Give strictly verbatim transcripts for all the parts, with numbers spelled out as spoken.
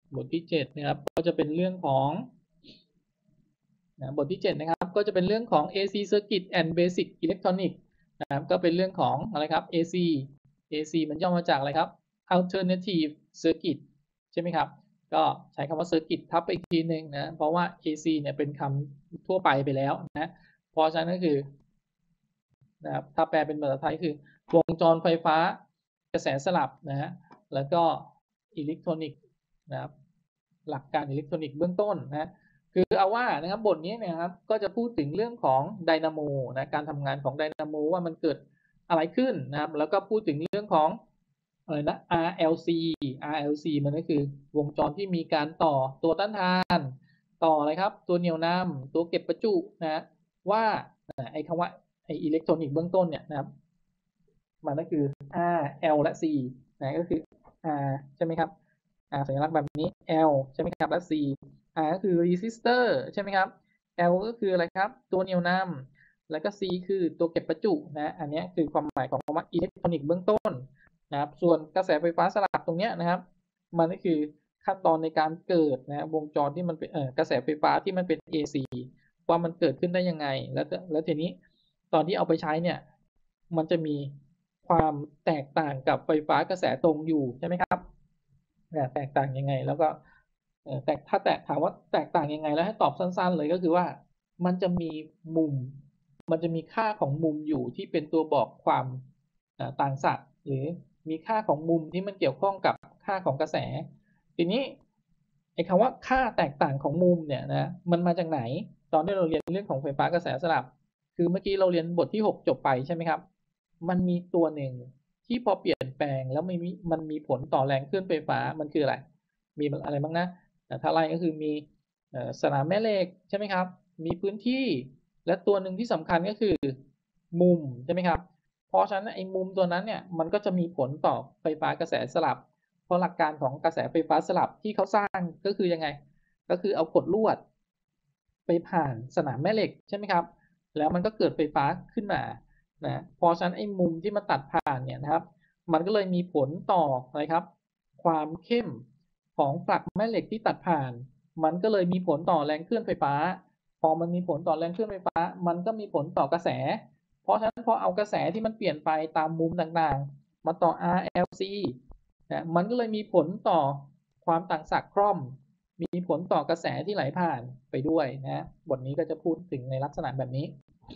บทที่เจ็ดนะครับก็จะเป็นเรื่องของนะบทที่เจ็ดนะครับก็จะเป็นเรื่องของ เอ ซี Circuit and Basic Electronics นะครับก็เป็นเรื่องของอะไรครับ เอ ซี เอ ซี มันย่อมาจากอะไรครับ Alternative Circuit ใช่ไหมครับก็ใช้คำว่า Circuit ทับไปอีกทีหนึ่งนะเพราะว่า เอ ซี เนี่ยเป็นคำทั่วไปไปแล้วนะเพราะฉะนั้นก็คือนะครับถ้าแปลเป็นภาษาไทยคือวงจรไฟฟ้ากระแสสลับนะฮะแล้วก็อิเล็กทรอนิกส์นะครับหลักการอิเล็กทรอนิกส์เบื้องต้นนะคือเอาว่านะครับบทนี้นะครับก็จะพูดถึงเรื่องของไดนาโมนะการทำงานของไดนาโมว่ามันเกิดอะไรขึ้นนะครับแล้วก็พูดถึงเรื่องของอะไรนะ อาร์ แอล ซี อาร์ แอล ซี มันก็คือวงจรที่มีการต่อตัวต้านทานต่ออะไรครับตัวเหนี่ยวนำตัวเก็บประจุนะว่าไอ้คำว่าไอ้อิเล็กทรอนิกส์เบื้องต้นเนี่ยนะครับมันก็คือ R L และ C นะก็คือ R ใช่ไหมครับ R สัญลักษณ์แบบนี้ L ใช่ไหมครับและ C R ก็คือ resistor ใช่ไหมครับ L ก็คืออะไรครับตัวเหนี่ยวนำแล้วก็ C คือตัวเก็บประจุนะอันนี้คือความหมายของคำว่าอิเล็กทรอนิกส์เบื้องต้นนะครับส่วนกระแสไฟฟ้าสลับตรงนี้นะครับมันก็คือขั้นตอนในการเกิดนะวงจรที่มันเป็นเอ่อกระแสไฟฟ้าที่มันเป็น เอ ซี ว่ามันเกิดขึ้นได้ยังไงแล้วแล้วทีนี้ตอนที่เอาไปใช้เนี่ยมันจะมีความแตกต่างกับไฟฟ้ากระแสตรงอยู่ใช่ไหมครับแตกต่างยังไงแล้วก็แต่ถ้าแตกถามว่าแตกต่างยังไงแล้วให้ตอบสั้นๆเลยก็คือว่ามันจะมีมุมมันจะมีค่าของมุมอยู่ที่เป็นตัวบอกความต่างศักย์หรือมีค่าของมุมที่มันเกี่ยวข้องกับค่าของกระแสทีนี้ไอ้คำว่าค่าแตกต่างของมุมเนี่ยนะมันมาจากไหนตอนที่เราเรียนเรื่องของไฟฟ้ากระแสสลับคือเมื่อกี้เราเรียนบทที่หกจบไปใช่ไหมครับมันมีตัวหนึ่งที่พอเปลี่ยนแปลงแล้วมันมีมันมีผลต่อแรงคลื่นไฟฟ้ามันคืออะไรมีอะไรบ้างนะถ้าไล่ก็คือมีสนามแม่เหล็กใช่ไหมครับมีพื้นที่และตัวหนึ่งที่สำคัญก็คือมุมใช่ไหมครับเพราะฉะนั้นไอ้มุมตัวนั้นเนี่ยมันก็จะมีผลต่อไฟฟ้ากระแสสลับเพราะหลักการของกระแสไฟฟ้าสลับที่เขาสร้างก็คือยังไงก็คือเอากดลวดไปผ่านสนามแม่เหล็กใช่ไหมครับแล้วมันก็เกิดไฟฟ้าขึ้นมานะเพราะฉะนั้นไอ้มุมที่มันตัดผ่านเนี่ยนะครับมันก็เลยมีผลต่ออะไรครับความเข้มของฝักแม่เหล็กที่ตัดผ่านมันก็เลยมีผลต่อแรงเคลื่อนไฟฟ้าพอมันมีผลต่อแรงเคลื่อนไฟฟ้ามันก็มีผลต่อกระแสเพราะฉะนั้นพอเอากระแสที่มันเปลี่ยนไปตามมุมต่างๆมาต่อ อาร์ แอล ซี นะมันก็เลยมีผลต่อความต่างศักย์คร่อมมีผลต่อกระแสที่ไหลผ่านไปด้วยนะบทนี้ก็จะพูดถึงในลักษณะแบบนี้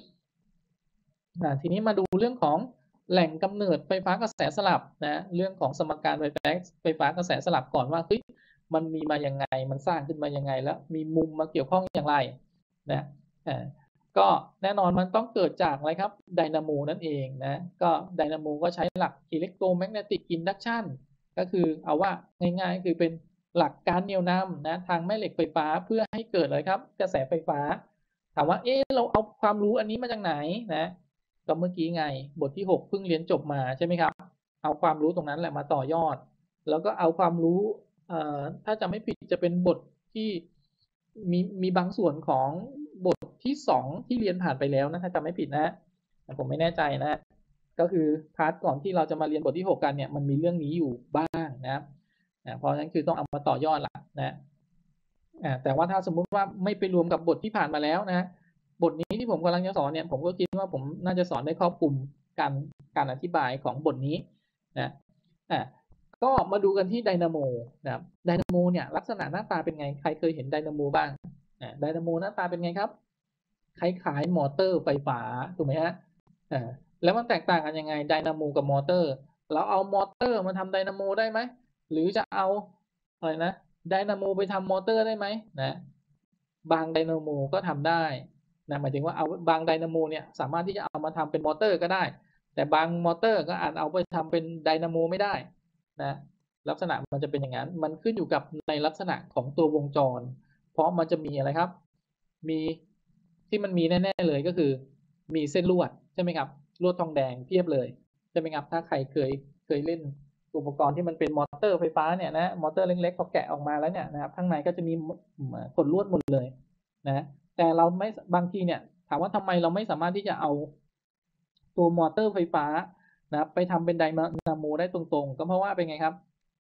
ทีนี้มาดูเรื่องของแหล่งกำเนิดไฟฟ้ากระแสสลับนะเรื่องของสมการไฟฟ้าไฟฟ้ากระแสสลับก่อนว่าเฮ้ยมันมีมายังไงมันสร้างขึ้นมายังไงแล้วมีมุมมาเกี่ยวข้องอย่างไรนะก็แน่นอนมันต้องเกิดจากอะไรครับไดนาโมนั่นเองนะก็ไดนาโมก็ใช้หลักอิเล็กโทรแมกเนติกอินดักชันก็คือเอาว่าง่ายๆคือเป็นหลักการเหนี่ยวนำนะทางแม่เหล็กไฟฟ้าเพื่อให้เกิดอะไรครับกระแสไฟฟ้าถามว่าเอ๊ะเราเอาความรู้อันนี้มาจากไหนนะก็เมื่อกี้ไงบทที่หกเพิ่งเรียนจบมาใช่ไหมครับเอาความรู้ตรงนั้นแหละมาต่อยอดแล้วก็เอาความรู้เอ่อถ้าจำไม่ผิดจะเป็นบทที่มีมีบางส่วนของบทที่สองที่เรียนผ่านไปแล้วนะถ้าจำไม่ผิดนะผมไม่แน่ใจนะก็คือพาร์ทก่อนที่เราจะมาเรียนบทที่หกกันเนี่ยมันมีเรื่องนี้อยู่บ้างนะเพราะฉะนั้นคือต้องเอามาต่อยอดละนะแต่ว่าถ้าสมมุติว่าไม่ไปรวมกับบทที่ผ่านมาแล้วนะบทนี้ที่ผมกำลังจะสอนเนี่ยผมก็คิดว่าผมน่าจะสอนได้ครอบคลุมการการอธิบายของบทนี้นะอ่ะก็มาดูกันที่ไดนาโมนะครับไดนาโมเนี่ยลักษณะหน้าตาเป็นไงใครเคยเห็นไดนาโมบ้างไดนาโมหน้าตาเป็นไงครับคล้ายๆมอเตอร์ไฟฟ้าถูกไหมฮะอ่าแล้วมันแตกต่างกันยังไงไดนาโมกับมอเตอร์เราเอามอเตอร์มาทำไดนาโมได้ไหมหรือจะเอาอะไรนะไดนาโมไปทำมอเตอร์ได้ไหมนะบางไดนาโมก็ทำได้นะหมายถึงว่าเอาบางไดนาโมเนี่ยสามารถที่จะเอามาทำเป็นมอเตอร์ก็ได้แต่บางมอเตอร์ก็อาจเอาไปทำเป็นไดนาโมไม่ได้นะลักษณะมันจะเป็นอย่างนั้นมันขึ้นอยู่กับในลักษณะของตัววงจรเพราะมันจะมีอะไรครับมีที่มันมีแน่ๆเลยก็คือมีเส้นลวดใช่ไหมครับลวดทองแดงเพียบเลยใช่ไหมครับถ้าใครเคยเคยเล่นอุปกรณ์ที่มันเป็นมอเตอร์ไฟฟ้าเนี่ยนะมอเตอร์เล็กๆพอแกะออกมาแล้วเนี่ยนะครับข้างในก็จะมีขดลวดหมดเลยนะแต่เราไม่บางทีเนี่ยถามว่าทำไมเราไม่สามารถที่จะเอาตัวมอเตอร์ไฟฟ้านะไปทำเป็นไดนาโมได้ตรงๆก็เพราะว่าเป็นไงครับ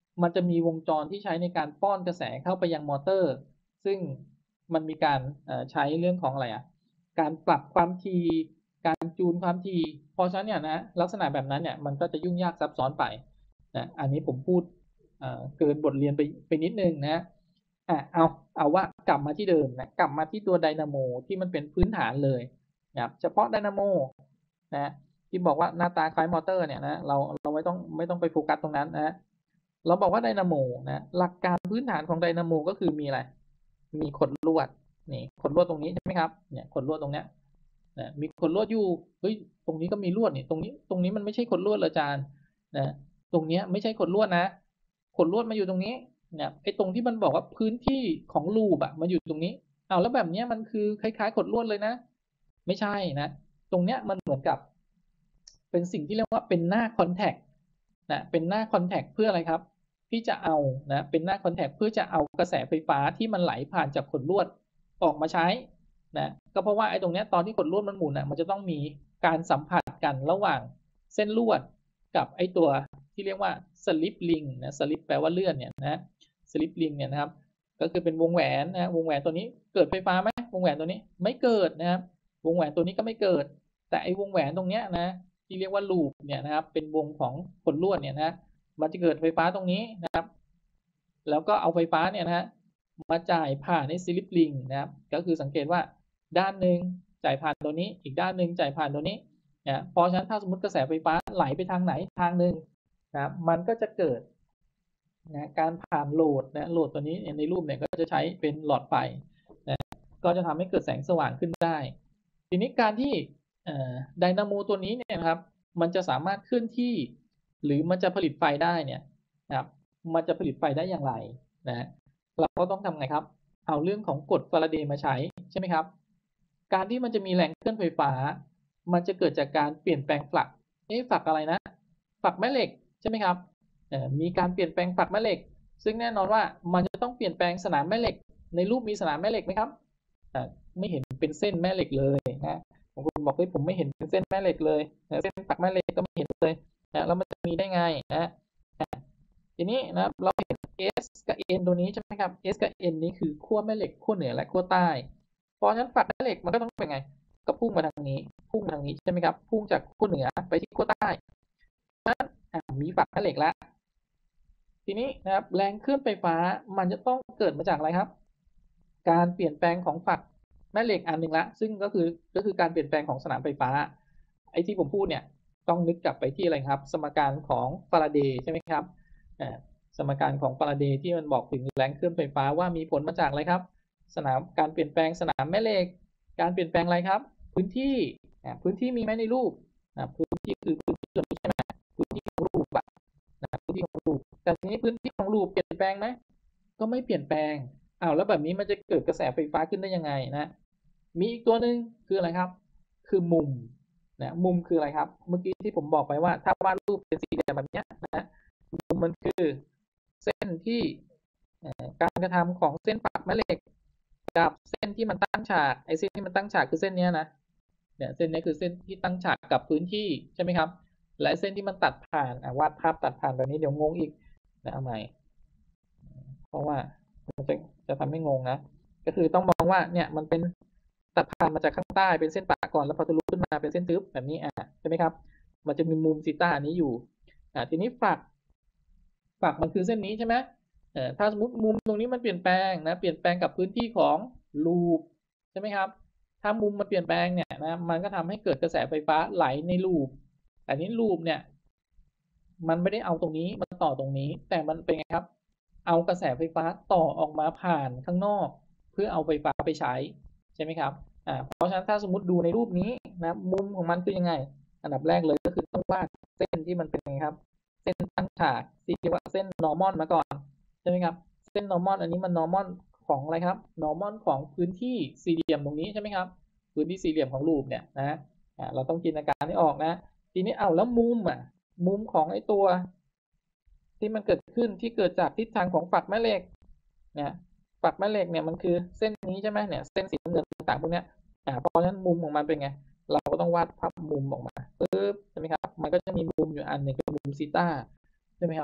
มันจะมีวงจรที่ใช้ในการป้อนกระแสเข้าไปยังมอเตอร์ซึ่งมันมีการใช้เรื่องของอะไรอ่ะการปรับความถี่การจูนความถี่เพราะฉะนั้นเนี่ยนะลักษณะแบบนั้นเนี่ยมันก็จะยุ่งยากซับซ้อนไปนะอันนี้ผมพูดเกินบทเรียนไปไปนิดนึงนะอ่ะเอาเอาว่ากลับมาที่เดิมนะกลับมาที่ตัวไดนาโมที่มันเป็นพื้นฐานเลยนะครับเฉพาะไดนาโมนะที่บอกว่าหน้าตาคล้ายมอเตอร์เนี่ยนะเราเราไม่ต้องไม่ต้องไปโฟกัสตรงนั้นนะเราบอกว่าไดนาโมนะหลักการพื้นฐานของไดนาโมก็คือมีอะไรมีขดลวดนี่ขดลวดตรงนี้ใช่ไหมครับเนี่ยขดลวดตรงเนี้ยนะมีขดลวดอยู่เฮ้ยตรงนี้ก็มีลวดนี่ตรงนี้ตรงนี้มันไม่ใช่ขดลวดอาจารย์นะตรงนี้ไม่ใช่ขดลวดนะขดลวดมาอยู่ตรงนี้เนี่ยไอ้ตรงที่มันบอกว่าพื้นที่ของลูปอะมาอยู่ตรงนี้เอาแล้วแบบนี้มันคือคล้ายๆขดลวดเลยนะไม่ใช่นะตรงเนี้ยมันเหมือนกับเป็นสิ่งที่เรียกว่าเป็นหน้าคอนแทคนะเป็นหน้าคอนแทคเพื่ออะไรครับที่จะเอานะเป็นหน้าคอนแทคเพื่อจะเอากระแสไฟฟ้าที่มันไหลผ่านจากขดลวดออกมาใช้นะก็เพราะว่าไอ้ตรงเนี้ยตอนที่ขดลวดมันหมุนอ่ะมันจะต้องมีการสัมผัสกันระหว่างเส้นลวดกับไอ้ตัวที่เรียกว่าสลิปลิงนะสลิปแปลว่าเลื่อนเนี่ยนะสลิปลิงเนี่ยนะครับก็คือเป็นวงแหวนนะวงแหวนตัวนี้เกิดไฟฟ้าไหมวงแหวนตัวนี้ไม่เกิดนะครับวงแหวนตัวนี้ก็ไม่เกิดแต่ไอ้วงแหวนตรงเนี้ยนะที่เรียกว่าลูปเนี่ยนะครับเป็นวงของขดลวดเนี่ยนะมันจะเกิดไฟฟ้าตรงนี้นะครับแล้วก็เอาไฟฟ้าเนี่ยนะมาจ่ายผ่านในสลิปลิงนะครับก็คือสังเกตว่าด้านหนึ่งจ่ายผ่านตัวนี้อีกด้านหนึ่งจ่ายผ่านตัวนี้นะเพราะฉะนั้นถ้าสมมติกระแสไฟฟ้าไหลไปทางไหนทางหนึ่งนะมันก็จะเกิดนะการผ่านโหลดนะโหลดตัวนี้ในรูปเนี่ยก็จะใช้เป็นหลอดไฟนะก็จะทำให้เกิดแสงสว่างขึ้นได้ทีนี้การที่ไดนาโมตัวนี้เนี่ยนะครับมันจะสามารถเคลื่อนที่หรือมันจะผลิตไฟได้เนี่ยนะครับมันจะผลิตไฟได้อย่างไรนะเราก็ต้องทำไงครับเอาเรื่องของกฎฟาราเดย์มาใช้ใช่ไหมครับการที่มันจะมีแรงเคลื่อนไฟฟ้ามันจะเกิดจากการเปลี่ยนแปลงฝักเอ๊ะฝักอะไรนะฝักแม่เหล็กใช่ไหมครับมีการเปลี่ยนแปลงฝักแม่เหล็กซึ่งแน่นอนว่ามันจะต้องเปลี่ยนแปลงสนามแม่เหล็กในรูปมีสนามแม่เหล็กไหมครับไม่เห็นเป็นเส้นแม่เหล็กเลยนะบางคนบอกว่าผมไม่เห็นเป็นเส้นแม่เหล็กเลยเส้นฝักแม่เหล็กก็ไม่เห็นเลยนะแล้วมันจะมีได้ไงนะทีนี้นะเราเห็น S กับ N ตัวนี้ใช่ไหมครับ S กับ N นี้คือขั้วแม่เหล็กขั้วเหนือและขั้วใต้เพราะฉะนั้นฝักแม่เหล็กมันก็ต้องเป็นไงก็พุ่งมาทางนี้พุ่งมาทางนี้ใช่ไหมครับพุ่งจากขั้วเหนือไปที่ขั้วใต้นั้นมีฝักแม่เหล็กแล้วทีนี้นะครับแรงเคลื่อนไฟฟ้ามันจะต้องเกิดมาจากอะไรครับการเปลี่ยนแปลงของฝักแม่เหล็กอันหนึ่งละซึ่งก็คือก็คือการเปลี่ยนแปลงของสนามไฟฟ้าไอ้ที่ผมพูดเนี่ยต้องนึกกลับไปที่อะไรครับสมการของฟาราเดย์ใช่ไหมครับสมการของฟาราเดย์ที่มันบอกถึงแรงเคลื่อนไฟฟ้าว่ามีผลมาจากอะไรครับสนามการเปลี่ยนแปลงสนามแม่เหล็กการเปลี่ยนแปลงอะไรครับพื้นที่พื้นที่มีไหมในรูปพื้นที่คือพื้นที่ใช่ไหมพื้นที่ของรูปอะพื้นที่ของรูปแต่ทีนี้พื้นที่ของรูปเปลี่ยนแปลงไหมก็ไม่เปลี่ยนแปลงอ้าวแล้วแบบนี้มันจะเกิดกระแสไฟฟ้าขึ้นได้ยังไงนะมีอีกตัวหนึ่งคืออะไรครับคือมุมนะมุมคืออะไรครับเมื่อกี้ที่ผมบอกไปว่าถ้าวาดรูปเป็นสี่เหลี่ยมแบบนี้นะมุมมันคือเส้นที่การกระทำของเส้นฝักแม่เหล็กกับเส้นที่มันตั้งฉากไอ้เส้นที่มันตั้งฉากคือเส้นนี้นะเนี่ยเส้นนี้คือเส้นที่ตั้งฉากกับพื้นที่ใช่ไหมครับและเส้นที่มันตัดผ่านวาดภาพตัดผ่านแบบนี้เดี๋ยวงงอีกนะเอาใหม่เพราะว่าจะจะทำให้งงนะก็คือต้องมองว่าเนี่ยมันเป็นตัดผ่านมาจากข้างใต้เป็นเส้นปะก่อนแล้วพอทะลุขึ้นมาเป็นเส้นทึบแบบนี้อ่ะใช่ไหมครับมันจะมีมุมซีต้านี้อยู่อ่ะทีนี้ฝักฝักมันคือเส้นนี้ใช่ไหมเอ่อถ้าสมมติมุมตรงนี้มันเปลี่ยนแปลงนะเปลี่ยนแปลงกับพื้นที่ของลูปใช่ไหมครับถ้ามุมมันเปลี่ยนแปลงเนี่ยนะมันก็ทำให้เกิดกระแสไฟฟ้าไหลในลูปแต่นี้ลูปเนี่ยมันไม่ได้เอาตรงนี้มาต่อตรงนี้แต่มันเป็นไงครับเอากระแสไฟฟ้าต่อออกมาผ่านข้างนอกเพื่อเอาไฟฟ้าไปใช้ใช่ไหมครับอ่าเพราะฉะนั้นถ้าสมมติดูในรูปนี้นะมุมของมันคือยังไงอันดับแรกเลยก็คือต้องวาดเส้นที่มันเป็นไงครับเส้นตั้งฉากที่เรียกว่าเส้น normal มาก่อนใช่ไหมครับเส้น normal อันนี้มัน normal ของอะไรครับ normal ของพื้นที่สี่เหลี่ยมตรงนี้ใช่ไหมครับพื้นที่สี่เหลี่ยมของรูปเนี่ยนะอ่าเราต้องจินตนาการให้ออกนะทีนี้เอาแล้วมุมอ่ะมุมของไอ้ตัวที่มันเกิดขึ้นที่เกิดจากทิศทางของฝักแม่เหล็กเนี่ยฝักแม่เหล็กเนี่ยมันคือเส้นนี้ใช่ไหมเนี่ยเส้นสีน้ำเงินต่างๆพวกนี้อ่าเพราะฉะนั้นมุมของมันเป็นไงเราก็ต้องวาดภาพมุมออกมาปึ๊บใช่ไหมครับมันก็จะมีมุมอยู่อันหนึ่งคือมุมซีต้าใช่ไหมครับ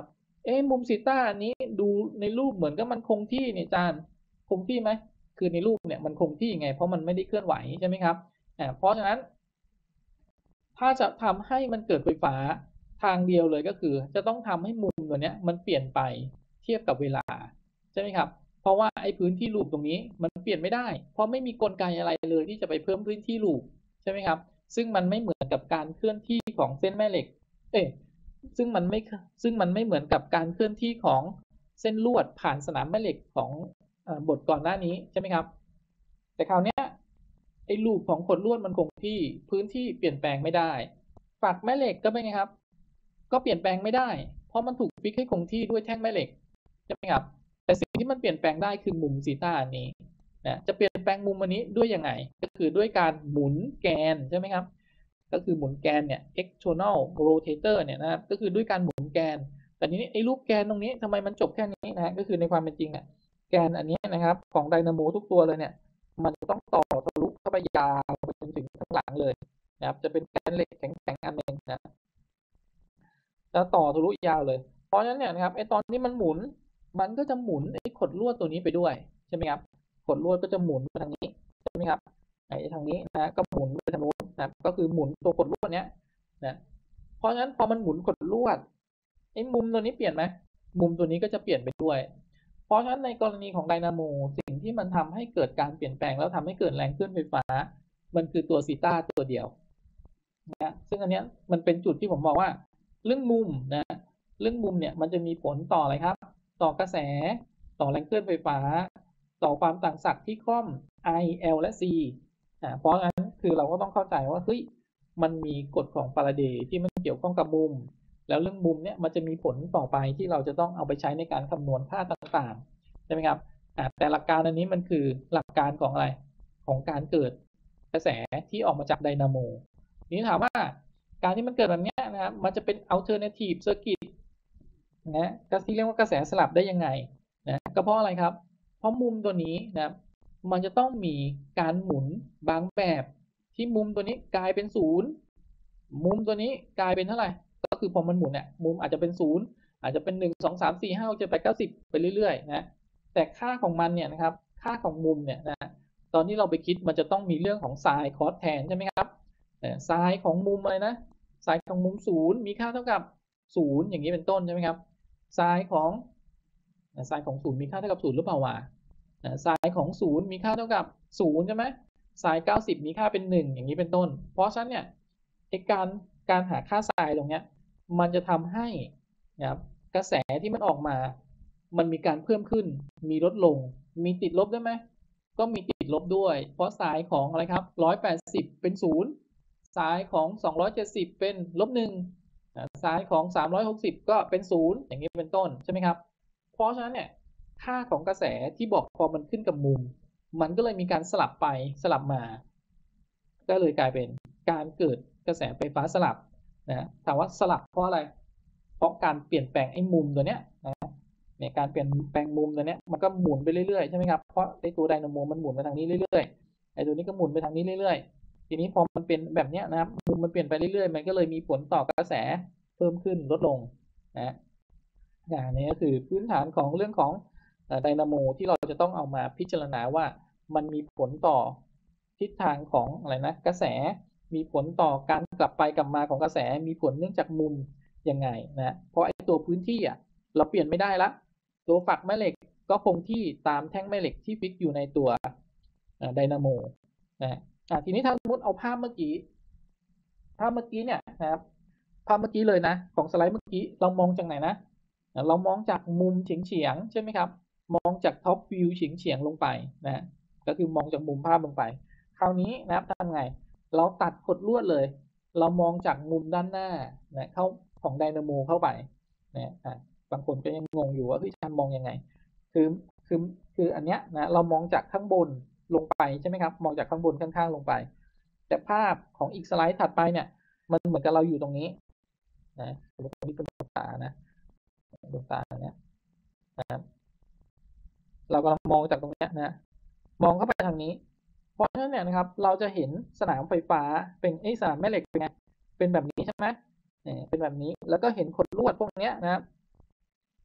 เอ๊ะมุมซีต้าอันนี้ดูในรูปเหมือนกับมันคงที่เนี่ยอาจารย์คงที่ไหมคือในรูปเนี่ยมันคงที่ไงเพราะมันไม่ได้เคลื่อนไหวใช่ไหมครับอ่าเพราะฉะนั้นถ้าจะทำให้มันเกิดไฟฟ้าทางเดียวเลยก็คือจะต้องทำให้มุมตัวเนี้ยมันเปลี่ยนไปเทียบกับเวลาใช่ไหมครับเพราะว่าไอ้พื้นที่ลูปตรงนี้มันเปลี่ยนไม่ได้เพราะไม่มีกลไกอะไรเลยที่จะไปเพิ่มพื้นที่ลูปใช่ไหมครับซึ่งมันไม่เหมือนกับการเคลื่อนที่ของเส้นแม่เหล็กเอ๊ะซึ่งมันไม่ซึ่งมันไม่เหมือนกับการเคลื่อนที่ของเส้นลวดผ่านสนามแม่เหล็กของบทก่อนหน้านี้ใช่ไหมครับแต่คราวนี้ไอ้ลูปของขดลวดมันคงที่พื้นที่เปลี่ยนแปลงไม่ได้ฝักแม่เหล็กก็เป็นไงครับก็เปลี่ยนแปลงไม่ได้เพราะมันถูกฟิกให้คงที่ด้วยแท่งแม่เหล็กใช่ไหมครับแต่สิ่งที่มันเปลี่ยนแปลงได้คือมุมซีต้าอันนี้นะจะเปลี่ยนแปลงมุมอันนี้ด้วยยังไงก็คือด้วยการหมุนแกนใช่ไหมครับก็คือหมุนแกนเนี่ย external rotator เนี่ยนะครับก็คือด้วยการหมุนแกนแต่ทีนี้ไอ้รูปแกนตรงนี้ทำไมมันจบแค่นี้นะก็คือในความเป็นจริงอ่ะแกนอันนี้นะครับของไดนาโมทุกตัวเลยเนี่ยมันจะต้องต่อทะลุเข้าไปยาวไปจนถึงข้างหลังเลยนะครับจะเป็นแกนเหล็กแข็งๆอันหนึ่งนะจะต่อทะลุยาวเลยเพราะฉะนั้นเนี่ยนะครับไอ้ตอนที่มันหมุนมันก็จะหมุนไอ้ขดลวดตัวนี้ไปด้วยใช่ไหมครับขดลวดก็จะหมุนไปทางนี้ใช่ไหมครับไอ้ทางนี้นะก็หมุนไปทางนู้นนะก็คือหมุนตัวขดลวดเนี้ยนะเพราะฉะนั้นพอมันหมุนขดลวดไอ้มุมตัวนี้เปลี่ยนไหมมุมตัวนี้ก็จะเปลี่ยนไปด้วยเพราะฉะนั้นในกรณีของไดนาโมสิ่งที่มันทำให้เกิดการเปลี่ยนแปลงแล้วทำให้เกิดแรงเคลื่อนไฟฟ้ามันคือตัวซีต้าตัวเดียวนะซึ่งอันนี้มันเป็นจุดที่ผมบอกว่าเรื่องมุมนะเรื่องมุมเนี่ยมันจะมีผลต่ออะไรครับต่อกระแสต่อแรงเคลื่อนไฟฟ้าต่อความต่างศักย์ที่ค่อม I L และ C อ่าเพราะงั้นคือเราก็ต้องเข้าใจว่าเฮ้ยมันมีกฎของฟาราเดย์ที่มันเกี่ยวข้องกับมุมแล้วเรื่องมุมเนี่ยมันจะมีผลต่อไปที่เราจะต้องเอาไปใช้ในการคำนวณค่าต่างๆใช่ไหมครับอ่าแต่หลักการอันนี้มันคือหลักการของอะไรของการเกิดกระแสที่ออกมาจากไดนาโมนี้ถามว่าการที่มันเกิดแบบนี้นะครับมันจะเป็น alternative circuit นะก็ที่เรียกว่ากระแสสลับได้ยังไงนะก็เพราะอะไรครับเพราะมุมตัวนี้นะมันจะต้องมีการหมุนบางแบบที่มุมตัวนี้กลายเป็นศูนย์มุมตัวนี้กลายเป็นเท่าไหร่ก็คือพอมันหมุนเนี่ยมุมอาจจะเป็นศูนย์อาจจะเป็นหนึ่ง สอง สาม สี่ ห้า หก เจ็ด แปด เก้า สิบไปเรื่อยๆนะแต่ค่าของมันเนี่ยนะครับค่าของมุมเนี่ยนะตอนที่เราไปคิดมันจะต้องมีเรื่องของไซน์คอสแทนใช่ไหมครับไซน์ของมุมอะไรนะไซน์ของมุมศูนย์มีค่าเท่ากับศูนย์อย่างนี้เป็นต้นใช่ไหมครับไซน์ของไซน์ของศูนย์มีค่าเท่ากับศูนย์หรือเปล่าวะไซน์ของศูนย์มีค่าเท่ากับศูนย์ใช่ไหมไซน์เก้าสิบมีค่าเป็นหนึ่งอย่างนี้เป็นต้นเพราะฉะนั้นเนี่ยไอการการหาค่าไซน์ตรงเนี้ยมันจะทำให้นะครับกระแสที่มันออกมามันมีการเพิ่มขึ้นมีลดลงมีติดลบได้ไหมก็มีติดลบด้วยเพราะไซน์ของอะไรครับหนึ่งร้อยแปดสิบเป็นศูนย์ไซน์ของสองร้อยเจ็ดสิบเป็นลบหนึ่งไซน์ของสามร้อยหกสิบก็เป็นศูนย์อย่างนี้เป็นต้นใช่ไหมครับเพราะฉะนั้นเนี่ยค่าของกระแสที่บอกพอมันขึ้นกับมุมมันก็เลยมีการสลับไปสลับมาก็เลยกลายเป็นการเกิดกระแสไฟฟ้าสลับนะถามว่าสลับเพราะอะไรเพราะการเปลี่ยนแปลงไอ้มุมตัวเนี้ยนะเนี่ยการเปลี่ยนแปลงมุมตัวเนี้ยมันก็หมุนไปเรื่อยๆใช่ไหมครับเพราะไอ้ตัวไดนาโมมันหมุนไปทางนี้เรื่อยๆไอ้ตัวนี้ก็หมุนไปทางนี้เรื่อยๆทีนี้พอมันเป็นแบบนี้นะครับมุมมันเปลี่ยนไปเรื่อยๆมันก็เลยมีผลต่อกระแสเพิ่มขึ้นลดลงนะอย่างนี้ก็คือพื้นฐานของเรื่องของไดนาโมที่เราจะต้องเอามาพิจารณาว่ามันมีผลต่อทิศทางของอะไรนะกระแสมีผลต่อการกลับไปกลับมาของกระแสมีผลเนื่องจากมุมยังไงนะเพราะไอ้ตัวพื้นที่อ่ะเราเปลี่ยนไม่ได้ละตัวฝักแม่เหล็กก็คงที่ตามแท่งแม่เหล็กที่ฟิกอยู่ในตัวไดนาโมนะทีนี้ถ้าสมมติเอาภาพเมื่อกี้ภาพเมื่อกี้เนี่ยนะครับภาพเมื่อกี้เลยนะของสไลด์เมื่อกี้เรามองจากไหนนะเรามองจากมุมเฉียงๆใช่ไหมครับมองจากท็อปวิวเฉียงๆลงไปนะก็คือมองจากมุมภาพลงไปคราวนี้นะครับทำไงเราตัดขดลวดเลยเรามองจากมุมด้านหน้านะเข้าของไดนาโมเข้าไปนะอ่ะบางคนก็ยังงงอยู่ว่าพี่ชันมองยังไงคือคือคืออันเนี้ยนะเรามองจากข้างบนลงไปใช่ไหมครับมองจากข้างบนข้างๆลงไปแต่ภาพของอีกสไลด์ถัดไปเนี่ยมันเหมือนกับเราอยู่ตรงนี้นะตรงนี้เป็นดวงตานะดวงตาเนี่ยนะเรากำลังมองจากตรงนี้นะมองเข้าไปทางนี้เพราะฉะนั้นเนี่ยนะครับเราจะเห็นสนามไฟฟ้าเป็นไอ้สนามแม่เหล็กเป็นไงเป็นแบบนี้ใช่ไหมเนี่ยเป็นแบบนี้แล้วก็เห็นขดลวดพวกนี้นะครับ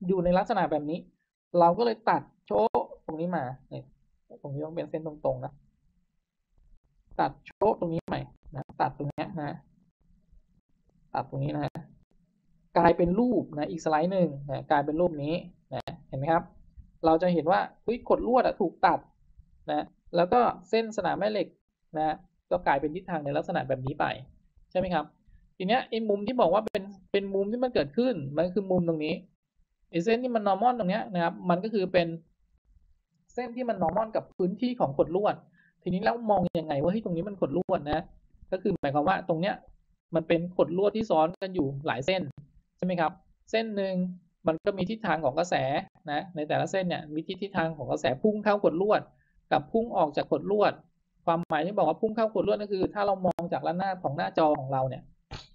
อยู่ในลักษณะแบบนี้เราก็เลยตัดโชว์ตรงนี้มาเนี่ยตรงนี้ต้องเป็นเส้นตรงๆนะตัดโชว์ตรงนี้ใหม่นะตัดตรงนี้นะตัดตรงนี้นะกลายเป็นรูปนะอีกสไลด์หนึ่งนะกลายเป็นรูปนี้นะเห็นไหมครับเราจะเห็นว่าขดลวดถูกตัดนะแล้วก็เส้นสนามแม่เหล็กนะก็กลายเป็นทิศทางในลักษณะแบบนี้ไปใช่ไหมครับทีเนี้ยไอ้มุมที่บอกว่าเป็นเป็นมุมที่มันเกิดขึ้นมันคือมุมตรงนี้ไอ้เส้นที่มัน normal ตรงเนี้ยนะครับมันก็คือเป็นเส้นที่มัน normal กับพื้นที่ของขดลวดทีนี้แล้วมองยังไงว่าที่ตรงนี้มันขดลวดนะก็คือหมายความว่าตรงเนี้ยมันเป็นขดลวดที่ซ้อนกันอยู่หลายเส้นใช่ไหมครับเส้นหนึ่งมันก็มีทิศทางของกระแสนะในแต่ละเส้นเนี่ยมีทิศทางของกระแสพุ่งเข้าขดลวดกับพุ่งออกจากขดลวดความหมายที่บอกว่าพุ่งเข้าขดลวดก็คือถ้าเรามองจากด้านหน้าของหน้าจอของเราเนี่ย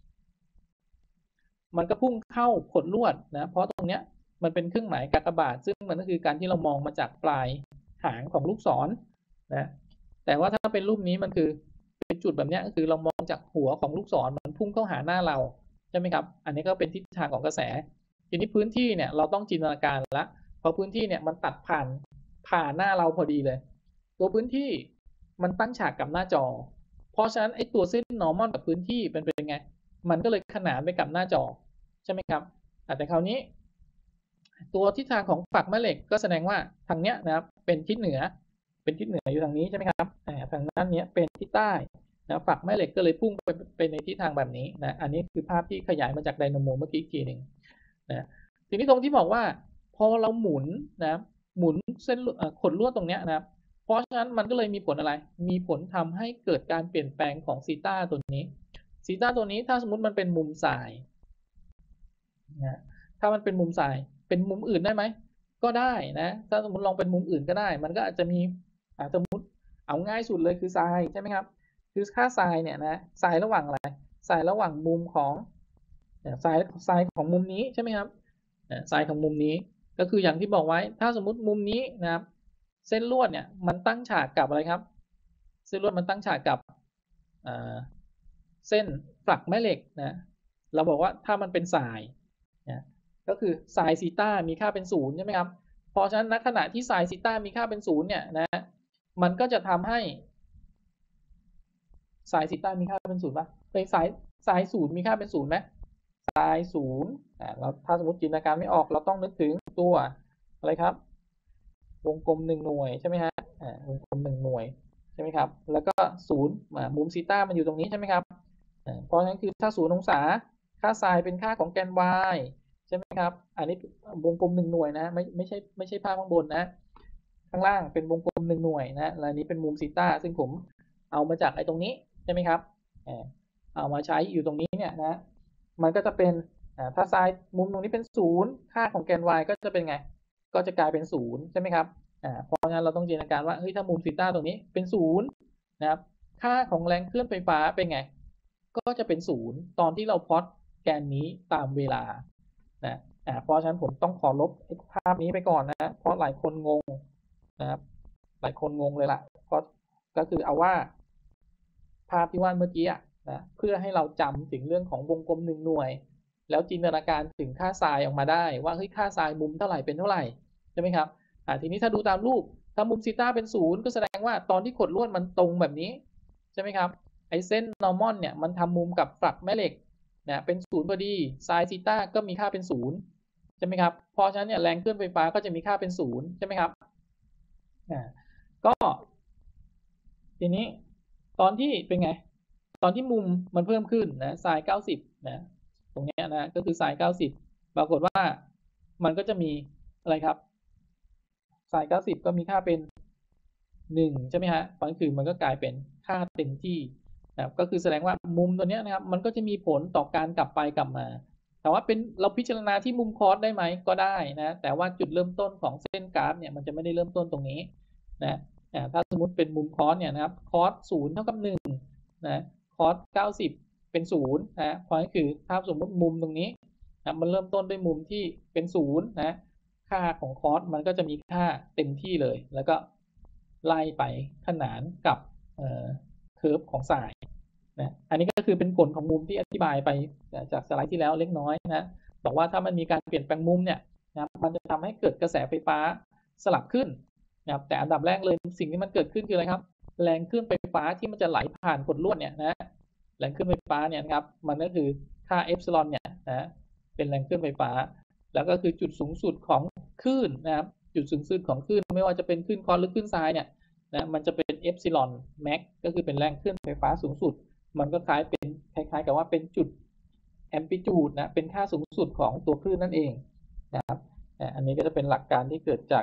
มันก็พุ่งเข้าขดลวดนะเพราะตรงเนี้ยมันเป็นเครื่องหมายกากบาทซึ่งมันก็คือการที่เรามองมาจากปลายหางของลูกศรนะแต่ว่าถ้าเป็นรูปนี้มันคือเป็นจุดแบบนี้ก็คือเรามองจากหัวของลูกศรมันพุ่งเข้าหาหน้าเราใช่ไหมครับอันนี้ก็เป็นทิศทางของกระแสทีนี้พื้นที่เนี่ยเราต้องจินตนาการละเพราะพื้นที่เนี่ยมันตัดผ่านผ่านหน้าเราพอดีเลยตัวพื้นที่มันตั้งฉากกับหน้าจอเพราะฉะนั้นไอ้ตัวเส้น normal กับพื้นที่เป็นเป็นไงมันก็เลยขนานไปกับหน้าจอใช่ไหมครับแต่คราวนี้ตัวทิศทางของฝักแม่เหล็กก็แสดงว่าทางเนี้ยนะครับเป็นทิศเหนือเป็นทิศเหนืออยู่ทางนี้ใช่ไหมครับทางด้านนี้เป็นทิศใต้นะฝักแม่เหล็กก็เลยพุ่งไปไปในทิศทางแบบนี้นะอันนี้คือภาพที่ขยายมาจากไดนาโมเมื่อกี้อีกทีหนึ่งนะทีนี้ตรงที่บอกว่าพอเราหมุนนะหมุนเส้นขดลวดตรงเนี้ยนะครับเพราะฉะนั้นมันก็เลยมีผลอะไรมีผลทำให้เกิดการเปลี่ยนแปลงของซีต้าตัวนี้ซีต้าตัวนี้ถ้าสมมติมันเป็นมุมสายนะถ้ามันเป็นมุมสายเป็นมุมอื่นได้ไหมก็ได้นะถ้าสมมติลองเป็นมุมอื่นก็ได้มันก็อาจจะมีสมมติเอาง่ายสุดเลยคือไซน์ใช่ไหมครับคือค่าไซน์เนี่ยนะไซน์ระหว่างอะไรไซน์ระหว่างมุมของไซน์ไซน์ของมุมนี้ใช่ไหมครับไซน์ของมุมนี้ก็คืออย่างที่บอกไว้ถ้าสมมติมุมนี้นะครับเส้นลวดเนี่ยมันตั้งฉากกับอะไรครับเส้นลวดมันตั้งฉากกับเส้นฝักแม่เหล็กนะเราบอกว่าถ้ามันเป็นไซน์นะก็คือไซน์ซีต้ามีค่าเป็นศูนย์ใช่ไหมครับเพราะฉะนั้นณขณะที่ไซน์ซีต้ามีค่าเป็นศูนย์เนี่ยนะมันก็จะทำให้ไซน์ซีต้ามีค่าเป็นศูนย์ป่ะในไซน์ไซน์ศูนย์มีค่าเป็นศูนย์ไหมไซน์ศูนย์อ่าเราถ้าสมมติจินตนาการไม่ออกเราต้องนึกถึงตัวอะไรครับวงกลมหนึ่งหน่วยใช่ไหมฮะอ่าวงกลมหนึ่งหน่วยใช่ไหมครับแล้วก็ศูนย์มุมซีต้ามันอยู่ตรงนี้ใช่ไหมครับเพราะฉะนั้นคือถ้าศูนย์องศาค่าไซน์เป็นค่าของแกน y ใช่ไหมครับอันนี้วงกลมหนึ่งหน่วยนะไม่ไม่ใช่ไม่ใช่ภาพข้างบนนะข้างล่างเป็นวงกลมหนึ่งหน่วยนะและนี้เป็นมุมซีต้าซึ่งผมเอามาจากไอ้ตรงนี้ใช่ไหมครับเอามาใช้อยู่ตรงนี้เนี่ยนะมันก็จะเป็นถ้าไซน์มุมตรงนี้เป็นศูนย์ค่าของแกน y ก็จะเป็นไงก็จะกลายเป็นศูนย์ใช่ไหมครับเพราะงั้นเราต้องจินตนาการว่าเฮ้ยถ้ามุมซีต้าตรงนี้เป็นศูนย์นะครับค่าของแรงเคลื่อนไฟฟ้าเป็นไงก็จะเป็นศูนย์ตอนที่เราพล็อตแกนนี้ตามเวลานะอ่าเพราะฉะนั้นผมต้องขอลบภาพนี้ไปก่อนนะเพราะหลายคนงงนะครับหลายคนงงเลยล่ะเพราะก็คือเอาว่าภาพที่วาดเมื่อกี้อ่ะนะเพื่อให้เราจำถึงเรื่องของวงกลมหนึ่งหน่วยแล้วจินตนาการถึงค่าไซน์ออกมาได้ว่าเฮ้ยค่าไซน์มุมเท่าไหร่เป็นเท่าไหร่ใช่ไหมครับอ่าทีนี้ถ้าดูตามรูปถ้ามุมซีต้าเป็นศูนย์ก็แสดงว่าตอนที่ขดลวดมันตรงแบบนี้ใช่ไหมครับไอ้เส้น normal เนี่ยมันทำมุมกับฝักแม่เหล็กเนี่ยเป็นศูนย์พอดีไซน์ซีต้าก็มีค่าเป็นศูนย์ใช่ไหมครับเพราะฉะนั้นเนี่ยแรงเคลื่อนไฟฟ้าก็จะมีค่าเป็นศูนย์ใช่ไหมครับอ่าก็ทีนี้ตอนที่เป็นไงตอนที่มุมมันเพิ่มขึ้นนะไซน์เก้าสิบนะตรงนี้นะก็คือไซน์เก้าสิบปรากฏว่ามันก็จะมีอะไรครับไซน์เก้าสิบก็มีค่าเป็นหนึ่งใช่ไหมฮะตอนคือมันก็กลายเป็นค่าเต็มที่นะครับก็คือแสดงว่ามุมตัวนี้นะครับมันก็จะมีผลต่อการกลับไปกลับมาแต่ว่าเป็นเราพิจารณาที่มุมคอสได้ไหมก็ได้นะแต่ว่าจุดเริ่มต้นของเส้นกราฟเนี่ยมันจะไม่ได้เริ่มต้นตรงนี้นะถ้าสมมติเป็นมุมคอสเนี่ยนะครับคอสศูนย์เท่ากับหนึ่งนะคอสเก้าสิบเป็นศูนย์นะเพราะนั่นคือถ้าสมมติมุมตรงนี้นะมันเริ่มต้นด้วยมุมที่เป็นศูนย์นะค่าของคอสมันก็จะมีค่าเต็มที่เลยแล้วก็ไล่ไปขนานกับเคิร์ฟของไซน์นะอันนี้ก็คือเป็นผลของมุมที่อธิบายไปจากสไลด์ที่แล้วเล็กน้อยนะบอกว่าถ้ามันมีการเปลี่ยนแปลงมุมเนี่ยนะครับมันจะทำให้เกิดกระแสไฟฟ้าสลับขึ้นนะครับแต่อันดับแรกเลยสิ่งที่มันเกิดขึ้นคืออะไรครับแรงคลื่นไฟฟ้าที่มันจะไหลผ่านกดลวดเนี่ยนะแรงคลื่นไฟฟ้าเนี่ยนะครับมันก็คือค่าเอปซิลอนเนี่ยนะเป็นแรงคลื่นไฟฟ้าแล้วก็คือจุดสูงสุดของคลื่นนะครับจุดสูงสุดของคลื่นไม่ว่าจะเป็นคลื่นคอร์สหรือคลื่นไซน์เนี่ยนะมันจะเป็นเอปซิลอนแม็กก็คือเป็นแรงคลื่นไฟฟ้าสูงสุดมันก็คล้ายเป็นคล้ายๆกับว่าเป็นจุดแอมพลิจูดนะเป็นค่าสูงสุดของตัวคลื่นนั่นเองนะครับอันนี้ก็จะเป็นหลักการที่เกิดจาก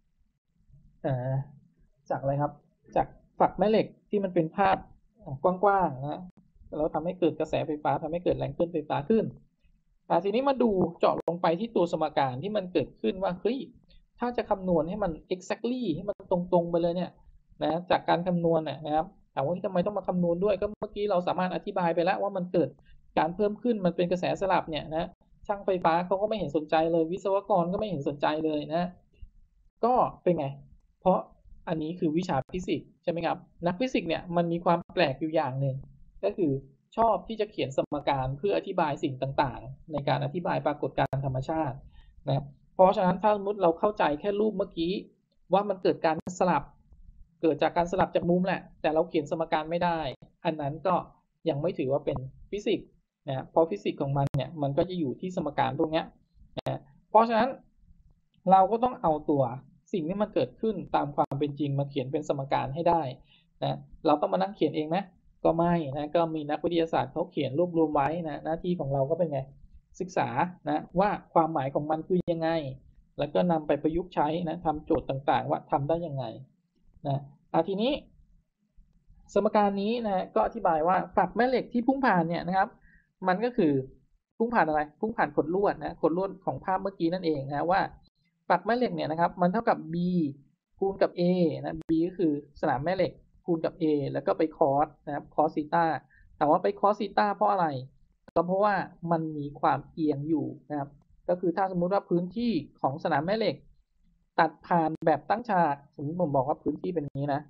จากอะไรครับจากฝักแม่เหล็กที่มันเป็นภาพกว้างๆนะแล้วทำให้เกิดกระแสไฟฟ้าทำให้เกิดแรงคลื่นไฟฟ้าขึ้นทีนี้มาดูเจาะลงไปที่ตัวสมการที่มันเกิดขึ้นว่าเฮ้ยถ้าจะคำนวณให้มัน exactly ให้มันตรงๆไปเลยเนี่ยนะจากการคำนวณนะครับถามว่าทำไมต้องมาคำนวณด้วยก็เมื่อกี้เราสามารถอธิบายไปแล้วว่ามันเกิดการเพิ่มขึ้นมันเป็นกระแสสลับเนี่ยนะช่างไฟฟ้าเขาก็ไม่เห็นสนใจเลยวิศวกรก็ไม่เห็นสนใจเลยนะก็เป็นไงเพราะอันนี้คือวิชาฟิสิกส์ใช่ไหมครับนักฟิสิกส์เนี่ยมันมีความแปลกอยู่อย่างหนึ่งก็คือชอบที่จะเขียนสมการเพื่ออธิบายสิ่งต่างๆในการอธิบายปรากฏการณ์ธรรมชาตินะเพราะฉะนั้นถ้าสมมติเราเข้าใจแค่รูปเมื่อกี้ว่ามันเกิดการสลับเกิดจากการสลับจากมุมแหละแต่เราเขียนสมการไม่ได้อันนั้นก็ยังไม่ถือว่าเป็นฟิสิกส์นะเพราะฟิสิกส์ของมันเนี่ยมันก็จะอยู่ที่สมการพวกนี้นะเพราะฉะนั้นเราก็ต้องเอาตัวสิ่งที่มันเกิดขึ้นตามความเป็นจริงมาเขียนเป็นสมการให้ได้นะเราต้องมานั่งเขียนเองไหมก็ไม่นะก็มีนักวิทยาศาสตร์เขาเขียนรวบรวมไว้นะหน้าที่ของเราก็เป็นไงศึกษานะว่าความหมายของมันคือยังไงแล้วก็นำไปประยุกต์ใช้นะทำโจทย์ต่างๆว่าทำได้ยังไงนะทีนี้สมการนี้นะก็อธิบายว่าฝักแม่เหล็กที่พุ่งผ่านเนี่ยนะครับมันก็คือพุ่งผ่านอะไรพุ่งผ่านขดลวดนะขดลวดของภาพเมื่อกี้นั่นเองนะว่าฝักแม่เหล็กเนี่ยนะครับมันเท่ากับ b คูณกับ a นะ b ก็คือสนามแม่เหล็กคูณกับ a แล้วก็ไปคอสนะครับคอสซีต้าถามว่าไปคอสซีต้าเพราะอะไรก็เพราะว่ามันมีความเอียงอยู่นะครับก็คือถ้าสมมุติว่าพื้นที่ของสนามแม่เหล็กตัดผ่านแบบตั้งฉากสมมติผมบอกว่าพื้นที่เป็นนี้นะ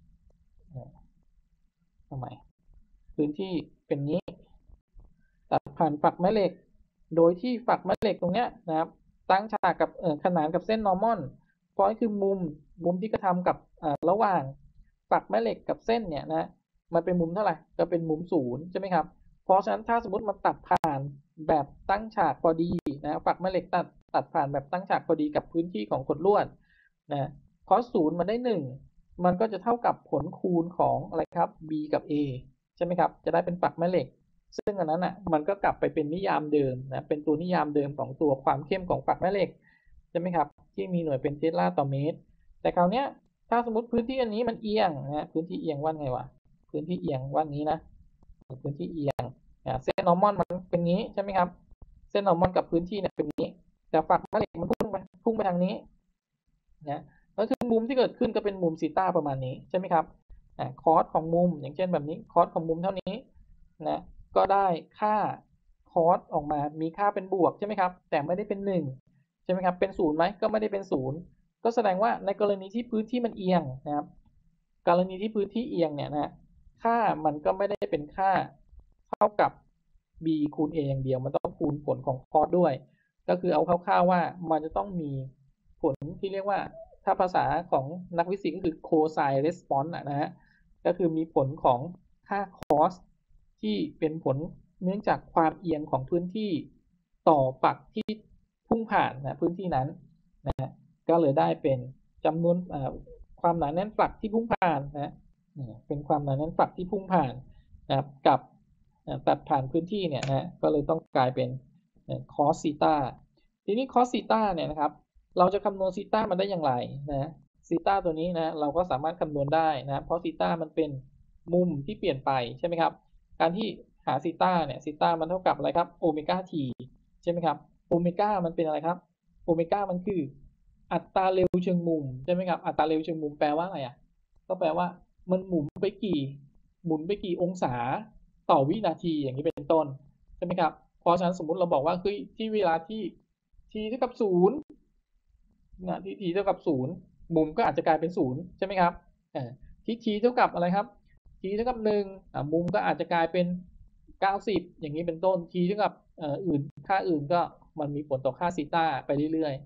ทำไมพื้นที่เป็นนี้ตัดผ่านฝักแม่เหล็กโดยที่ฝักแม่เหล็กตรงเนี้ยนะครับตั้งฉากกับเอ่อขนานกับเส้นนอร์มอลเพราะคือมุมมุมที่กระทำกับระหว่างฝักแม่เหล็กกับเส้นเนี่ยนะมันเป็นมุมเท่าไหร่ก็เป็นมุมศูนย์ใช่ไหมครับเพราะฉะนั้นถ้าสมมติมันตัดผ่านแบบตั้งฉากพอดีนะฝักแม่เหล็กตัดตัดผ่านแบบตั้งฉากพอดีกับพื้นที่ของขดลวดนะคอสศูนย์มันได้หนึ่งมันก็จะเท่ากับผลคูณของอะไรครับ b กับ a ใช่ไหมครับจะได้เป็นฝักแม่เหล็กซึ่งอันนั้นอ่ะมันก็กลับไปเป็นนิยามเดิมนะเป็นตัวนิยามเดิมของตัวความเข้มของฝักแม่เหล็กใช่ไหมครับที่มีหน่วยเป็นเทสลาต่อเมตรแต่คราวเนี้ยถ้าสมมติพื้นที่อันนี้มันเอียงนะพื้นที่เอียงว่าไงวะพื้นที่เอียงว่านี้นะพื้นที่เอียงเส้นนอร์มอนมันเป็นงี้ใช่ไหมครับเส้นนอร์มอนกับพื้นที่เนี่ยเป็นนี้แต่ฝักแม่เหล็กมันพุ่งไปพุ่งไปทางนี้นะก็คือมุมที่เกิดขึ้นก็เป็นมุมซีต้าประมาณนี้ใช่ไหมครับคอสของมุมอย่างเช่นแบบนี้คอสของมุมเท่านี้นะก็ได้ค่าคอสออกมามีค่าเป็นบวกใช่ไหมครับแต่ไม่ได้เป็นหนึ่งใช่ไหมครับเป็นศูนย์ไหมก็ไม่ได้เป็นศูนย์ก็แสดงว่าในกรณีที่พื้นที่มันเอียงนะครับกรณีที่พื้นที่เอียงเนี่ยนะค่ามันก็ไม่ได้เป็นค่าเท่ากับ b คูณ a อย่างเดียวมันต้องคูณผลของคอสด้วยก็คือเอาคร่าวๆว่ามันจะต้องมีผลที่เรียกว่าถ้าภาษาของนักวิสิกส์ก็คือ cosine response นะฮะก็คือมีผลของค่า cos ที่เป็นผลเนื่องจากความเอียงของพื้นที่ต่อฝักที่พุ่งผ่านนะพื้นที่นั้นนะก็เลยได้เป็นจำนวนความหนาแน่นฝักที่พุ่งผ่านนะเป็นความหนาแน่นฝักที่พุ่งผ่านนะครับกับตัดผ่านพื้นที่เนี่ยนะก็เลยต้องกลายเป็น cos ซีต้าทีนี้ cos ซีต้าเนี่ยนะครับเราจะคำนวณซีต้ามันได้อย่างไรนะซีต้าตัวนี้นะเราก็สามารถคำนวณได้นะเพราะซีต้ามันเป็นมุมที่เปลี่ยนไปใช่ไหมครับการที่หาซีต้าเนี่ยซีต้ามันเท่ากับอะไรครับโอเมก้าทีใช่ไหมครับโอเมก้ามันเป็นอะไรครับโอเมก้ามันคืออัตราเร็วเชิงมุมใช่ไหมครับอัตราเร็วเชิงมุมแปลว่าอะไรอ่ะก็แปลว่ามันหมุนไปกี่หมุนไปกี่องศาต่อวินาทีอย่างนี้เป็นต้นใช่ไหมครับเพราะฉะนั้นสมมุติเราบอกว่าคือที่เวลาที่ t เท่ากับศูนย์นะที่ t เท่ากับศูนย์มุมก็อาจจะกลายเป็นศูนย์ใช่ไหมครับที่ t เท่ากับอะไรครับ t เท่ากับหนึ่งมุมก็อาจจะกลายเป็นเก้าสิบอย่างนี้เป็นต้น t เท่ากับอื่นค่าอื่นก็มันมีผลต่อค่าซีต้าไปเรื่อย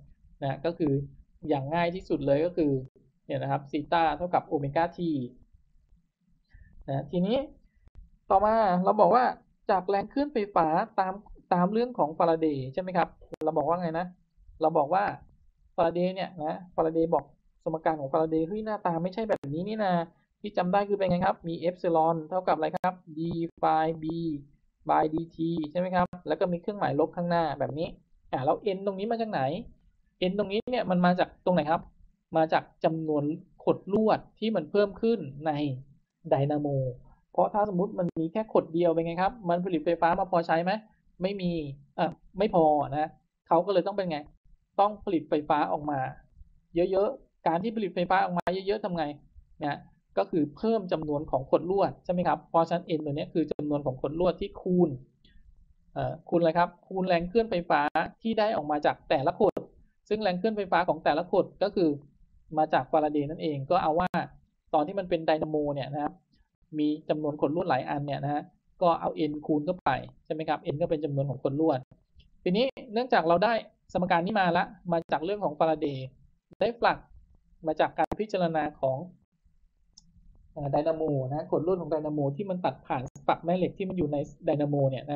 นะก็คืออย่างง่ายที่สุดเลยก็คือเนี่ยนะครับซีตาเท่ากับโอเมก้าทีนะทีนี้ต่อมาเราบอกว่าจากแรงคลื่นไฟฟ้าตามตามเรื่องของฟาราเดย์ใช่ไหมครับเราบอกว่าไงนะเราบอกว่าฟาราเดย์เนี่ยนะฟาราเดย์บอกสมการของฟาราเดย์เฮ้ยหน้าตาไม่ใช่แบบนี้นี่นะที่จำได้คือเป็นไงครับมีเอปซิลอนเท่ากับอะไรครับ d phi b by dt ใช่ไหมครับแล้วก็มีเครื่องหมายลบข้างหน้าแบบนี้อ่าแล้ว n ตรงนี้มาจากไหน n ตรงนี้เนี่ยมันมาจากตรงไหนครับมาจากจำนวนขดลวดที่มันเพิ่มขึ้นในไดนาโมเพราะถ้าสมมุติมันมีแค่ขดเดียวเป็นไงครับมันผลิตไฟฟ้ามาพอใช้ไหมไม่มีอ่ะไม่พอนะเขาก็เลยต้องเป็นไงต้องผลิตไฟฟ้าออกมาเยอะๆการที่ผลิตไฟฟ้าออกมาเยอะๆทำไงนะก็คือเพิ่มจำนวนของขดลวดใช่ไหมครับเพราะฉะนั้น n ตัวนี้คือจำนวนของขดลวดที่คูณเอ่อคูณอะไรครับคูณแรงเคลื่อนไฟฟ้าที่ได้ออกมาจากแต่ละขดซึ่งแรงเคลื่อนไฟฟ้าของแต่ละขดก็คือมาจากฟาราเดย์นั่นเองก็เอาว่าตอนที่มันเป็นไดนาโมเนี่ยนะครับมีจำนวนขดลวดหลายอันเนี่ยนะฮะก็เอา n คูณเข้าไปใช่ไหมครับ n ก็เป็นจำนวนของขดลวดทีนี้เนื่องจากเราได้สมการนี้มาละมาจากเรื่องของฟาราเดย์ได้ฟลักซ์มาจากการพิจารณาของไดนาโมนะขดลวดของไดนาโมที่มันตัดผ่านฝักแม่เหล็กที่มันอยู่ในไดนาโมเนี่ยนะ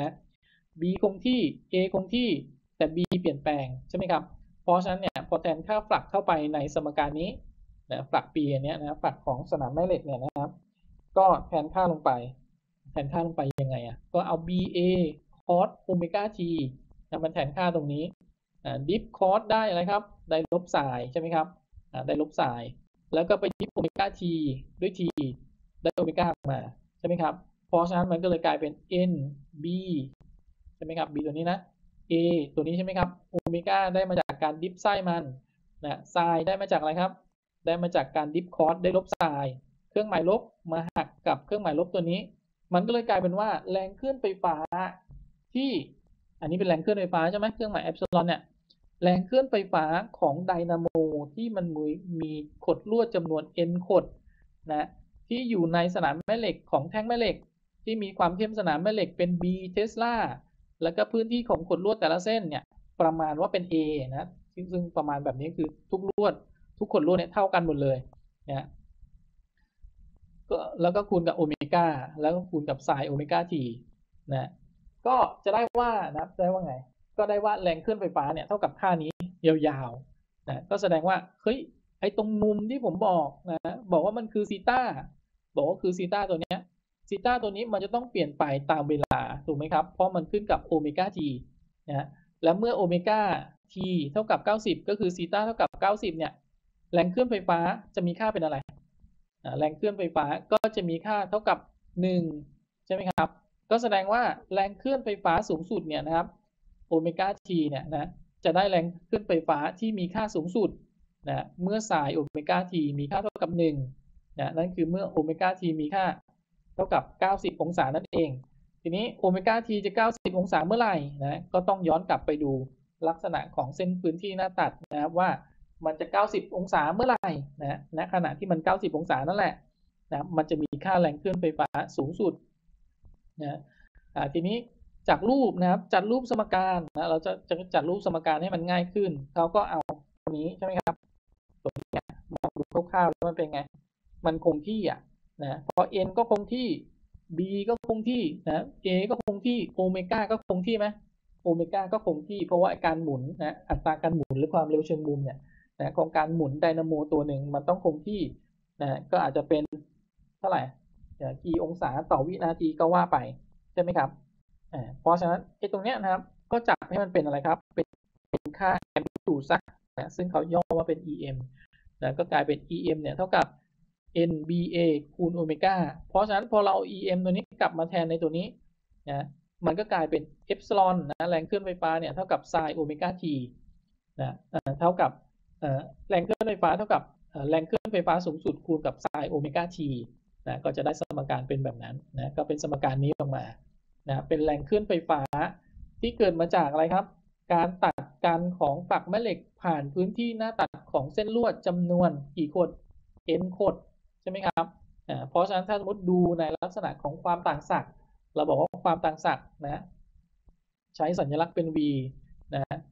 b คงที่ a คงที่แต่ b เปลี่ยนแปลงใช่ไหมครับเพราะฉะนั้นเนี่ยพอแทนค่าฟลักซ์เข้าไปในสมการนี้นะฟลักซ์ p อันนี้นะฟลักซ์ของสนามแม่เหล็กเนี่ยนะครับก็แทนค่าลงไปแทนค่าลงไปยังไงอ่ะก็เอา ba cos โอเมก้า t นะมันแทนค่าตรงนี้อ่า dip cos ได้อะไรครับได้ลบไซน์ใช่ไหมครับอ่าได้ลบไซน์แล้วก็ไปดิฟโอเมก้า t ด้วย t ได้โอเมก้ามาใช่ไหมครับเพราะฉะนั้นมันก็เลยกลายเป็น n b ใช่ไหมครับ b ตัวนี้นะ a ตัวนี้ใช่ไหมครับโอเมก้าได้มาจากการดิฟไซน์มันนะไซน์ได้มาจากอะไรครับได้มาจากการดิฟคอสได้ลบไซน์เครื่องหมายลบมาหักกับเครื่องหมายลบตัวนี้มันก็เลยกลายเป็นว่าแรงเคลื่อนไฟฟ้าที่อันนี้เป็นแรงเคลื่อนไฟฟ้าใช่ไหมเครื่องหมายเอปซิลอนเนี่ยแรงเคลื่อนไฟฟ้าของไดนาโมที่มันมีมีขดลวดจำนวน n ขดนะที่อยู่ในสนามแม่เหล็กของแท่งแม่เหล็กที่มีความเข้มสนามแม่เหล็กเป็น b เทสลาแล้วก็พื้นที่ของขดลวดแต่ละเส้นเนี่ยประมาณว่าเป็น a นะซึ่งประมาณแบบนี้คือทุกลวดทุกขดลวดเนี่ยเท่ากันหมดเลยนะก็แล้วก็คูณกับโอเมก้าแล้วก็คูณกับไซน์โอเมก้าทีนะก็จะได้ว่านะได้ว่าไงก็ได้ว่าแรงเคลื่อนไฟฟ้าเนี่ยเท่ากับค่านี้ยาวๆนะก็แสดงว่าเฮ้ยไอ้ตรงมุมที่ผมบอกนะบอกว่ามันคือซีตาบอกว่าคือซีตาตัวเนี้ยซีตาตัวนี้มันจะต้องเปลี่ยนไปตามเวลาถูกไหมครับเพราะมันขึ้นกับโอเมก้าทีนะแล้วเมื่อโอเมก้าทีเท่ากับเก้าสิบก็คือซีตาเท่ากับเก้าสิบเนี่ยแรงเคลื่อนไฟฟ้าจะมีค่าเป็นอะไรแรงเคลื่อนไฟฟ้าก็จะมีค่าเท่ากับหนึ่งใช่ไหมครับก็แสดงว่าแรงเคลื่อนไฟฟ้าสูงสุดเนี่ยนะครับโอเมก้าทีเนี่ยนะจะได้แรงเคลื่อนไฟฟ้าที่มีค่าสูงสุดนะเมื่อไซน์โอเมก้าทีมีค่าเท่ากับหนึ่งนะนั่นคือเมื่อโอเมก้าทีมีค่าเท่ากับเก้าสิบองศานั่นเองทีนี้โอเมก้าทีจะเก้าสิบองศาเมื่อไหร่นะก็ต้องย้อนกลับไปดูลักษณะของเส้นพื้นที่หน้าตัดนะครับว่ามันจะเก้าสิบองศาเมื่อไหร่นะณขณะที่มันเก้าสิบองศานั่นแหละนะมันจะมีค่าแรงเคลื่อนไฟฟ้าสูงสุดนะทีนี้จากรูปนะครับจัดรูปสมการนะเราจะจะจัดรูปสมการให้มันง่ายขึ้นเขาก็เอาตัวนี้ใช่ไหมครับตัวนี้มองดูคร่าวๆแล้วมันเป็นไงมันคงที่อ่ะนะพอ n ก็คงที่ b ก็คงที่นะ a ก็คงที่โอเมก้าก็คงที่ไหมโอเมก้าก็คงที่เพราะว่าการหมุนนะอัตราการหมุนหรือความเร็วเชิงมุมเนี่ยนะของการหมุนไดนาโมตัวหนึ่งมันต้องคงที่นะก็อาจจะเป็นเท่าไหร่กี่องศาต่อวินาทีก็ว่าไปใช่ไหมครับอ่าเพราะฉะนั้นไอ้ตรงเนี้ยนะครับก็จับให้มันเป็นอะไรครับเป็นเป็นค่าแอมพลิจูดซักนะซึ่งเขาย่อว่าเป็น em นะก็กลายเป็น em เนี่ยเท่ากับ n ba คูณโอเมก้าเพราะฉะนั้นพอเราเอา em ตัวนี้กลับมาแทนในตัวนี้นะมันก็กลายเป็นเอปซิลอนนะแรงเคลื่อนไฟฟ้าเนี่ยเท่ากับไซน์โอเมก้าทีนะเท่ากับแรงเคลื่อนไฟฟ้าเท่ากับแรงเคลื่อนไฟฟ้าสูงสุดคูณกับไซน์โอเมก้าทีนะก็จะได้สมการเป็นแบบนั้นนะก็เป็นสมการนี้ออกมานะเป็นแรงเคลื่อนไฟฟ้าที่เกิดมาจากอะไรครับการตัดกันของฝักแม่เหล็กผ่านพื้นที่หน้าตัดของเส้นลวดจำนวนกี่ขด n ขดใช่ไหมครับอ่าเพราะฉะนั้นถ้าสมมติดูในลักษณะของความต่างศักย์เราบอกว่าความต่างศักย์นะใช้สัญลักษณ์เป็น v นะ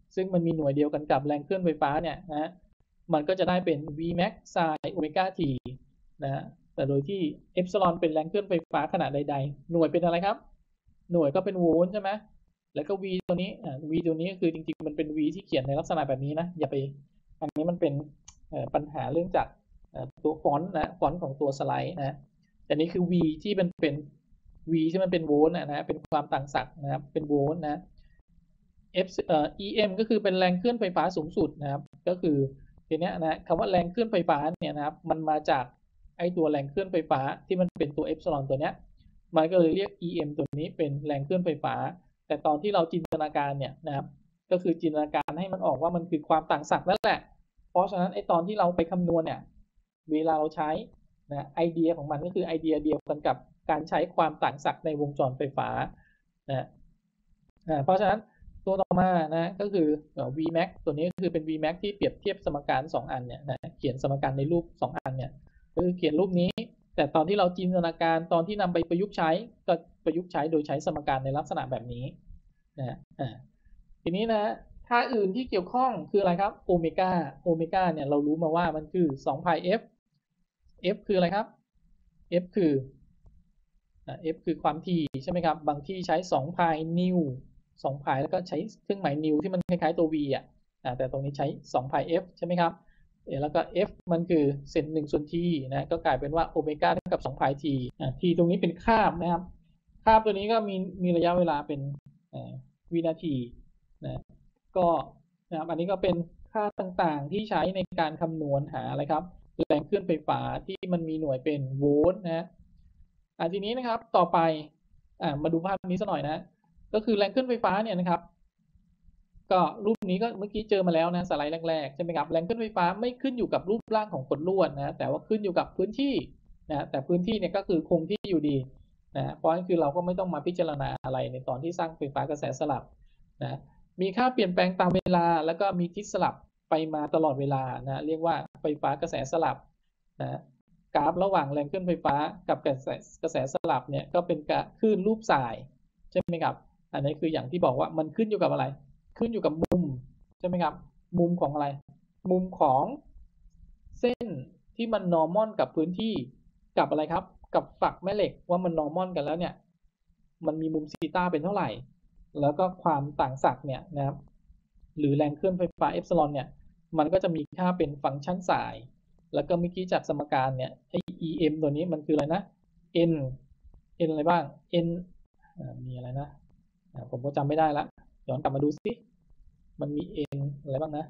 ซึ่งมันมีหน่วยเดียวกันกับแรงเคลื่อนไฟฟ้าเนี่ยนะมันก็จะได้เป็น v max sin โอเมก้า t นะแต่โดยที่เอปซิลอนเป็นแรงเคลื่อนไฟฟ้าขนาดใดๆหน่วยเป็นอะไรครับหน่วยก็เป็นโวลต์ใช่ไหมแล้วก็ v ตัวนี้อ่า v ตัวนี้ก็คือจริงๆมันเป็น v ที่เขียนในลักษณะแบบนี้นะอย่าไปอันนี้มันเป็นปัญหาเรื่องจากตัวฟอนต์นะฟอนต์ของตัวสไลด์นะแต่นี้คือ v ที่มันเป็น v ที่มันเป็นโวลต์นะเป็นความต่างศักย์นะครับเป็นโวลต์นะ F เอ่อ อี เอ็ม ก็คือเป็นแรงเคลื่อนไฟฟ้าสูงสุดนะครับก็คือทีเนี้ยนะคำว่าแรงเคลื่อนไฟฟ้าเนี่ยนะครับมันมาจากไอตัวแรงเคลื่อนไฟฟ้าที่มันเป็นตัวเอปซิลอนตัวเนี้ยมันก็เลยเรียก อี เอ็ม ตัวนี้เป็นแรงเคลื่อนไฟฟ้าแต่ตอนที่เราจินตนาการเนี่ยนะครับก็คือจินตนาการให้มันออกว่ามันคือความต่างศักย์นั่นแหละเพราะฉะนั้นไอตอนที่เราไปคำนวณเนี่ยเวลาเราใช้นะไอเดียของมันก็คือไอเดียเดียวกันกับการใช้ความต่างศักย์ในวงจรไฟฟ้านะเพราะฉะนั้นตัวต่อมานะก็คือ v max ตัวนี้ก็คือเป็น v max ที่เปรียบเทียบสมการสองอันเนี่ยนะเขียนสมการในรูปสองอันเนี่ยคือเขียนรูปนี้แต่ตอนที่เราจินตนาการตอนที่นำไปประยุกต์ใช้ก็ประยุกต์ใช้โดยใช้สมการในลักษณะแบบนี้นะอ่าทีนี้นะค่าอื่นที่เกี่ยวข้องคืออะไรครับโอเมก้าโอเมก้าเนี่ยเรารู้มาว่ามันคือสองพาย f f คืออะไรครับ f คือ f คือความถี่ใช่ไหมครับบางที่ใช้สองพายนิวสองพายแล้วก็ใช้เครื่องหมายนิวที่มันคล้ายๆตัว v อ่ะแต่ตรงนี้ใช้สองพาย f ใช่ไหมครับแล้วก็ f มันคือเศษหนึ่งส่วน t นะก็กลายเป็นว่าโอเมก้าเท่ากับสองพาย t อ่า t ตรงนี้เป็นคาบนะครับคาบตัวนี้ก็มีมีระยะเวลาเป็นวินาทีนะก็นะครับอันนี้ก็เป็นค่าต่างๆที่ใช้ในการคำนวณหาอะไรครับแรงเคลื่อนไฟฟ้าที่มันมีหน่วยเป็นโวลต์นะอ่าทีนี้นะครับต่อไปอ่ามาดูภาพนี้สักหน่อยนะก็คือแรงเคลื่อนไฟฟ้าเนี่ยนะครับก็รูปนี้ก็เมื่อกี้เจอมาแล้วนะสไลด์แรกๆใช่ไหมครับแรงเคลื่อนไฟฟ้าไม่ขึ้นอยู่กับรูปร่างของขดลวดนะแต่ว่าขึ้นอยู่กับพื้นที่นะแต่พื้นที่เนี่ยก็คือคงที่อยู่ดีนะเพราะนั่นคือเราก็ไม่ต้องมาพิจารณาอะไรในตอนที่สร้างไฟฟ้ากระแสสลับนะมีค่าเปลี่ยนแปลงตามเวลาแล้วก็มีทิศสลับไปมาตลอดเวลานะเรียกว่าไฟฟ้ากระแสสลับนะกราฟระหว่างแรงเคลื่อนไฟฟ้ากับกระแสกระแสสลับเนี่ยก็เป็นคลื่นรูปสายใช่ไหมครับอันนี้คืออย่างที่บอกว่ามันขึ้นอยู่กับอะไรขึ้นอยู่กับมุมใช่ไหมครับมุมของอะไรมุมของเส้นที่มัน normal กับพื้นที่กับอะไรครับกับฝักแม่เหล็กว่ามัน normal กันแล้วเนี่ยมันมีมุมซีตาเป็นเท่าไหร่แล้วก็ความต่างศักย์เนี่ยนะครับหรือแรงเคลื่อนไฟฟ้าเอปซิลอนเนี่ยมันก็จะมีค่าเป็นฟังก์ชันสายแล้วก็เมื่อกี้จากสมการเนี่ยไอ้ อี เอ็ม ตัวนี้มันคืออะไรนะ n n อะไรบ้าง n มีอะไรนะผมก็จำไม่ได้ละย้อนกลับมาดูสิมันมี n อะไรบ้างนะ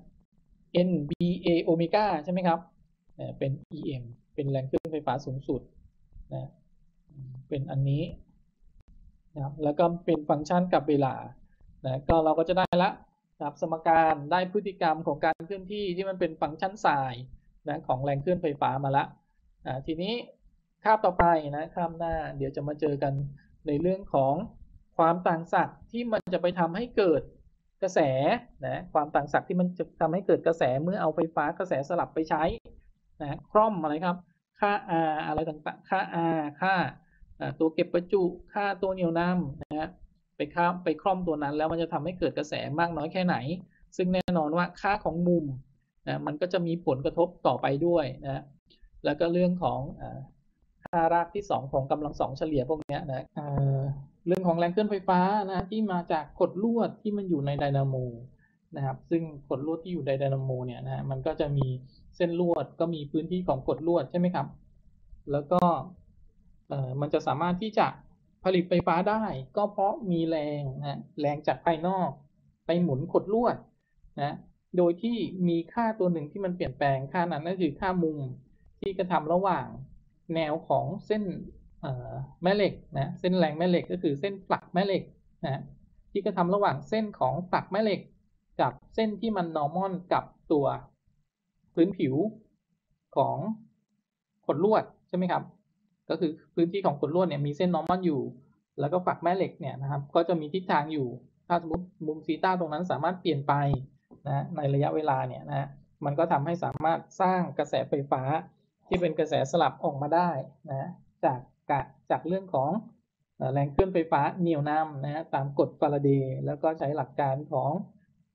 n b a โอเมก้าใช่ไหมครับเป็น อี เอ็ม เป็นแรงเคลื่อนไฟฟ้าสูงสุดนะเป็นอันนี้นะครับแล้วก็เป็นฟังก์ชันกับเวลานะก็เราก็จะได้ละนะครับสมการได้พฤติกรรมของการเคลื่อนที่ที่มันเป็นฟังก์ชันสายนะของแรงเคลื่อนไฟฟ้ามาละอ่าทีนี้คาบต่อไปนะคาบหน้าเดี๋ยวจะมาเจอกันในเรื่องของความต่างศักย์ที่มันจะไปทำให้เกิดกระแสนะความต่างศักย์ที่มันจะทำให้เกิดกระแสเมื่อเอาไฟฟ้ากระแสสลับไปใช้นะคร่อมอะไรครับค่า R อะไรต่างๆค่า R ค่าตัวเก็บประจุค่าตัวเหนี่ยวนำนะฮะไปค่าไปคร่อมตัวนั้นแล้วมันจะทำให้เกิดกระแสมากน้อยแค่ไหนซึ่งแน่นอนว่าค่าของมุมนะมันก็จะมีผลกระทบต่อไปด้วยนะแล้วก็เรื่องของค่ารากที่สองของกำลังสองเฉลี่ยพวกนี้นะเรื่องของแรงเคลื่อนไฟฟ้านะที่มาจากกดลวดที่มันอยู่ในไดนาโมนะครับซึ่งกดลวดที่อยู่ในไดนาโมเนี่ยนะมันก็จะมีเส้นลวดก็มีพื้นที่ของกดลวดใช่ไหมครับแล้วก็เอ่อมันจะสามารถที่จะผลิตไฟฟ้าได้ก็เพราะมีแรงนะแรงจากภายนอกไปหมุนกดลวดนะโดยที่มีค่าตัวหนึ่งที่มันเปลี่ยนแปลงค่านั้นนั่นคือค่ามุมที่กระทำระหว่างแนวของเส้นแม่เหล็กนะเส้นแรงแม่เหล็กก็คือเส้นฝักแม่เหล็กนะที่กระทำระหว่างเส้นของฝักแม่เหล็กกับเส้นที่มัน normal กับตัวพื้นผิวของขดลวดใช่ไหมครับก็คือพื้นที่ของขดลวดเนี่ยมีเส้น normal อยู่แล้วก็ฝักแม่เหล็กเนี่ยนะครับก็จะมีทิศทางอยู่ถ้าสมมติมุมซีตาตรงนั้นสามารถเปลี่ยนไปนะในระยะเวลาเนี่ยนะมันก็ทำให้สามารถสร้างกระแสไฟฟ้าที่เป็นกระแสสลับออกมาได้นะจากจากเรื่องของแรงเคลื่อนไฟฟ้าเหนี่ยวนำนะตามกฎฟาราเดย์แล้วก็ใช้หลักการของ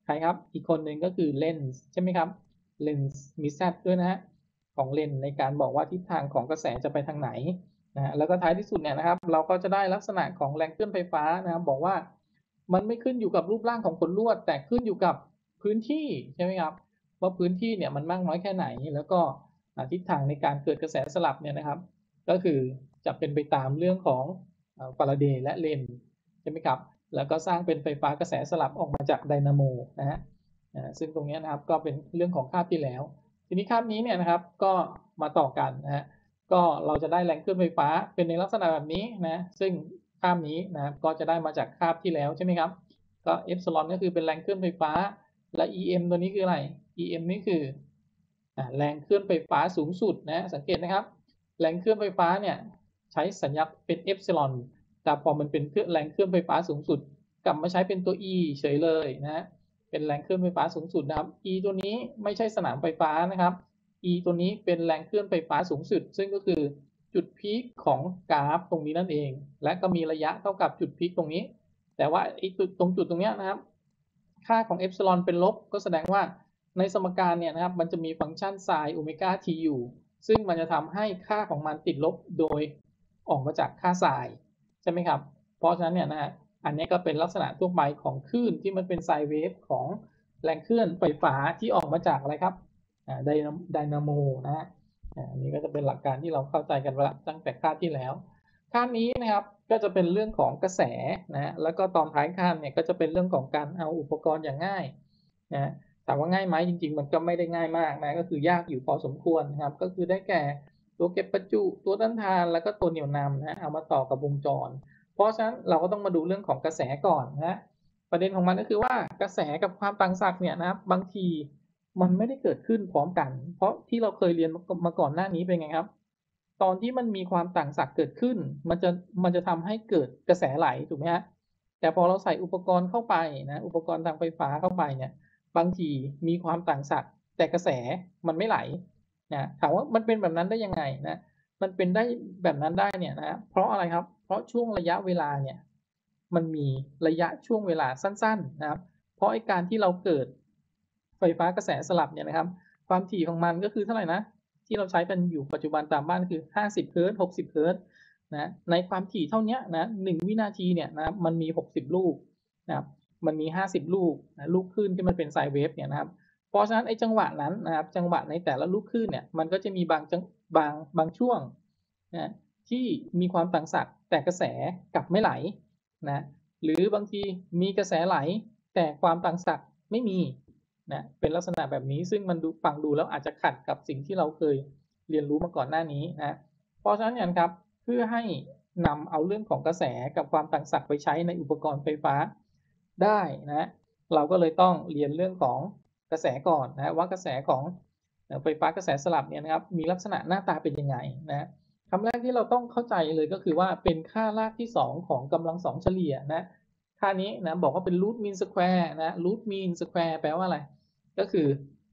ใครครับอีกคนหนึ่งก็คือเลนส์ใช่ไหมครับเลนส์มี z ด้วยนะฮะของเลนส์ในการบอกว่าทิศทางของกระแสจะไปทางไหนนะฮะแล้วก็ท้ายที่สุดเนี่ยนะครับเราก็จะได้ลักษณะของแรงเคลื่อนไฟฟ้านะครับบอกว่ามันไม่ขึ้นอยู่กับรูปร่างของขนลวดแต่ขึ้นอยู่กับพื้นที่ใช่ไหมครับว่าพื้นที่เนี่ยมันมากน้อยแค่ไหนแล้วก็ทิศทางในการเกิดกระแสสลับเนี่ยนะครับก็คือจะเป็นไปตามเรื่องของฟาราเดย์และเลนส์ใช่ไหมครับแล้วก็สร้างเป็นไฟฟ้ากระแสสลับออกมาจากไดนาโมนะฮะซึ่งตรงนี้นะครับก็เป็นเรื่องของคาบที่แล้วทีนี้คาบนี้เนี่ยนะครับก็มาต่อกันนะฮะก็เราจะได้แรงเคลื่อนไฟฟ้าเป็นในลักษณะแบบนี้นะซึ่งคาบนี้นะครับก็จะได้มาจากคาบที่แล้วใช่ไหมครับก็เอปซิลอนก็คือเป็นแรงเคลื่อนไฟฟ้าและ อี เอ็ม ตัวนี้คืออะไร อี เอ็ม นี่คือแรงเคลื่อนไฟฟ้าสูงสุดนะสังเกตนะครับแรงเคลื่อนไฟฟ้าเนี่ยใช้สัญลักษณ์เป็นเอปซิลอนแต่พอมันเป็นแรงเคลื่อนไฟฟ้าสูงสุดกลับมาใช้เป็นตัว e เฉยเลยนะเป็นแรงเคลื่อนไฟฟ้าสูงสุดนะครับ e ตัวนี้ไม่ใช่สนามไฟฟ้านะครับ e ตัวนี้เป็นแรงเคลื่อนไฟฟ้าสูงสุดซึ่งก็คือจุดพีคของกราฟตรงนี้นั่นเองและก็มีระยะเท่ากับจุดพีคตรงนี้แต่ว่าไอ้จุดตรงจุดตรงนี้นะครับค่าของเอปซิลอนเป็นลบก็แสดงว่าในสมการเนี่ยนะครับมันจะมีฟังก์ชันไซน์โอเมก้า t อยู่ซึ่งมันจะทำให้ค่าของมันติดลบโดยออกมาจากค่าไซน์ใช่ไหมครับเพราะฉะนั้นเนี่ยนะฮะอันนี้ก็เป็นลักษณะทั่วไปของคลื่นที่มันเป็นไซน์เวฟของแรงเคลื่อนไฟฟ้าที่ออกมาจากอะไรครับไดนาโมนะฮะอันนี้ก็จะเป็นหลักการที่เราเข้าใจกันแล้วตั้งแต่คาบที่แล้วคาบนี้นะครับก็จะเป็นเรื่องของกระแสนะแล้วก็ตอนท้ายคาบเนี่ยก็จะเป็นเรื่องของการเอาอุปกรณ์อย่างง่ายนะถามว่าง่ายไหมจริงๆมันก็ไม่ได้ง่ายมากนะก็คือยากอยู่พอสมควรนะครับก็คือได้แก่ตัวเก็บประจุตัวต้านทานแล้วก็ตัวเหนี่ยวนำนะเอามาต่อกับวงจรเพราะฉะนั้นเราก็ต้องมาดูเรื่องของกระแสก่อนนะประเด็นของมันก็คือว่ากระแสกับความต่างศักย์เนี่ยนะครับบางทีมันไม่ได้เกิดขึ้นพร้อมกันเพราะที่เราเคยเรียนมาก่อนหน้านี้เป็นไงครับตอนที่มันมีความต่างศักย์เกิดขึ้นมันจะมันจะทำให้เกิดกระแสไหลถูกไหมฮะแต่พอเราใส่อุปกรณ์เข้าไปนะอุปกรณ์ทางไฟฟ้าเข้าไปเนี่ยบางทีมีความต่างศักย์แต่กระแสมันไม่ไหลนะถามว่ามันเป็นแบบนั้นได้ยังไงนะมันเป็นได้แบบนั้นได้เนี่ยนะเพราะอะไรครับเพราะช่วงระยะเวลาเนี่ยมันมีระยะช่วงเวลาสั้นๆนะครับเพราะไอ้การที่เราเกิดไฟฟ้ากระแสสลับเนี่ยนะครับความถี่ของมันก็คือเท่าไหร่นะที่เราใช้กันอยู่ปัจจุบันตามบ้านคือห้าสิบเฮิร์ตซ์หกสิบเฮิร์ตซ์นะในความถี่เท่านี้นะหนึ่งวินาทีเนี่ยนะมันมีหกสิบลูกนะครับมันมีห้าสิบลูกนะลูกคลื่นที่มันเป็นไซน์เวฟเนี่ยนะครับเพราะฉะนั้นไอ้จังหวะนั้นนะครับจังหวะในแต่ละลูกคลื่นเนี่ยมันก็จะมีบางจังบางบางช่วงนะที่มีความต่างศักย์แต่กระแสกลับไม่ไหลนะหรือบางทีมีกระแสไหลแต่ความต่างศักย์ไม่มีนะเป็นลักษณะแบบนี้ซึ่งมันดูฟังดูแล้วอาจจะขัดกับสิ่งที่เราเคยเรียนรู้มาก่อนหน้านี้นะเพราะฉะนั้นเนี่ยครับเพื่อให้นำเอาเรื่องของกระแสกับความต่างศักย์ไปใช้ในอุปกรณ์ไฟฟ้าได้นะเราก็เลยต้องเรียนเรื่องของกระแสก่อนนะว่ากระแสของไฟฟ้ากระแสสลับเนี่ยนะครับมีลักษณะหน้าตาเป็นยังไงนะคำแรกที่เราต้องเข้าใจเลยก็คือว่าเป็นค่ารากที่สองของกำลังสองเฉลี่ยนะค่านี้นะบอกว่าเป็น root mean square นะ root mean square แปลว่าอะไรก็คือ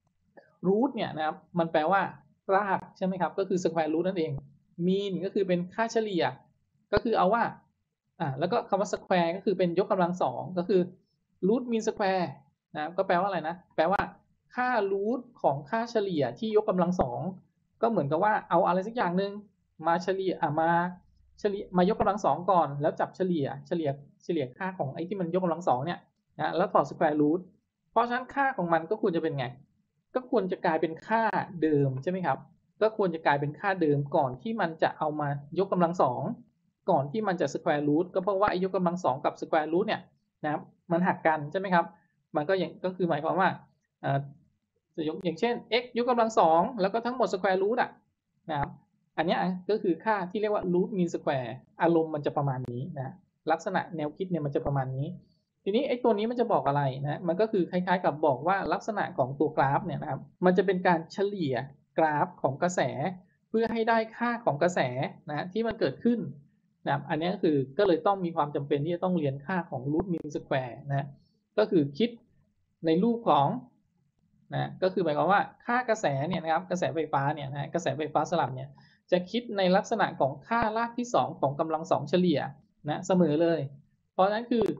root เนี่ยนะครับมันแปลว่ารากใช่ไหมครับก็คือ square root นั่นเอง mean ก็คือเป็นค่าเฉลี่ยก็คือเอาว่าอ่าแล้วก็คำว่า square ก็คือเป็นยกกำลังสองก็คือ root mean square นะก็แปลว่าอะไรนะแปลว่าค่า root ของค่าเฉลี่ยที่ยกกำลังสองก็เหมือนกับว่าเอาอะไรสักอย่างหนึ่งมาเฉลี่ยอ่ามาเฉลี่ยมายกกำลังสองก่อนแล้วจับเฉลี่ยเฉลี่ยเฉลี่ยค่าของไอ้ที่มันยกกำลังสองเนี่ยนะแล้วถอด square root เพราะฉะนั้นค่าของมันก็ควรจะเป็นไงก็ควรจะกลายเป็นค่าเดิมใช่ไหมครับก็ควรจะกลายเป็นค่าเดิมก่อนที่มันจะเอามายกกำลังสองก่อนที่มันจะ square root ก็เพราะว่าไอ้ยกกำลังสองกับ square root เนี่ยนะครับมันหักกันใช่ไหมครับมันก็อย่างก็คือหมายความว่าอ่าอย่างเช่น x ยกกำลังสองแล้วก็ทั้งหมด square root อ่ะนะครับอันนี้ก็คือค่าที่เรียกว่า root mean square อารมณ์มันจะประมาณนี้นะลักษณะแนวคิดเนี่ยมันจะประมาณนี้ทีนี้ไอ้ตัวนี้มันจะบอกอะไรนะมันก็คือคล้ายๆกับบอกว่าลักษณะของตัวกราฟเนี่ยนะครับมันจะเป็นการเฉลี่ยกราฟของกระแสเพื่อให้ได้ค่าของกระแสนะที่มันเกิดขึ้นนะอันนี้ก็คือก็เลยต้องมีความจำเป็นที่จะต้องเรียนค่าของ root mean square นะก็คือคิดในรูปของนะก็คือหมายความว่าค่ากระแสเนี่ยนะครับกระแสไฟฟ้าเนี่ยนะกระแสไฟฟ้าสลับเนี่ยจะคิดในลักษณะของค่ารากที่สองของกำลังสองเฉลี่ยนะเสมอเลยเพราะนั้นคือ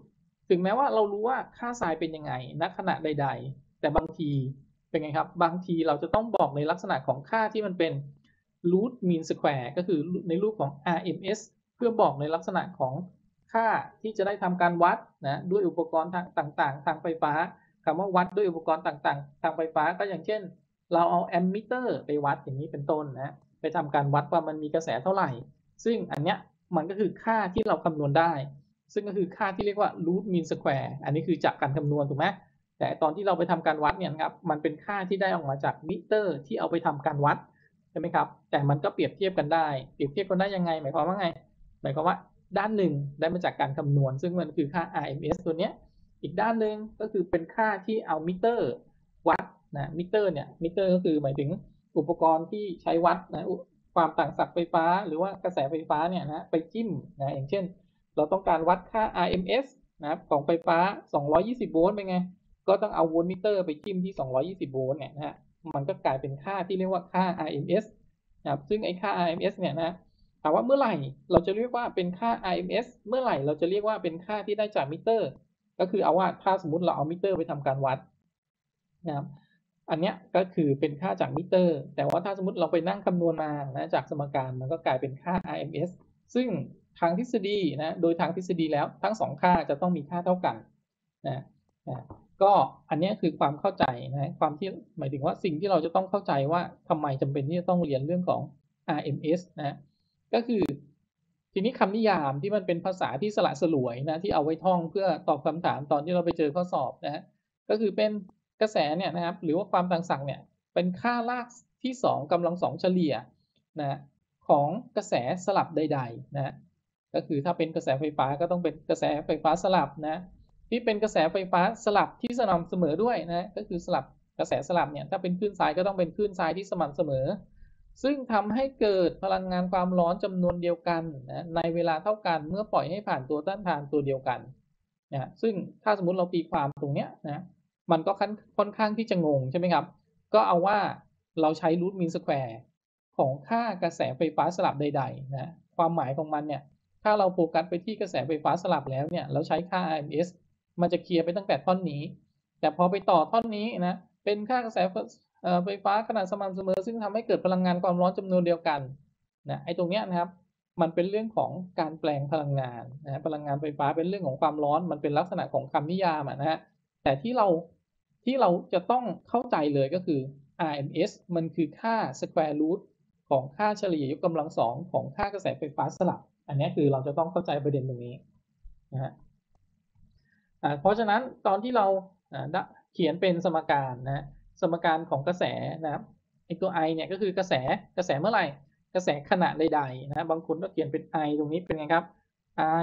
ถึงแม้ว่าเรารู้ว่าค่าไซน์เป็นยังไงณขณะใดๆแต่บางทีเป็นไงครับบางทีเราจะต้องบอกในลักษณะของค่าที่มันเป็น root mean square ก็คือในรูปของ อาร์ เอ็ม เอส เพื่อบอกในลักษณะของค่าที่จะได้ทำการวัดนะด้วยอุปกรณ์ต่างๆทางไฟฟ้าคำว่าวัดด้วยอุปกรณ์ต่างๆทางไฟฟ้าก็อย่างเช่นเราเอาแอมมิเตอร์ไปวัดอย่างนี้เป็นต้นนะไปทำการวัดว่ามันมีกระแสเท่าไหร่ซึ่งอันเนี้ยมันก็คือค่าที่เราคำนวณได้ซึ่งก็คือค่าที่เรียกว่า root mean square อันนี้คือจากการคำนวณถูกไหมแต่ตอนที่เราไปทำการวัดเนี่ยครับมันเป็นค่าที่ได้ออกมาจากมิเตอร์ที่เอาไปทำการวัดใช่ไหมครับแต่มันก็เปรียบเทียบกันได้เปรียบเทียบกันได้ยังไงหมายความว่าไงหมายความว่าด้านหนึ่งได้มาจากการคำนวณซึ่งมันคือค่า อาร์ เอ็ม เอส ตัวเนี้ยอีกด้านหนึ่งก็คือเป็นค่าที่เอามิเตอร์วัดนะมิเตอร์เนี่ยมิเตอร์ก็คือหมายถึงอุปกรณ์ที่ใช้วัดนะความต่างศักย์ไฟฟ้าหรือว่ากระแสไฟฟ้าเนี่ยนะไปจิ้มนะอย่างเช่นเราต้องการวัดค่า อาร์ เอ็ม เอส นะครับของไฟฟ้าสองร้อยยี่สิบโวลต์เป็นไงก็ต้องเอาโวลต์มิเตอร์ไปจิ้มที่สองร้อยยี่สิบโวลต์เนี่ยนะฮะมันก็กลายเป็นค่าที่เรียกว่าค่า อาร์ เอ็ม เอส นะครับซึ่งไอ้ค่า อาร์ เอ็ม เอส เนี่ยนะถามว่าเมื่อไหร่เราจะเรียกว่าเป็นค่า อาร์ เอ็ม เอส เมื่อไหร่เราจะเรียกว่าเป็นค่าที่ได้จากมิเตอร์ก็คือเอาว่าถ้าสมมุติเราเอามิเตอร์ไปทำการวัดนะครับอันเนี้ยก็คือเป็นค่าจากมิเตอร์แต่ว่าถ้าสมมติเราไปนั่งคำนวณมานะจากสมการมันก็กลายเป็นค่า อาร์ เอ็ม เอส ซึ่งทางทฤษฎีนะโดยทางทฤษฎีแล้วทั้งสองค่าจะต้องมีค่าเท่ากันนะนะก็อันนี้คือความเข้าใจนะความที่หมายถึงว่าสิ่งที่เราจะต้องเข้าใจว่าทำไมจำเป็นที่จะต้องเรียนเรื่องของ อาร์ เอ็ม เอส นะก็คือทีนี้คำนิยามที่มันเป็นภาษาที่สละสลวยนะที่เอาไว้ท่องเพื่อตอบคำถามตอนที่เราไปเจอข้อสอบนะฮะก็คือเป็นกระแสเนี่ยนะครับหรือว่าความต่างศักย์เนี่ยเป็นค่ารากที่สองกำลังสองเฉลี่ยนะของกระแสสลับใดๆนะก็คือถ้าเป็นกระแสไฟฟ้าก็ต้องเป็นกระแสไฟฟ้าสลับนะที่เป็นกระแสไฟฟ้าสลับที่สม่ำเสมอด้วยนะก็คือสลับกระแสสลับเนี่ยถ้าเป็นคลื่นทรายก็ต้องเป็นคลื่นทรายที่สม่ำเสมอซึ่งทำให้เกิดพลังงานความร้อนจำนวนเดียวกันนะในเวลาเท่ากันเมื่อปล่อยให้ผ่านตัวต้านทานตัวเดียวกันนะซึ่งถ้าสมมุติเราตีความตรงเนี้ยนะมันก็ค่อนข้างที่จะงงใช่ไหมครับก็เอาว่าเราใช้รูทมีนสแควร์ของค่ากระแสไฟฟ้าสลับใดๆนะความหมายของมันเนี่ยถ้าเราโฟกัสไปที่กระแสไฟฟ้าสลับแล้วเนี่ยเราใช้ค่า อาร์ เอ็ม เอส มันจะเคลียร์ไปตั้งแต่ท่อนนี้แต่พอไปต่อท่อนนี้นะเป็นค่ากระแสไฟฟ้าขนาดสม่ำเสมอซึ่งทำให้เกิดพลังงานความร้อนจำนวนเดียวกันนะไอ้ตรงเนี้ยนะครับมันเป็นเรื่องของการแปลงพลังงานนะพลังงานไฟฟ้าเป็นเรื่องของความร้อนมันเป็นลักษณะของคำนิยามนะฮะแต่ที่เราที่เราจะต้องเข้าใจเลยก็คือ อาร์ เอ็ม เอส มันคือค่า square root ของค่าเฉลี่ยยกกำลังสองของค่ากระแสไฟฟ้าสลับอันนี้คือเราจะต้องเข้าใจประเด็นตรงนี้นะฮะเพราะฉะนั้นตอนที่เราเขียนเป็นสมการนะสมการของกระแสนะครับไอตัว I เนี่ยก็คือกระแสกระแสเมื่อไหร่กระแสขณะใดๆนะบางคนก็เขียนเป็น I ตรงนี้เป็นไงครับ I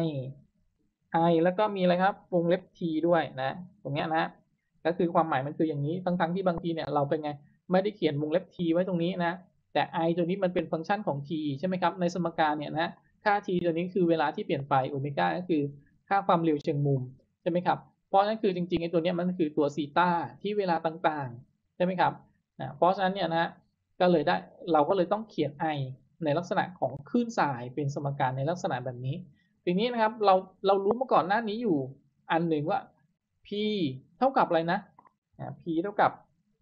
I แล้วก็มีอะไรครับวงเล็บ T ด้วยนะตรงเนี้ยนะก็คือความหมายมันคืออย่างนี้ทั้งๆที่บางทีเนี่ยเราเป็นไงไม่ได้เขียนวงเล็บ T ไว้ตรงนี้นะแต่ I ตัวนี้มันเป็นฟังก์ชันของ T ใช่ไหมครับในสมการเนี่ยนะค่า T ตัวนี้คือเวลาที่เปลี่ยนไปโอเมก้าก็คือค่าความเร็วเชิงมุมใช่ไหมครับเพราะฉะนั้นคือจริงๆไอ้ตัวนี้มันคือตัวซีตาที่เวลาต่างๆใช่ไหมครับนะเพราะฉะนั้นเนี่ยนะก็เลยได้เราก็เลยต้องเขียน I ในลักษณะของคลื่นทรายเป็นสมการในลักษณะแบบนี้ทีนี้นะครับเราเรารู้มาก่อนหน้านี้อยู่อันหนึ่งว่า P เท่ากับอะไรนะ P เท่ากับ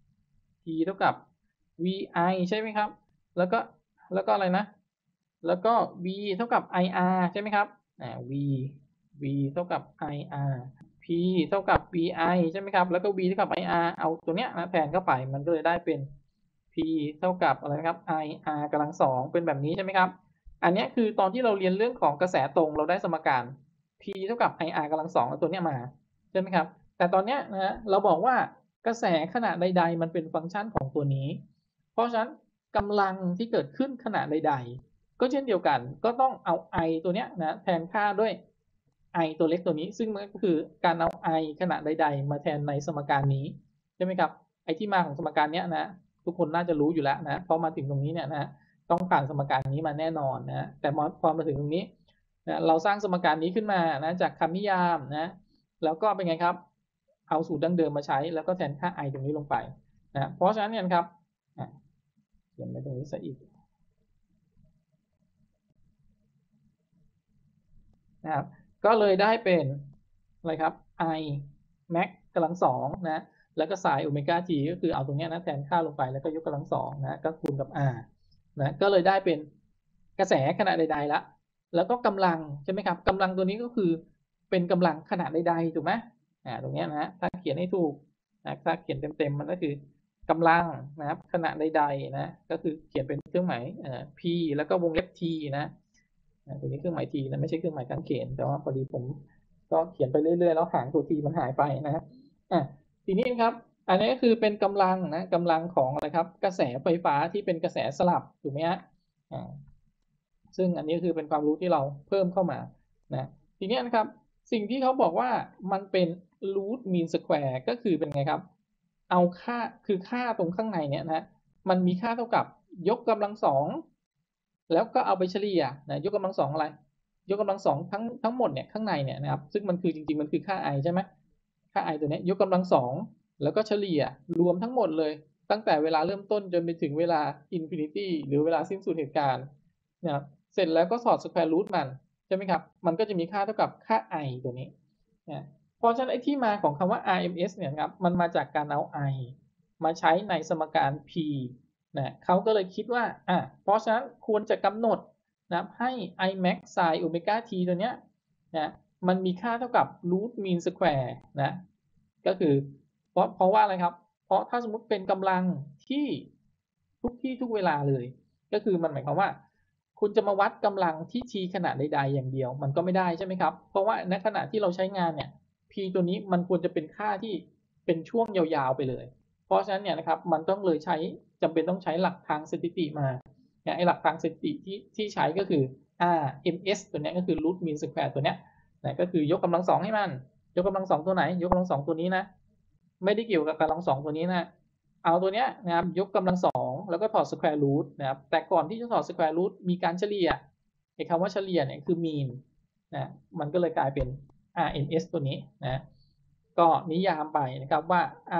P เท่ากับ วี ไอ ใช่ไหมครับแล้วก็แล้วก็อะไรนะแล้วก็ V เท่ากับ ไอ อาร์ ใช่ไหมครับอ่า V V เท่ากับ ไอ อาร์ P เท่ากับ วี ไอ ใช่ไหมครับแล้วก็ V เท่ากับ ไอ อาร์ เอาตัวเนี้ยนะแทนเข้าไปมันก็เลยได้เป็น P เท่ากับอะไรครับ ไอ อาร์ กำลังสองเป็นแบบนี้ใช่ไหมครับอันนี้คือตอนที่เราเรียนเรื่องของกระแสตรงเราได้สมการ P เท่ากับ ไอ อาร์ กำลังสองเอาตัวเนี้ยมาใช่ไหมครับแต่ตอนเนี้ยนะเราบอกว่ากระแสขณะใดๆมันเป็นฟังก์ชันของตัวนี้เพราะฉะนั้นกำลังที่เกิดขึ้นขณะใดๆก็เช่นเดียวกันก็ต้องเอา I ตัวเนี้ยนะแทนค่าด้วย I ตัวเล็กตัวนี้ซึ่งมันก็คือการเอา I ขณะใดๆมาแทนในสมการนี้ใช่ไหมครับไอ้ที่มาของสมการเนี้ยนะทุกคนน่าจะรู้อยู่แล้วนะพอมาถึงตรงนี้เนี่ยนะต้องผ่านสมการนี้มาแน่นอนนะแต่พอมาถึงตรงนี้นะเราสร้างสมการนี้ขึ้นมานะจากคำนิยามนะแล้วก็เป็นไงครับเอาสูตรดั้งเดิมมาใช้แล้วก็แทนค่า I ตรงนี้ลงไปนะเพราะฉะนั้นเนี่ยครับเขียนไว้ตรงนี้ซะอีกนะครับก็เลยได้เป็นอะไรครับ i max กำลังสองนะแล้วก็ไซน์โอเมก้า t ก็คือเอาตรงนี้นะแทนค่าลงไปแล้วก็ยกกำลังสองนะก็คูณกับ r นะก็เลยได้เป็นกระแสขนาดใดๆละแล้วก็กำลังใช่ไหมครับกำลังตัวนี้ก็คือเป็นกำลังขนาดใดๆถูกไหมอ่าตรงนี้นะถ้าเขียนให้ถูกนะถ้าเขียนเต็มๆมันก็คือกำลังนะครับขนาดใดๆนะก็คือเขียนเป็นเครื่องหมายเอ่อ p แล้วก็วงเล็บ t นะตัวนี้เครื่องหมาย t นะไม่ใช่เครื่องหมายกางเขนแต่ว่าพอดีผมก็เขียนไปเรื่อยๆแล้วหางตัว t มันหายไปนะฮะอ่ะทีนี้นะครับอันนี้ก็คือเป็นกำลังนะกำลังของอะไรครับกระแสไฟฟ้าที่เป็นกระแสสลับถูกไหมฮะอ่าซึ่งอันนี้คือเป็นความรู้ที่เราเพิ่มเข้ามานะทีนี้นะครับสิ่งที่เขาบอกว่ามันเป็น root mean square ก็คือเป็นไงครับเอาค่าคือค่าตรงข้างในเนี่ยนะมันมีค่าเท่ากับยกกำลังสองแล้วก็เอาไปเฉลี่ยนะยกกำลังสองอะไรยกกำลังสองทั้งทั้งหมดเนี่ยข้างในเนี่ยนะครับซึ่งมันคือจริงๆมันคือค่า i ใช่ไหมค่า i ตัวนี้ยกกำลังสองแล้วก็เฉลี่ยรวมทั้งหมดเลยตั้งแต่เวลาเริ่มต้นจนไปถึงเวลา infinity หรือเวลาสิ้นสุดเหตุการณ์นะครับเสร็จแล้วก็สอด square root มันใช่ไหมครับมันก็จะมีค่าเท่ากับค่า i ตัวนี้นะเพราะฉะนั้นไอ้ที่มาของคำว่า อาร์ เอ็ม เอส เนี่ยครับมันมาจากการเอา i มาใช้ในสมการ p นะเขาก็เลยคิดว่าอ่ะเพราะฉะนั้นควรจะกำหนดนะให้ i max sin omega t ตัวเนี้ยนะมันมีค่าเท่ากับ root mean square นะก็คือเพราะเพราะว่าอะไรครับเพราะถ้าสมมติเป็นกำลังที่ทุกที่ทุกเวลาเลยก็คือมันหมายความว่าคุณจะมาวัดกำลังที่ t ขนาดใดๆอย่างเดียวมันก็ไม่ได้ใช่ไหมครับเพราะว่าในขณะที่เราใช้งานเนี่ย p ตัวนี้มันควรจะเป็นค่าที่เป็นช่วงยาวๆไปเลยเพราะฉะนั้นเนี่ยนะครับมันต้องเลยใช้จำเป็นต้องใช้หลักทางสถิติมาไอ้หลักทางสถิติที่ที่ใช้ก็คือ อาร์ เอ็ม เอส ตัวนี้ก็คือ root mean square ตัวเนี้ยนะก็คือยกกำลังสองให้มันยกกำลังสองตัวไหนยกกำลังสองตัวนี้นะไม่ได้เกี่ยวกับกำลังสองตัวนี้นะเอาตัวเนี้ยนะครับยกกำลังสองแล้วก็ถอด square root นะครับแต่ก่อนที่จะถอด square root มีการเฉลี่ยไอ้คำว่าเฉลี่ยเนี่ยคือ mean นะมันก็เลยกลายเป็น อาร์ เอ็ม เอส ตัวนี้นะก็นิยามไปนะครับว่า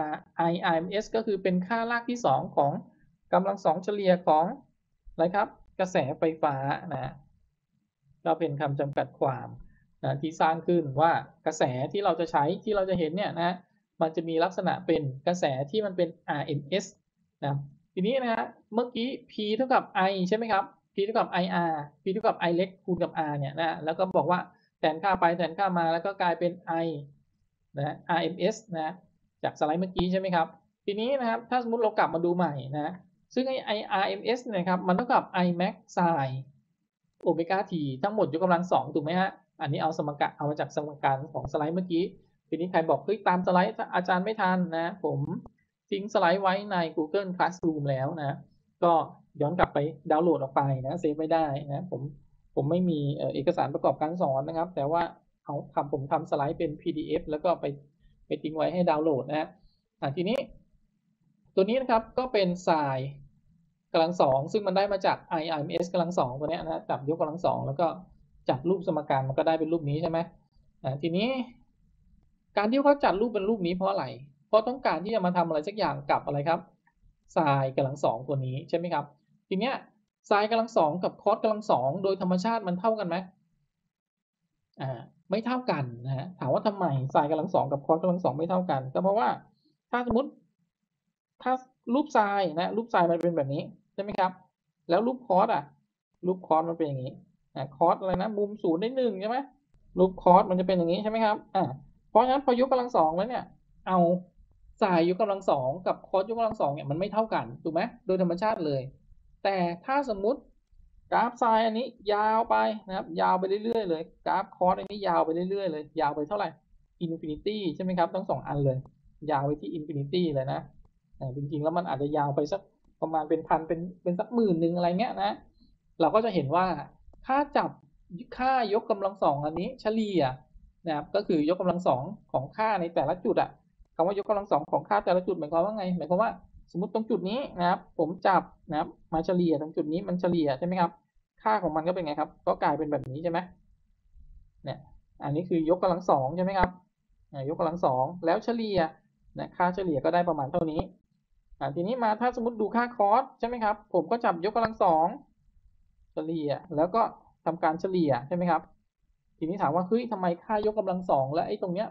i อาร์ เอ็ม เอส ก็คือเป็นค่ารากที่สองของกำลังสองเฉลี่ยของอะไรครับกระแสไฟฟ้านะก็เป็นคำจำกัดความนะที่สร้างขึ้นว่ากระแสที่เราจะใช้ที่เราจะเห็นเนี่ยนะมันจะมีลักษณะเป็นกระแสที่มันเป็น อาร์ เอ็ม เอส นะทีนี้นะฮะเมื่อกี้ p เท่ากับ i ใช่ไหมครับ p เท่ากับ ir p เท่ากับ i เล็กคูณกับ r เนี่ยนะแล้วก็บอกว่าแทนค่าไปแทนค่ามาแล้วก็กลายเป็น i นะ อาร์ เอ็ม เอส นะจากสไลด์เมื่อกี้ใช่ไหมครับทีนี้นะครับถ้าสมมติเรากลับมาดูใหม่นะซึ่งไอ้ อาร์ เอ็ม เอส นะครับมันเท่ากับ i max sin โอเมก้า t ทั้งหมดยกกำลังสองถูกไหมฮะอันนี้เอาสมการเอามาจากสมการของสไลด์เมื่อกี้ทีนี้ใครบอกเฮ้ยตามสไลด์อาจารย์ไม่ทันนะผมทิ้งสไลด์ไว้ใน Google Classroom แล้วนะก็ย้อนกลับไปดาวน์โหลดออกไปนะเซฟไม่ได้นะผมผมไม่มีเอกสารประกอบการสอนนะครับแต่ว่าเอาทำผมทำสไลด์เป็น พี ดี เอฟ แล้วก็ไปไปทิ้งไว้ให้ดาวน์โหลดนะฮะทีนี้ตัวนี้นะครับก็เป็น sin กำลังสองซึ่งมันได้มาจาก i อาร์ เอ็ม เอส กำลังสองตัวนี้นะจับยกกำลังสองแล้วก็จัดรูปสมการมันก็ได้เป็นรูปนี้ใช่ไหมทีนี้การที่เขาจัดรูปเป็นรูปนี้เพราะอะไรเพราะต้องการที่จะมาทำอะไรสักอย่างกับอะไรครับ sin กำลังสองตัวนี้ใช่ไหมครับทีเนี้ย sin กำลังสองกับ cos กำลังสองโดยธรรมชาติมันเท่ากันไหมอ่าไม่เท่ากันนะฮะถามว่าทำไม sin กำลังสองกับ cos กำลังสองไม่เท่ากันก็เพราะว่าถ้าสมมติถ้ารูป sin นะรูป sin มันเป็นแบบนี้ใช่ไหมครับแล้วรูป cos อ่ะรูป cos มันเป็นอย่างนี้อ่า cos อะไรนะมุมศูนย์ได้หนึ่งใช่ไหมรูป cos มันจะเป็นอย่างนี้ใช่ไหมครับอ่าเพราะฉะนั้นพอยกกำลังสองแล้วเนี่ยเอา sin ยกกำลังสองกับ cos ยกกำลังสองเนี่ยมันไม่เท่ากันถูกไหมโดยธรรมชาติเลยแต่ถ้าสมมุติกราฟ sin อันนี้ยาวไปนะครับยาวไปเรื่อยๆเลยกราฟ cos อันนี้ยาวไปเรื่อยๆเลยยาวไปเท่าไหร่ infinity ใช่ไหมครับทั้งสองอันเลยยาวไปที่ infinity เลยนะจริงๆแล้วมันอาจจะยาวไปสักประมาณเป็นพันเป็นเป็นสักหมื่นหนึ่งอะไรเงี้ยนะเราก็จะเห็นว่าถ้าจับค่ายกกำลังสองอันนี้เฉลี่ยนะครับก็คือยกกำลังสองของค่าในแต่ละจุดอะคำว่ายกกำลังสองของค่าแต่ละจุดหมายความว่าไงหมายความว่าสมมติตรงจุดนี้นะครับผมจับนะครับมาเฉลี่ยตรงจุดนี้มันเฉลี่ยใช่ไหมครับค่าของมันก็เป็นไงครับก็กลายเป็นแบบนี้ใช่ไหมเนี่ยอันนี้คือยกกำลังสองใช่ไหมครับยกกำลังสองแล้วเฉลี่ยนะค่าเฉลี่ยก็ได้ประมาณเท่านี้ทีนี้มาถ้าสมมติดูค่าคอสใช่ไหมครับผมก็จับยกกำลังสองเฉลี่ยแล้วก็ทำการเฉลี่ยใช่ไหมครับทีนี้ถามว่าเฮ้ยทำไมค่ายกกำลังสองแล้วไอ้ตรงเนี้ย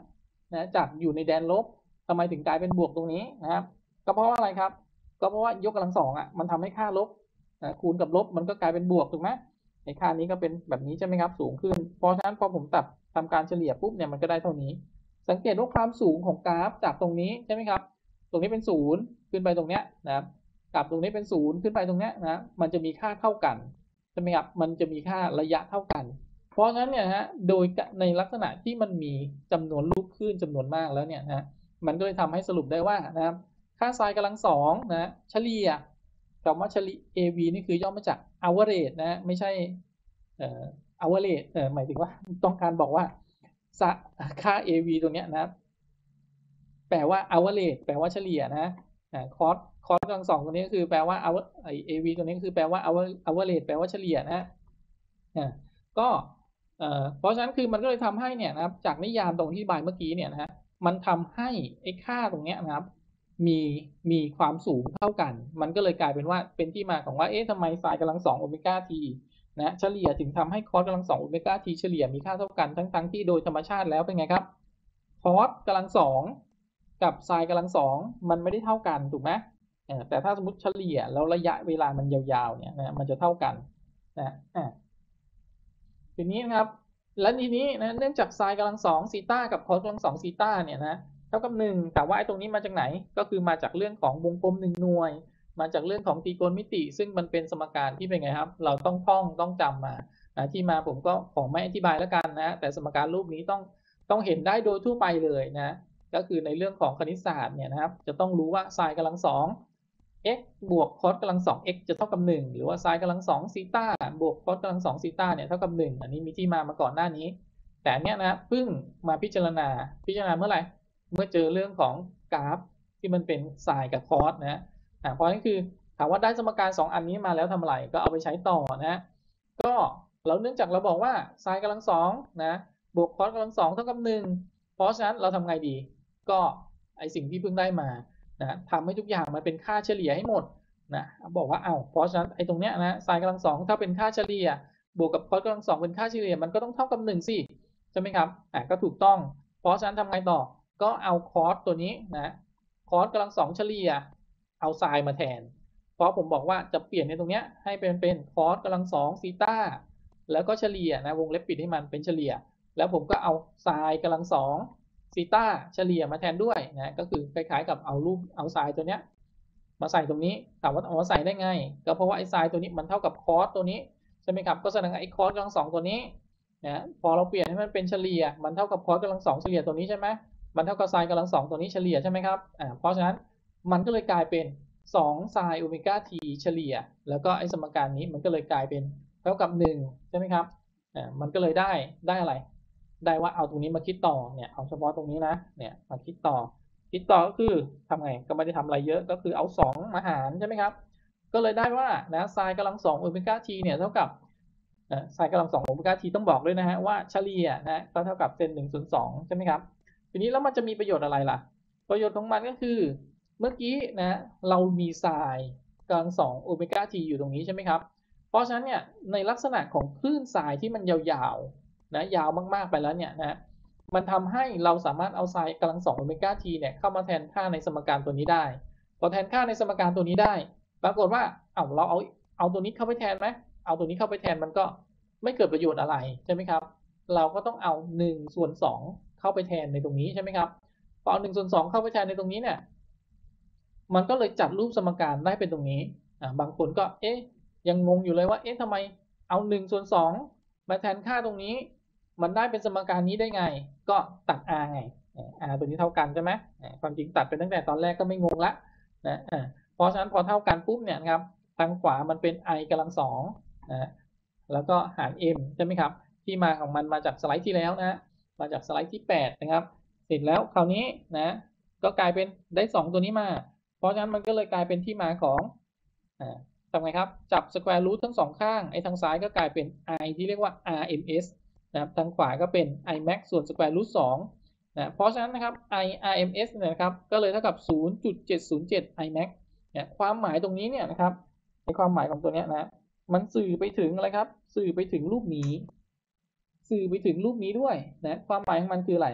นะจากอยู่ในแดนลบทำไมถึงกลายเป็นบวกตรงนี้นะครับก็เพราะว่าอะไรครับก็เพราะว่ายกกำลังสองอ่ะมันทำให้ค่าลบนะคูณกับลบมันก็กลายเป็นบวกถูกไหมในค่านี้ก็เป็นแบบนี้ใช่ไหมครับสูงขึ้นเพราะฉะนั้นพอผมตัดทำการเฉลี่ยปุ๊บเนี่ยมันก็ได้เท่านี้สังเกตว่าความสูงของกราฟจากตรงนี้ใช่ไหมครับตรงนี้เป็นศูนย์ขึ้นไปตรงเนี้ยนะครับกับตรงนี้เป็นศูนย์ขึ้นไปตรงเนี้ยนะมันจะมีค่าเท่ากันใช่ไหมครับมันจะมีค่าระยะเท่ากันเพราะฉะนั้นเนี่ยฮะโดยในลักษณะที่มันมีจำนวนลูกคลื่นจำนวนมากแล้วเนี่ยนะมันก็เลยทำให้สรุปได้ว่านะครับค่าไซน์กำลังสองนะเฉลี่ยคำว่าเฉลี่ย เอ วี นี่คือย่อมาจาก average นะไม่ใช่เอ่อ average เอ่อหมายถึงว่าต้องการบอกว่าค่า เอ วี ตรงเนี้ยนะแปลว่า average แปลว่าเฉลี่ยนะคอสคอสกำลังสองตัวนี้ก็คือแปลว่า ไอ้ เอ วี ตัวนี้ก็คือแปลว่า average แปลว่าเฉลี่ยนะอ่าก็เพราะฉะนั้นคือมันก็เลยทำให้เนี่ยนะครับจากนิยามตรงที่อธิบายเมื่อกี้เนี่ยนะฮะมันทำให้ไอ้ค่าตรงเนี้ยนะครับมีมีความสูงเท่ากันมันก็เลยกลายเป็นว่าเป็นที่มาของว่าเอ๊ะทำไมไซน์กำลังสองโอเมก้าทีนะเฉลี่ยถึงทำให้คอสกำลังสองโอเมก้าทีเฉลี่ยมีค่าเท่ากันทั้งทั้งที่โดยธรรมชาติแล้วเป็นไงครับคอสกำลังสองกับไซน์กำลังสองมันไม่ได้เท่ากันถูกไหมแต่ถ้าสมมติเฉลี่ยแล้วระยะเวลามันยาวๆเนี่ยนะมันจะเท่ากันนะทีนี้นะครับและทีนี้นะเนื่องจากไซน์กำลังสองซีต้ากับคอสกำลังสองซีต้าเนี่ยนะเท่ากับหนึ่งแต่ว่าไอ้ตรงนี้มาจากไหนก็คือมาจากเรื่องของวงกลมหนึ่งหน่วยมาจากเรื่องของตรีโกณมิติซึ่งมันเป็นสมการที่เป็นไงครับเราต้องท่องต้องจำมานะที่มาผมก็ขอไม่อธิบายแล้วกันนะแต่สมการรูปนี้ต้องต้องเห็นได้โดยทั่วไปเลยนะก็คือในเรื่องของคณิตศาสตร์เนี่ยนะครับจะต้องรู้ว่าไซน์กำลังสอง x บวกคอสกำลังสอง x จะเท่ากับหนึ่งหรือว่าไซน์กำลังสองซีต้าบวกคอสกำลังสองซีต้าเนี่ยเท่ากับหนึ่งอันนี้มีที่มามาก่อนหน้านี้แต่เนี้ยนะเพิ่งมาพิจารณาพิจารณาเมื่อไหร่เมื่อเจอเรื่องของกราฟที่มันเป็นไซน์กับคอสนะอ่าเพราะนั่นคือถามว่าได้สมการสองอันนี้มาแล้วทำอะไรก็เอาไปใช้ต่อนะก็เราเนื่องจากเราบอกว่าไซน์กำลังสองนะบวกคอสกำลังสองเท่ากับหนึ่งเพราะฉะนั้นเราทำไงดีก็ไอสิ่งที่เพิ่งได้มานะทำให้ทุกอย่างมันเป็นค่าเฉลี่ยให้หมดนะบอกว่าเอา้าเพราะฉะนั้นไอ้ตรงเนี้ยนะไซน์กำลังสองถ้าเป็นค่าเฉลี่ยบวกกับคอสกำลังสองเป็นค่าเฉลี่ยมันก็ต้องเท่ากับหนึ่งสิใช่ไหมครับอ่ะก็ถูกต้องเพราะฉะนั้นทำไงต่อก็เอาคอสตัวนี้นะคอสกำลังสองเฉลี่ยเอาไซน์มาแทนเพราะผมบอกว่าจะเปลี่ยนในตรงเนี้ยให้เป็นเป็นคอสกำลังสองซีต้าแล้วก็เฉลี่ยนะวงเล็บปิดให้มันเป็นเฉลี่ยแล้วผมก็เอาไซน์กำลังสองซีต้าเฉลี่ยมาแทนด้วยนะก็คือคล้ายๆกับเอารูปเอาไซน์ตัวเนี้ยมาใส่ตรงนี้ถามว่าเอามาใส่ได้ไงก็เพราะว่าไอ้ไซน์ตัวนี้มันเท่ากับคอสตัวนี้ใช่ไหมครับก็แสดงว่าไอ้คอสกำลังสองตัวนี้นะพอเราเปลี่ยนให้มันเป็นเฉลี่ยมันเท่ากับคอสกำลังสองเฉลี่ยตัวนี้ใช่ไหมมันเท่ากับไซน์กำลังสองตัวนี้เฉลี่ยใช่ไหมครับอ่าเพราะฉะนั้นมันก็เลยกลายเป็นสองไซน์โอเมก้าทีเฉลี่ยแล้วก็ไอ้สมการนี้มันก็เลยกลายเป็นเท่ากับหนึ่งใช่ไหมครับอ่ามันก็เลยได้ได้อะไรได้ว่าเอาตรงนี้มาคิดต่อเนี่ยเอาเฉพาะตรงนี้นะเนี่ยมาคิดต่อคิดต่อก็คือทำไงก็ไม่ได้ทำอะไรเยอะก็คือเอาสองมาหารใช่ไหมครับก็เลยได้ว่านะไซน์กำลังสองโอเมก้าทีเนี่ยเท่ากับไซน์กำลังสองโอเมก้าทีต้องบอกด้วยนะฮะว่าเฉลี่ยนะก็เท่ากับเซนหนึ่งส่วนสองใช่ไหมครับทีนี้แล้วมันจะมีประโยชน์อะไรล่ะประโยชน์ของมันก็คือเมื่อกี้นะเรามีไซน์กำลังสองโอเมก้าทีอยู่ตรงนี้ใช่ไหมครับเพราะฉะนั้นเนี่ยในลักษณะของคลื่นไซน์ที่มันยาวๆนะยาวมากๆไปแล้วเนี่ยนะมันทำให้เราสามารถเอาไซน์กำลังสองโอเมก้าทีเนี่ยเข้ามาแทนค่าในสมการตัวนี้ได้พอแทนค่าในสมการตัวนี้ได้ปรากฏว่าเอาเราเอาเอาตัวนี้เข้าไปแทนไหมเอาตัวนี้เข้าไปแทนมันก็ไม่เกิดประโยชน์อะไรใช่ไหมครับเราก็ต้องเอาหนึ่งส่วนสองเข้าไปแทนในตรงนี้ใช่ไหมครับพอเอาหนึ่งส่วนสองเข้าไปแทนในตรงนี้เนี่ยมันก็เลยจัดรูปสมการได้เป็นตรงนี้อ่าบางคนก็เอ๊ะยังงงอยู่เลยว่าเอ๊ะทำไมเอาหนึ่งส่วนสองมาแทนค่าตรงนี้มันได้เป็นสมการนี้ได้ไงก็ตัด r ไง r ตัวนี้เท่ากันใช่ไหมความจริงตัดไปตั้งแต่ตอนแรกก็ไม่งงละนะเพราะฉะนั้นพอเท่ากันปุ๊บเนี่ยครับทางขวามันเป็น i กำลังสองนะแล้วก็หาร m ใช่ไหมครับที่มาของมันมาจากสไลด์ที่แล้วนะมาจากสไลด์ที่แปดนะครับเสร็จแล้วคราวนี้นะก็กลายเป็นได้สองตัวนี้มาเพราะฉะนั้นมันก็เลยกลายเป็นที่มาของอ่าทำไงครับจับ square root ทั้งสองข้างไอ้ทางซ้ายก็กลายเป็น i ที่เรียกว่า อาร์ เอ็ม เอส นะครับทางขวาก็เป็น i max ส่วน square root สองนะเพราะฉะนั้นนะครับ i อาร์ เอ็ม เอส เนี่ยนะครับก็เลยเท่ากับ ศูนย์จุดเจ็ดศูนย์เจ็ด i max เนี่ยความหมายตรงนี้เนี่ยนะครับในความหมายของตัวเนี้ยนะมันสื่อไปถึงอะไรครับสื่อไปถึงรูปนี้สื่อไปถึงรูปนี้ด้วยนะความหมายของมันคืออะไร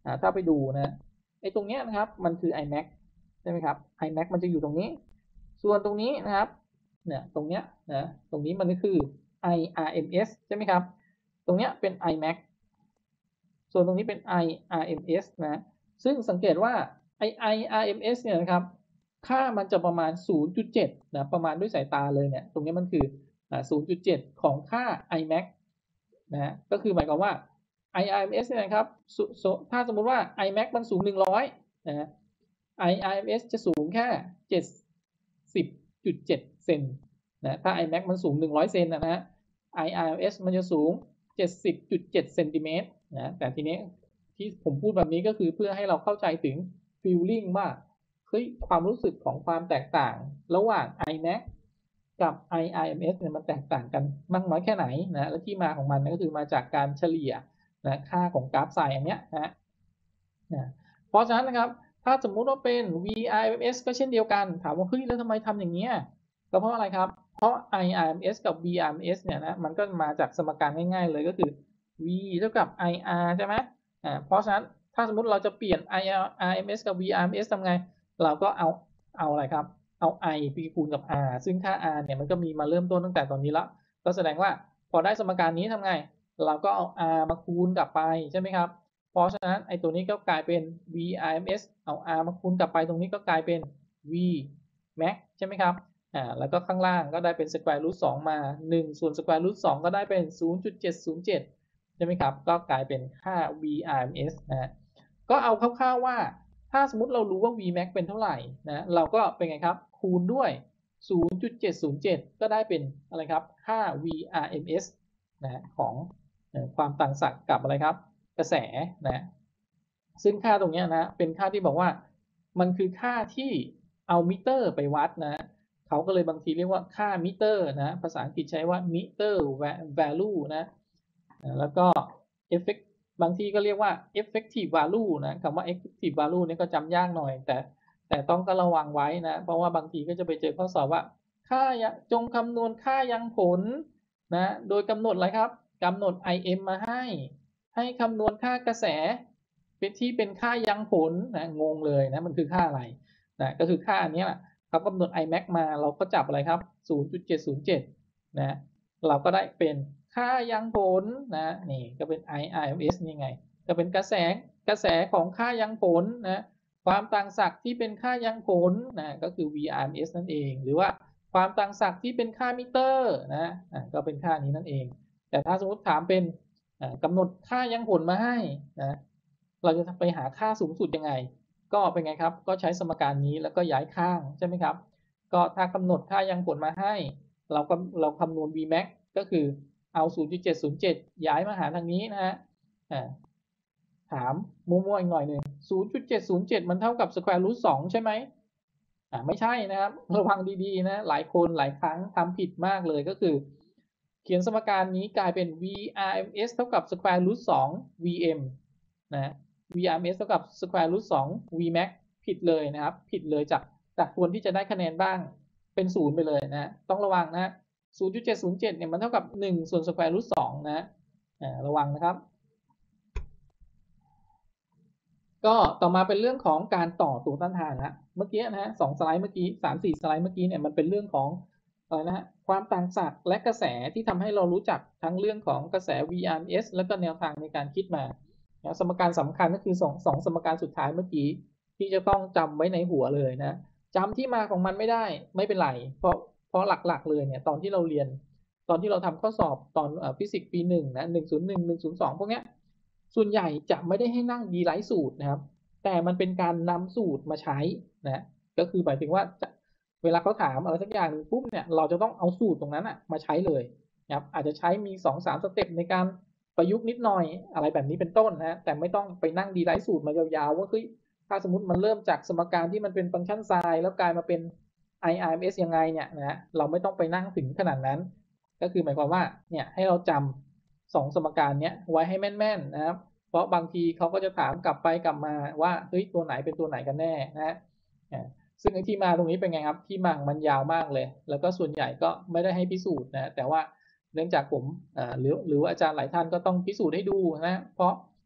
อ่าถ้าไปดูนะไอ้ตรงเนี้ยนะครับมันคือ iMac ใช่ไหมครับ iMac มันจะอยู่ตรงนี้ส่วนตรงนี้นะครับเนี่ยตรงเนี้ยนะตรงนี้มันก็คือ ไอ อาร์ เอ็ม เอส ใช่ไหมครับตรงเนี้ยเป็น iMac ส่วนตรงนี้เป็น ไอ อาร์ เอ็ม เอส นะซึ่งสังเกตว่าไอ ไอ อาร์ เอ็ม เอส เนี่ยนะครับค่ามันจะประมาณ ศูนย์จุดเจ็ด นะประมาณด้วยสายตาเลยเนี่ยตรงนี้มันคืออ่า ศูนย์จุดเจ็ด ของค่า iMac นะฮะก็คือหมายความว่า ไอ อาร์ เอ็ม เอส เนี่ยนะครับถ้าสมมุติว่า iMac มันสูงหนึ่งร้อยนะฮะ ไอ อาร์ เอ็ม เอส จะสูงแค่ เจ็ดสิบจุดเจ็ด เซนนะถ้า iMac มันสูงหนึ่งร้อยเซนนะฮะ ไอ อาร์ เอ็ม เอส มันจะสูง เจ็ดสิบจุดเจ็ด เซนติเมตรนะแต่ทีนี้ที่ผมพูดแบบนี้ก็คือเพื่อให้เราเข้าใจถึง feeling ว่าเฮ้ยความรู้สึกของความแตกต่างระหว่าง iMac กับ ไอ อาร์ เอ็ม เอส เนี่ยมันแตกต่างกันมากน้อยแค่ไหนนะและที่มาของมันก็คือมาจากการเฉลี่ยนะค่าของกราฟไซน์อันเนี้ยนะนะเพราะฉะนั้นนะครับถ้าสมมุติว่าเป็น วี อาร์ เอ็ม เอส ก็เช่นเดียวกันถามว่าเฮ้ยแล้วทำไมทำอย่างเงี้ยก็เพราะอะไรครับเพราะ ไอ อาร์ เอ็ม เอส กับ วี อาร์ เอ็ม เอส เนี่ยนะมันก็มาจากสมการง่ายๆเลยก็คือ v เท่ากับ ไอ อาร์ ใช่ไหมอ่าเพราะฉะนั้นถ้าสมมุติเราจะเปลี่ยน ไอ อาร์ เอ็ม เอส กับ วี อาร์ เอ็ม เอส ทำไงเราก็เอาเอาอะไรครับเอา i ไปคูณกับ r ซึ่งค่า r เนี่ยมันก็มีมาเริ่มต้นตั้งแต่ตอนนี้แล้วก็แสดงว่าพอได้สมการนี้ทำไงเราก็เอา r มาคูณกลับไปใช่ไหมครับเพราะฉะนั้นไอ้ตัวนี้ก็กลายเป็น v อาร์ เอ็ม เอส เอา r มาคูณกลับไปตรงนี้ก็กลายเป็น v max ใช่ไหมครับอ่าแล้วก็ข้างล่างก็ได้เป็น square root สองมาหนึ่งส่วน square root สองก็ได้เป็น ศูนย์จุดเจ็ดศูนย์เจ็ด ใช่ไหมครับก็กลายเป็นค่า วี อาร์ เอ็ม เอส นะฮะก็เอาคร่าวๆว่าถ้าสมมุติเรารู้ว่า Vmax เป็นเท่าไหร่นะเราก็เป็นไงครับคูณด้วย ศูนย์จุดเจ็ดศูนย์เจ็ด ก็ได้เป็นอะไรครับค่า วี อาร์ เอ็ม เอส นะของความต่างศักย์กับอะไรครับกระแสนะซึ่งค่าตรงนี้นะเป็นค่าที่บอกว่ามันคือค่าที่เอามิเตอร์ไปวัดนะเขาก็เลยบางทีเรียกว่าค่ามิเตอร์นะภาษาอังกฤษใช้ว่า meter value นะแล้วก็ effect บางทีก็เรียกว่า effective value นะคำว่า effective value นี่ก็จำยากหน่อยแต่แต่ต้องก็ระวังไว้นะเพราะว่าบางทีก็จะไปเจอข้อสอบว่าค่าจงคำนวณค่ายังผลนะโดยกำหนดอะไรครับกำหนด ไอ เอ็ม มาให้ให้คำนวณค่ากระแสเป็นที่เป็นค่ายังผลนะงงเลยนะมันคือค่าอะไรนะก็คือค่าอันนี้แหละเขากำหนด iMac มาเราก็จับอะไรครับ ศูนย์จุดเจ็ดศูนย์เจ็ด นะเราก็ได้เป็นค่ายังผลนะนี่ก็เป็น ไอ อาร์ เอ็ม เอส นี่ไงก็เป็นกระแสกระแสของค่ายังผลนะความต่างศักย์ที่เป็นค่ายังผลนะก็คือ วี อาร์ เอ็ม เอส นั่นเองหรือว่าความต่างศักย์ที่เป็นค่ามิเตอร์นะก็เป็นค่านี้นั่นเองแต่ถ้าสมมติถามเป็นกำหนดค่ายังผลมาให้นะเราจะไปหาค่าสูงสุดยังไงก็เป็นไงครับก็ใช้สมการนี้แล้วก็ย้ายข้างใช่ไหมครับก็ถ้ากำหนดค่ายังผลมาให้เราก็เราคำนวณ Vmax ก็คือเอา ศูนย์จุดเจ็ดศูนย์เจ็ด ย้ายมาหาทางนี้นะฮะถามมั่วๆอีกหน่อยหนึ่ง ศูนย์จุดเจ็ดศูนย์เจ็ด มันเท่ากับ square root สองใช่ไหมอ่าไม่ใช่นะครับระวังดีๆนะหลายคนหลายครั้งทำผิดมากเลยก็คือเขียนสมการนี้กลายเป็น วี อาร์ เอ็ม เอส เท่ากับ square root สอง วี เอ็ม นะ วี อาร์ เอ็ม เอส เท่ากับ square root สอง Vmax ผิดเลยนะครับผิดเลยจากจากควรที่จะได้คะแนนบ้างเป็นศูนย์ไปเลยนะต้องระวังนะ ศูนย์จุดเจ็ดศูนย์เจ็ด เนี่ยมันเท่ากับหนึ่งส่วน square root สองนะระวังนะครับก็ต่อมาเป็นเรื่องของการต่อตัวต้านทานนะเมื่อกี้นะฮะสองสไลด์เมื่อกี้สามสี่สไลด์เมื่อกี้เนี่ยมันเป็นเรื่องของอะไรนะฮะความต่างศักย์และกระแสที่ทำให้เรารู้จักทั้งเรื่องของกระแส วี อาร์ เอ็ม เอส แล้วก็แนวทางในการคิดมาสมการสำคัญก็คือสองสองสมการสุดท้ายเมื่อกี้ที่จะต้องจำไว้ในหัวเลยนะจำที่มาของมันไม่ได้ไม่เป็นไรเพราะเพราะหลักๆเลยเนี่ยตอนที่เราเรียนตอนที่เราทำข้อสอบตอนฟิสิกส์ปีหนึ่งนะหนึ่งศูนย์หนึ่ง หนึ่งศูนย์สองพวกเนี้ยส่วนใหญ่จะไม่ได้ให้นั่งดีไลท์สูตรนะครับแต่มันเป็นการนำสูตรมาใช้นะก็คือหมายถึงว่าเวลาเขาถามอะไรสักอย่างนึงปุ๊บเนี่ยเราจะต้องเอาสูตรตรงนั้นอ่ะมาใช้เลยนะครับอาจจะใช้มี สองถึงสาม สเต็ปในการประยุกต์นิดหน่อยอะไรแบบนี้เป็นต้นนะแต่ไม่ต้องไปนั่งดีไลท์สูตรมายาวๆว่าเฮ้ยถ้าสมมติมันเริ่มจากสมการที่มันเป็นฟังก์ชันไซน์แล้วกลายมาเป็น ไอ อาร์ เอ็ม เอส ยังไงเนี่ยนะเราไม่ต้องไปนั่งถึงขนาดนั้นก็คือหมายความว่าเนี่ยให้เราจำสองสมการเนี้ยไว้ให้แม่นๆนะครับเพราะบางทีเขาก็จะถามกลับไปกลับมาว่าเฮ้ยตัวไหนเป็นตัวไหนกันแน่นะซึ่งไอ้ที่มาตรงนี้เป็นไงครับที่มามันยาวมากเลยแล้วก็ส่วนใหญ่ก็ไม่ได้ให้พิสูจน์นะแต่ว่าเนื่องจากผมหรือหรือว่าอาจารย์หลายท่านก็ต้องพิสูจน์ให้ดูนะเพราะ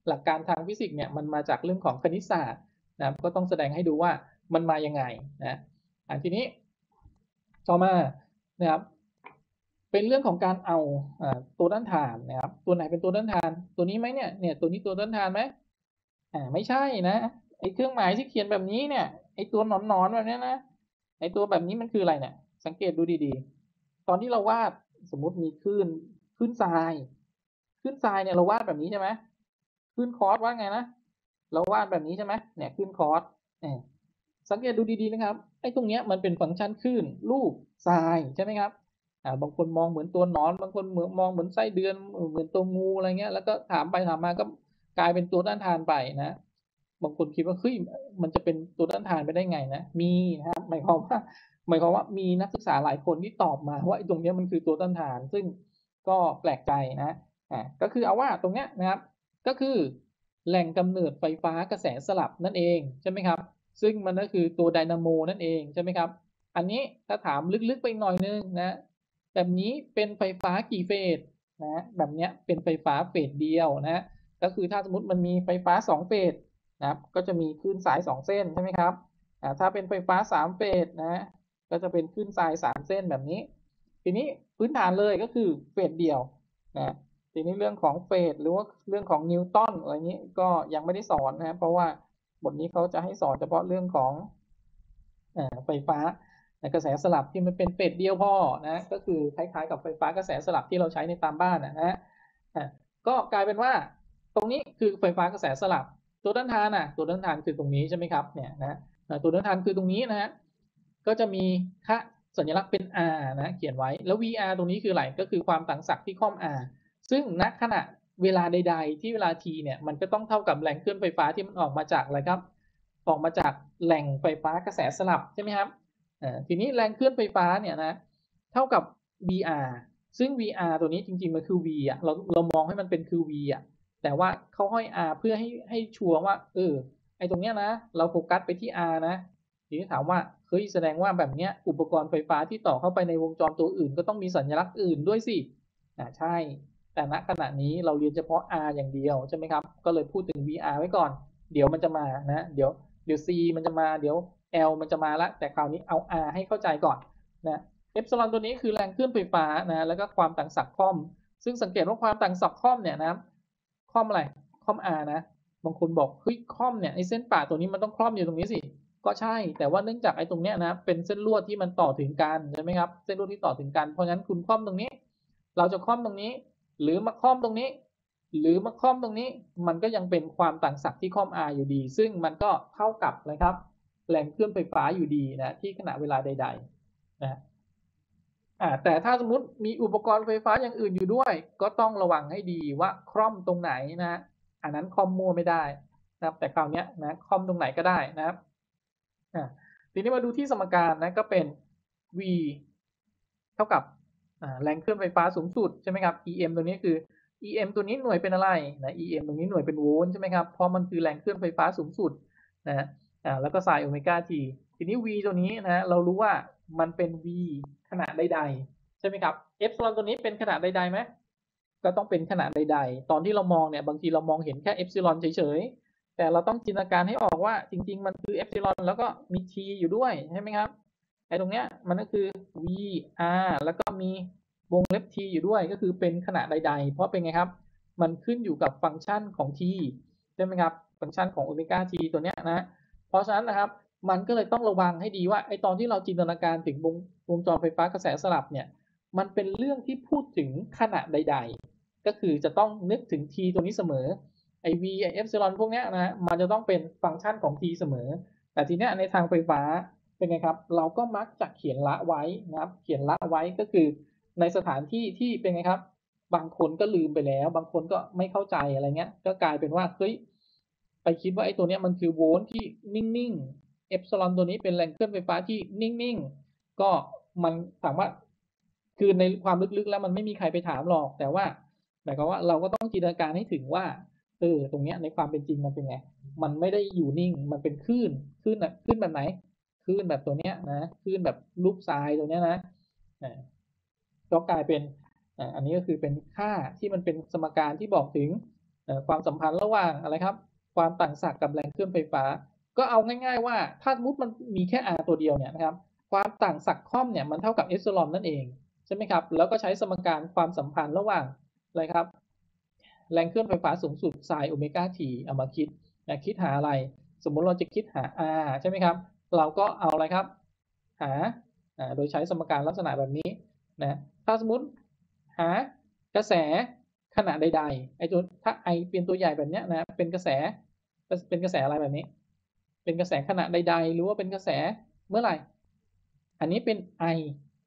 หลักการทางฟิสิกส์เนี่ยมันมาจากเรื่องของคณิตศาสตร์นะครับก็ต้องแสดงให้ดูว่ามันมายังไงนะอันทีนี้ต่อมานะครับเป็นเรื่องของการเอาตัวต้านทานนะครับตัวไหนเป็นตัวต้านทานตัวนี้ไหมเนี่ยเนี่ยตัวนี้ตัวต้านทานไหมอ่าไม่ใช่นะไอ้เครื่องหมายที่เขียนแบบนี้เนี่ยไอ้ตัวหนอนๆแบบนี้นะไอ้ตัวแบบนี้มันคืออะไรเนี่ยสังเกตดูดีๆตอนที่เราวาดสมมุติมีคลื่นคลื่นทรายคลื่นทรายเนี่ยเราวาดแบบนี้ใช่ไหมคลื่นคอร์สว่าไงนะเราวาดแบบนี้ใช่ไหมเนี่ยคลื่นคอร์สเนี่ยสังเกตดูดีๆนะครับไอ้ตรงเนี้ยมันเป็นฟังก์ชันคลื่นรูปทรายใช่ไหมครับอ่าบางคนมองเหมือนตัวหนอนบางคนเหมือนมองเหมือนไส้เดือนเหมือนตัวงูอะไรเงี้ยแล้วก็ถามไปถามมาก็กลายเป็นตัวต้านทานไปนะบางคนคิดว่าเฮ้ยมันจะเป็นตัวต้านทานไปได้ไงนะมีนะครับหมายความว่าหมายความว่ามีนักศึกษาหลายคนที่ตอบมาว่าไอ้ตรงนี้มันคือตัวต้านทานซึ่งก็แปลกใจนะอ่าก็คือเอาว่าตรงเนี้ยนะครับก็คือแหล่งกำเนิดไฟฟ้ากระแสสลับนั่นเองใช่ไหมครับซึ่งมันก็คือตัวไดนาโมนั่นเองใช่ไหมครับอันนี้ถ้าถามลึกๆไปหน่อยนึงนะแบบนี้เป็นไฟฟ้ากี่เฟสนะแบบนี้เป็นไฟฟ้าเฟสเดียวนะก็คือถ้าสมมติมันมีไฟฟ้าสองเฟสนะครับก็จะมีคลื่นสายสองเส้นใช่ไหมครับอ่าถ้าเป็นไฟฟ้าสามเฟสนะก็จะเป็นคลื่นสายสามเส้นแบบนี้ทีนี้พื้นฐานเลยก็คือเฟสเดียวนะทีนี้เรื่องของเฟสหรือว่าเรื่องของนิวตันอะไรนี้ก็ยังไม่ได้สอนนะเพราะว่าบทนี้เขาจะให้สอนเฉพาะเรื่องของไฟฟ้ากระแสสลับที่มันเป็นเฟสเดียวพอนะก็คือคล้ายๆกับไฟฟ้ากระแสสลับที่เราใช้ในตามบ้านนะฮะก็กลายเป็นว่าตรงนี้คือไฟฟ้ากระแสสลับตัวต้านทานอ่ะตัวต้านทานคือตรงนี้ใช่ไหมครับเนี่ยนะตัวต้านทานคือตรงนี้นะฮะก็จะมีค่าสัญลักษณ์เป็น R นะเขียนไว้แล้ว วี อาร์ ตรงนี้คืออะไรก็คือความต่างศักย์ที่ค่อม R ซึ่งณขณะเวลาใดๆที่เวลา t เนี่ยมันก็ต้องเท่ากับแรงเคลื่อนไฟฟ้าที่มันออกมาจากอะไรครับออกมาจากแหล่งไฟฟ้ากระแสสลับใช่ไหมครับทีนี้แรงเคลื่อนไฟฟ้าเนี่ยนะเท่ากับ วี อาร์ ซึ่ง วี อาร์ ตัวนี้จริงๆมันคือ V อ่ะเราเรามองให้มันเป็นคือ V อ่ะแต่ว่าเขาห้อย R เพื่อให้ให้ชัวร์ว่าเออไอตรงเนี้ยนะเราโฟกัสไปที่ R นะทีนี้ถามว่าเฮ้ยแสดงว่าแบบเนี้ยอุปกรณ์ไฟฟ้าที่ต่อเข้าไปในวงจรตัวอื่นก็ต้องมีสัญลักษณ์อื่นด้วยสิอ่าใช่แต่ณขณะนี้เราเรียนเฉพาะ R อย่างเดียวใช่ไหมครับก็เลยพูดถึง วี อาร์ ไว้ก่อนเดี๋ยวมันจะมานะเดี๋ยวเดี๋ยว C มันจะมาเดี๋ยว L มันจะมาละแต่คราวนี้เอา R ให้เข้าใจก่อนนะเอปซิลอนตัวนี้คือแรงเคลื่อนไฟฟ้านะแล้วก็ความต่างศักย์ค่อมซึ่งสังเกตว่าความต่างศักย์ค่อมเนี่ยนะค่อมอะไรค่อม R นะบางคนบอกเฮ้ยค่อมเนี่ยไอ้เส้นป่าตัวนี้มันต้องคล่อมอยู่ตรงนี้สิก็ใช่แต่ว่าเนื่องจากไอ้ตรงเนี้ยนะเป็นเส้นลวดที่มันต่อถึงกันใช่ไหมครับเส้นลวดที่ต่อถึงกันเพราะฉะนั้นคุณค่อมตรงนี้เราจะค่อมตรงนี้หรือมาค่อมตรงนี้หรือมาค่อมตรงนี้มันก็ยังเป็นความต่างศักย์ที่ค่อม R อยู่ดีซึ่งมันก็เท่ากับนะครับแรงเคลื่อนไฟฟ้าอยู่ดีนะที่ขณะเวลาใดๆนะอ่าแต่ถ้าสมมุติมีอุปกรณ์ไฟฟ้าอย่างอื่นอยู่ด้วยก็ต้องระวังให้ดีว่าคล่อมตรงไหนนะอันนั้นคล่อมมั่วไม่ได้นะครับแต่คราวนี้นะคล่อมตรงไหนก็ได้นะครับอ่าทีนี้มาดูที่สมการนะก็เป็น v เท่ากับแรงเคลื่อนไฟฟ้าสูงสุดใช่ไหมครับ em ตัวนี้คือ em ตัวนี้หน่วยเป็นอะไรนะ em ตรงนี้หน่วยเป็นโวลต์ใช่ไหมครับเพราะมันคือแรงเคลื่อนไฟฟ้าสูงสุดนะอ่าแล้วก็ sin โอเมก้า t ทีนี้ v ตัวนี้นะเรารู้ว่ามันเป็น v ขนาดใดๆใช่ไหมครับ epsilon ตัวนี้เป็นขนาดใดๆไหมก็ต้องเป็นขนาดใดๆตอนที่เรามองเนี่ยบางทีเรามองเห็นแค่ epsilon เฉยๆแต่เราต้องจินตนาการให้ออกว่าจริงๆมันคือ epsilon แล้วก็มี t อยู่ด้วยใช่ไหมครับไอ้ตรงเนี้ยมันก็คือ v r แล้วก็มีวงเล็บ t อยู่ด้วยก็คือเป็นขนาดใดๆเพราะเป็นไงครับมันขึ้นอยู่กับฟังก์ชันของ t ใช่ไหมครับฟังก์ชันของโอเมก้า t ตัวเนี้ยนะเพราะฉะนั้นนะครับมันก็เลยต้องระวังให้ดีว่าไอ้ตอนที่เราจินตนาการถึงวงวงจรไฟฟ้ากระแสสลับเนี่ยมันเป็นเรื่องที่พูดถึงขนาดใดๆก็คือจะต้องนึกถึง t ตัวนี้เสมอไอ้ v ไอ้ epsilon พวกเนี้ยนะมันจะต้องเป็นฟังก์ชันของ t เสมอแต่ทีเนี้ยในทางไฟฟ้าเป็นไงครับเราก็มักจะเขียนละไว้นะครับเขียนละไว้ก็คือในสถานที่ที่เป็นไงครับบางคนก็ลืมไปแล้วบางคนก็ไม่เข้าใจอะไรเงี้ยก็กลายเป็นว่าเฮ้ยไปคิดว่าไอ้ตัวเนี้ยมันคือโวลต์ที่นิ่งๆเอปซิลอนตัวนี้เป็นแรงเคลื่อนไฟฟ้าที่นิ่งๆก็มันถามว่าคือในความลึกๆแล้วมันไม่มีใครไปถามหรอกแต่ว่าหมายความว่าเราก็ต้องจินตนาการให้ถึงว่าเออตรงเนี้ยในความเป็นจริงมันเป็นไงมันไม่ได้อยู่นิ่งมันเป็นคลื่นคลื่นอะคลื่นแบบไหนคลื่นแบบตัวเนี้ยนะคลื่นแบบรูปทรายตัวเนี้ยนะก็กลายเป็นอันนี้ก็คือเป็นค่าที่มันเป็นสมการที่บอกถึงความสัมพันธ์ระหว่างอะไรครับความต่างศักย์กับแรงเคลื่อนไฟฟ้าก็เอาง่ายๆว่าถ้าสมมติมันมีแค่ r ตัวเดียวเนี่ยนะครับความต่างศักย์ค่อมเนี่ยมันเท่ากับเอปซิลอนนั่นเองใช่ไหมครับแล้วก็ใช้สมการความสัมพันธ์ระหว่างอะไรครับแรงเคลื่อนไฟฟ้าสูงสุดไซน์โอเมก้าทีเอามาคิดนะคิดหาอะไรสมมุติเราจะคิดหา r ใช่ไหมครับเราก็เอาอะไรครับหาโดยใช้สมการลักษณะแบบนี้นะถ้าสมมติหากระแสขณะใดๆไอ้ตัวถ้า I เป็นตัวใหญ่แบบนี้นะเป็นกระแสเป็นกระแสอะไรแบบนี้เป็นกระแสขณะใดๆหรือว่าเป็นกระแสเมื่อไหร่อันนี้เป็น I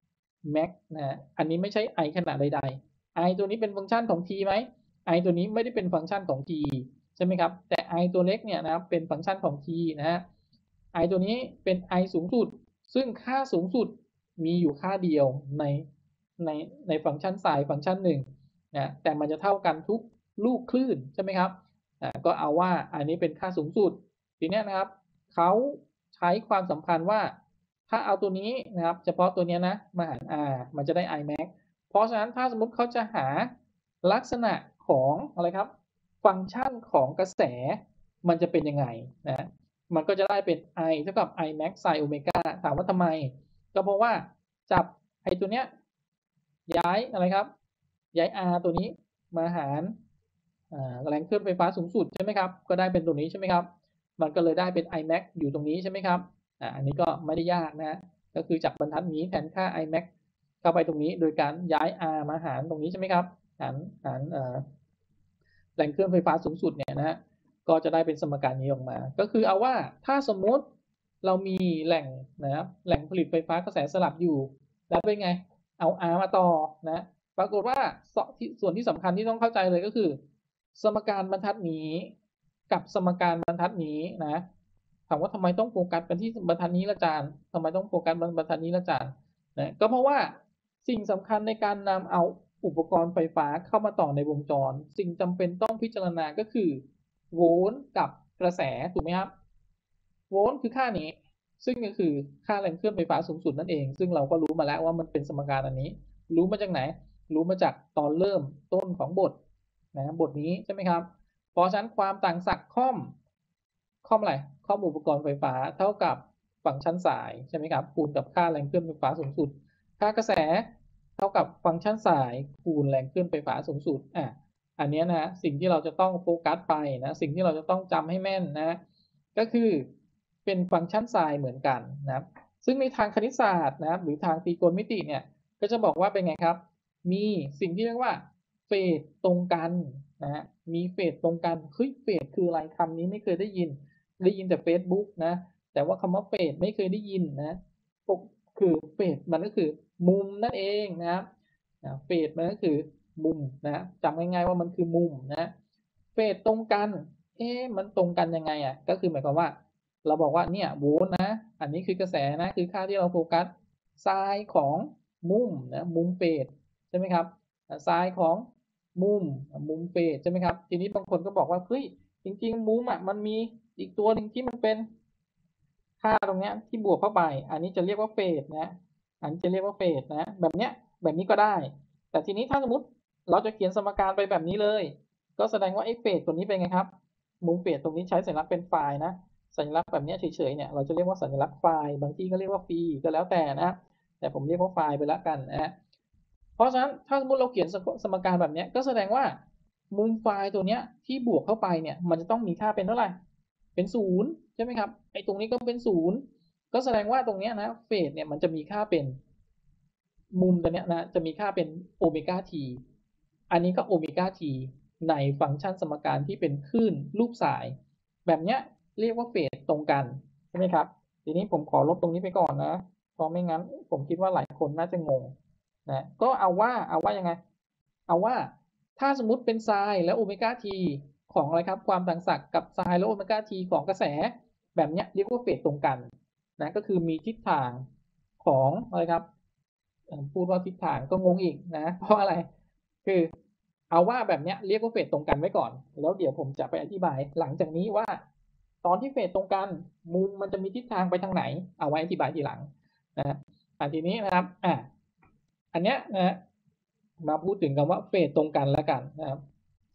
max นะอันนี้ไม่ใช่ I ขณะใดๆ I ตัวนี้เป็นฟังก์ชันของ t ไหม I ตัวนี้ไม่ได้เป็นฟังก์ชันของ t ใช่ไหมครับแต่ I ตัวเล็กเนี่ยนะครับเป็นฟังก์ชันของ t นะฮะ I ตัวนี้เป็น I สูงสุดซึ่งค่าสูงสุดมีอยู่ค่าเดียวในในในฟังก์ชันไซน์ฟังก์ชันหนึ่งนะแต่มันจะเท่ากันทุกลูกคลื่นใช่ไหมครับนะก็เอาว่าอันนี้เป็นค่าสูงสุดทีนี้นะครับเขาใช้ความสัมพันธ์ว่าถ้าเอาตัวนี้นะครับเฉพาะตัวนี้นะมาหาร r มันจะได้ I max เพราะฉะนั้นถ้าสมมติเขาจะหาลักษณะของอะไรครับฟังก์ชันของกระแสมันจะเป็นยังไงนะมันก็จะได้เป็น I เท่ากับ I max sin โอเมก้าถามว่าทำไมก็เพราะว่าจับไอ้ตัวเนี้ยย้ายอะไรครับย้าย r ตัวนี้มาหารแรงเคลื่อนไฟฟ้าสูงสุดใช่ไหมครับก็ได้เป็นตัวนี้ใช่ไหมครับมันก็เลยได้เป็น I max อยู่ตรงนี้ใช่ไหมครับอ่าอันนี้ก็ไม่ได้ยากนะก็คือจับบรรทัดนี้แทนค่า I max เข้าไปตรงนี้โดยการย้าย r มาหารตรงนี้ใช่ไหมครับหารหารแรงเคลื่อนไฟฟ้าสูงสุดเนี่ยนะฮะก็จะได้เป็นสมการนี้ออกมาก็คือเอาว่าถ้าสมมติเรามีแหล่งนะครับแหล่งผลิตไฟฟ้ากระแสสลับอยู่แล้วเป็นไงเอา R มาต่อนะปรากฏว่าส่วนที่สำคัญที่ต้องเข้าใจเลยก็คือสมการบรรทัดนี้กับสมการบรรทัดนี้นะถามว่าทำไมต้องโฟกัสกันที่บรรทัดนี้ละอาจารย์ทำไมต้องโฟกัสบรรทัดนี้ละอาจารย์นะก็เพราะว่าสิ่งสำคัญในการนำเอาอุปกรณ์ไฟฟ้าเข้ามาต่อในวงจรสิ่งจำเป็นต้องพิจารณาก็คือโวลต์กับกระแสถูกไหมครับโวลต์คือค่านี้ซึ่งก็คือค่าแรงเคลื่อนไฟฟ้าสูงสุดนั่นเองซึ่งเราก็รู้มาแล้วว่ามันเป็นสมการอันนี้รู้มาจากไหนรู้มาจากตอนเริ่มต้นของบทนะบทนี้ใช่ไหมครับเพราะฉะนั้นความต่างศักย์ค่อมค่อมอะไรค่อมอุปกรณ์ไฟฟ้าเท่ากับฟังก์ชันสายใช่ไหมครับคูณกับค่าแรงเคลื่อนไฟฟ้าสูงสุดค่ากระแสเท่ากับฟังก์ชันสายคูณแรงเคลื่อนไฟฟ้าสูงสุดอ่ะอันนี้นะสิ่งที่เราจะต้องโฟกัสไปนะสิ่งที่เราจะต้องจำให้แม่นนะก็คือเป็นฟังก์ชันไซน์เหมือนกันนะครับซึ่งในทางคณิตศาสตร์นะครับหรือทางตรีโกณมิติเนี่ยก็จะบอกว่าเป็นไงครับมีสิ่งที่เรียกว่าเฟสตรงกันนะฮะมีเฟสตรงกันเฮ้ยเฟสคืออะไรคำนี้ไม่เคยได้ยินได้ยินแต่ Facebook นะแต่ว่าคำว่าเฟสไม่เคยได้ยินนะคือเฟสมันก็คือมุมนั่นเองนะครับเฟสมันก็คือมุมนะจำง่ายๆว่ามันคือมุมนะเฟสตรงกันเอ๊ะมันตรงกันยังไงอ่ะก็คือหมายความว่าเราบอกว่าเนี่ยโวลต์นะอันนี้คือกระแสนะคือค่าที่เราโฟกัสไซน์ของมุมนะมุมเฟสใช่ไหมครับไซน์ของมุมมุมเฟสใช่ไหมครับทีนี้บางคนก็บอกว่าเฮ้ยจริงๆมุมอ่ะมันมีอีกตัวหนึ่งที่มันเป็นค่าตรงเนี้ยที่บวกเข้าไปอันนี้จะเรียกว่าเฟสนะอันนี้จะเรียกว่าเฟสนะแบบเนี้ยแบบนี้ก็ได้แต่ทีนี้ถ้าสมมติเราจะเขียนสมการไปแบบนี้เลยก็แสดงว่าไอ้เฟสตัวนี้เป็นไงครับมุมเฟสตรงนี้ใช้สัญลักษณ์เป็นไฟล์นะสัญลักษณ์แบบนี้เฉยๆเนี่ยเราจะเรียกว่าสัญลักษณ์ไฟล์บางที่ก็เรียกว่าฟรีก็แล้วแต่นะแต่ผมเรียกว่าไฟล์ไปแล้วกันนะเพราะฉะนั้นถ้าสมมติเราเขียนสมการแบบนี้ก็แสดงว่ามุมไฟล์ตัวเนี้ยที่บวกเข้าไปเนี่ยมันจะต้องมีค่าเป็นเท่าไหร่เป็นศูนย์ใช่ไหมครับไอ้ตรงนี้ก็เป็นศูนย์ก็แสดงว่าตรงนี้นะเฟสเนี่ยมันจะมีค่าเป็นมุมตัวเนี้ยนะจะมีค่าเป็นโอเมก้าทีอันนี้ก็โอเมก้าทีในฟังก์ชันสมการที่เป็นคลื่นรูปสายแบบเนี้ยเรียกว่าเฟสตรงกันใช่ไหมครับทีนี้ผมขอลบตรงนี้ไปก่อนนะเพราะไม่งั้นผมคิดว่าหลายคนน่าจะงงนะก็เอาว่าเอาว่ายังไงเอาว่าถ้าสมมุติเป็นไซน์และโอเมก้าทีของอะไรครับความต่างศักย์กับไซน์และโอเมก้าทีของกระแสแบบนี้เรียกว่าเฟสตรงกันนะก็คือมีทิศทางของอะไรครับพูดว่าทิศทางก็งงอีกนะเพราะอะไรคือเอาว่าแบบนี้เรียกว่าเฟสตรงกันไว้ก่อนแล้วเดี๋ยวผมจะไปอธิบายหลังจากนี้ว่าตอนที่เฟสตรงกันมุมมันจะมีทิศทางไปทางไหนเอาไว้อธิบายทีหลังนะอันทีนี้นะครับอ่ะอันเนี้ยนะมาพูดถึงคำว่าเฟสตรงกันแล้วกันนะครับ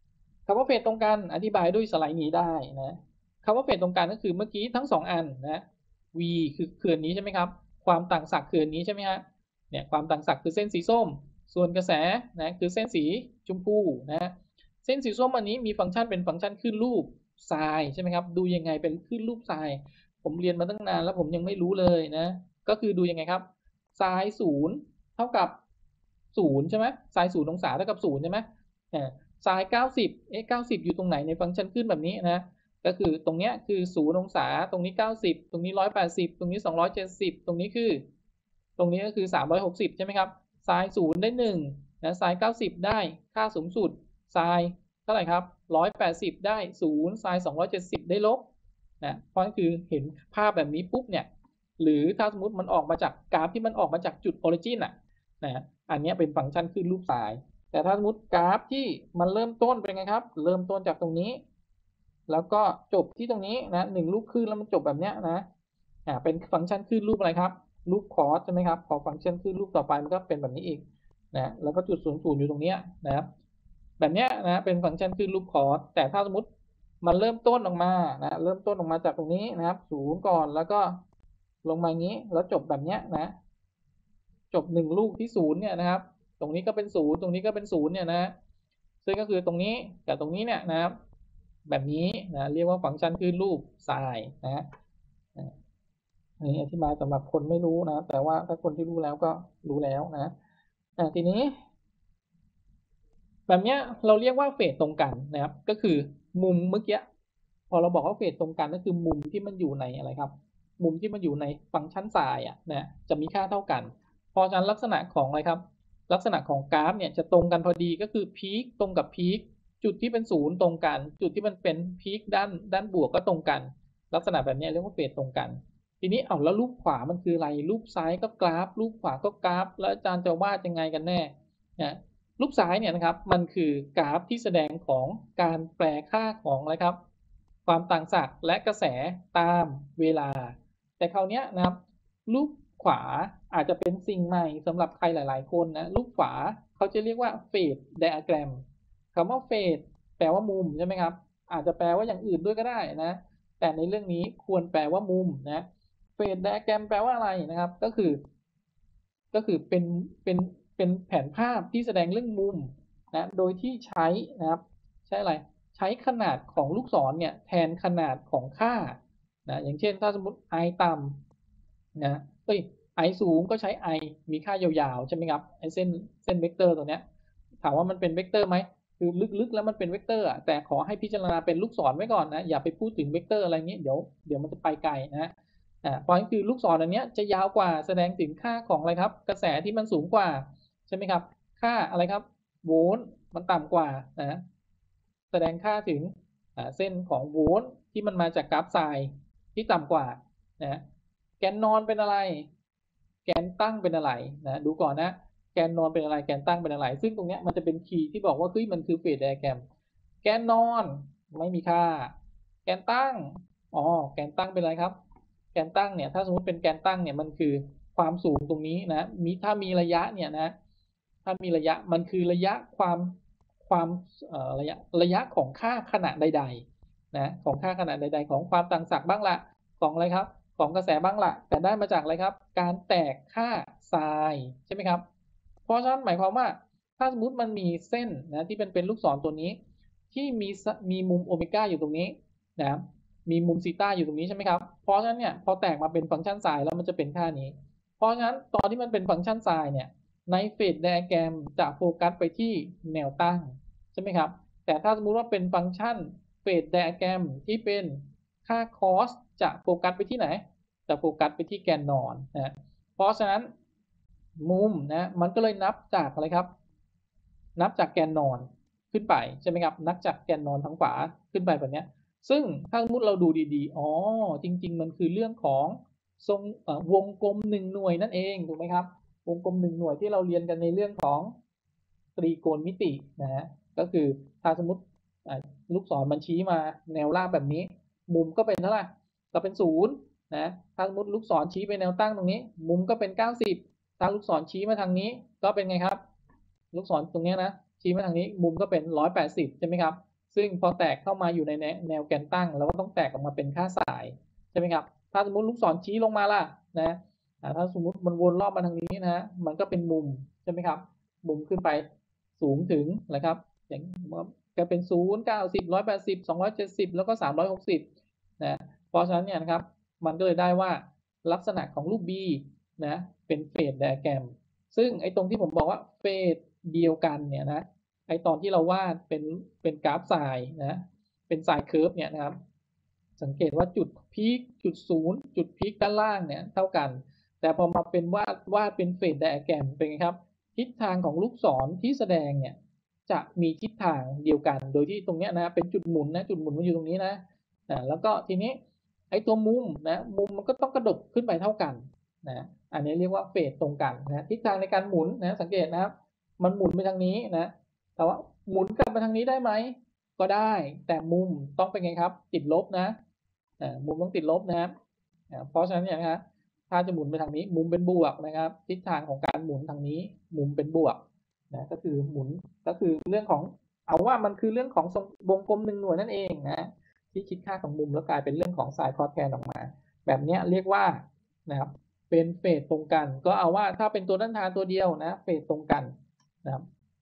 คำว่าเฟสตรงกันอธิบายด้วยสไลด์นี้ได้นะคำว่าเฟสตรงกันก็คือเมื่อกี้ทั้งสองอันนะ v คือคืออันนี้ใช่ไหมครับความต่างศักย์คืออันนี้ใช่ไหมฮะเนี่ยความต่างศักย์คือเส้นสีส้มส่วนกระแสนะคือเส้นสีชมพูนะเส้นสีส้มอันนี้มีฟังก์ชันเป็นฟังก์ชันขึ้นรูปไซน์ใช่ไหมครับดูยังไงเป็นขึ้นรูปไซน์ผมเรียนมาตั้งนานแล้วผมยังไม่รู้เลยนะก็คือดูยังไงครับไซน์ศูนย์เท่ากับศูนย์ใช่ไหมไซน์ศูนย์องศาเท่ากับศูนย์ใช่ไหมไซน์เก้าสิบเอ๊ะเก้าสิบอยู่ตรงไหนในฟังก์ชันขึ้นแบบนี้นะก็คือตรงเนี้ยคือศูนย์องศาตรงนี้เก้าสิบตรงนี้หนึ่งร้อยแปดสิบตรงนี้สองร้อยเจ็ดสิบตรงนี้คือตรงนี้ก็คือสามร้อยหกสิบใช่ไหมครับไซน์ศูนย์ได้หนึ่งนะไซน์เก้าสิบได้ค่าสูงสุดไซน์เท่าไหร่ครับหนึ่งร้อยแปดสิบได้ศูนย์ไซน์สองร้อยเจ็ดสิบได้ลบนะเพราะนั่นคือเห็นภาพแบบนี้ปุ๊บเนี่ยหรือถ้าสมมติมันออกมาจากกราฟที่มันออกมาจากจุดออริจินอ่ะนะอันนี้เป็นฟังก์ชันขึ้นรูปไซน์แต่ถ้าสมมติกราฟที่มันเริ่มต้นเป็นไงครับเริ่มต้นจากตรงนี้แล้วก็จบที่ตรงนี้นะหนึ่งลูกขึ้นแล้วมันจบแบบเนี้ยนะอ่าเป็นฟังก์ชันขึ้นรูปอะไรครับรูปคอสใช่ไหมครับพอฟังก์ชันขึ้นรูปต่อไปมันก็เป็นแบบนี้อีกนะแล้วก็จุดศูนย์ศูนย์อยู่ตรงเนี้ยนะครับแบบเนี้ยนะเป็นฟังก์ชันขึ้นรูปคอสแต่ถ้าสมมติมันเริ่มต้นออกมานะเริ่มต้นออกมาจากตรงนี้นะครับศูนย์ก่อนแล้วก็ลงมาอย่างนี้แล้วจบแบบเนี้ยนะจบหนึ่งลูกที่ศูนย์เนี่ยนะครับตรงนี้ก็เป็นศูนย์ตรงนี้ก็เป็นศูนย์เนี่ยนะซึ่งก็คือตรงนี้กับตรงนี้เนี่ยนะครับแบบนี้นะเรียกว่าฟังก์ชันขึ้นรูปไซน์นะอันนี้อธิบายสำหรับคนไม่รู้นะแต่ว่าถ้าคนที่รู้แล้วก็รู้แล้วนะทีนี้แบบนี้เราเรียกว่าเฟสตรงกันนะครับก็คือมุมเมื่อกี้พอเราบอกว่าเฟสตรงกันก็คือมุมที่มันอยู่ในอะไรครับมุมที่มันอยู่ในฟังก์ชันไซน์อ่ะนะจะมีค่าเท่ากันเพราะฉะนั้นลักษณะของอะไรครับลักษณะของกราฟเนี่ยจะตรงกันพอดีก็คือพีคตรงกับพีคจุดที่เป็นศูนย์ตรงกันจุดที่มันเป็นพีคด้านด้านบวกก็ตรงกันลักษณะแบบนี้เรียกว่าเฟสตรงกันทีนี้เอาแล้วรูปขวามันคืออะไรรูปซ้ายก็กราฟรูปขวาก็กราฟแล้วอาจารย์จะวาดยังไงกันแน่นะรูปซ้ายเนี่ยนะครับมันคือกราฟที่แสดงของการแปลค่าของอะไรครับความต่างศักย์และกระแสตามเวลาแต่คราวนี้นะครับรูปขวาอาจจะเป็นสิ่งใหม่สำหรับใครหลายๆคนนะรูปขวาเขาจะเรียกว่าเฟสไดอะแกรมคำว่าเฟสแปลว่ามุมใช่ไหมครับอาจจะแปลว่าอย่างอื่นด้วยก็ได้นะแต่ในเรื่องนี้ควรแปลว่ามุมนะเฟสไดอะแกรมแปลว่าอะไรนะครับก็คือก็คือเป็นเป็นเป็นแผนภาพที่แสดงเรื่องมุมนะโดยที่ใช้นะครับใช้อะไรใช้ขนาดของลูกศรเนี่ยแทนขนาดของค่านะอย่างเช่นถ้าสมมติ i ต่ำนะเอ้ย i สูงก็ใช้ i มีค่ายาวๆใช่ไหมครับไอ้เส้นเส้นเวกเตอร์ตัวเนี้ยถามว่ามันเป็นเวกเตอร์ไหมคือลึกๆแล้วมันเป็นเวกเตอร์อ่ะแต่ขอให้พิจารณาเป็นลูกศรไว้ก่อนนะอย่าไปพูดถึงเวกเตอร์อะไรเงี้ยเดี๋ยวเดี๋ยวมันจะไปไกลนะอ่าเพราะงั้นคือลูกศรอันนี้จะยาวกว่าแสดงถึงค่าของอะไรครับกระแสที่มันสูงกว่าใช่ไหมครับค่าอะไรครับโวลต์มันต่ำกว่านะแสดงค่าถึงเส้นของโวลต์ที่มันมาจากกราฟไซน์ที่ต่ำกว่านะแกนนอนเป็นอะไรแกนตั้งเป็นอะไรนะดูก่อนนะแกนนอนเป็นอะไรแกนตั้งเป็นอะไรซึ่งตรงนี้มันจะเป็นคีย์ที่บอกว่าเฮ้ยมันคือเฟสไดอะแกรมแกนนอนไม่มีค่าแกนตั้งอ๋อแกนตั้งเป็นอะไรครับแกนตั้งเนี่ยถ้าสมมติเป็นแกนตั้งเนี่ยมันคือความสูงตรงนี้นะมีถ้ามีระยะเนี่ยนะถ้ามีระยะมันคือระยะความความระยะระยะของค่าขนาดใดๆนะของค่าขนาดใดๆของความต่างศักย์บ้างละของอะไรครับของกระแสบ้างละแต่ได้มาจากอะไรครับการแตกค่าไซน์ใช่ไหมครับเพราะฉะนั้นหมายความว่าถ้าสมมติมันมีเส้นนะที่เป็นเป็นลูกศรตัวนี้ที่มีมีมุมโอเมก้าอยู่ตรงนี้นะมีมุมซีต้าอยู่ตรงนี้ใช่ไหมครับเพราะฉะนั้นเนี่ยพอแตกมาเป็นฟังก์ชันไซน์แล้วมันจะเป็นค่านี้เพราะฉะนั้นตอนที่มันเป็นฟังก์ชันไซน์เนี่ยในเฟสไดอะแกรมจะโฟกัสไปที่แนวตั้งใช่ไหมครับแต่ถ้าสมมุติว่าเป็นฟังก์ชันเฟสไดอะแกรมที่เป็นค่าคอสจะโฟกัสไปที่ไหนจะโฟกัสไปที่แกนนอนนะเพราะฉะนั้นมุมนะมันก็เลยนับจากอะไรครับนับจากแกนนอนขึ้นไปใช่ไหมครับนับจากแกนนอนทางขวาขึ้นไปแบบนี้ซึ่งถ้าสมมติเราดูดีๆอ๋อจริงๆมันคือเรื่องของทรงวงกลมหนึ่งหน่วยนั่นเองถูกไหมครับวงกลมหนึ่งหน่วยที่เราเรียนกันในเรื่องของตรีโกณมิตินะฮะก็คือถ้าสมมติลูกศรมันชี้มาแนวราบแบบนี้มุมก็เป็นเท่าไหร่ก็เป็นศูนย์นะถ้าสมมติลูกศรชี้ไปแนวตั้งตรงนี้มุมก็เป็นเก้าสิบถ้าลูกศรชี้มาทางนี้ก็เป็นไงครับลูกศรตรงนี้นะชี้มาทางนี้มุมก็เป็นหนึ่งร้อยแปดสิบใช่ไหมครับซึ่งพอแตกเข้ามาอยู่ในแนวแกนตั้งเราก็ต้องแตกออกมาเป็นค่าสายใช่ไหมครับถ้าสมมติลูกศรชี้ลงมาล่ะนะถ้าสมมติมันวนรอบมาทางนี้นะมันก็เป็นมุมใช่ไหมครับมุมขึ้นไปสูงถึงนะครับอย่างก็เป็นศูนย์ เก้าสิบ หนึ่งร้อยแปดสิบ สองร้อยเจ็ดสิบแล้วก็สามร้อยหกสิบนะเพราะฉะนั้นเนี่ยนะครับมันก็เลยได้ว่าลักษณะของรูป B นะเป็นเฟสไดอะแกรมซึ่งไอ้ตรงที่ผมบอกว่าเฟสเดียวกันเนี่ยนะไอ้ตอนที่เราวาดเป็นเป็นกราฟไซน์นะเป็นไซน์เคิร์ฟเนี่ยนะครับสังเกตว่าจุดพีคจุดศูนย์จุดพีคด้านล่างเนี่ยเท่ากันแต่พอมาเป็นวาดวาดเป็นเฟสไดอะแกรมเป็นไงครับทิศทางของลูกศรที่แสดงเนี่ยจะมีทิศทางเดียวกันโดยที่ตรงนี้นะเป็นจุดหมุนนะจุดหมุนมันอยู่ตรงนี้นะอ่าแล้วก็ทีนี้ไอ้ตัวมุมนะมุมมันก็ต้องกระดกขึ้นไปเท่ากันนะอันนี้เรียกว่าเฟสตรงกันนะทิศทางในการหมุนนะสังเกตนะครับมันหมุนไปทางนี้นะแต่ว่าหมุนกลับมาทางนี้ได้ไหมก็ได้แต่มุมต้องเป็นไงครับติดลบนะมุมต้องติดลบนะครับเพราะฉะนั้นเนี่ยนะถ้าจะหมุนไปทางนี้มุมเป็นบวกนะครับทิศทางของการหมุนทางนี้มุมเป็นบวกนะก็คือหมุนก็คือเรื่องของเอาว่ามันคือเรื่องของวงกลมหนึ่งหน่วยนั่นเองนะที่คิดค่าของมุมแล้วกลายเป็นเรื่องของไซน์คอสแทนออกมาแบบนี้เรียกว่านะครับเป็นเฟสตรงกันก็เอาว่าถ้าเป็นตัวด้านทางตัวเดียวนะเฟสตรงกันนะครับ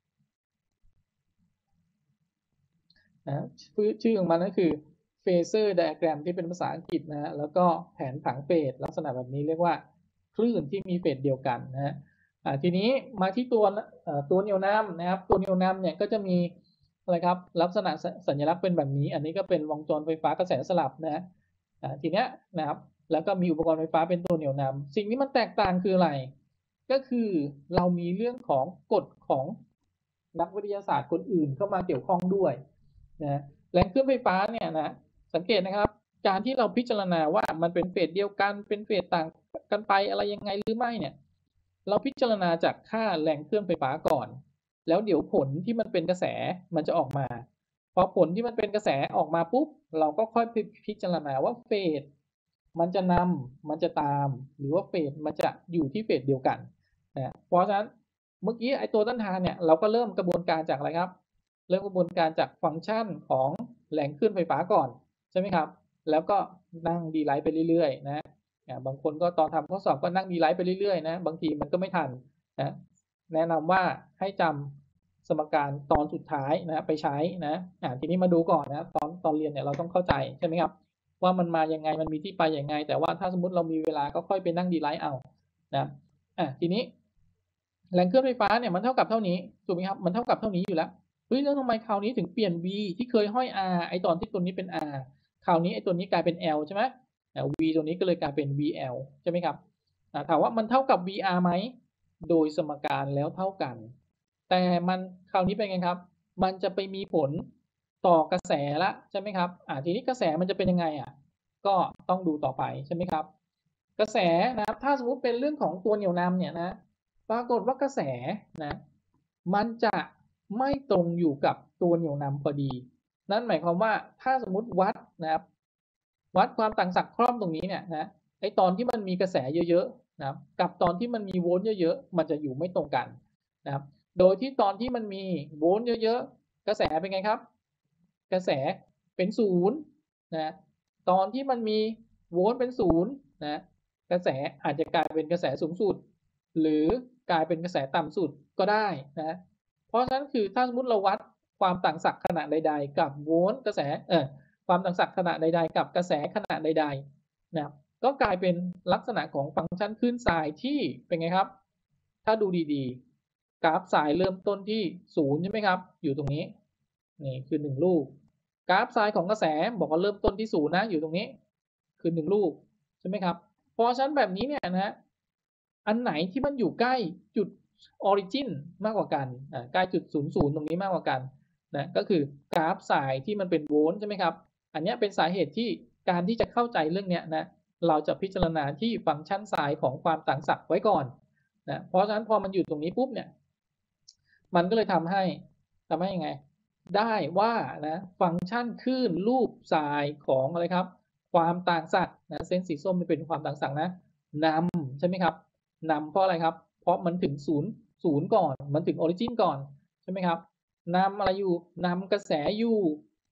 นะชื่อของมันก็คือเฟเซอร์ไดอะแกรมที่เป็นภาษาอังกฤษนะฮะแล้วก็แผนผังเฟสลักษณะแบบนี้เรียกว่าคลื่นที่มีเฟสเดียวกันนะฮะทีนี้มาที่ตัวตัวเหนี่ยวนำนะครับตัวเหนี่ยวนำเนี่ยก็จะมีอะไรครับลักษณะสัญลักษณ์เป็นแบบนี้อันนี้ก็เป็นวงจรไฟฟ้ากระแสสลับนะฮะทีเนี้ยนะครับแล้วก็มีอุปกรณ์ไฟฟ้าเป็นตัวเหนี่ยวนำสิ่งที่มันแตกต่างคืออะไรก็คือเรามีเรื่องของกฎของนักวิทยาศาสตร์คนอื่นเข้ามาเกี่ยวข้องด้วยนะแรงเคลื่อนไฟฟ้าเนี่ยนะสังเกตนะครับการที่เราพิจารณาว่ามันเป็นเฟสเดียวกันเป็นเฟสต่างกันไปอะไรยังไงหรือไม่เนี่ยเราพิจารณาจากค่าแรงเคลื่อนไฟฟ้าก่อนแล้วเดี๋ยวผลที่มันเป็นกระแสมันจะออกมาพอผลที่มันเป็นกระแสออกมาปุ๊บเราก็ค่อยพิจารณาว่าเฟสมันจะนำมันจะตามหรือว่าเฟสมันจะอยู่ที่เฟสเดียวกันนะเพราะฉะนั้นเมื่อกี้ไอ้ตัวต้นทางเนี่ยเราก็เริ่มกระบวนการจากอะไรครับเริ่มกระบวนการจากฟังก์ชันของแรงคลื่นไฟฟ้าก่อนใช่ไหมครับแล้วก็นั่งดีไลท์ไปเรื่อยๆนะบางคนก็ตอนทำข้อสอบก็นั่งดีไลท์ไปเรื่อยๆนะบางทีมันก็ไม่ทันนะแนะนำว่าให้จำสมการตอนสุดท้ายนะไปใช้นะทีนี้มาดูก่อนนะตอนตอนเรียนเนี่ยเราต้องเข้าใจใช่ไหมครับว่ามันมายังไงมันมีที่ไปยังไงแต่ว่าถ้าสมมติเรามีเวลาก็ค่อยไปนั่งดีไลท์เอานะอ่ะทีนี้แรงเคลื่อนไฟฟ้าเนี่ยมันเท่ากับเท่านี้ถูกไหมครับมันเท่ากับเท่านี้อยู่แล้วเฮ้ยแล้วทำไมคราวนี้ถึงเปลี่ยน v ที่เคยห้อย r ไอตอนที่ตัวนี้เป็น r คราวนี้ไอตัวนี้กลายเป็น l ใช่ไหม v ตัวนี้ก็เลยกลายเป็น vl ใช่ไหมครับถามว่ามันเท่ากับ vr ไหมโดยสมการแล้วเท่ากันแต่มันคราวนี้เป็นไงครับมันจะไปมีผลต่อกระแสละใช่ไหมครับอ่าทีนี้กระแสมันจะเป็นยังไงอ่ะก็ต้องดูต่อไปใช่ไหมครับกระแสนะครับถ้าสมมติเป็นเรื่องของตัวเหนี่ยวนำเนี่ยนะปรากฏว่ากระแสนะมันจะไม่ตรงอยู่กับตัวเหนี่ยวนำพอดีนั่นหมายความว่าถ้าสมมุติวัดนะครับวัดความต่างศักย์คล่อมตรงนี้เนี่ยนะไอตอนที่มันมีกระแสเยอะๆนะครับกับตอนที่มันมีโวลต์เยอะๆมันจะอยู่ไม่ตรงกันนะครับโดยที่ตอนที่มันมีโวลต์เยอะๆกระแสเป็นไงครับกระแสเป็นศูนย์นะตอนที่มันมีโวลต์เป็นศูนย์นะกระแสอาจจะกลายเป็นกระแสสูงสุดหรือกลายเป็นกระแสต่ำสุดก็ได้นะเพราะฉะนั้นคือถ้าสมมติเราวัดความต่างศักย์ขนาดใดๆกับโวลต์กระแสเอ่อความต่างศักย์ขนาดใดๆกับกระแสขนาดใดๆนะก็กลายเป็นลักษณะของฟังก์ชันคลื่นไซน์ที่เป็นไงครับถ้าดูดีๆกราฟไซน์เริ่มต้นที่ศูนย์ใช่ไหมครับอยู่ตรงนี้นี่คือหนึ่งลูกกราฟไซน์ของกระแสบอกว่าเริ่มต้นที่ศูนย์นะอยู่ตรงนี้คือหนึ่งลูกใช่ไหมครับเพราะฉะนั้นแบบนี้เนี่ยนะอันไหนที่มันอยู่ใกล้จุดออริจินมากกว่ากันใกล้จุดศูนย์ศูนย์ตรงนี้มากกว่ากันนะก็คือกราฟสายที่มันเป็นโวลต์ใช่ไหมครับอันนี้เป็นสาเหตุที่การที่จะเข้าใจเรื่องนี้นะเราจะพิจารณาที่ฟังก์ชันสายของความต่างศักย์ไว้ก่อนนะเพราะฉะนั้นพอมันอยู่ตรงนี้ปุ๊บเนี่ยมันก็เลยทำให้ทำให้ยังไงได้ว่านะฟังก์ชันคลื่นรูปสายของอะไรครับความต่างศักย์นะเส้นสีส้มเป็นความต่างศักย์นะนำใช่ไหมครับนำเพราะอะไรครับเพราะมันถึงศูนย์ศูนย์ก่อนมันถึงออริจินก่อนใช่ไหมครับนำอะไรอยู่นำกระแสอยู่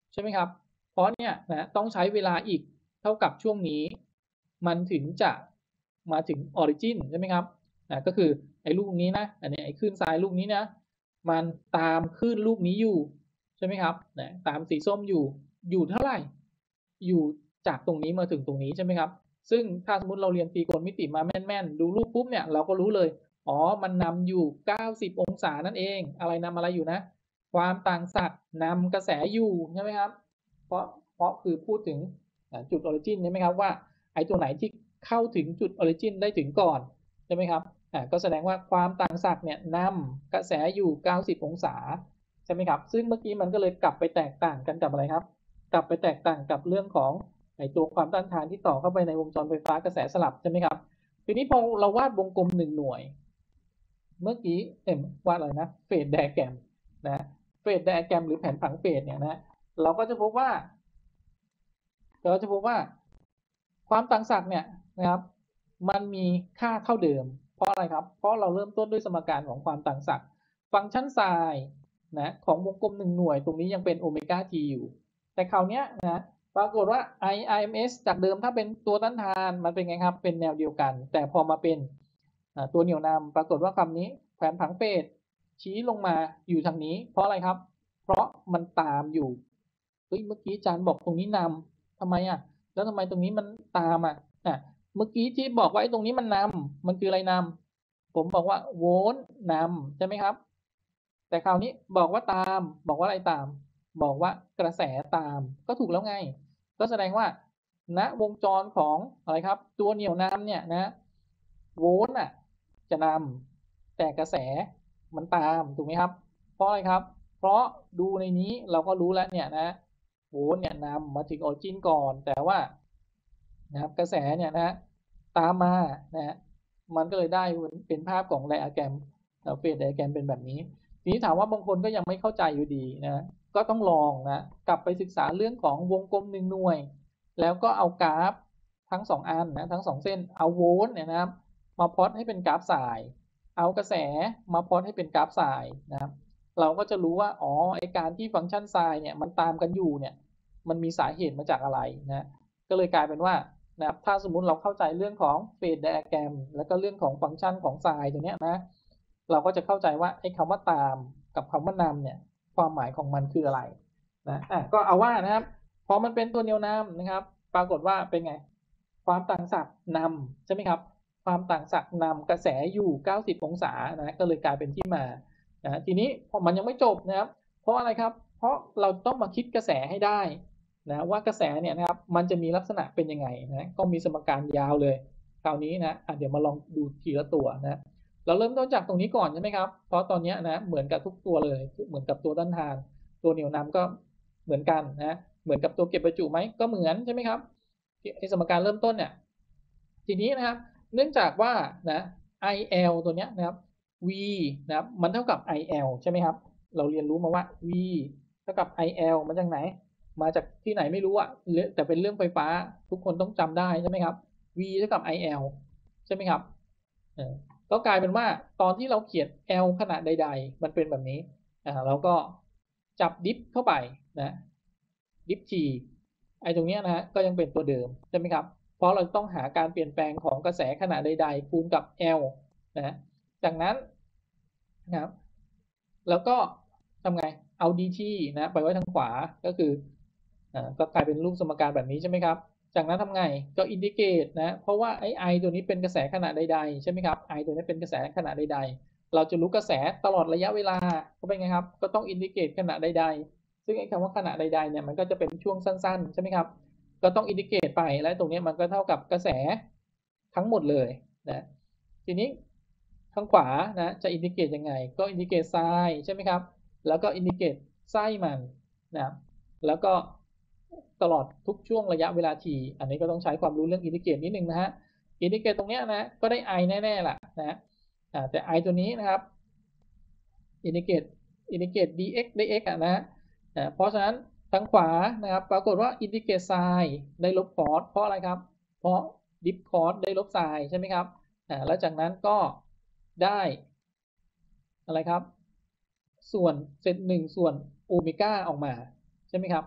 ใช่ไหมครับเพราะเนี่ยนะต้องใช้เวลาอีกเท่ากับช่วงนี้มันถึงจะมาถึงออริจินใช่ไหมครับนะก็คือไอ้ลูกนี้นะอันนี้ไอ้คลื่นทรายลูกนี้นะมันตามคลื่นลูกนี้อยู่ใช่ไหมครับนะตามสีส้มอยู่อยู่เท่าไหร่อยู่จากตรงนี้มาถึงตรงนี้ใช่ไหมครับซึ่งถ้าสมมติเราเรียนตรีโกณมิติมาแม่นๆดูรูปปุ๊บเนี่ยเราก็รู้เลยอ๋อมันนำอยู่เก้าสิบองศานั่นเองอะไรนำอะไรอยู่นะความต่างศักย์นำกระแสอยู่ใช่ไหมครับเพราะเพราะคือพูดถึงจุดออริจินใช่ไหมครับว่าไอ้ตัวไหนที่เข้าถึงจุดออริจินได้ถึงก่อนใช่ไหมครับอ่าก็แสดงว่าความต่างศักย์เนี่ยนำกระแสอยู่เก้าสิบองศาใช่ไหมครับซึ่งเมื่อกี้มันก็เลยกลับไปแตกต่างกันกับอะไรครับกลับไปแตกต่างกับเรื่องของไอ้ตัวความต้านทานที่ต่อเข้าไปในวงจรไฟฟ้ากระแสสลับใช่ไหมครับทีนี้พอเราวาดวงกลมหนึ่งหน่วยเมื่อกี้เอ็มวาดอะไรนะเฟสไดอะแกรมนะเฟสไดอะแกรมหรือแผนผังเฟสเนี่ยนะเราก็จะพบว่าเราจะพบว่าความต่างศักย์เนี่ยนะครับมันมีค่าเท่าเดิมเพราะอะไรครับเพราะเราเริ่มต้นด้วยสมการของความต่างศักย์ฟังก์ชันไซน์นะของวงกลมหนึ่งหน่วยตรงนี้ยังเป็นโอเมก้าทีอยู่แต่คราวนี้นะปรากฏว่า ไอ อาร์ เอ็ม เอส จากเดิมถ้าเป็นตัวต้านทานมันเป็นไงครับเป็นแนวเดียวกันแต่พอมาเป็นตัวเหนี่ยวนำปรากฏว่าคำนี้แผนผังเฟสชี้ลงมาอยู่ทางนี้เพราะอะไรครับเพราะมันตามอยู่เฮ้ยเมื่อกี้อาจารย์บอกตรงนี้นำทำไมอ่ะแล้วทำไมตรงนี้มันตามอ่ะอ่ะเมื่อกี้ที่บอกว่าไอ้ตรงนี้มันนำมันคืออะไรนำผมบอกว่าโวลต์นำใช่ไหมครับแต่คราวนี้บอกว่าตามบอกว่าอะไรตามบอกว่ากระแสตามก็ถูกแล้วไงก็แสดงว่าณวงจรของอะไรครับตัวเหนี่ยวนำเนี่ยนะโวลต์อ่ะจะนำแต่กระแสมันตามถูกไหมครับเพราะอะไรครับเพราะดูในนี้เราก็รู้แล้วเนี่ยนะโวลต์เนี่ยนำมาถึงออริจินก่อนแต่ว่านะครับกระแสเนี่ยนะตามมานะฮะมันก็เลยได้เป็นภาพของไดอะแกรมเฟสไดอะแกรมเป็นแบบนี้ทีนี้ถามว่าบางคนก็ยังไม่เข้าใจอยู่ดีนะก็ต้องลองนะกลับไปศึกษาเรื่องของวงกลมหนึ่งหน่วยแล้วก็เอากราฟทั้งสองอันนะทั้งสองเส้นเอาโวลต์เนี่ยนะครับมาพลอตให้เป็นกราฟไซน์เอากระแสมาพลอตให้เป็นกราฟไซน์นะครับเราก็จะรู้ว่าอ๋อไอการที่ฟังก์ชันไซน์เนี่ยมันตามกันอยู่เนี่ยมันมีสาเหตุมาจากอะไรนะก็เลยกลายเป็นว่านะครับถ้าสมมุติเราเข้าใจเรื่องของเฟสไดอะแกรมแล้วก็เรื่องของฟังก์ชันของไซน์ตัวเนี้ยนะเราก็จะเข้าใจว่าไอ้คำว่าตามกับคำว่านำเนี่ยความหมายของมันคืออะไรนะอ่ะก็เอาว่านะครับพอมันเป็นตัวเหนี่ยวนำนะครับปรากฏว่าเป็นไงความต่างศักย์นำใช่ไหมครับความต่างศักย์นำกระแสอยู่เก้าสิบองศานะก็เลยกลายเป็นที่มานะทีนี้พอมันยังไม่จบนะครับเพราะอะไรครับเพราะเราต้องมาคิดกระแสให้ได้นะว่ากระแสเนี่ยนะครับมันจะมีลักษณะเป็นยังไงนะก็มีสมการยาวเลยคราวนี้นะอ่ะเดี๋ยวมาลองดูทีละตัวนะเราเริ่มต้นจากตรงนี้ก่อนใช่ไหมครับเพราะตอนนี้นะเหมือนกับทุกตัวเลยเหมือนกับตัวต้านทานตัวเหนี่ยวนำก็เหมือนกันนะเหมือนกับตัวเก็บประจุไหมก็เหมือนใช่ไหมครับไอ้สมการเริ่มต้นเนี่ยทีนี้นะครับเนื่องจากว่านะ ไอ แอล ตัวนี้นะครับ V นะครับมันเท่ากับ ไอ แอล ใช่ไหมครับเราเรียนรู้มาว่า V เท่ากับ ไอ แอล มาจากไหนมาจากที่ไหนไม่รู้อะแต่เป็นเรื่องไฟฟ้าทุกคนต้องจำได้ใช่ไหมครับ V เท่ากับ ไอ แอล ใช่ไหมครับก็กลายเป็นว่าตอนที่เราเขียน L ขนาดใดๆมันเป็นแบบนี้อ่าเราก็จับดิฟเข้าไปนะดิฟ T ไอ้ตรงนี้นะฮะก็ยังเป็นตัวเดิมใช่ไหมครับเพราะเราต้องหาการเปลี่ยนแปลงของกระแสขนาดใดๆคูณกับ L นะจากนั้นนะครับแล้วก็ทำไงเอา dt นะไปไว้ทางขวาก็คืออ่าก็กลายเป็นรูปสมการแบบนี้ใช่ไหมครับจากนั้นทำไงก็อินทิเกรตนะเพราะว่าไอ้ i ตัวนี้เป็นกระแสขนาดใดๆใช่ไหมครับ i ตัวนี้เป็นกระแสขนาดใดๆเราจะรู้กระแสตลอดระยะเวลาก็เป็นไงครับก็ต้องอินทิเกรตขนาดใดๆซึ่งไอ้คำว่าขนาดใดๆเนี่ยมันก็จะเป็นช่วงสั้นๆใช่ไหมครับก็ต้องอินทิเกรตไปและตรงนี้มันก็เท่ากับกระแสทั้งหมดเลยนะทีนี้ทางขวานะจะอินทิเกรตยังไงก็อินทิเกรตไซน์ใช่ไหมครับแล้วก็อินทิเกรตไส้มันนะแล้วก็ตลอดทุกช่วงระยะเวลา t อันนี้ก็ต้องใช้ความรู้เรื่องอินทิเกรตนิดนึงนะฮะอินทิเกรตตรงนี้นะก็ได้ i แน่ๆล่ะนะแต่ i ตัวนี้นะครับอินทิเกรตอินทิเกรต dx ได้ x อ่ะนะเพราะฉะนั้นทางขวานะครับปรากฏว่าอินทิเกรตไซน์ได้ลบคอสเพราะอะไรครับเพราะดิฟคอสได้ลบไซน์ใช่ไหมครับแล้วจากนั้นก็ได้อะไรครับส่วนเซตหนึ่งส่วนโอเมก้าออกมาใช่ไหมครับ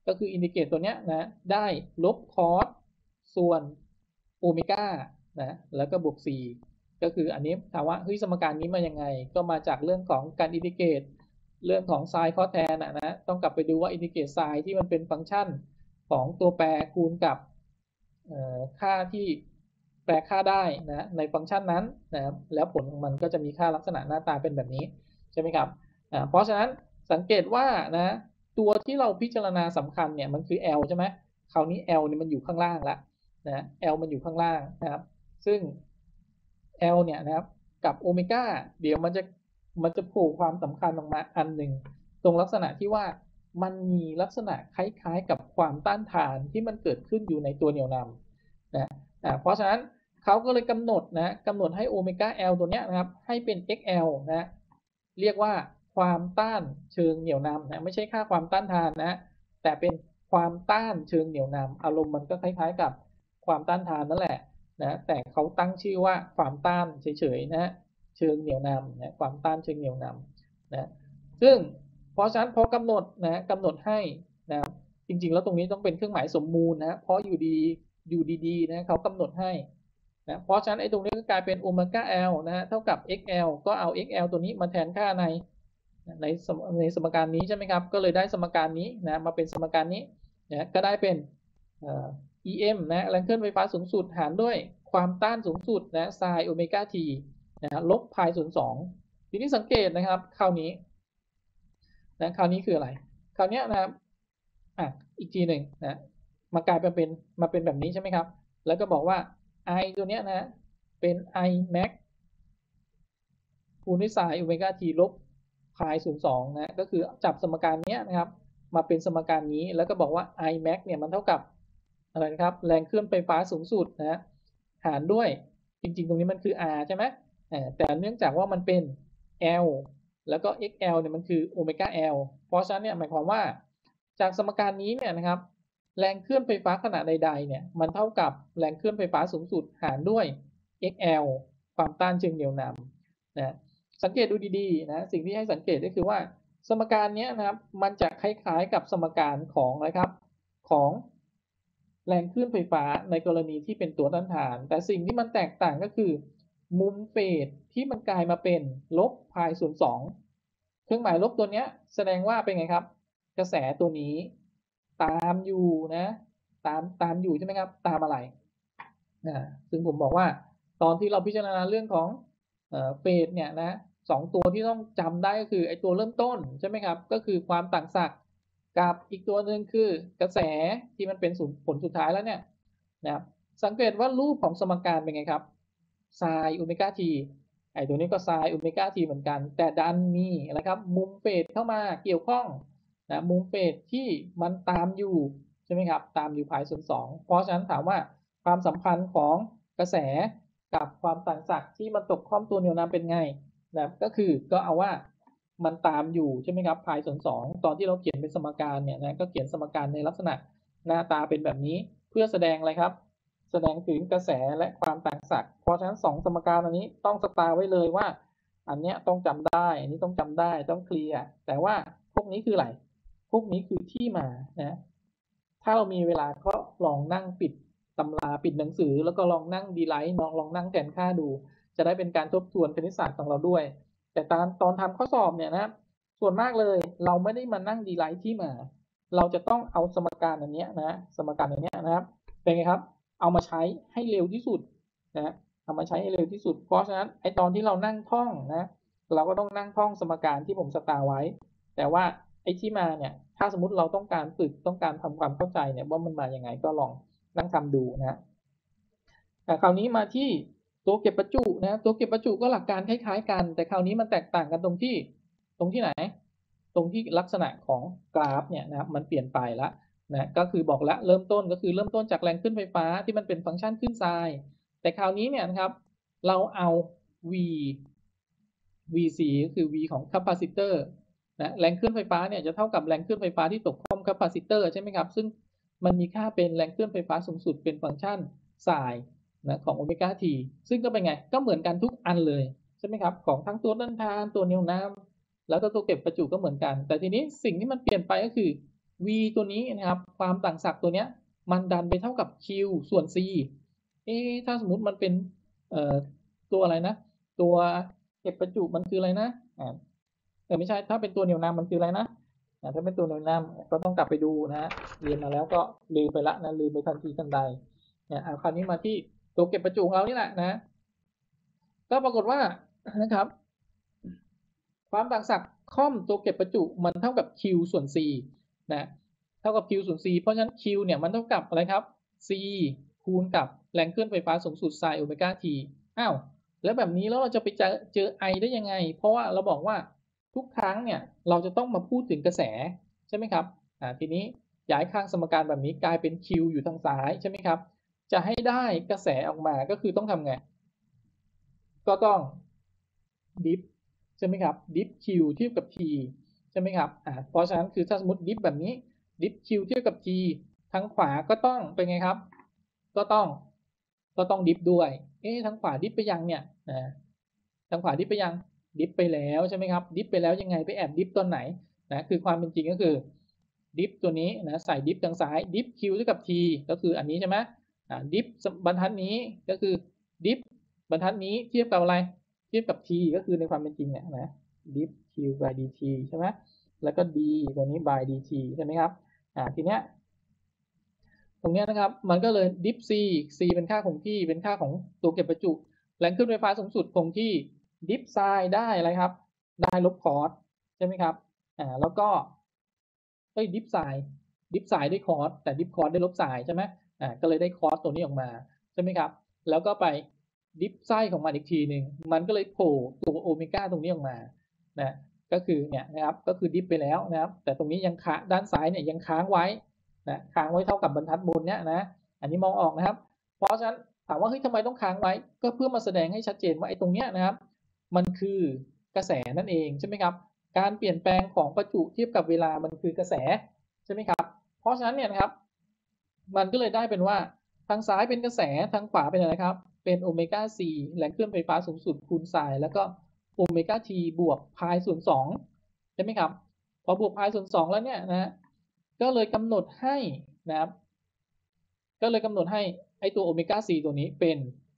ก็คืออินทิเกรตตัวเนี้ยนะได้ลบคอสส่วนโอเมก้านะแล้วก็บวก c ก็คืออันนี้ถามว่าเฮ้ยสมการนี้มายังไงก็มาจากเรื่องของการอินทิเกรตเรื่องของไซน์คอสแทนนะนะต้องกลับไปดูว่าอินทิเกรตไซน์ที่มันเป็นฟังก์ชันของตัวแปรคูณกับค่าที่แปลค่าได้นะในฟังก์ชันนั้นนะแล้วผลของมันก็จะมีค่าลักษณะหน้าตาเป็นแบบนี้ใช่ไหมครับเพราะฉะนั้นสังเกตว่านะตัวที่เราพิจารณาสำคัญเนี่ยมันคือ L ใช่ไหมคราวนี้ L เนี่ยมันอยู่ข้างล่างแล้วนะ L มันอยู่ข้างล่างนะครับซึ่ง L เนี่ยนะครับกับโอเมก้าเดี๋ยวมันจะมันจะโผล่ความสำคัญออกมาอันหนึ่งตรงลักษณะที่ว่ามันมีลักษณะคล้ายๆกับความต้านทานที่มันเกิดขึ้นอยู่ในตัวเหนี่ยวนำนะเพราะฉะนั้นเขาก็เลยกำหนดนะกำหนดให้โอเมก้า L ตัวเนี้ยนะครับให้เป็น เอ็กซ์ แอล นะเรียกว่าความต้านเชิงเหนี่ยวนำนะไม่ใช่ค่าความต้านทานนะแต่เป็นความต้านเชิงเหนี่ยวนำอารมณ์มันก็คล้ายๆกับความต้านทานนั่นแหละนะแต่เขาตั้งชื่อว่าความต้านเฉยๆนะเชิงเหนี่ยวนำนะความต้านเชิงเหนี่ยวนำนะซึ่งเพราะฉะนั้นพอกำหนดนะกำหนดให้นะจริงๆแล้วตรงนี้ต้องเป็นเครื่องหมายสมมูลนะเพราะอยู่ดีอยู่ดีๆนะเขากำหนดให้นะเพราะฉะนั้นไอ้ตรงนี้ก็กลายเป็นโอเมก้า L นะเท่ากับ เอ็กซ์ แอล ก็เอา เอ็กซ์ แอล ตัวนี้มาแทนค่าในในในสมการนี้ใช่ไหมครับก็เลยได้สมการนี้นะมาเป็นสมการนี้นะก็ได้เป็นเอ่อ อี เอ็ม นะแรงเคลื่อนไฟฟ้าสูงสุดหารด้วยความต้านสูงสุดนะไซน์โอเมก้าทีนะลบพายศูนย์สองทีนี้สังเกตนะครับคราวนี้นะคราวนี้คืออะไรคราวนี้นะครับอ่ะอีกทีหนึ่งนะมากลายเป็นเป็นมาเป็นแบบนี้ใช่ไหมครับแล้วก็บอกว่า i ตัวเนี้ยนะเป็น i max คูณด้วยไซน์โอเมก้าทีลบพายศูนย์สองนะก็คือจับสมการนี้นะครับมาเป็นสมการนี้แล้วก็บอกว่า i max เนี่ยมันเท่ากับอะไรนะครับแรงเคลื่อนไฟฟ้าสูงสุดนะหารด้วยจริงๆตรงนี้มันคือ r ใช่ไหมแต่เนื่องจากว่ามันเป็น l แล้วก็ เอ็กซ์ แอล เนี่ยมันคือโอเมก้า L เพราะฉะนั้นเนี่ยหมายความว่าจากสมการนี้เนี่ยนะครับแรงเคลื่อนไฟฟ้าขณะใดๆเนี่ยมันเท่ากับแรงเคลื่อนไฟฟ้าสูงสุดหารด้วย เอ็กซ์ แอล ความต้านเชิงเหนี่ยวนำนะสังเกตดูดีๆนะสิ่งที่ให้สังเกตก็คือว่าสมการนี้นะครับมันจะคล้ายๆกับสมการของอะไรครับของแรงคลื่นไฟฟ้าในกรณีที่เป็นตัวต้านทานแต่สิ่งที่มันแตกต่างก็คือมุมเฟสที่มันกลายมาเป็นลบพายศูนย์สองเครื่องหมายลบตัวนี้แสดงว่าเป็นไงครับกระแสตัวนี้ตามอยู่นะตามตามอยู่ใช่ไหมครับตามอะไรนะซึ่งผมบอกว่าตอนที่เราพิจารณาเรื่องของเฟสเนี่ยนะสองตัวที่ต้องจำได้ก็คือไอ้ตัวเริ่มต้นใช่ไหมครับก็คือความต่างศักย์กับอีกตัวหนึ่งคือกระแสที่มันเป็นผลสุดท้ายแล้วเนี่ยนะสังเกตว่ารูปของสมการเป็นไงครับไซน์โอเมก้าทีไอ้ตัวนี้ก็ไซน์โอเมก้าทีเหมือนกันแต่ดันมีอะไรครับมุมเฟสเข้ามาเกี่ยวข้องนะมุมเฟสที่มันตามอยู่ใช่ไหมครับตามอยู่พายส่วนสองเพราะฉะนั้นถามว่าความสัมพันธ์ของกระแสกับความต่างศักย์ที่มันตกข้อมตัวเหนี่ยวนำเป็นไงนะก็คือก็เอาว่ามันตามอยู่ใช่ไหมครับพายส่วนสองตอนที่เราเขียนเป็นสมการเนี่ยนะก็เขียนสมการในลักษณะหน้าตาเป็นแบบนี้เพื่อแสดงอะไรครับแสดงถึงกระแสและความต่างศักย์เพราะฉะนั้นสองสมการอันนี้ต้องสตาร์ไว้เลยว่าอันนี้ต้องจำได้อันนี้ต้องจำได้ต้องเคลียร์แต่ว่าพวกนี้คืออะไรพวกนี้คือที่มานะถ้าเรามีเวลาก็ลองนั่งปิดตำราปิดหนังสือแล้วก็ลองนั่งดีไลท์ลองลองนั่งแทนค่าดูจะได้เป็นการทบทวนคณิตศาสตร์ของเราด้วยแต่ตอนตอนทำข้อสอบเนี่ยนะส่วนมากเลยเราไม่ได้มานั่งดีไลท์ที่มาเราจะต้องเอาสมการอันนี้นะสมการอันนี้นะครับเป็นไงครับเอามาใช้ให้เร็วที่สุดนะเอามาใช้ให้เร็วที่สุดเพราะฉะนั้นไอตอนที่เรานั่งท่องนะเราก็ต้องนั่งท่องสมการที่ผมสตาร์ไว้แต่ว่าไอ้ที่มาเนี่ยถ้าสมมติเราต้องการฝึกต้องการทำความเข้าใจเนี่ยว่ามันมาอย่างไงก็ลองนั่งทำดูนะแต่คราวนี้มาที่ตัวเก็บประจุนะตัวเก็บประจุก็หลักการคล้ายๆกันแต่คราวนี้มันแตกต่างกันตรงที่ตรงที่ไหนตรงที่ลักษณะของกราฟเนี่ยนะครับมันเปลี่ยนไปแล้วนะก็คือบอกแล้วเริ่มต้นก็คือเริ่มต้นจากแรงขึ้นไฟฟ้าที่มันเป็นฟังก์ชันขึ้นไซน์แต่คราวนี้เนี่ยนะครับเราเอา v vc ก็คือ v ของคาปาซิเตอร์นะแรงเคลื่อนไฟฟ้าเนี่ยจะเท่ากับแรงเคลื่อนไฟฟ้าที่ตกข้อมคาปาซิเตอร์ใช่ไหมครับซึ่งมันมีค่าเป็นแรงเคลื่อนไฟฟ้าสูงสุดเป็นฟังก์ชันไซน์นะของโอเมก้าทีซึ่งก็เป็นไงก็เหมือนกันทุกอันเลยใช่ไหมครับของทั้งตัวต้านทานตัวเหนี่ยวนำแล้วก็ตัวเก็บประจุก็เหมือนกันแต่ทีนี้สิ่งที่มันเปลี่ยนไปก็คือ v ตัวนี้นะครับความต่างศักย์ตัวเนี้ยมันดันไปเท่ากับ q ส่วน c เอ๊ะถ้าสมมุติมันเป็นเอ่อตัวอะไรนะตัวเก็บประจุมันคืออะไรนะอ่าแต่ไม่ใช่ถ้าเป็นตัวเหนี่ยวนำมันคืออะไรนะอ่าถ้าเป็นตัวเหนี่ยวนำก็ต้องกลับไปดูนะฮะเรียนมาแล้วก็ลืมไปละนะลืมไปทันทีทันใดเนี่ยเอาคราวนี้มาที่ตัวเก็บประจุของเรานี่แหละนะก็ปรากฏว่านะครับความต่างศักย์ค่อมตัวเก็บประจุมันเท่ากับ q ส่วน c นะเท่ากับ q ส่วน c เพราะฉะนั้น q เนี่ยมันเท่ากับอะไรครับ c คูณกับแรงเคลื่อนไฟฟ้าสูงสุด sin โอเมก้า t อ้าวแล้วแบบนี้แล้วเราจะไปเจอเจอ I ได้ยังไงเพราะว่าเราบอกว่าทุกครั้งเนี่ยเราจะต้องมาพูดถึงกระแสใช่ไหมครับอ่าทีนี้ย้ายข้างสมการแบบนี้กลายเป็น q อยู่ทางซ้ายใช่ไหมครับจะให้ได้กระแสออกมาก็คือต้องทำไงก็ต้องดิฟใช่ไหมครับดิฟ q เทียบกับ t ใช่ไหมครับอ่าเพราะฉะนั้นคือถ้าสมมติดิฟแบบนี้ดิฟ q เทียบกับ t ทางขวาก็ต้องเป็นไงครับก็ต้องก็ต้องดิฟด้วยเอ๊ะทางขวาดิฟไปยังเนี่ยนะทางขวาดิฟไปยังดิฟไปแล้วใช่ไหมครับดิฟไปแล้วยังไงไปแอบดิฟตอนไหนนะคือความเป็นจริงก็คือดิฟตัวนี้นะใส่ดิฟทางซ้ายดิฟ q เท่ากับ t ก็คืออันนี้ใช่ไหมอ่าดิฟบรรทัดนี้ก็คือดิฟบรรทัดนี้เทียบกับอะไรเทียบกับ t ก็คือในความเป็นจริงเนี่ยนะดิฟ q by dt ใช่ไหมแล้วก็ d ตัวนี้ by dt ใช่ไหมครับอ่าทีเนี้ยตรงนี้นะครับมันก็เลยดิฟ c c เป็นค่าคงที่เป็นค่าของตัวเก็บประจุแรงขึ้นไฟฟ้าสูงสุดคงที่ดิฟไซน์ได้อะไรครับได้ลบคอสใช่ไหมครับอ่าแล้วก็เอ้ยดิฟไซน์ดิฟไซน์ได้คอสแต่ดิฟคอสได้ลบไซน์ใช่ไหมอ่าก็เลยได้คอสตัวนี้ออกมาใช่ไหมครับแล้วก็ไปดิฟไซน์ของมันอีกทีหนึ่งมันก็เลยโผล่ตัวโอเมก้าตรงนี้ออกมานะก็คือเนี่ยนะครับก็คือดิฟไปแล้วนะครับแต่ตรงนี้ยังค้างด้านซ้ายเนี่ยยังค้างไว้นะค้างไว้เท่ากับบรรทัดบนเนี้ยนะอันนี้มองออกนะครับเพราะฉะนั้นถามว่าเฮ้ยทำไมต้องค้างไว้ก็เพื่อมาแสดงให้ชัดเจนว่าไอ้ตรงเนี้ยนะครับมันคือกระแสนั่นเองใช่ไหมครับการเปลี่ยนแปลงของประจุเทียบกับเวลามันคือกระแสใช่ไหมครับเพราะฉะนั้นเนี่ยนะครับมันก็เลยได้เป็นว่าทางซ้ายเป็นกระแสทางขวาเป็นอะไรครับเป็นโอเมก้า c แรงเคลื่อนไฟฟ้าสูงสุดคูณไซน์แล้วก็โอเมก้า t บวกพายส่วนสองใช่ไหมครับพอบวกพายส่วนสองแล้วเนี่ยนะก็เลยกำหนดให้นะครับก็เลยกำหนดให้ไอตัวโอเมก้า c ตัวนี้เป็น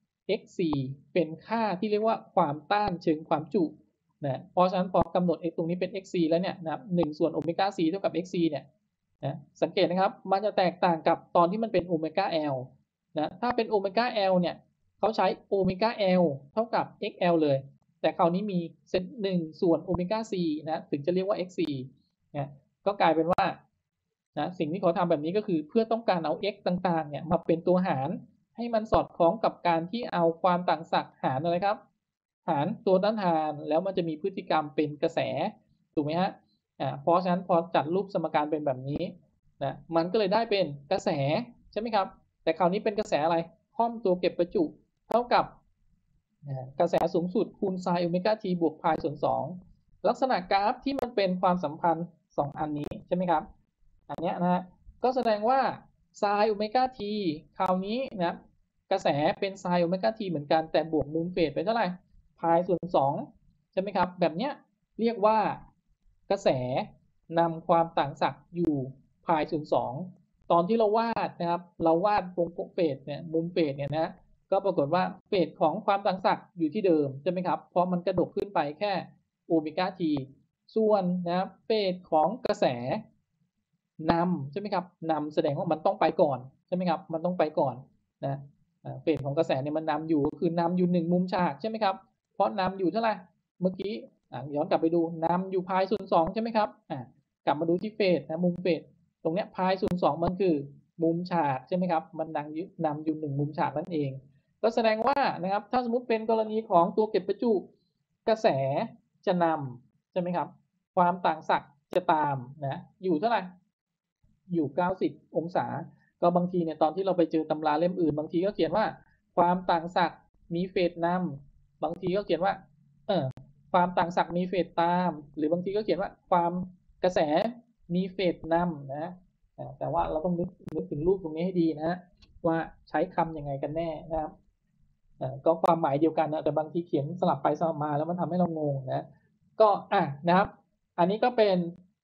xc เป็นค่าที่เรียกว่าความต้านเชิงความจุนะเพราะฉะนั้นพอกำหนด x ตรงนี้เป็น xc แล้วเนี่ยนะครับหนึ่งส่วนโอเมก้า c เท่ากับ xc เนี่ยนะสังเกตนะครับมันจะแตกต่างกับตอนที่มันเป็นโอเมก้า l นะถ้าเป็นโอเมก้า l เนี่ยเขาใช้โอเมก้า l เท่ากับ xl เลยแต่คราวนี้มีเซนหนึ่งส่วนโอเมก้า c นะถึงจะเรียกว่า xc นะก็กลายเป็นว่านะสิ่งที่เขาทำแบบนี้ก็คือเพื่อต้องการเอา x ต่างๆเนี่ยมาเป็นตัวหารให้มันสอดคล้องกับการที่เอาความต่างศักย์หารอะไรครับหารตัวต้านทานแล้วมันจะมีพฤติกรรมเป็นกระแสถูกไหมฮะอ่าเพราะฉะนั้นพอจัดรูปสมการเป็นแบบนี้นะมันก็เลยได้เป็นกระแสใช่ไหมครับแต่คราวนี้เป็นกระแสอะไรค่อมตัวเก็บประจุเท่ากับกระแสสูงสุดคูณไซน์โอเมก้าทีบวกพายส่วนสองลักษณะกราฟที่มันเป็นความสัมพันธ์สองอันนี้ใช่ไหมครับอันนี้นะฮะก็แสดงว่าไซน์โอเมก้าทีคราวนี้นะกระแสเป็นไซน์โอเมก้าทีเหมือนกันแต่บวกมุมเฟสไปเท่าไหร่พายส่วนสองใช่ไหมครับแบบเนี้ยเรียกว่ากระแสนำความต่างศักย์อยู่พายส่วนสองตอนที่เราวาดนะครับเราวาดวงกลมเฟสเนี่ยมุมเฟสเนี่ยนะก็ปรากฏว่าเฟสของความต่างศักย์อยู่ที่เดิมใช่ไหมครับเพราะมันกระดกขึ้นไปแค่โอเมก้าทีส่วนนะครับเฟสของกระแสนำใช่ไหมครับนำแสดงว่ามันต้องไปก่อนใช่ไหมครับมันต้องไปก่อนนะเฟสของกระแสเนี่ยมันนำอยู่ก็คือนำอยู่หนึ่งมุมฉากใช่ไหมครับเพราะนำอยู่เท่าไหร่เมื่อกี้ย้อนกลับไปดูนำอยู่พายส่วนสองใช่ไหมครับกลับมาดูที่เฟสนะมุมเฟสตรงเนี้ยพายส่วนสองมันคือมุมฉากใช่ไหมครับมันนำนำอยู่หนึ่งมุมฉากนั่นเองก็แสดงว่านะครับถ้าสมมติเป็นกรณีของตัวเก็บประจุกระแสจะนำใช่ไหมครับความต่างศักย์จะตามนะอยู่เท่าไหร่อยู่เก้าสิบองศาก็บางทีเนี่ยตอนที่เราไปเจอตำราเล่มอื่นบางทีก็เขียนว่าความต่างศักย์มีเฟสนำบางทีก็เขียนว่าเออความต่างศักย์มีเฟสตามหรือบางทีก็เขียนว่าความกระแสมีเฟสนำนะแต่ว่าเราต้องนึกนึกถึงรูปตรงนี้ให้ดีนะว่าใช้คำยังไงกันแน่นะครับก็ความหมายเดียวกันนะแต่บางทีเขียนสลับไปสลับมาแล้วมันทำให้เรางงนะก็อ่ะนะครับอันนี้ก็เป็น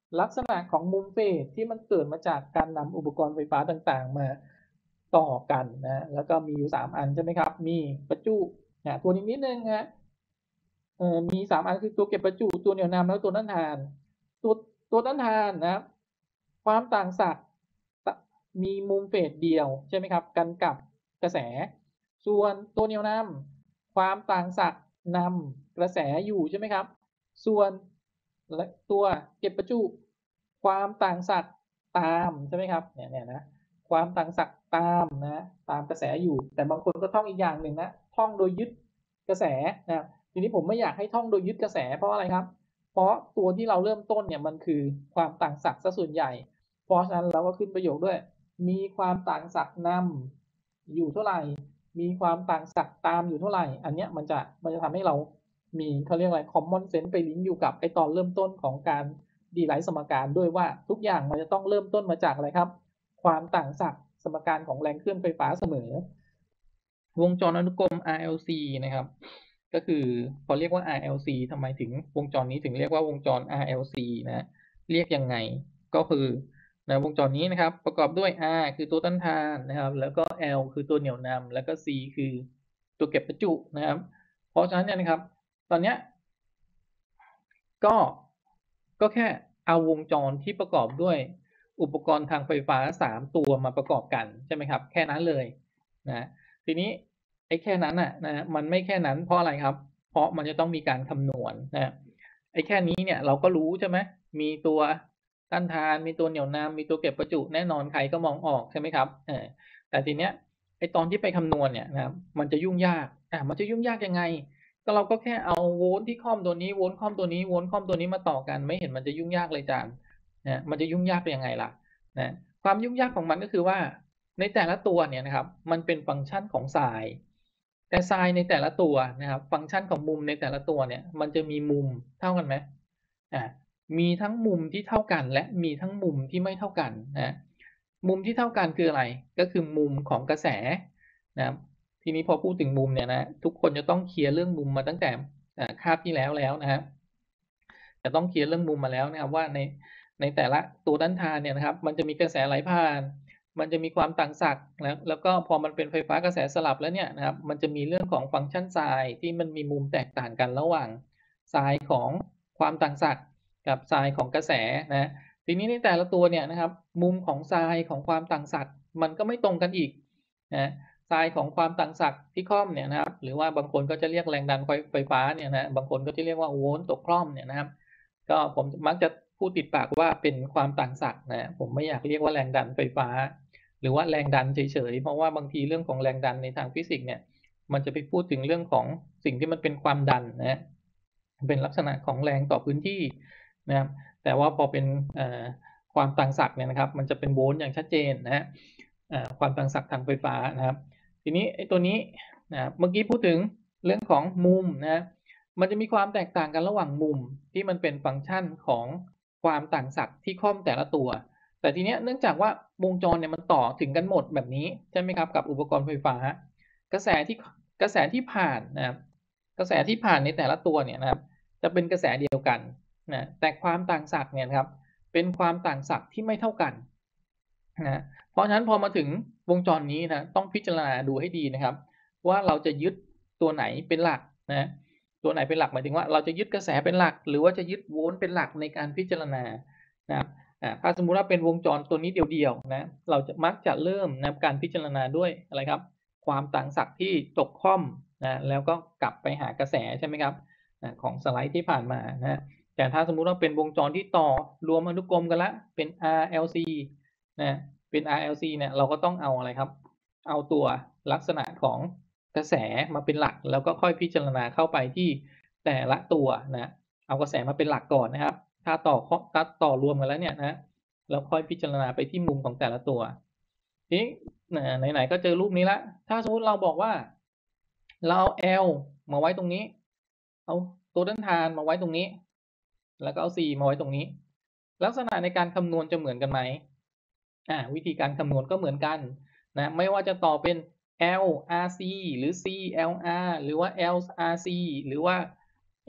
ลักษณะของมุมเฟสที่มันเกิดมาจากการนำอุปกรณ์ไฟฟ้าต่างๆมาต่อกันนะแล้วก็มีอยู่สามอันใช่ไหมครับมีประจุนะตัวนี้นิดนึงฮะเอ่อมีสามอันคือตัวเก็บประจุตัวเหนี่ยวนำแล้วตัวต้านทานตัวตัวต้านทานนะครับความต่างศักย์มีมุมเฟสเดียวใช่ไหมครับกันกับกระแสส่วนตัวเหนี่ยวนำความต่างศักย์นำกระแสอยู่ใช่ไหมครับส่วนตัวเก็บประจุความต่างศักย์ตามใช่ไหมครับเนี่ยเนี่ยนะความต่างศักย์ตามนะตามกระแสอยู่แต่บางคนก็ท่องอีกอย่างหนึ่งนะท่องโดยยึดกระแสนะทีนี้ผมไม่อยากให้ท่องโดยยึดกระแสเพราะอะไรครับเพราะตัวที่เราเริ่มต้นเนี่ยมันคือความต่างศักย์ซะส่วนใหญ่เพราะฉะนั้นเราก็ขึ้นประโยคด้วยมีความต่างศักย์นำอยู่เท่าไหร่มีความต่างศักย์ตามอยู่เท่าไหร่อันเนี้ยมันจะมันจะทำให้เรามีเขาเรียกอะไร common sense ไปลิงก์อยู่กับไอตอนเริ่มต้นของการดีไลท์สมการด้วยว่าทุกอย่างมันจะต้องเริ่มต้นมาจากอะไรครับความต่างศักย์สมการของแรงเคลื่อนไฟฟ้าเสมอวงจรอนุกรม อาร์ แอล ซี นะครับก็คือพอเรียกว่า อาร์ แอล ซี ทำไมถึงวงจรนี้ถึงเรียกว่าวงจร อาร์ แอล ซี นะเรียกยังไงก็คือในวงจรนี้นะครับประกอบด้วย R คือตัวต้านทานนะครับแล้วก็ L คือตัวเหนี่ยวนำแล้วก็ C คือตัวเก็บประจุนะครับเพราะฉะนั้นเนี่ยนะครับตอนเนี้ยก็ก็แค่เอาวงจรที่ประกอบด้วยอุปกรณ์ทางไฟฟ้าสามตัวมาประกอบกันใช่ไหมครับแค่นั้นเลยนะทีนี้ไอ้แค่นั้นน่ะนะมันไม่แค่นั้นเพราะอะไรครับเพราะมันจะต้องมีการคำนวณนะไอ้แค่นี้เนี่ยเราก็รู้ใช่ไหมมีตัวต้านทานมีตัวเหนี่ยวนำมีตัวเก็บประจุแน่นอนใครก็มองออกใช่ไหมครับเออแต่ทีเนี้ยไอ้ตอนที่ไปคำนวณเนี่ยนะครับมันจะยุ่งยากอ่ะมันจะยุ่งยากยังไงก็เราก็แค่เอาโวลต์ที่ค่อมตัวนี้โวลต์ค่อมตัวนี้โวลต์ค่อมตัวนี้มาต่อกันไม่เห็นมันจะยุ่งยากเลยจานนะมันจะยุ่งยากยังไงล่ะนะความยุ่งยากของมันก็คือว่าในแต่ละตัวเนี่ยนะครับมันเป็นฟังก์ชันของไซน์แต่ไซน์ในแต่ละตัวนะครับฟังก์ชันของมุมในแต่ละตัวเนี่ยมันจะมีมุมเท่ากันไหมอ่ามีทั้งมุมที่เท่ากันและมีทั้งมุมที่ไม่เท่ากันนะมุมที่เท่ากันคืออะไรก็คือมุมของกระแสนะครับทีนี้พอพูดถึงมุมเนี่ยนะทุกคนจะต้องเคลียร์เรื่องมุมมาตั้งแต่คาบที่แล้วแล้วนะฮะจะต้องเคลียร์เรื่องมุมมาแล้วนะครับว่าในในแต่ละตัวด้านทานเนี่ยนะครับมันจะมีกระแสไหลผ่านมันจะมีความต่างศักย์แล้วแล้วก็พอมันเป็นไฟฟ้ากระแสสลับแล้วเนี่ยนะครับมันจะมีเรื่องของฟังก์ชันไซน์ที่มันมีมุมแตกต่างกันระหว่างไซน์ของความต่างศักย์กับไซน์ของกระแสนะทีนี้ในแต่ละตัวเนี่ยนะครับมุมของไซน์ของความต่างศักย์มันก็ไม่ตรงกันอีกนะไซน์ของความต่างศักย์ที่คล่อมเนี่ยนะครับหรือว่าบางคนก็จะเรียกแรงดันไฟฟ้าเนี่ยนะบางคนก็จะเรียกว่าโวลต์ตกคล่อมเนี่ยนะครับก็ผมมักจะพูดติดปากว่าเป็นความต่างศักย์นะผมไม่อยากเรียกว่าแรงดันไฟฟ้าหรือว่าแรงดันเฉยๆเพราะว่าบางทีเรื่องของแรงดันในทางฟิสิกส์เนี่ยมันจะไปพูดถึงเรื่องของสิ่งที่มันเป็นความดันนะเป็นลักษณะของแรงต่อพื้นที่นะครับแต่ว่าพอเป็นความต่างศักย์เนี่ยนะครับมันจะเป็นโวลต์อย่างชัดเจนนะฮะความต่างศักย์ทางไฟฟ้านะครับทีนี้ไอ้ตัวนี้นะเมื่อกี้พูดถึงเรื่องของมุมนะมันจะมีความแตกต่างกันระหว่างมุมที่มันเป็นฟังก์ชันของความต่างศักย์ที่ค่อมแต่ละตัวแต่ทีนี้เนื่องจากว่าวงจรเนี่ยมันต่อถึงกันหมดแบบนี้ใช่ไหมครับกับอุปกรณ์ไฟฟ้ากระแสที่กระแสที่ผ่านนะครับกระแสที่ผ่านในแต่ละตัวเนี่ยนะครับจะเป็นกระแสเดียวกันนะแต่ความต่างศักย์เนี่ยครับเป็นความต่างศักย์ที่ไม่เท่ากันนะเพราะฉะนั้นพอมาถึงวงจรนี้นะต้องพิจารณาดูให้ดีนะครับว่าเราจะยึดตัวไหนเป็นหลักนะตัวไหนเป็นหลักหมายถึงว่าเราจะยึดกระแสเป็นหลักหรือว่าจะยึดโวลต์เป็นหลักในการพิจารณานะครับถ้าสมมุติว่าเป็นวงจรตัวนี้เดียวๆนะเราจะมักจะเริ่มนะการพิจารณาด้วยอะไรครับความต่างศักย์ที่ตกค่อมนะแล้วก็กลับไปหากระแสใช่ไหมครับนะของสไลด์ที่ผ่านมานะแต่ถ้าสมมุติว่าเป็นวงจรที่ต่อรวมอนุกรมกันละเป็น อาร์ แอล ซี นะเป็น อาร์ แอล ซี เนี่ยเราก็ต้องเอาอะไรครับเอาตัวลักษณะของกระแสมาเป็นหลักแล้วก็ค่อยพิจารณาเข้าไปที่แต่ละตัวนะเอากระแสมาเป็นหลักก่อนนะครับถ้าต่อถ้าต่อรวมกันแล้วเนี่ยนะแล้วค่อยพิจารณาไปที่มุมของแต่ละตัวทีนี้ไหนๆก็เจอรูปนี้ละถ้าสมมติเราบอกว่าเราเอา L มาไว้ตรงนี้เอาตัวต้านทานมาไว้ตรงนี้แล้วก็เอา C มาไว้ตรงนี้ลักษณะในการคำนวณจะเหมือนกันไหมอ่าวิธีการคำนวณก็เหมือนกันนะไม่ว่าจะต่อเป็น L อาร์ ซี หรือ C แอล อาร์ หรือว่า L อาร์ ซี หรือว่า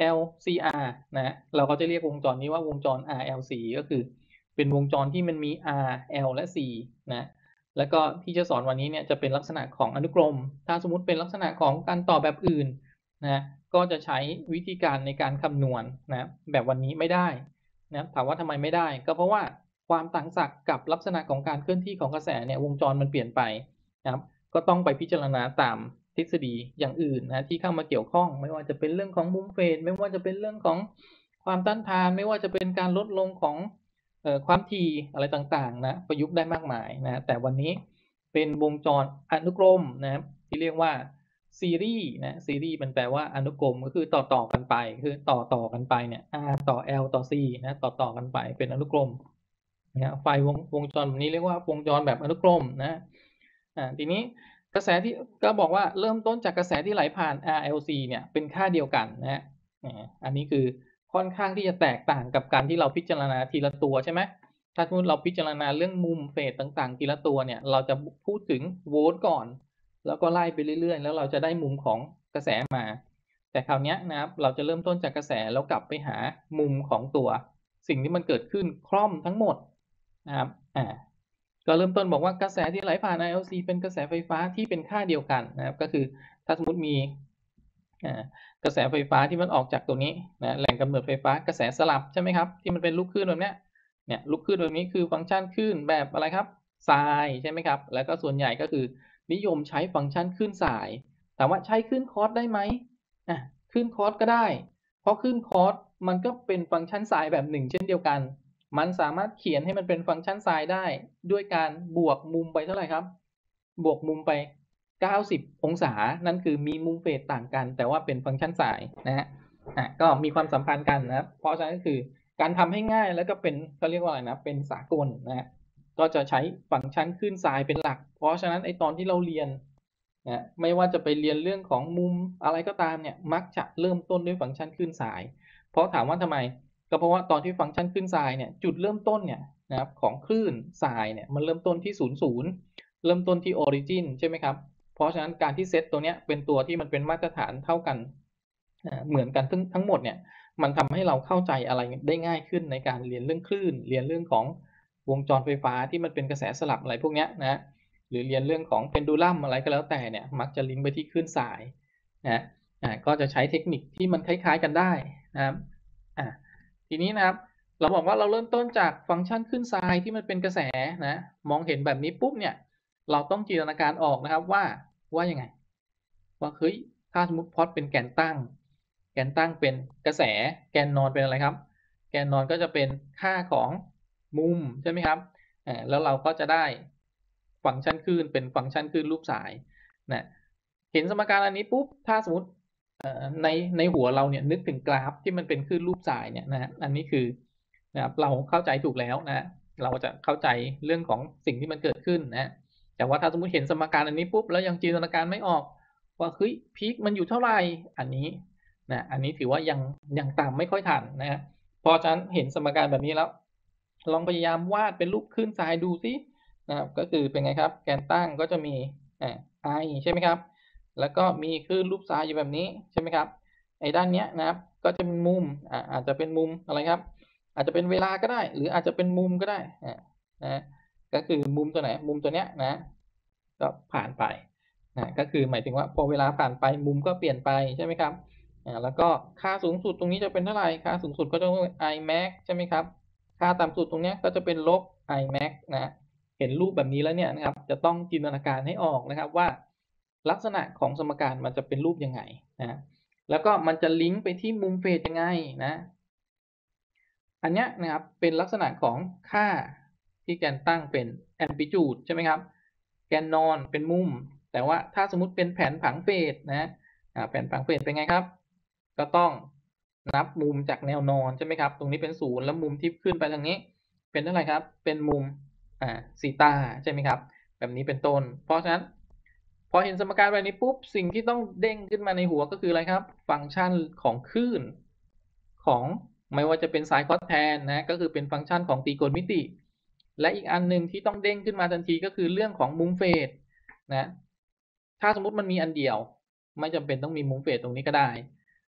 แอล ซี อาร์ นะเราก็จะเรียกวงจรนี้ว่าวงจร อาร์ แอล ซี ก็คือเป็นวงจรที่มันมี R L และ C นะแล้วก็ที่จะสอนวันนี้เนี่ยจะเป็นลักษณะของอนุกรมถ้าสมมุติเป็นลักษณะของการต่อแบบอื่นนะก็จะใช้วิธีการในการคำนวณนะแบบวันนี้ไม่ได้นะถามว่าทำไมไม่ได้ก็เพราะว่าความต่างศักย์กับลักษณะของการเคลื่อนที่ของกระแสเนี่ยวงจรมันเปลี่ยนไปนะครับก็ต้องไปพิจารณาตามทฤษฎีอย่างอื่นนะที่เข้ามาเกี่ยวข้องไม่ว่าจะเป็นเรื่องของมุมเฟสไม่ว่าจะเป็นเรื่องของความต้านทานไม่ว่าจะเป็นการลดลงของเอ่อความถี่อะไรต่างๆนะประยุกต์ได้มากมายนะแต่วันนี้เป็นวงจรอนุกรมนะครับที่เรียกว่าซีรีส์นะซีรีส์มันแปลว่าอนุกรมก็คือต่อต่อกันไปคือต่อต่อกันไปเนี่ย R ต่อ L ต่อ C นะต่อต่อกันไปเป็นอนุกรมนะไฟวงวงจรแบบนี้เรียกว่าวงจรแบบอนุกรมนะอ่าทีนี้กระแสที่ก็บอกว่าเริ่มต้นจากกระแสที่ไหลผ่าน อาร์ แอล ซี เนี่ยเป็นค่าเดียวกันนะฮะอันนี้คือค่อนข้างที่จะแตกต่างกับการที่เราพิจารณาทีละตัวใช่ไหมถ้าสมมติเราพิจารณาเรื่องมุมเฟสต่างๆทีละตัวเนี่ยเราจะพูดถึงโวลต์ก่อนแล้วก็ไล่ไปเรื่อยๆแล้วเราจะได้มุมของกระแสมาแต่คราวนี้นะครับเราจะเริ่มต้นจากกระแสแล้วกลับไปหามุมของตัวสิ่งที่มันเกิดขึ้นคล่อมทั้งหมดนะครับอ่าก็เริ่มต้นบอกว่ากระแสที่ไหลผ่าน อาร์ แอล ซี เป็นกระแสไฟฟ้าที่เป็นค่าเดียวกันนะครับก็คือถ้าสมมติมีกระแสไฟฟ้าที่มันออกจากตัวนี้นะแหล่งกำเนิดไฟฟ้ากระแสสลับใช่ไหมครับที่มันเป็นลูกคลื่นแบบนี้เนี่ยลูกคลื่นแบบนี้คือฟังก์ชันคลื่นแบบอะไรครับไซน์ใช่ไหมครับแล้วก็ส่วนใหญ่ก็คือนิยมใช้ฟังก์ชันคลื่นไซน์ถามว่าใช้คลื่นคอสได้ไหมอ่ะคลื่นคอสก็ได้เพราะคลื่นคอสมันก็เป็นฟังก์ชันไซน์แบบหนึ่งเช่นเดียวกันมันสามารถเขียนให้มันเป็นฟังก์ชันไซน์ได้ด้วยการบวกมุมไปเท่าไหร่ครับบวกมุมไปเก้าสิบองศานั่นคือมีมุมเฟสต่างกันแต่ว่าเป็นฟังก์ชันไซน์นะฮะอ่ะก็มีความสัมพันธ์กันนะครับเพราะฉะนั้นก็คือการทำให้ง่ายแล้วก็เป็นเขาเรียกว่าอะไรนะเป็นสากลนะฮะก็จะใช้ฟังก์ชันคลื่นไซน์เป็นหลักเพราะฉะนั้นไอ้ตอนที่เราเรียนนะไม่ว่าจะไปเรียนเรื่องของมุมอะไรก็ตามเนี่ยมักจะเริ่มต้นด้วยฟังก์ชันคลื่นไซน์เพราะถามว่าทำไมก็เพราะว่าตอนที่ฟังก์ชันคลื่นไซน์เนี่ยจุดเริ่มต้นเนี่ยนะครับของคลื่นไซน์เนี่ยมันเริ่มต้นที่ศูนย์ศูนย์เริ่มต้นที่ออริจินใช่ไหมครับเพราะฉะนั้นการที่เซตตัวเนี้ยเป็นตัวที่มันเป็นมาตรฐานเท่ากันเหมือนกันทั้งทั้งหมดเนี่ยมันทำให้เราเข้าใจอะไรได้ง่ายขึ้นในการเรียนเรื่องคลื่นเรียนเรื่องของวงจรไฟฟ้าที่มันเป็นกระแสสลับอะไรพวกนี้นะหรือเรียนเรื่องของเพนดูลัมอะไรก็แล้วแต่เนี่ยมักจะลิงก์ไปที่คลื่นสายนะอ่าก็จะใช้เทคนิคที่มันคล้ายๆกันได้นะครับอ่าทีนี้นะครับเราบอกว่าเราเริ่มต้นจากฟังก์ชันคลื่นไซน์ที่มันเป็นกระแสนะมองเห็นแบบนี้ปุ๊บเนี่ยเราต้องจินตนาการออกนะครับว่าว่ายังไงว่าเฮ้ยถ้าสมมติพอตเป็นแกนตั้งแกนตั้งเป็นกระแสแกนนอนเป็นอะไรครับแกนนอนก็จะเป็นค่าของมุมใช่ไหมครับอ่าแล้วเราก็จะได้ฟังก์ชันคลื่นเป็นฟังก์ชันคลื่นรูปสายนะเห็นสมการอันนี้ปุ๊บถ้าสมมติในในหัวเราเนี่ยนึกถึงกราฟที่มันเป็นคลื่นรูปสายเนี่ยนะอันนี้คือนะครับเราเข้าใจถูกแล้วนะเราจะเข้าใจเรื่องของสิ่งที่มันเกิดขึ้นนะแต่ว่าถ้าสมมติเห็นสมการอันนี้ปุ๊บแล้วยังจินตนาการไม่ออกว่าเฮ้ยพีคมันอยู่เท่าไหร่อันนี้นะอันนี้ถือว่ายังยังตามไม่ค่อยทันนะฮะพอฉะนั้นเห็นสมการแบบนี้แล้วลองพยายามวาดเป็นรูปคลื่นทรายดูซินะครับก็คือเป็นไงครับแกนตั้งก็จะมีอ่า i ใช่ไหมครับแล้วก็มีคลื่นรูปทรายอยู่แบบนี้ใช่ไหมครับไอ้ด้านเนี้ยนะครับก็จะเป็นมุมอ่าอาจจะเป็นมุมอะไรครับอาจจะเป็นเวลาก็ได้หรืออาจจะเป็นมุมก็ได้อ่านะก็คือมุมตัวไหนมุมตัวเนี้ยนะก็ผ่านไปนะก็คือหมายถึงว่าพอเวลาผ่านไปมุมก็เปลี่ยนไปใช่ไหมครับอ่าแล้วก็ค่าสูงสุดตรงนี้จะเป็นเท่าไหร่ค่าสูงสุดก็จะเป็น i max ใช่ไหมครับค่าต่ำสุดตรงนี้ก็จะเป็นลบ i max นะเห็นรูปแบบนี้แล้วเนี่ยนะครับจะต้องจินตนาการให้ออกนะครับว่าลักษณะของสมการมันจะเป็นรูปยังไงนะแล้วก็มันจะลิงก์ไปที่มุมเฟสยังไงนะอันนี้นะครับเป็นลักษณะของค่าที่แกนตั้งเป็น amplitude ใช่ไหมครับแกนนอนเป็นมุมแต่ว่าถ้าสมมุติเป็นแผนผังเฟสนะแผนผังเฟสเป็นไงครับก็ต้องนับมุมจากแนวนอนใช่ไหมครับตรงนี้เป็นศูนย์แล้วมุมที่ขึ้นไปทางนี้เป็นเท่าไหร่ครับเป็นมุมอ่าซีตาใช่ไหมครับแบบนี้เป็นต้นเพราะฉะนั้นพอเห็นสมการแบบนี้ปุ๊บสิ่งที่ต้องเด้งขึ้นมาในหัวก็คืออะไรครับฟังก์ชันของคลื่นของไม่ว่าจะเป็นไซน์คอสแทนนะก็คือเป็นฟังก์ชันของตรีโกณมิติและอีกอันหนึ่งที่ต้องเด้งขึ้นมาทันทีก็คือเรื่องของมุมเฟสนะถ้าสมมุติมันมีอันเดียวไม่จำเป็นต้องมีมุมเฟสตรงนี้ก็ได้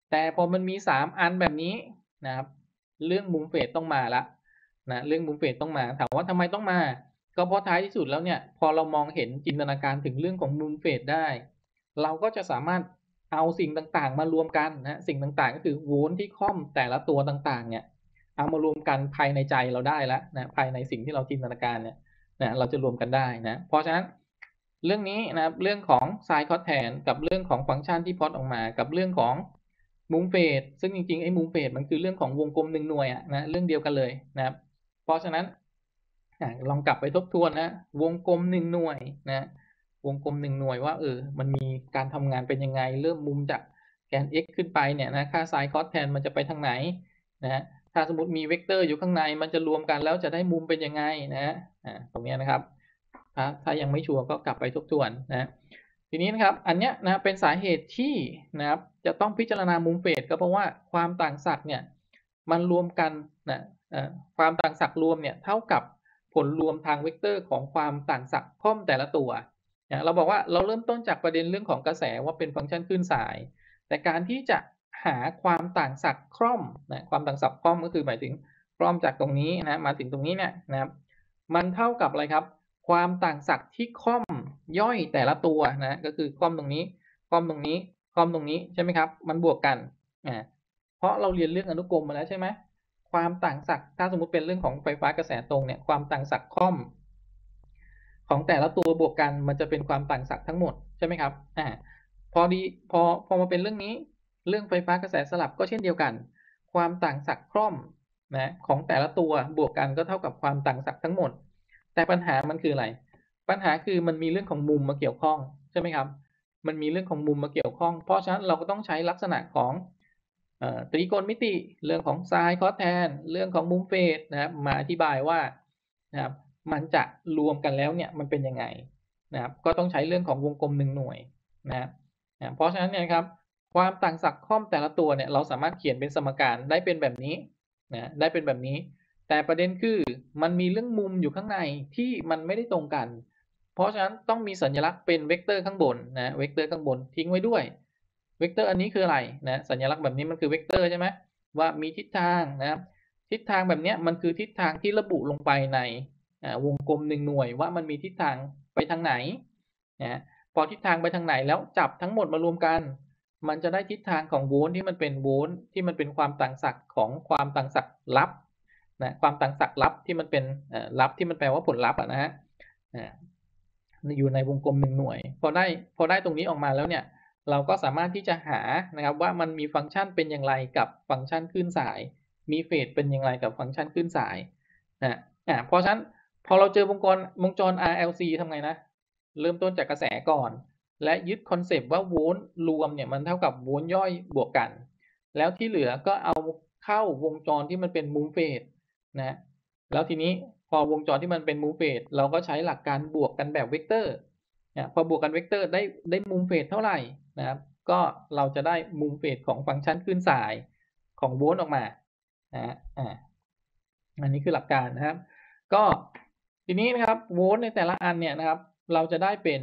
แต่พอมันมีสามอันแบบนี้นะครับเรื่องมุมเฟสต้องมาละนะเรื่องมุมเฟสต้องมาถามว่าทำไมต้องมาก็เพราะท้ายที่สุดแล้วเนี่ยพอเรามองเห็นจินตนาการถึงเรื่องของมุมเฟสได้เราก็จะสามารถเอาสิ่งต่างๆมารวมกันนะสิ่งต่างๆก็คือโวลต์ที่ค่อมแต่ละตัวต่างๆเนี่ยเอามารวมกันภายในใจเราได้แล้วนะภายในสิ่งที่เราจินตนาการเนี่ยนะเราจะรวมกันได้นะเพราะฉะนั้นเรื่องนี้นะครับเรื่องของ sin cos tan กับเรื่องของฟังก์ชันที่พลอตออกมากับเรื่องของมุมเฟสซึ่งจริงๆไอ้มุมเฟสมันคือเรื่องของวงกลมหนึ่งหน่วยอะนะเรื่องเดียวกันเลยนะครับเพราะฉะนั้นลองกลับไปทบทวนนะวงกลมหนึ่งหน่วยนะวงกลมหนึ่งหน่วยว่าเออมันมีการทำงานเป็นยังไงเริ่มมุมจากแกน x ขึ้นไปเนี่ยนะค่า sin cos tan มันจะไปทางไหนนะถ้าสมมติมีเวกเตอร์อยู่ข้างในมันจะรวมกันแล้วจะได้มุมเป็นยังไงนะอ่าตรงนี้นะครับถ้าถ้ายังไม่ชัวร์ก็กลับไปทบทวนนะทีนี้นะครับอันเนี้ยนะเป็นสาเหตุที่นะครับจะต้องพิจารณามุมเฟสก็เพราะว่าความต่างศักย์เนี่ยมันรวมกันนะความต่างศักย์รวมเนี่ยเท่ากับผลรวมทางเวกเตอร์ของความต่างศักย์ค่อมแต่ละตัวนะเราบอกว่าเราเริ่มต้นจากประเด็นเรื่องของกระแสว่าเป็นฟังก์ชันคลื่นสายแต่การที่จะหาความต่างศักย์คร่อมนะความต่างศักย์คร่อมก็คือหมายถึงคร่อมจากตรงนี้นะมาถึงตรงนี้เนี่ยนะครับมันเท่ากับอะไรครับความต่างศักย์ที่ค่อมย่อยแต่ละตัวนะก็คือค่อมตรงนี้ค่อมตรงนี้ค่อมตรงนี้ใช่ไหมครับมันบวกกันอ่าเพราะเราเรียนเรื่องอนุกรมมาแล้วใช่ไหมความต่างศักย์ถ้าสมมุติเป็นเรื่องของไฟฟ้ากระแสตรงเนี่ยความต่างศักย์ค่อมของแต่ละตัวบวกกันมันจะเป็นความต่างศักย์ทั้งหมดใช่ไหมครับอ่าพอดีพอพอมาเป็นเรื่องนี้เรื่องไฟฟ้ากระแสสลับก็เช่นเดียวกันความต่างศักย์คร่อมนะของแต่ละตัวบวกกันก็เท่ากับความต่างศักย์ทั้งหมดแต่ปัญหามันคืออะไรปัญหาคือมันมีเรื่องของมุมมาเกี่ยวข้องใช่ไหมครับมันมีเรื่องของมุมมาเกี่ยวข้องเพราะฉะนั้นเราก็ต้องใช้ลักษณะของตรีโกณมิติเรื่องของ sin cos tan เรื่องของมุมเฟสนะครับมาอธิบายว่านะครับมันจะรวมกันแล้วเนี่ยมันเป็นยังไงนะครับก็ต้องใช้เรื่องของวงกลมหนึ่งหน่วยนะครับนะเพราะฉะนั้นเนี่ยครับความต่างศักย์ค่อมแต่ละตัวเนี่ยเราสามารถเขียนเป็นสมการได้เป็นแบบนี้นะได้เป็นแบบนี้แต่ประเด็นคือมันมีเรื่องมุมอยู่ข้างในที่มันไม่ได้ตรงกันเพราะฉะนั้นต้องมีสัญลักษณ์เป็นเวกเตอร์ข้างบนนะเวกเตอร์ข้างบนทิ้งไว้ด้วยเวกเตอร์อันนี้คืออะไรนะสัญลักษณ์แบบนี้มันคือเวกเตอร์ใช่ไหมว่ามีทิศทางนะครับทิศทางแบบนี้มันคือทิศทางที่ระบุลงไปในวงกลมหนึ่งหน่วยว่ามันมีทิศทางไปทางไหนนะพอทิศทางไปทางไหนแล้วจับทั้งหมดมารวมกันมันจะได้ทิศทางของโวลต์ที่มันเป็นโวลต์ที่มันเป็นความต่างศักย์ของความต่างศักย์ลับนะความต่างศักย์ลับที่มันเป็นลับที่มันแปลว่าผลลัพธ์นะฮะอยู่ในวงกลมหนึ่งหน่วยพอได้พอได้ตรงนี้ออกมาแล้วเนี่ยเราก็สามารถที่จะหานะครับว่ามันมีฟังก์ชันเป็นอย่างไรกับฟังก์ชันคลื่นสายมีเฟสเป็นอย่างไรกับฟังก์ชันคลื่นสายนะอ่าเพราะฉะนั้นพอเราเจอวงจรวงจร อาร์ แอล ซี ทำไงนะเริ่มต้นจากกระแสก่อนและยึดคอนเซปต์ว่าโวลต์รวมเนี่ยมันเท่ากับโวลต์ย่อยบวกกันแล้วที่เหลือก็เอาเข้าวงจรที่มันเป็นมุมเฟสนะแล้วทีนี้พอวงจรที่มันเป็นมุมเฟสเราก็ใช้หลักการบวกกันแบบเวกเตอร์นะพอบวกกันเวกเตอร์ได้ได้มุมเฟสเท่าไหร่นะครับก็เราจะได้มุมเฟสของฟังก์ชันคลื่นสายของโวลต์ออกมานะอ่าอันนี้คือหลักการนะครับก็ทีนี้นะครับโวลต์ในแต่ละอันเนี่ยนะครับเราจะได้เป็น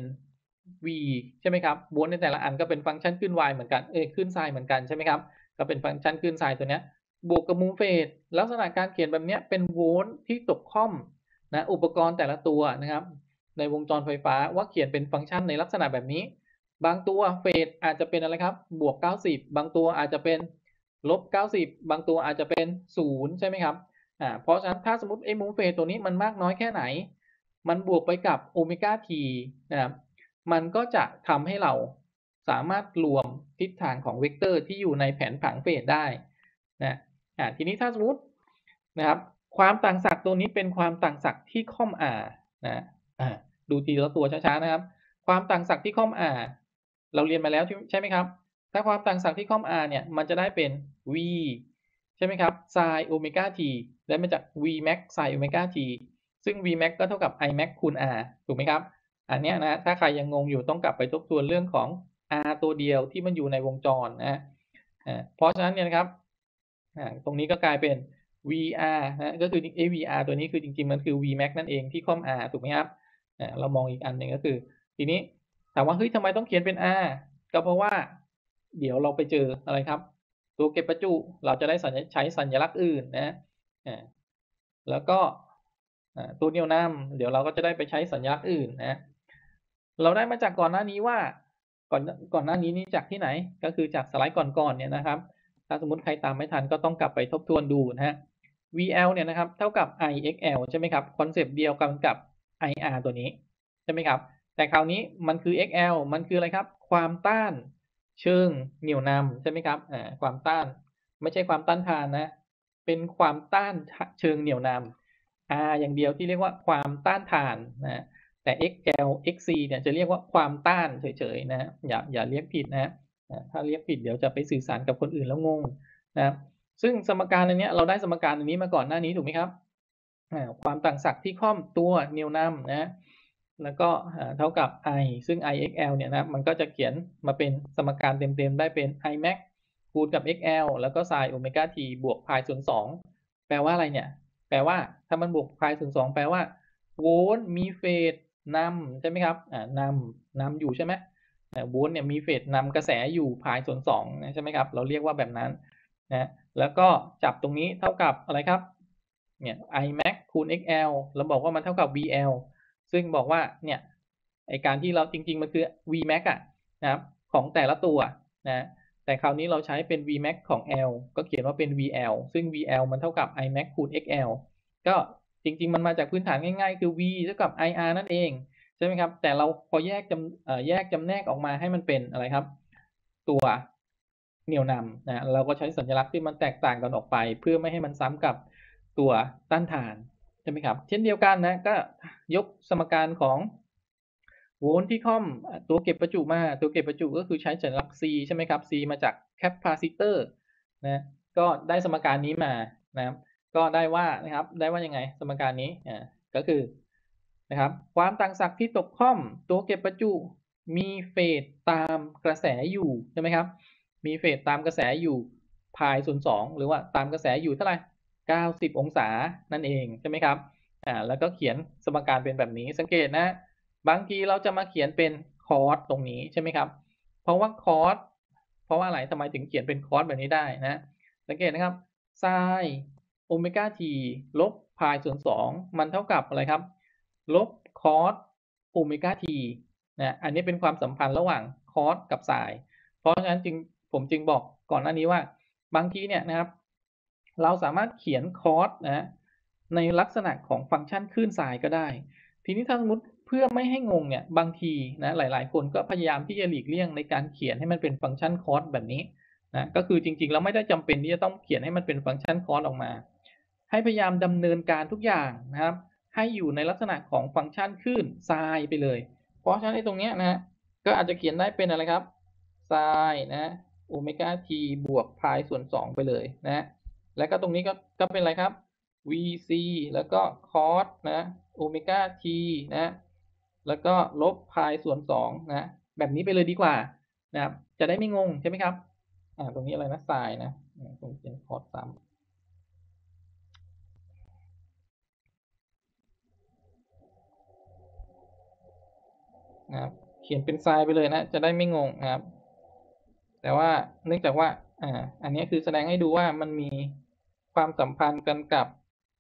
v ใช่ไหมครับโวลต์ในแต่ละอันก็เป็นฟังก์ชันคลื่น y เหมือนกันเออคลื่นไซน์เหมือนกันใช่ไหมครับก็เป็นฟังก์ชันคลื่นไซน์ตัวเนี้ยบวกกับมุมเฟสลักษณะการเขียนแบบนี้เป็นโวลต์ที่ตกค่อมนะอุปกรณ์แต่ละตัวนะครับในวงจรไฟฟ้าว่าเขียนเป็นฟังก์ชันในลักษณะแบบนี้บางตัวเฟสอาจจะเป็นอะไรครับบวกเก้าสิบบางตัวอาจจะเป็นลบเก้าสิบบางตัวอาจจะเป็นศูนย์ใช่ไหมครับอ่าเพราะฉะนั้นถ้าสมมติไอ้มุมเฟสตัวนี้มันมากน้อยแค่ไหนมันบวกไปกับโอเมก้าทีนะครับมันก็จะทำให้เราสามารถรวมทิศทางของเวกเตอร์ที่อยู่ในแผนผังเฟสได้นะอ่าทีนี้ถ้าสมมตินะครับความต่างศักย์ตัวนี้เป็นความต่างศักย์ที่ค่อม R นะอ่าดูทีละตัวช้าๆนะครับความต่างศักย์ที่ค่อม R เราเรียนมาแล้วใช่ไหมครับถ้าความต่างศักย์ที่ค่อม R เนี่ยมันจะได้เป็น V ใช่ไหมครับ sin โอเมก้า t ได้มาจาก V max sin โอเมก้า t ซึ่ง V max ก็เท่ากับ I max คูณ R ถูกไหมครับอันนี้นะถ้าใครยังงงอยู่ต้องกลับไปทบทวนเรื่องของ R ตัวเดียวที่มันอยู่ในวงจรนะเพราะฉะนั้นเนี่ยนะครับตรงนี้ก็กลายเป็น วี อาร์ นะก็คือ วี อาร์ ตัวนี้คือจริงๆมันคือ V max นั่นเองที่ค่อม R ถูกไหมครับเรามองอีกอันหนึ่งก็คือทีนี้ถามว่าเฮ้ยทำไมต้องเขียนเป็น R ก็เพราะว่าเดี๋ยวเราไปเจออะไรครับตัวเก็บประจุเราจะได้ใช้สัญลักษณ์อื่นนะแล้วก็ตัวเหนี่ยวนำเดี๋ยวเราก็จะได้ไปใช้สัญลักษณ์อื่นนะเราได้มาจากก่อนหน้านี้ว่าก่อนก่อนหน้านี้นี่จากที่ไหนก็คือจากสไลด์ก่อนๆเนี่ยนะครับถ้าสมมติใครตามไม่ทันก็ต้องกลับไปทบทวนดูนะฮะ วี แอล เนี่ยนะครับเท่ากับ ไอ เอ็กซ์ แอล ใช่ไหมครับคอนเซปต์เดียวกันกับ ไอ อาร์ ตัวนี้ใช่ไหมครับแต่คราวนี้มันคือ เอ็กซ์ แอล มันคืออะไรครับความต้านเชิงเหนี่ยวนำใช่ไหมครับอ่าความต้านไม่ใช่ความต้านทานนะเป็นความต้านเชิงเหนี่ยวนำ R อย่างเดียวที่เรียกว่าความต้านทานนะแต่ เอ็กซ์ แอล เอ็กซ์ ซี เนี่ยจะเรียกว่าความต้านเฉยๆนะอย่าอย่าเรียกผิดนะถ้าเรียกผิดเดี๋ยวจะไปสื่อสารกับคนอื่นแล้วงงนะซึ่งสมการอันนี้เราได้สมการอันนี้มาก่อนหน้านี้ถูกไหมครับความต่างศักย์ที่ค่อมตัวเหนี่ยวนำนะแล้วก็เท่ากับ I ซึ่ง ไอ เอ็กซ์ แอล เนี่ยนะมันก็จะเขียนมาเป็นสมการเต็มๆได้เป็น I max คูณกับ เอ็กซ์ แอล แล้วก็ sin โอเมก้า t บวก pi ส่วนสองแปลว่าอะไรเนี่ยแปลว่าถ้ามันบวก pi ส่วนสองแปลว่าโวลต์มีเฟสนำใช่ไหมครับอ่านำนำอยู่ใช่ไหมโวลต์เนี่ยมีเฟสนำกระแสอยู่ pi ส่วนสองใช่ไหมครับเราเรียกว่าแบบนั้นนะแล้วก็จับตรงนี้เท่ากับอะไรครับเนี่ย I max คูณ เอ็กซ์ แอล เราบอกว่ามันเท่ากับ วี แอล ซึ่งบอกว่าเนี่ยไอการที่เราจริงๆมันคือ V max อ่ะนะครับของแต่ละตัวนะแต่คราวนี้เราใช้เป็น V max ของ L ก็เขียนว่าเป็น วี แอล ซึ่ง วี แอล มันเท่ากับ I max คูณ เอ็กซ์ แอล ก็จริงๆมันมาจากพื้นฐานง่ายๆคือ V เท่ากับ ไอ อาร์ นั่นเองใช่ไหมครับแต่เราพอแยกจำแยกจำแนกออกมาให้มันเป็นอะไรครับตัวเหนี่ยวนำนะเราก็ใช้สัญลักษณ์ที่มันแตกต่างกันออกไปเพื่อไม่ให้มันซ้ำกับตัวต้านทานใช่ไหมครับเช่นเดียวกันนะก็ยกสมการของโวลต์ที่ค่อมตัวเก็บประจุมาตัวเก็บประจุก็คือใช้สัญลักษณ์ C ใช่ไหมครับ C มาจากแคปาซิเตอร์นะก็ได้สมการนี้มานะครับก็ได้ว่านะครับได้ว่ายังไงสมการนี้อ่าก็คือนะครับความต่างศักย์ที่ตกค่อมตัวเก็บประจุมีเฟสตามกระแสอยู่ใช่ไหมครับมีเฟสตามกระแสอยู่พายส่วนสองหรือว่าตามกระแสอยู่เท่าไหร่เก้าสิบองศานั่นเองใช่ไหมครับอ่าแล้วก็เขียนสมการเป็นแบบนี้สังเกตนะบางทีเราจะมาเขียนเป็นคอสตรงนี้ใช่ไหมครับเพราะว่าคอสเพราะว่าอะไรทำไมถึงเขียนเป็นคอสแบบนี้ได้นะสังเกตนะครับไซน์โอเมก้า t ลบพายส่วนสองมันเท่ากับอะไรครับลบคอสโอเมก้า t นะอันนี้เป็นความสัมพันธ์ระหว่างคอสกับไซน์เพราะฉะนั้นจึงผมจึงบอกก่อนหน้านี้ว่าบางทีเนี่ยนะครับเราสามารถเขียนคอสนะในลักษณะของฟังก์ชันคลื่นไซน์ก็ได้ทีนี้ถ้าสมมติเพื่อไม่ให้งงเนี่ยบางทีนะหลายๆคนก็พยายามที่จะหลีกเลี่ยงในการเขียนให้มันเป็นฟังก์ชันคอสแบบนี้นะก็คือจริงๆเราไม่ได้จำเป็นที่จะต้องเขียนให้มันเป็นฟังก์ชันคอสออกมาให้พยายามดำเนินการทุกอย่างนะครับให้อยู่ในลักษณะของฟังก์ชันคลื่นไซน์ไปเลยเพราะฉะนั้นไอ้ตรงนี้นะก็อาจจะเขียนได้เป็นอะไรครับไซน์นะโอเมก้า t บวกพายส่วนสองไปเลยนะแล้วก็ตรงนี้ก็ก็เป็นอะไรครับ vc แล้วก็ cos นะโอเมก้า t นะแล้วก็ลบพายส่วนสองนะแบบนี้ไปเลยดีกว่านะครับจะได้ไม่งงใช่ไหมครับอ่าตรงนี้อะไรนะไซน์นะตรงเป็น cos ซ้ำนะครับเขียนเป็นไซน์ไปเลยนะจะได้ไม่งงนะครับแต่ว่าเนื่องจากว่าอ่าอันนี้คือแสดงให้ดูว่ามันมีความสัมพันธ์กันกับ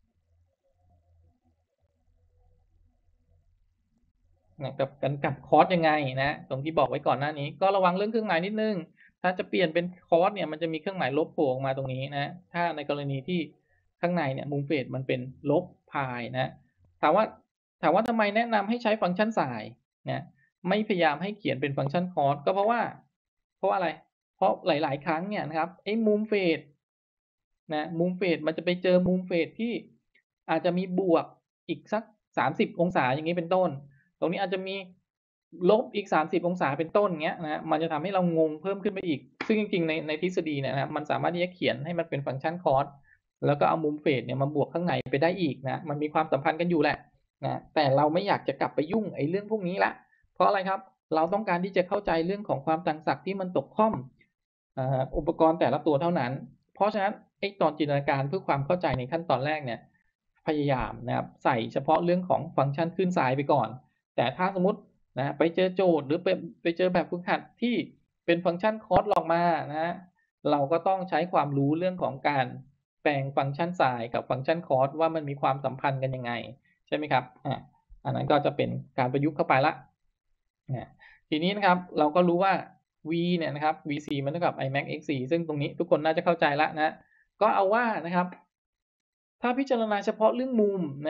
นะกับกันกับคอร์สยังไงนะตรงที่บอกไว้ก่อนหน้านี้ก็ระวังเรื่องเครื่องหมายนิดนึงถ้าจะเปลี่ยนเป็นคอร์สเนี่ยมันจะมีเครื่องหมายลบโผล่ออกมาตรงนี้นะถ้าในกรณีที่ข้างในเนี่ยมุมเฟสมันเป็นลบพายนะถามว่าถามว่าทำไมแนะนำให้ใช้ฟังก์ชันสายนะไม่พยายามให้เขียนเป็นฟังก์ชันคอร์สก็เพราะว่าเพราะอะไรเพราะหลายๆครั้งเนี่ยนะครับไอ้มุมเฟสนะมุมเฟสมันจะไปเจอมุมเฟสที่อาจจะมีบวกอีกสักสามสิบองศาอย่างนี้เป็นต้นตรงนี้อาจจะมีลบอีกสามสิบองศาเป็นต้นเงี้ยนะมันจะทำให้เรางงเพิ่มขึ้นไปอีกซึ่งจริงๆในในทฤษฎีเนี่ยนะมันสามารถที่จะเขียนให้มันเป็นฟังก์ชันคอสแล้วก็เอามุมเฟสเนี่ยมาบวกข้างในไปได้อีกนะมันมีความสัมพันธ์กันอยู่แหละนะแต่เราไม่อยากจะกลับไปยุ่งไอ้เรื่องพวกนี้ละเพราะอะไรครับเราต้องการที่จะเข้าใจเรื่องของความต่างศักย์ที่มันตกข้อมอุปกรณ์แต่ละตัวเท่านั้นเพราะฉะนั้นไอ้ตอนจินตนาการเพื่อความเข้าใจในขั้นตอนแรกเนี่ยพยายามนะครับใส่เฉพาะเรื่องของฟังก์ชันคลื่นไซน์ไปก่อนแต่ถ้าสมมตินะไปเจอโจทย์หรือไปไปเจอแบบฝึกหัดที่เป็นฟังก์ชันคอสออกมานะเราก็ต้องใช้ความรู้เรื่องของการแปลงฟังก์ชัน sin กับฟังก์ชัน cos ว่ามันมีความสัมพันธ์กันยังไงใช่ไหมครับอาอันนั้นก็จะเป็นการประยุกต์เข้าไปแล้วอาทีนี้นะครับเราก็รู้ว่า v เนี่ยนะครับ vc มันเท่ากับ i max x สี่ซึ่งตรงนี้ทุกคนน่าจะเข้าใจแล้วนะก็เอาว่านะครับถ้าพิจารณาเฉพาะเรื่องมุมนะ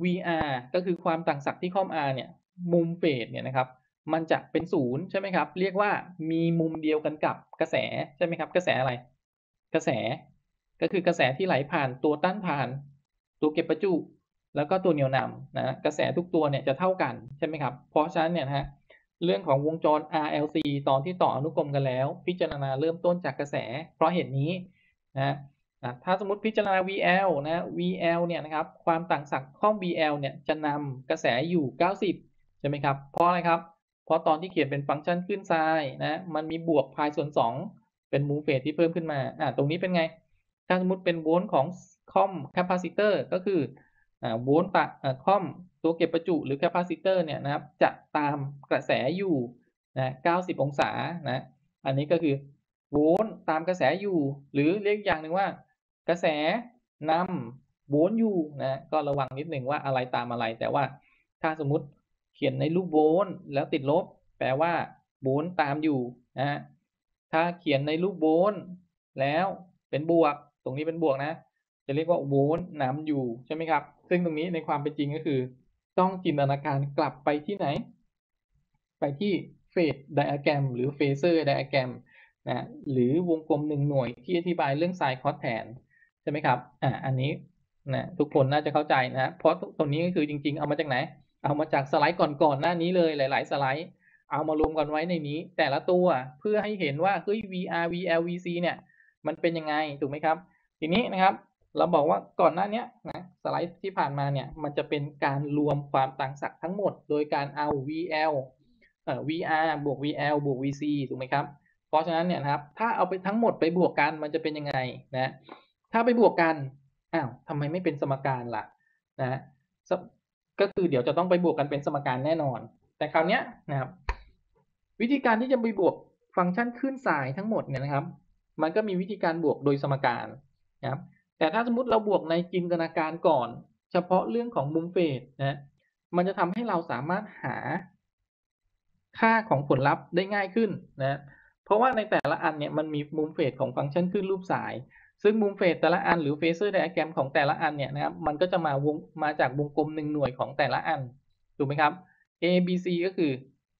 vr ก็คือความต่างศักย์ที่ค่อม r เนี่ยมุมเฟสเนี่ยนะครับมันจะเป็นศูนย์ใช่ไหมครับเรียกว่ามีมุมเดียวกันกับกระแสใช่ไหมครับกระแสอะไรกระแสก็คือกระแสที่ไหลผ่านตัวต้านทานตัวเก็บประจุแล้วก็ตัวเหนี่ยวนำนะกระแสทุกตัวเนี่ยจะเท่ากันใช่ไหมครับเพราะฉะนั้นเนี่ยนะฮะเรื่องของวงจร อาร์ แอล ซี ตอนที่ต่ออนุกรมกันแล้วพิจารณาเริ่มต้นจากกระแสเพราะเหตุนี้นะนะถ้าสมมุติพิจารณา วี แอล นะ วี แอล เนี่ยนะครับความต่างศักย์ข้อ วี แอล เนี่ยจะนำกระแสอยู่เก้าสิบใช่ไหมครับเพราะอะไรครับเพราะตอนที่เขียนเป็นฟังก์ชันคลื่นไซน์นะมันมีบวก π ส่วนสองเป็นมุมเฟสที่เพิ่มขึ้นมาอ่าตรงนี้เป็นไงถ้าสมมุติเป็นโวลต์ของคอมแคปาซิเตอร์ก็คืออ่าโวลต์ตะอ่าคอมตัวเก็บประจุหรือแคปาซิเตอร์เนี่ยนะครับจะตามกระแสอยู่นะเก้าสิบองศานะอันนี้ก็คือโวลต์ตามกระแสอยู่หรือเรียกอีกอย่างหนึ่งว่ากระแสนำโวลต์อยู่นะก็ระวังนิดหนึ่งว่าอะไรตามอะไรแต่ว่าถ้าสมมุติเขียนในรูปโวลต์แล้วติดลบแปลว่าโวลต์ตามอยู่นะถ้าเขียนในรูปโวลต์แล้วเป็นบวกตรงนี้เป็นบวกนะจะเรียกว่าโวลต์นำอยู่ใช่ไหมครับซึ่งตรงนี้ในความเป็นจริงก็คือต้องจินตนาการกลับไปที่ไหนไปที่เฟสไดอะแกรมหรือเฟเซอร์ไดอะแกรมนะหรือวงกลมหนึ่งหน่วยที่อธิบายเรื่องไซน์คอสแทนใช่ไหมครับอ่าอันนี้นะทุกคนน่าจะเข้าใจนะเพราะตรงนี้ก็คือจริงๆเอามาจากไหนเอามาจากสไลด์ก่อนๆหน้านี้เลยหลายๆสไลด์เอามารวมกันไว้ในนี้แต่ละตัวเพื่อให้เห็นว่าเฮ้ย วี อาร์ วี แอล วี ซี เนี่ยมันเป็นยังไงถูกไหมครับทีนี้นะครับเราบอกว่าก่อนหน้านี้นะสไลด์ที่ผ่านมาเนี่ยมันจะเป็นการรวมความต่างศักย์ทั้งหมดโดยการเอา วี แอล เอ่อ วี อาร์ บวก วี แอล บวก วี ซี ถูกไหมครับเพราะฉะนั้นเนี่ยนะครับถ้าเอาไปทั้งหมดไปบวกกันมันจะเป็นยังไงนะถ้าไปบวกกันอ้าวทำไมไม่เป็นสมการล่ะนะก็คือเดี๋ยวจะต้องไปบวกกันเป็นสมการแน่นอนแต่คราวนี้นะครับวิธีการที่จะไปบวกฟังก์ชันคลื่นสายทั้งหมดเนี่ยนะครับมันก็มีวิธีการบวกโดยสมการนะครับแต่ถ้าสมมุติเราบวกในจินตนาการก่อนเฉพาะเรื่องของมุมเฟสนะมันจะทำให้เราสามารถหาค่าของผลลัพธ์ได้ง่ายขึ้นนะเพราะว่าในแต่ละอันเนี่ยมันมีมุมเฟสของฟังก์ชันคลื่นรูปสายซึ่งมุมเฟสแต่ละอันหรือ Phasor Diagram ของแต่ละอันเนี่ยนะครับมันก็จะมาวงมาจากวงกลมหนึ่งหน่วยของแต่ละอันถูกไหมครับ A B C ก็คือ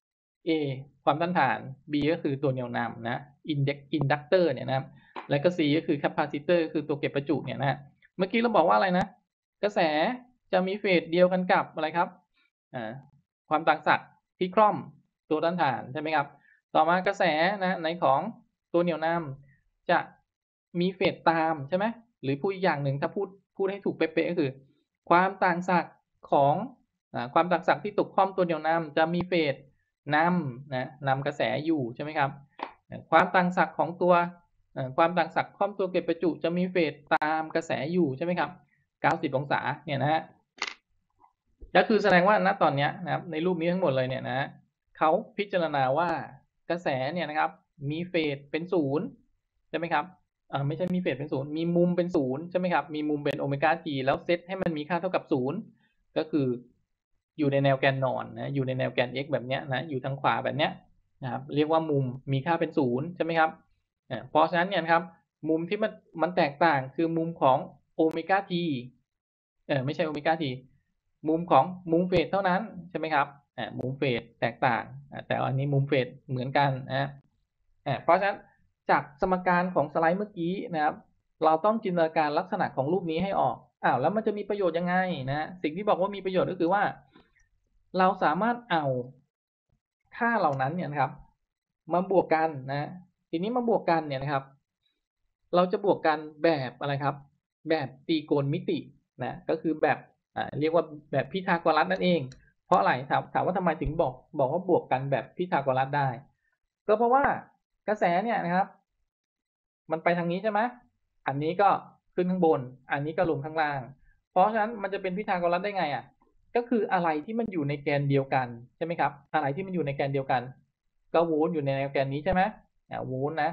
A ความต้านทาน B ก็คือตัวเหนี่ยวนำนะ Index Inductor เนี่ยนะครับแล้วก็ C ก็คือ Capacitor ก็คือตัวเก็บประจุเนี่ยนะเมื่อกี้เราบอกว่าอะไรนะกระแสจะมีเฟสเดียวกันกับอะไรครับอ่าความต่างศักย์ที่คล่อมตัวต้านทานใช่ไหมครับต่อมากระแสนะในของตัวเหนี่ยวนำจะมีเฟสตามใช่ไหมหรือพูดอีกอย่างหนึ่งถ้าพูดพูดให้ถูกเป๊ะๆก็คือความต่างศักย์ของอ่าความต่างศักย์ที่ตกคล่อมตัวเหนี่ยวนำจะมีเฟสนำนะนำกระแสอยู่ใช่ไหมครับความต่างศักย์ของตัวความต่างศักย์คล่อมตัวเก็บประจุจะมีเฟสตามกระแสอยู่ใช่ไหมครับเก้าสิบองศาเนี่ยนะฮะก็คือแสดงว่าณตอนนี้นะครับในรูปนี้ทั้งหมดเลยเนี่ยนะเขาพิจารณาว่ากระแสเนี่ยนะครับมีเฟสเป็นศูนย์ใช่ไหมครับอ่าไม่ใช่มีเฟสเป็นศูนย์มีมุมเป็นศูนย์ใช่ไหมครับมีมุมเป็นโอเมก้าทีแล้วเซตให้มันมีค่าเท่ากับศูนย์ก็คืออยู่ในแนวแกนนอนนะอยู่ในแนวแกน x แบบเนี้ยนะอยู่ทางขวาแบบเนี้ยนะครับเรียกว่ามุมมีค่าเป็นศูนย์ใช่ไหมครับเพราะฉะนั้นเนี่ยครับมุมที่มันมันแตกต่างคือมุมของโอเมก้าทีเออไม่ใช่โอเมก้าทีมุมของมุมเฟสเท่านั้นใช่ไหมครับอ่ามุมเฟสแตกต่างแต่อันนี้มุมเฟสเหมือนกันนะอ่าเพราะฉะนั้นจากสมการของสไลด์เมื่อกี้นะครับเราต้องจินตนาการลักษณะของรูปนี้ให้ออกอ้าวแล้วมันจะมีประโยชน์ยังไงนะสิ่งที่บอกว่ามีประโยชน์ก็คือว่าเราสามารถเอาค่าเหล่านั้นเนี่ยนะครับมาบวกกันนะทีนี้มาบวกกันเนี่ยนะครับเราจะบวกกันแบบอะไรครับแบบตรีโกณมิตินะก็คือแบบอ่าเรียกว่าแบบพีทาโกรัสนั่นเองเพราะอะไรถามถามว่าทำไมถึงบอกบอกว่าบวกกันแบบพีทาโกรัสได้ก็เพราะว่ากระแสเนี่ยนะครับมันไปทางนี้ใช่ไหมอันนี้ก็ขึ้นข้างบนอันนี้ก็ลงข้างล่างเพราะฉะนั้นมันจะเป็นพีทาโกรัสได้ไงอ่ะก็คืออะไรที่มันอยู่ในแกนเดียวกันใช่ไหมครับอะไรที่มันอยู่ในแกนเดียวกันก็โวลต์อยู่ในแนวแกนนี้ใช่ไหมอ่าโวลต์นะ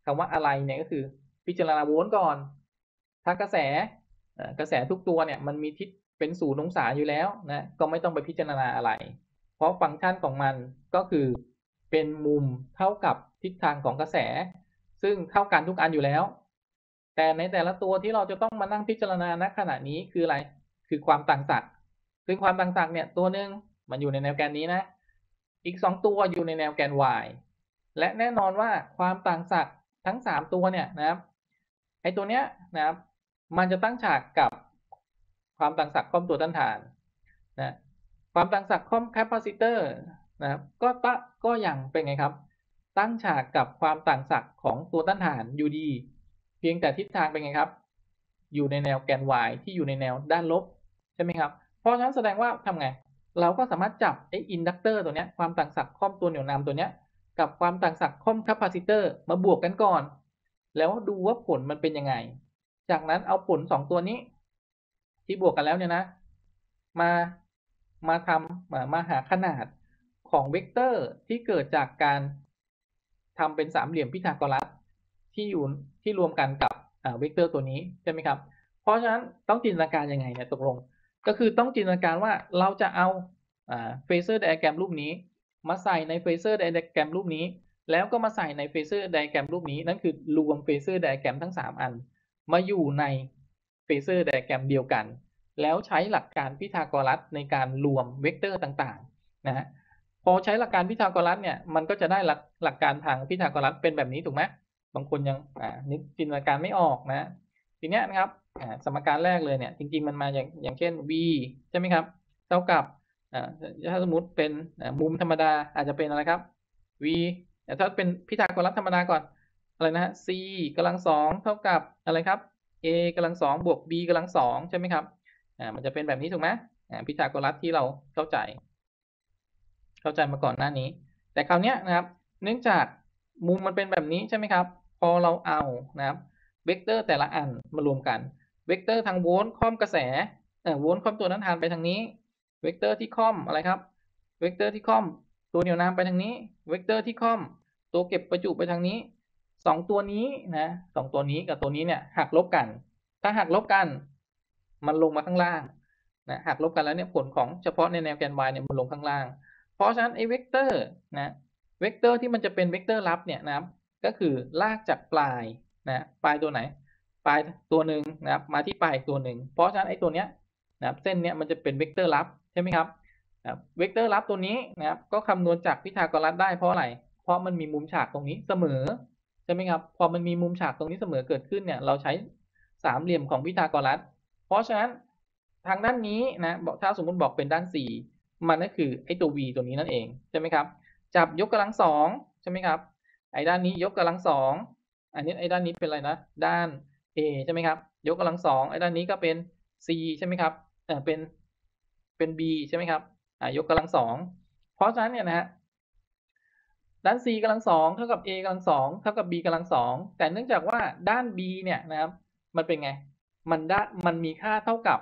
คำว่าอะไรเนี่ยก็คือพิจารณาโวลต์ก่อนถ้ากระแสกระแสทุกตัวเนี่ยมันมีทิศเป็นศูนย์องศาอยู่แล้วนะก็ไม่ต้องไปพิจารณาอะไรเพราะฟังก์ชันของมันก็คือเป็นมุมเท่ากับทิศทางของกระแสซึ่งเท่ากันทุกอันอยู่แล้วแต่ในแต่ละตัวที่เราจะต้องมานั่งพิจารณาณขณะนี้คืออะไรคือความต่างศักย์ซึ่งความต่างศักย์เนี่ยตัวหนึ่งมันอยู่ในแนวแกนนี้นะอีกสองตัวอยู่ในแนวแกน y และแน่นอนว่าความต่างศักย์ทั้งสามตัวเนี่ยนะครับไอ้ตัวเนี้ยนะครับมันจะตั้งฉากกับความต่างศักย์ค่อมตัวต้านทานนะความต่างศักย์ค่อมแคปาซิเตอร์นะครับก็ตะก็ยังเป็นไงครับตั้งฉากกับความต่างศักย์ของตัวต้านทานอยู่ดีเพียงแต่ทิศทางเป็นไงครับอยู่ในแนวแกน y ที่อยู่ในแนวด้านลบใช่ไหมครับเพราะฉะนั้นแสดงว่าทำไงเราก็สามารถจับไอ้อินดักเตอร์ตัวเนี้ยความต่างศักย์ค่อมตัวเหนี่ยวนำตัวเนี้ยกับความต่างศักย์ค่อมแคปาซิเตอร์มาบวกกันก่อนแล้วดูว่าผลมันเป็นยังไงจากนั้นเอาผลสองตัวนี้ที่บวกกันแล้วเนี่ยนะมามาทำมามาหาขนาดของเวกเตอร์ที่เกิดจากการทำเป็นสามเหลี่ยมพีทาโกรัสที่อยู่ที่รวมกันกับเวกเตอร์ตัวนี้ใช่ไหมครับเพราะฉะนั้นต้องจินตนาการยังไงเนี่ยตกลงก็คือต้องจินตนาการว่าเราจะเอาเฟเซอร์ไดอะแกรมรูปนี้มาใส่ในเฟเซอร์ไดอะแกรมรูปนี้แล้วก็มาใส่ในเฟเซอร์ไดอะแกรมรูปนี้นั่นคือรวมเฟเซอร์ไดอะแกรมทั้งสามอันมาอยู่ในเฟเซอร์ไดอะแกรมเดียวกันแล้วใช้หลักการพีทาโกรัสในการรวมเวกเตอร์ต่างๆนะฮะพอใช้หลักการพีทาโกรัสเนี่ยมันก็จะได้หลักหลักการทางพีทาโกรัสเป็นแบบนี้ถูกไหมบางคนยังนึกจินตนาการไม่ออกนะทีเนี้ยนะครับสมการแรกเลยเนี่ยจริงๆมันมาอย่างอย่างเช่น v ใช่ไหมครับเท่ากับถ้าสมมติเป็นมุมธรรมดาอาจจะเป็นอะไรครับ v แต่ถ้าเป็นพีทาโกรัสธรรมดาก่อนอะไรนะฮะ c กำลังสองเท่ากับอะไรครับ a กำลังสองบวก b กำลังสองใช่ไหมครับอ่ามันจะเป็นแบบนี้ถูกไหมอ่าพีทาโกรัสที่เราเข้าใจเข้าใจมาก่อนหน้านี้แต่คราวนี้นะครับเนื่องจากมุมมันเป็นแบบนี้ใช่ไหมครับพอเราเอานะครับเวกเตอร์แต่ละอันมารวมกันเวกเตอร์ทางโวลต์ค่อมกระแสเอ่อโวลต์ค่อมตัวต้านทานไปทางนี้เวกเตอร์ที่ค่อมอะไรครับเวกเตอร์ที่ค่อมตัวเหนี่ยวนำไปทางนี้เวกเตอร์ที่ค่อมตัวเก็บประจุไปทางนี้สองตัวนี้นะสองตัวนี้กับตัวนี้เนี่ยหักลบกันถ้าหักลบกันมันลงมาข้างล่างนะหักลบกันแล้วเนี่ยผลของเฉพาะในแนวแกน y เนี่ยมันลงข้างล่างเพราะฉะนั้นไอ้เวกเตอร์นะเวกเตอร์ที่มันจะเป็นเวกเตอร์ลับเนี่ยนะครับก็คือลากจากปลายนะปลายตัวไหนปลายตัวหนึ่งนะครับมาที่ปลายตัวหนึ่งเพราะฉะนั้นไอ้ตัวเนี้ยนะครับเส้นเนี้ยมันจะเป็นเวกเตอร์ลับใช่ไหมครับเวกเตอร์ลับตัวนี้นะครับก็คำนวณจากพีทาโกรัสได้เพราะอะไรเพราะมันมีมุมฉากตรงนี้เสมอใช่ไหมครับพอมันมีมุมฉากตรงนี้เสมอเกิดขึ้นเนี่ยเราใช้สามเหลี่ยมของพีทาโกรัสเพราะฉะนั้นทางด้านนี้นะถ้าสมมติบอกเป็นด้านสี่มันก็คือไอ้ตัว v ตัวนี้นั่นเองใช่ไหมครับจับยกกำลังสองใช่ไหมครับไอ้ด้านนี้ยกกำลังสองอันนี้ไอ้ด้านนี้เป็นอะไรนะด้าน a ใช่ไหมครับยกกำลังสองไอ้ด้านนี้ก็เป็น c ใช่ไหมครับเออเป็นเป็น b ใช่ไหมครับอ่ายกกำลังสองเพราะฉะนั้นเนี่ยนะฮะด้าน c กำลังสองเท่ากับ a กำลังสองเท่ากับ b กำลังสองแต่เนื่องจากว่าด้าน b เนี่ยนะครับมันเป็นไงมันได้มันมีค่าเท่ากับ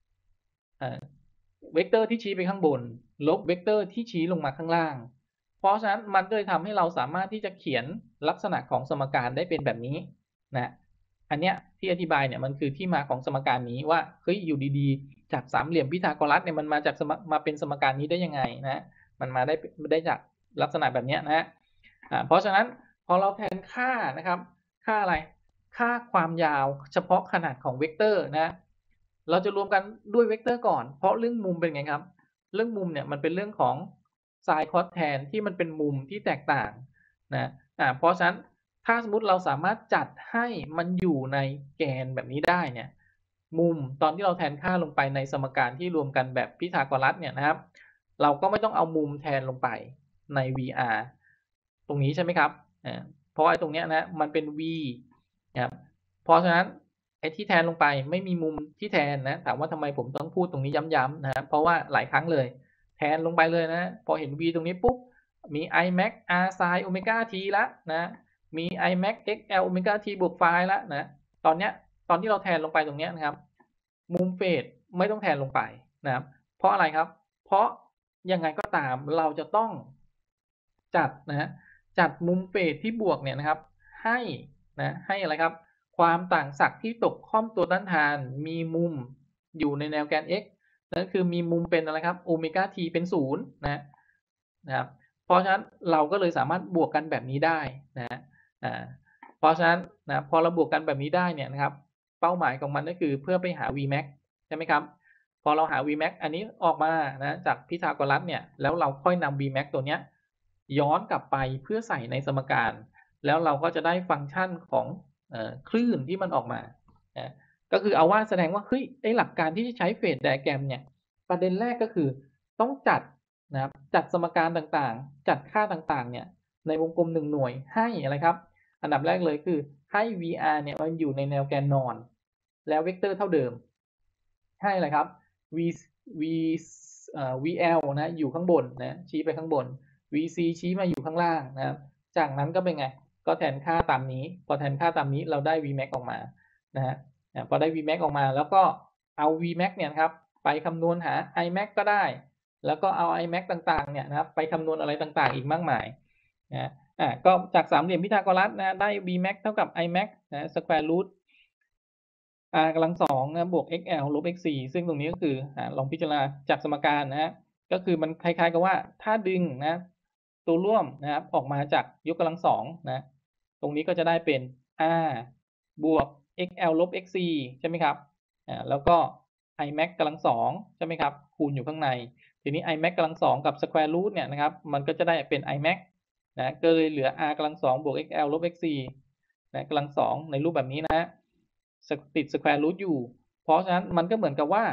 เวกเตอร์ที่ชี้ไปข้างบนลบเวกเตอร์ที่ชี้ลงมาข้างล่างเพราะฉะนั้นมันก็เลยทำให้เราสามารถที่จะเขียนลักษณะของสมการได้เป็นแบบนี้นะอันเนี้ยที่อธิบายเนี่ยมันคือที่มาของสมการนี้ว่าเฮ้ยอยู่ดีๆจากสามเหลี่ยมพีทาโกรัสเนี่ยมันมาจากมาเป็นสมการนี้ได้ยังไงนะมันมาได้ได้จากลักษณะแบบนี้นะอ่าเพราะฉะนั้นพอเราแทนค่านะครับค่าอะไรค่าความยาวเฉพาะขนาดของเวกเตอร์นะเราจะรวมกันด้วยเวกเตอร์ก่อนเพราะเรื่องมุมเป็นไงครับเรื่องมุมเนี่ยมันเป็นเรื่องของไซน์คอสแทนที่มันเป็นมุมที่แตกต่างนะอ่าเพราะฉะนั้นถ้าสมมติเราสามารถจัดให้มันอยู่ในแกนแบบนี้ได้เนี่ยมุมตอนที่เราแทนค่าลงไปในสมการที่รวมกันแบบพีทาโกรัสเนี่ยนะครับเราก็ไม่ต้องเอามุมแทนลงไปใน วี อาร์ ตรงนี้ใช่ไหมครับอ่าเพราะไอ้ตรงเนี้ยนะมันเป็น v นะครับเพราะฉะนั้นไอ้ที่แทนลงไปไม่มีมุมที่แทนนะถามว่าทำไมผมต้องพูดตรงนี้ย้ำๆนะเพราะว่าหลายครั้งเลยแทนลงไปเลยนะพอเห็น v ตรงนี้ปุ๊บมี i max r sin omega t ละนะมี i max x l omega t บวก phi ละนะตอนเนี้ยตอนที่เราแทนลงไปตรงเนี้ยนะครับมุมเฟสไม่ต้องแทนลงไปนะครับเพราะอะไรครับเพราะยังไงก็ตามเราจะต้องจัดนะฮะจัดมุมเฟสที่บวกเนี่ยนะครับให้นะให้อะไรครับความต่างศักย์ที่ตกค่อมตัวต้านทานมีมุมอยู่ในแนวแกน x นั่นคือมีมุมเป็นอะไรครับโอเมก้า t เป็นศูนย์นะนะครับเพราะฉะนั้นเราก็เลยสามารถบวกกันแบบนี้ได้นะอ่าเพราะฉะนั้นนะพอเราบวกกันแบบนี้ได้เนี่ยนะครับเป้าหมายของมันก็คือเพื่อไปหา vmax ใช่ไหมครับพอเราหา vmax อันนี้ออกมานะจากพีทาโกรัสเนี่ยแล้วเราค่อยนำ vmax ตัวเนี้ยย้อนกลับไปเพื่อใส่ในสมการแล้วเราก็จะได้ฟังก์ชันของเอ่อคลื่นที่มันออกมานะก็คือเอาว่าแสดงว่าเฮ้ยไอ้หลักการที่จะใช้เฟสไดอะแกรมเนี่ยประเด็นแรกก็คือต้องจัดนะครับจัดสมการต่างๆจัดค่าต่างๆเนี่ยในวงกลมหนึ่งหน่วยให้อะไรครับอันดับแรกเลยคือให้ วี อาร์ เนี่ยมันอยู่ในแนวแกนนอนแล้วเวกเตอร์เท่าเดิมให้อะไรครับ v v เอ่อ vl นะอยู่ข้างบนนะชี้ไปข้างบน vc ชี้มาอยู่ข้างล่างนะครับจากนั้นก็เป็นไงก็แทนค่าตามนี้พอแทนค่าตามนี้เราได้ vmax ออกมานะฮะพอได้ vmax ออกมาแล้วก็เอา vmax เนี่ยครับไปคำนวณหา imax ก็ได้แล้วก็เอา imax ต่างๆเนี่ยนะครับไปคำนวณอะไรต่างๆอีกมากมายนะอ่าก็จากสามเหลี่ยมพีทาโกรัสนะได้ vmax เท่ากับ imax นะ square root r กำลังสองนะบวก xl ลบ xc ซึ่งตรงนี้ก็คืออ่าลองพิจารณาจากสมการนะฮะก็คือมันคล้ายๆกับว่าถ้าดึงนะตัวร่วมนะครับออกมาจากยกกำลังสองนะตรงนี้ก็จะได้เป็น r บวก xl ลบ xc ใช่ไหมครับอ่าแล้วก็ imax กำลังสองใช่ไหมครับคูณอยู่ข้างในทีนี้ imax กำลังสองกับ square root เนี่ยนะครับมันก็จะได้เป็น imax นะก็เลยเหลือ r กำลังสองบวก xl ลบ xc นะกำลังสองในรูปแบบนี้นะติด square root อยู่เพราะฉะนั้นมันก็เหมือนกับว่า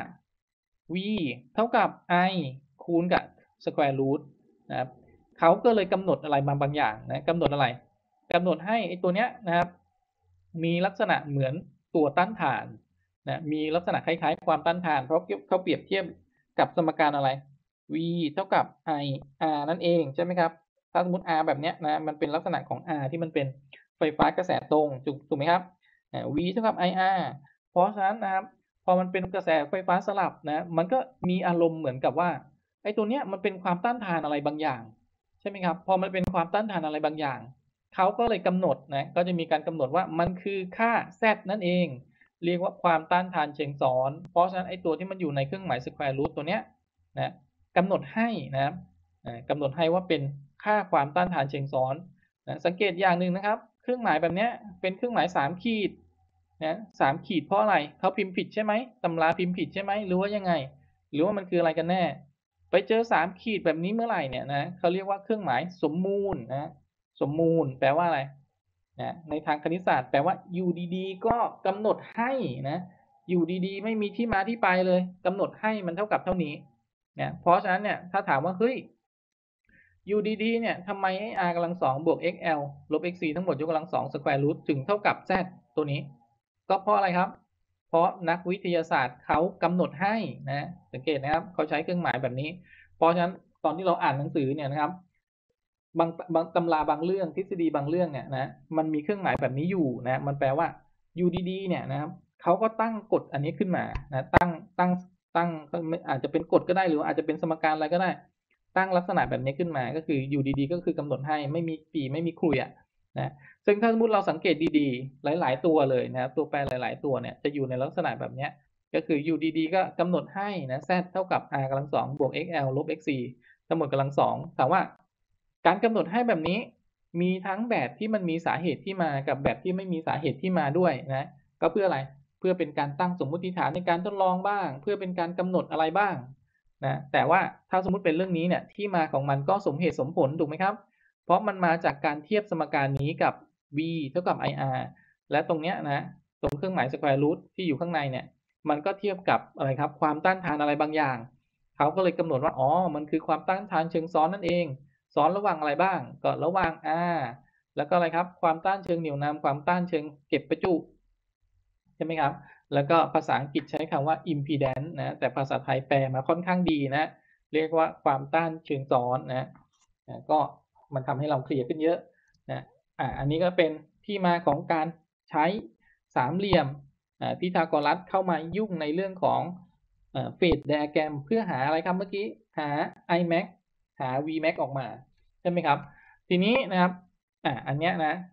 v เท่ากับ i คูณกับ square root นะครับเขาก็เลยกำหนดอะไรมาบางอย่างนะกำหนดอะไรกำหนดให้ไอ้ตัวเนี้ยนะครับมีลักษณะเหมือนตัวต้านทานนะมีลักษณะคล้ายๆความต้านทานเพราะเขาเปรียบเทียบกับสมการอะไร v เท่ากับ i r นั่นเองใช่ไหมครับถ้าสมมติ r แบบเนี้ยนะมันเป็นลักษณะของ r ที่มันเป็นไฟฟ้ากระแสตรงถูกไหมครับ v เท่ากับ ไอ อาร์ เพราะฉะนั้นนะครับพอมันเป็นกระแสไฟฟ้าสลับนะมันก็มีอารมณ์เหมือนกับว่าไอ้ตัวเนี้ยมันเป็นความต้านทานอะไรบางอย่างใช่ไหมครับพอมันเป็นความต้านทานอะไรบางอย่างเขาก็เลยกำหนดนะก็จะมีการกำหนดว่ามันคือค่า z นั่นเองเรียกว่าความต้านทานเชิงซ้อนเพราะฉะนั้นไอ้ตัวที่มันอยู่ในเครื่องหมาย square root ตัวเนี้ยนะกำหนดให้นะครับกำหนดให้ว่าเป็นค่าความต้านทานเชิงซ้อนนะสังเกตอย่างหนึ่งนะครับเครื่องหมายแบบนี้เป็นเครื่องหมายสามขีดนะสามขีดเพราะอะไรเขาพิมพ์ผิดใช่ไหมตำราพิมพ์ผิดใช่ไหมหรือว่ายังไงหรือว่ามันคืออะไรกันแน่ไปเจอสามขีดแบบนี้เมื่อไหร่เนี่ยนะเขาเรียกว่าเครื่องหมายสมมูลนะสมมูลแปลว่าอะไรนะในทางคณิตศาสตร์แปลว่าอยู่ดีๆก็กำหนดให้นะอยู่ดีๆไม่มีที่มาที่ไปเลยกำหนดให้มันเท่ากับเท่านี้นะเพราะฉะนั้นเนี่ยถ้าถามว่าเฮ้ยอยู่ดีๆเนี่ยทำไมให้ r กำลังสองบวก xl ลบ xc ทั้งหมดยกกำลังสอง square root ถึงเท่ากับ z ตัวนี้ก็เพราะอะไรครับเพราะนักวิทยาศาสตร์เขากำหนดให้นะสังเกตนะครับเขาใช้เครื่องหมายแบบนี้เพราะฉะนั้นตอนที่เราอ่านหนังสือเนี่ยนะครับบางบางตำราบางเรื่องทฤษฎีบางเรื่องเนี่ยนะมันมีเครื่องหมายแบบนี้อยู่นะมันแปลว่าอยู่ดีๆเนี่ยนะครับเขาก็ตั้งกฎอันนี้ขึ้นมานะตั้งตั้งตั้งอาจจะเป็นกฎก็ได้หรืออาจจะเป็นสมการอะไรก็ได้ตั้งลักษณะแบบนี้ขึ้นมาก็คืออยู่ดีๆก็คือกำหนดให้ไม่มีปีไม่มีครุยอ่ะนะซึ่งถ้าสมมติเราสังเกตดีๆหลายๆตัวเลยนะตัวแปรหลายๆตัวเนี่ยจะอยู่ในลักษณะแบบนี้ก็คืออยู่ดีๆก็กำหนดให้นะ z เท่ากับ r กำลังสองบวก xl ลบ xc ทั้งหมดกำลังสองถามว่าการกำหนดให้แบบนี้มีทั้งแบบที่มันมีสาเหตุที่มากับแบบที่ไม่มีสาเหตุที่มาด้วยนะก็เพื่ออะไรเพื่อเป็นการตั้งสมมติฐานในการทดลองบ้างเพื่อเป็นการกำหนดอะไรบ้างนะแต่ว่าถ้าสมมุติเป็นเรื่องนี้เนี่ยที่มาของมันก็สมเหตุสมผลถูกไหมครับเพราะมันมาจากการเทียบสมการนี้กับ v เท่ากับ ไอ อาร์ และตรงเนี้ยนะตรงเครื่องหมาย square root ที่อยู่ข้างในเนี่ยมันก็เทียบกับอะไรครับความต้านทานอะไรบางอย่างเขาก็เลยกำหนดว่าอ๋อมันคือความต้านทานเชิงซ้อนนั่นเองซ้อนระหว่างอะไรบ้างก็ระหว่าง r แล้วก็อะไรครับความต้านเชิงเหนี่ยวนำความต้านเชิงเก็บประจุใช่ไหมครับแล้วก็ภาษาอังกฤษใช้คำว่า impedance นะแต่ภาษาไทยแปลมาค่อนข้างดีนะเรียกว่าความต้านเชิงซ้อนนะก็มันทำให้เราเคลียร์ขึ้นเยอะนะอ่าอันนี้ก็เป็นที่มาของการใช้สามเหลี่ยมพีทาโกรัสเข้ามายุ่งในเรื่องของเฟสไดอะแกรมเพื่อหาอะไรครับเมื่อกี้หา imax หา vmax ออกมาใช่ไหมครับทีนี้นะครับอ่าอันเนี้ยนะ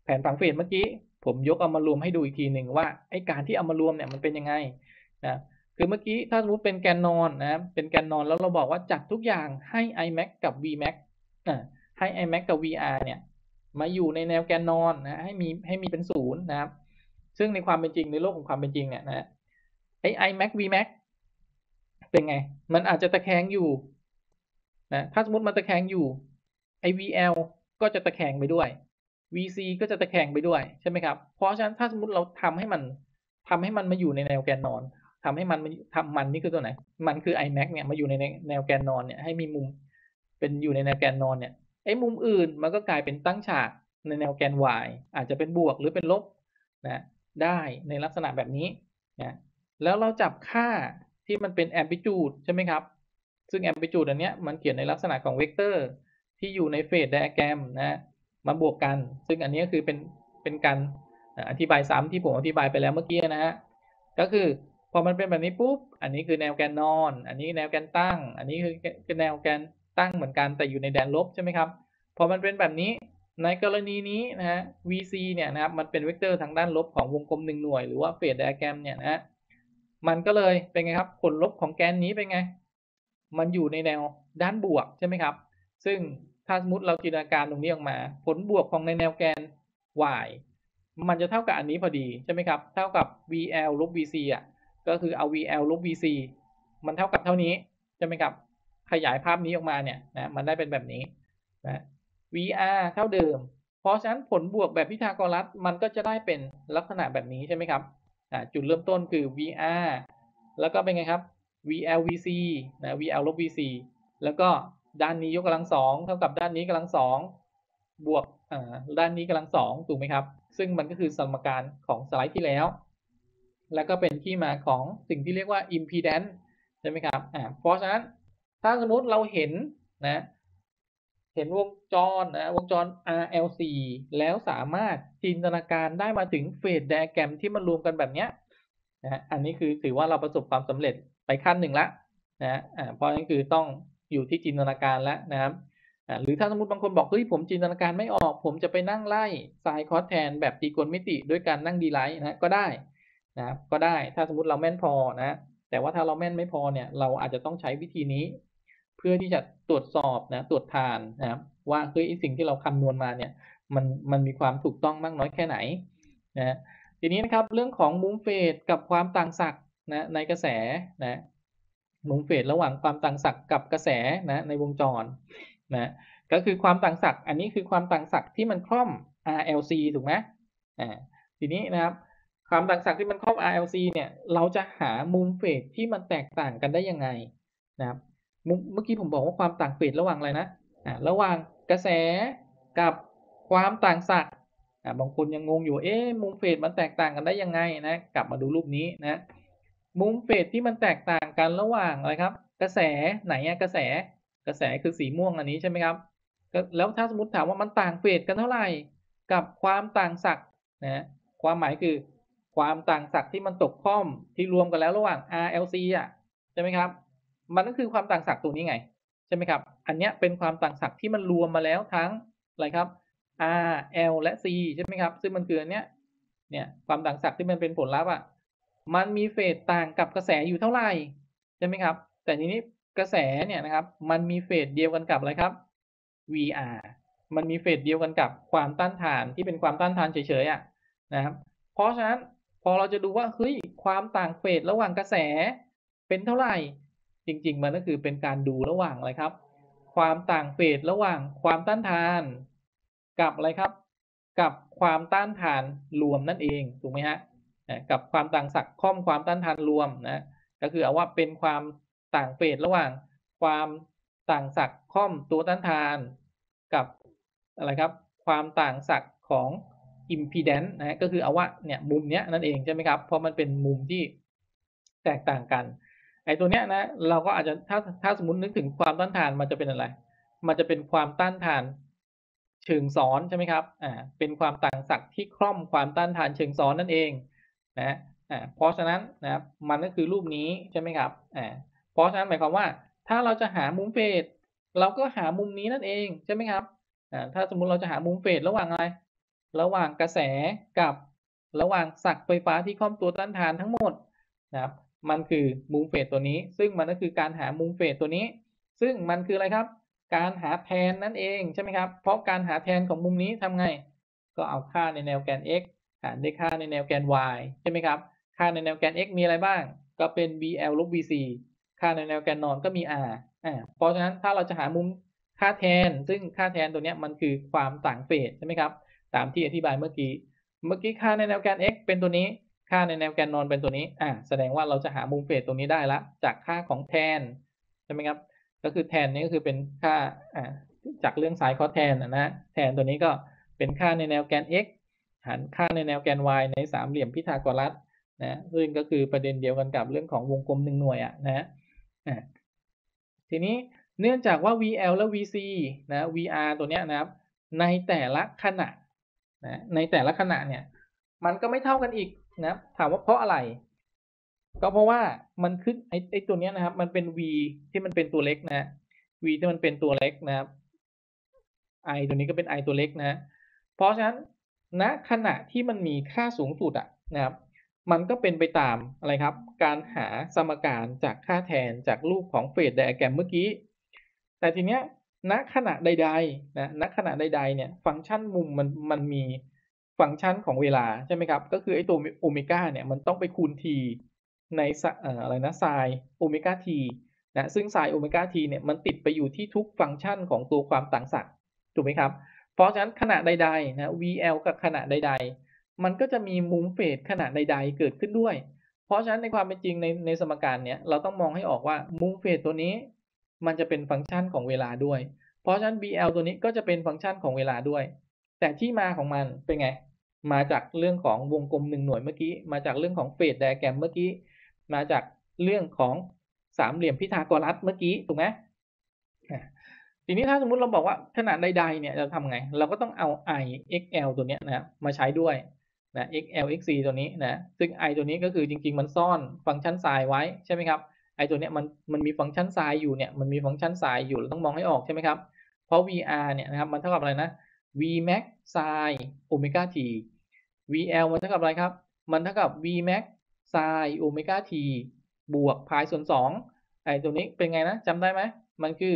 แผนผังเฟสเมื่อกี้ผมยกเอามารวมให้ดูอีกทีหนึ่งว่าไอ้การที่เอามารวมเนี่ยมันเป็นยังไงนะคือเมื่อกี้ถ้าสมมติเป็นแกนนอนนะเป็นแกนนอนแล้วเราบอกว่าจัดทุกอย่างให้ iMac กับ Vmax อ่าให้ iMac กับ วี อาร์ เนี่ยมาอยู่ในแนวแกนนอนนะให้มีให้มีเป็นศูนย์นะครับซึ่งในความเป็นจริงในโลกของความเป็นจริงเนี่ยนะไอ้ iMac Vmax เป็นไงมันอาจจะตะแคงอยู่นะถ้าสมมติมันตะแคงอยู่ไอ้ วี แอล ก็จะตะแคงไปด้วย วี ซี ก็จะตะแคงไปด้วยใช่ไหมครับเพราะฉะนั้นถ้าสมมติเราทำให้มันทำให้มันมาอยู่ในแนวแกนนอนทำให้มันทำมันนี่คือตัวไหนมันคือ iMac เนี่ยมาอยู่ในแนวแกนนอนเนี่ยให้มีมุมเป็นอยู่ในแนวแกนนอนเนี่ยไอ้มุมอื่นมันก็กลายเป็นตั้งฉากในแนวแกน y อาจจะเป็นบวกหรือเป็นลบนะได้ในลักษณะแบบนี้นะแล้วเราจับค่าที่มันเป็น amplitude ใช่ไหมครับซึ่ง amplitude อันเนี้ยมันเขียนในลักษณะของเวกเตอร์ที่อยู่ในเฟสไดอะแกรมนะมาบวกกันซึ่งอันนี้คือเป็นเป็นการอธิบายซ้ำที่ผมอธิบายไปแล้วเมื่อกี้นะฮะก็คือพอมันเป็นแบบนี้ปุ๊บอันนี้คือแนวแกนนอนอันนี้แนวแกนตั้งอันนี้คือแนวแกนตั้งเหมือนกันแต่อยู่ในแดนลบใช่ไหมครับพอมันเป็นแบบนี้ในกรณีนี้นะฮะ วี ซี เนี่ยนะครับมันเป็นเวกเตอร์ทางด้านลบของวงกลมหนึ่งหน่วยหรือว่าเฟสไดอะแกรมเนี่ยนะฮะมันก็เลยเป็นไงครับผลลบของแกนนี้เป็นไงมันอยู่ในแนวด้านบวกใช่ไหมครับซึ่งถ้าสมมติเราจินตนาการตรงนี้ออกมาผลบวกของในแนวแกน y มันจะเท่ากับอันนี้พอดีใช่ไหมครับเท่ากับ วี แอล ลบ วี ซี อ่ะก็คือเอา วี แอล ลบ วี ซี มันเท่ากับเท่านี้ใช่ไหมครับขยายภาพนี้ออกมาเนี่ยนะมันได้เป็นแบบนี้นะ วี อาร์ เท่าเดิมเพราะฉะนั้นผลบวกแบบพีทาโกรัสมันก็จะได้เป็นลักษณะแบบนี้ใช่ไหมครับอ่าจุดเริ่มต้นคือ วี อาร์ แล้วก็เป็นไงครับ วี แอล วี ซี นะ วี แอล ลบ วี ซี แล้วก็ด้านนี้ยกกำลังสองเท่ากับด้านนี้กำลังสองบวกอ่าด้านนี้กำลังสองถูกไหมครับซึ่งมันก็คือสมการของสไลด์ที่แล้วแล้วก็เป็นที่มาของสิ่งที่เรียกว่า impedance ใช่ไหมครับอ่าเพราะฉะนั้นถ้าสมมุติเราเห็นนะเห็นวงจรนะวงจร อาร์ แอล ซี แล้วสามารถจินตนาการได้มาถึงเฟสไดอะแกรมที่มันรวมกันแบบเนี้ยนะฮะอันนี้คือถือว่าเราประสบความสำเร็จไปขั้นหนึ่งละนะอ่าเพราะฉะนั้นคือต้องอยู่ที่จินตนาการแล้วนะครับอ่าหรือถ้าสมมติบางคนบอกเฮ้ยผมจินตนาการไม่ออกผมจะไปนั่งไล่ไซน์คอสแทนแบบตรีโกณมิติด้วยการนั่งดีไลท์นะก็ได้นะครับก็ได้ถ้าสมมติเราแม่นพอนะแต่ว่าถ้าเราแม่นไม่พอเนี่ยเราอาจจะต้องใช้วิธีนี้เพื่อที่จะตรวจสอบนะตรวจทานนะครับว่าเฮ้ยสิ่งที่เราคำนวณมาเนี่ยมันมันมีความถูกต้องมากน้อยแค่ไหนนะทีนี้นะครับเรื่องของมุมเฟสกับความต่างศักย์นะในกระแสนะมุมเฟสระหว่างความต่างศักย์กับกระแสนะในวงจรนะก็คือความต่างศักย์อันนี้คือความต่างศักย์ที่มันคล่อม อาร์ แอล ซี ถูกไหมอ่าทีนี้นะครับความต่างศักย์ที่มันคล่อม อาร์ แอล ซี เนี่ยเราจะหามุมเฟสที่มันแตกต่างกันได้ยังไงนะครับมุมเมื่อกี้ผมบอกว่าความต่างเฟสระหว่างอะไรนะอ่าระหว่างกระแสกับความต่างศักย์อ่าบางคนยังงงอยู่เอ๊ะมุมเฟสมันแตกต่างกันได้ยังไงนะกลับมาดูรูปนี้นะมุมเฟสที่มันแตกต่างกันระหว่างอะไรครับกระแสไหนอะกระแสกระแสคือสีม่วงอันนี้ใช่ไหมครับแล้วถ้าสมมติถามว่ามันต่างเฟสกันเท่าไหร่กับความต่างศักย์นะความหมายคือความต่างศักย์ที่มันตกข้อมที่รวมกันแล้วระหว่าง อาร์ แอล ซี อ่ะใช่ไหมครับมันก็คือความต่างศักย์ตัวนี้ไงใช่ไหมครับอันนี้เป็นความต่างศักย์ที่มันรวมมาแล้วทั้งอะไรครับ R L และ C ใช่ไหมครับซึ่งมันคืออันเนี้ยเนี่ยความต่างศักย์ที่มันเป็นผลลัพธ์อ่ะมันมีเฟสต่างกับกระแสอยู่เท่าไหร่ใช่ไหมครับแต่ทีนี้กระแสเนี่ยนะครับมันมีเฟสเดียวกันกับอะไรครับ วี อาร์ มันมีเฟสเดียวกันกับความต้านทานที่เป็นความต้านทานเฉยๆอ่ะนะครับเพราะฉะนั้นพอเราจะดูว่าเฮ้ยความต่างเฟสระหว่างกระแสเป็นเท่าไหร่จริงๆมันก็คือเป็นการดูระหว่างอะไรครับความต่างเฟสระหว่างความต้านทานกับอะไรครับกับความต้านทานรวมนั่นเองถูกไหมฮะกับความต่างศักย์ค่อมความต้านทานรวมนะก็คือเอาว่าเป็นความต่างเฟสระหว่างความต่างศักย์ค่อมตัวต้านทานกับอะไรครับความต่างศักย์ของ impedance นะก็คือเอาว่าเนี่ยมุมเนี้ยนั่นเองใช่ไหมครับเพราะมันเป็นมุมที่แตกต่างกันไอ้ตัวเนี้ยนะเราก็อาจจะถ้าถ้าสมมุตินึกถึงความต้านทานมันจะเป็นอะไรมันจะเป็นความต้านทานเชิงซ้อนใช่ไหมครับอ่าเป็นความต่างศักย์ที่คล่อมความต้านทานเชิงซ้อนนั่นเองนะอ่าเพราะฉะนั้นนะครับมันก็คือรูปนี้ใช่ไหมครับอ่าเพราะฉะนั้นหมายความว่าถ้าเราจะหามุมเฟสเราก็หามุมนี้นั่นเองใช่ไหมครับอ่าถ้าสมมุติเราจะหามุมเฟสระหว่างอะไรระหว่างกระแสกับระหว่างศักไฟฟ้าที่ค่อมตัวต้านทานทั้งหมดนะครับมันคือมุมเฟสตัวนี้ซึ่งมันก็คือการหามุมเฟสตัวนี้ซึ่งมันคืออะไรครับการหาแทนนั่นเองใช่ไหมครับเพราะการหาแทนของมุมนี้ทำไงก็เอาค่าในแนวแกน x หารด้วยค่าในแนวแกน y ใช่ไหมครับค่าในแนวแกน x มีอะไรบ้างก็เป็น bl ลบ vc ค่าในแนวแกนนอนก็มี r อ่าเพราะฉะนั้นถ้าเราจะหามุมค่าแทนซึ่งค่าแทนตัวนี้มันคือความต่างเฟสใช่ไหมครับตามที่อธิบายเมื่อกี้เมื่อกี้ค่าในแนวแกน x เป็นตัวนี้ค่าในแนวแกนนอนเป็นตัวนี้อ่าแสดงว่าเราจะหามุมเฟสตรงนี้ได้ละจากค่าของแทนใช่ไหมครับก็คือแทนนี้ก็คือเป็นค่าอ่าจากเรื่องสายคอสแทนนะแทนตัวนี้ก็เป็นค่าในแนวแกน x หารค่าในแนวแกน y ในสามเหลี่ยมพีทาโกรัสนะซึ่งก็คือประเด็นเดียวกันกับเรื่องของวงกลมหนึ่งหน่วยอ่ะนะอ่าทีนี้เนื่องจากว่า vl และ vc นะ vr ตัวเนี้ยนะครับในแต่ละขณะนะในแต่ละขณะเนี่ยมันก็ไม่เท่ากันอีกนะถามว่าเพราะอะไรก็เพราะว่ามันขึ้นไอ้ไอ้ตัวเนี้ยนะครับมันเป็น v ที่มันเป็นตัวเล็กนะ v ที่มันเป็นตัวเล็กนะครับ i ตัวนี้ก็เป็น i ตัวเล็กนะเพราะฉะนั้นณขณะที่มันมีค่าสูงสุดอะนะครับมันก็เป็นไปตามอะไรครับการหาสมการจากค่าแทนจากรูปของเฟสไดอะแกรมเมื่อกี้แต่ทีเนี้ยณขณะใดๆนะณขณะใดๆเนี่ยฟังก์ชันมุมมันมันมีฟังก์ชันของเวลาใช่ไหมครับก็คือไอ้ตัวโอเมก้าเนี่ยมันต้องไปคูณ t ในเอ่ออะไรนะไซน์โอเมก้า t นะซึ่งไซน์โอเมก้า t เนี่ยมันติดไปอยู่ที่ทุกฟังก์ชันของตัวความต่างศักย์ถูกไหมครับเพราะฉะนั้นขณะใดๆนะ vl กับขณะใดๆมันก็จะมีมุมเฟสขณะใดๆเกิดขึ้นด้วยเพราะฉะนั้นในความเป็นจริงในในสมการเนี้ยเราต้องมองให้ออกว่ามุมเฟสตัวนี้มันจะเป็นฟังก์ชันของเวลาด้วยเพราะฉะนั้น bl ตัวนี้ก็จะเป็นฟังก์ชันของเวลาด้วยแต่ที่มาของมันเป็นไงมาจากเรื่องของวงกลมหนึ่งหน่วยเมื่อกี้มาจากเรื่องของเฟสไดอะแกรมเมื่อกี้มาจากเรื่องของสามเหลี่ยมพีทาโกรัสเมื่อกี้ถูกไหมทีนี้ถ้าสมมุติเราบอกว่าขนาดใดๆเนี่ยเราทำไงเราก็ต้องเอา i xl ตัวเนี้ยนะครับมาใช้ด้วยนะ xl xc ตัวนี้นะซึ่ง i ตัวนี้ก็คือจริงๆมันซ่อนฟังก์ชันไซน์ไว้ใช่ไหมครับ i ตัวเนี้ยมันมันมีฟังก์ชันไซน์อยู่เนี่ยมันมีฟังก์ชันไซน์อยู่เราต้องมองให้ออกใช่ไหมครับเพราะ vr เนี่ยนะครับมันเท่ากับอะไรนะ vmax sin omega t vl มันเท่ากับอะไรครับมันเท่ากับ vmax sin omega t บวก pi ส่วนสองไอ้ตัวนี้เป็นไงนะจำได้ไหมมันคือ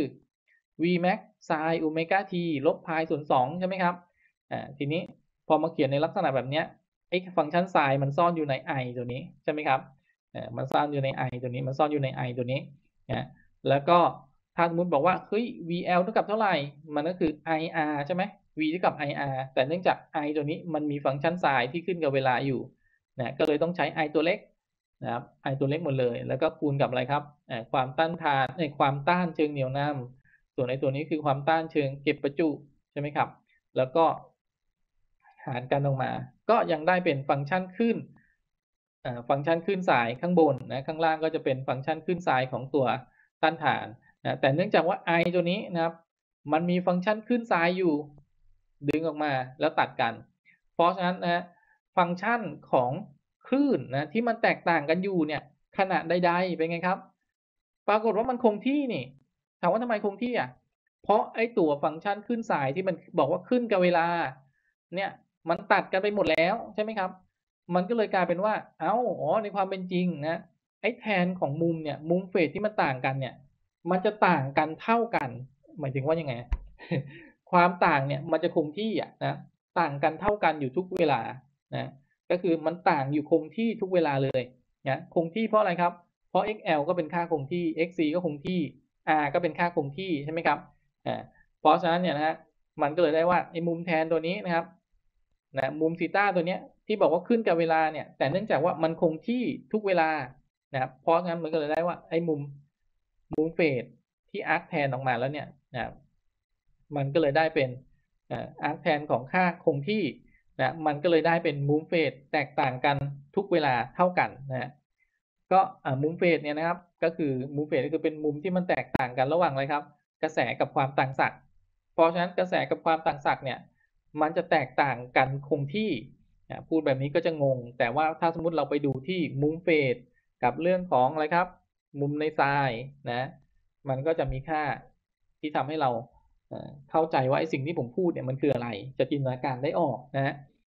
vmax sin omega t ลบ pi ส่วนสองใช่ไหมครับอ่าทีนี้พอมาเขียนในลักษณะแบบเนี้ยไอ้ฟังก์ชัน sin มันซ่อนอยู่ใน i ตัวนี้ใช่ไหมครับอ่ามันซ่อนอยู่ใน i ตัวนี้มันซ่อนอยู่ใน i ตัวนี้นะแล้วก็ถ้าสมมติบอกว่าเฮ้ย vl เท่ากับเท่าไหร่มันก็คือ ir ใช่ไหม v เท่ากับ ir แต่เนื่องจาก i ตัวนี้มันมีฟังก์ชัน sin ที่ขึ้นกับเวลาอยู่นะก็เลยต้องใช้ i ตัวเล็กนะครับ i ตัวเล็กหมดเลยแล้วก็คูณกับอะไรครับความต้านทานในความต้านเชิงเหนี่ยวนำส่วนในตัวนี้คือความต้านเชิงเก็บประจุใช่ไหมครับแล้วก็หารกันออกมาก็ยังได้เป็นฟังก์ชันขึ้นฟังก์ชันขึ้นสายข้างบนนะข้างล่างก็จะเป็นฟังก์ชันขึ้นสายของตัวต้านทานนะแต่เนื่องจากว่า i ตัวนี้นะครับมันมีฟังก์ชันขึ้นสายอยู่ดึงออกมาแล้วตัดกันเพราะฉะนั้นนะฟังก์ชันของคลื่นนะที่มันแตกต่างกันอยู่เนี่ยขณะใดๆเป็นไงครับปรากฏว่ามันคงที่นี่ถามว่าทำไมคงที่อ่ะเพราะไอ้ตัวฟังก์ชันขึ้นสายที่มันบอกว่าขึ้นกับเวลาเนี่ยมันตัดกันไปหมดแล้วใช่ไหมครับมันก็เลยกลายเป็นว่าเอ้าอ๋อในความเป็นจริงนะไอ้แทนของมุมเนี่ยมุมเฟสที่มันต่างกันเนี่ยมันจะต่างกันเท่ากันหมายถึงว่ายังไง ความต่างเนี่ยมันจะคงที่อ่ะนะต่างกันเท่ากันอยู่ทุกเวลานะก็คือมันต่างอยู่คงที่ทุกเวลาเลยนะคงที่เพราะอะไรครับเพราะ xl ก็เป็นค่าคงที่ xc ก็คงที่ r ก็เป็นค่าคงที่ใช่ไหมครับอ่าเพราะฉะนั้นเนี่ยนะฮะมันก็เลยได้ว่าไอ้มุมแทนตัวนี้นะครับนะมุมซีต้าตัวเนี้ยที่บอกว่าขึ้นกับเวลาเนี่ยแต่เนื่องจากว่ามันคงที่ทุกเวลานะครับเพราะงั้นมันก็เลยได้ว่าไอ้มุมมุมเฟสที่อาร์คแทนออกมาแล้วเนี่ยนะครับมันก็เลยได้เป็นอาร์คแทนของค่าคงที่นะมันก็เลยได้เป็นมุมเฟสแตกต่างกันทุกเวลาเท่ากันนะก็มุมเฟสเนี่ยนะครับก็คือมุมเฟสก็คือเป็นมุมที่มันแตกต่างกันระหว่างอะไรครับกระแสกับความต่างศักย์เพราะฉะนั้นกระแสกับความต่างศักย์เนี่ยมันจะแตกต่างกันคงที่พูดแบบนี้ก็จะงงแต่ว่าถ้าสมมุติเราไปดูที่มุมเฟสกับเรื่องของอะไรครับมุมในไซน์นะมันก็จะมีค่าที่ทำให้เราเข้าใจว่าไอ้สิ่งที่ผมพูดเนี่ยมันคืออะไรจะจินตนาการได้ออกนะฮะ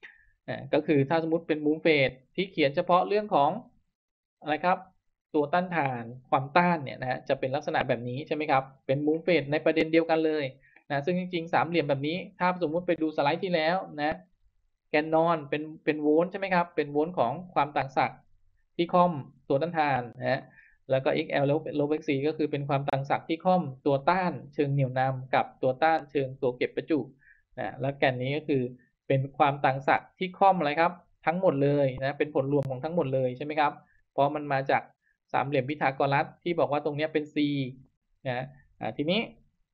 อ่าก็คือถ้าสมมุติเป็นมูฟเฟสที่เขียนเฉพาะเรื่องของอะไรครับตัวต้านทานความต้านเนี่ยนะฮะจะเป็นลักษณะแบบนี้ใช่ไหมครับเป็นมูฟเฟสในประเด็นเดียวกันเลยนะซึ่งจริงๆสามเหลี่ยมแบบนี้ถ้าสมมุติไปดูสไลด์ที่แล้วนะแกนนอนเป็นเป็นโวลต์ใช่ไหมครับเป็นโวลต์ของความต่างศักย์ที่ค่อมตัวต้านทานนะฮะแล้วก็ เอ็กซ์ แอล ลบลบ เอ็กซ์ ซี ก็คือเป็นความต่างศักย์ที่ค่อมตัวต้านเชิงเหนี่ยวนำกับตัวต้านเชิงตัวเก็บประจุนะแล้วแกนนี้ก็คือเป็นความต่างศักย์ที่ค่อมอะไรครับทั้งหมดเลยนะเป็นผลรวมของทั้งหมดเลยใช่ไหมครับเพราะมันมาจากสามเหลี่ยมพีทาโกรัสที่บอกว่าตรงนี้เป็น C นะอ่าทีนี้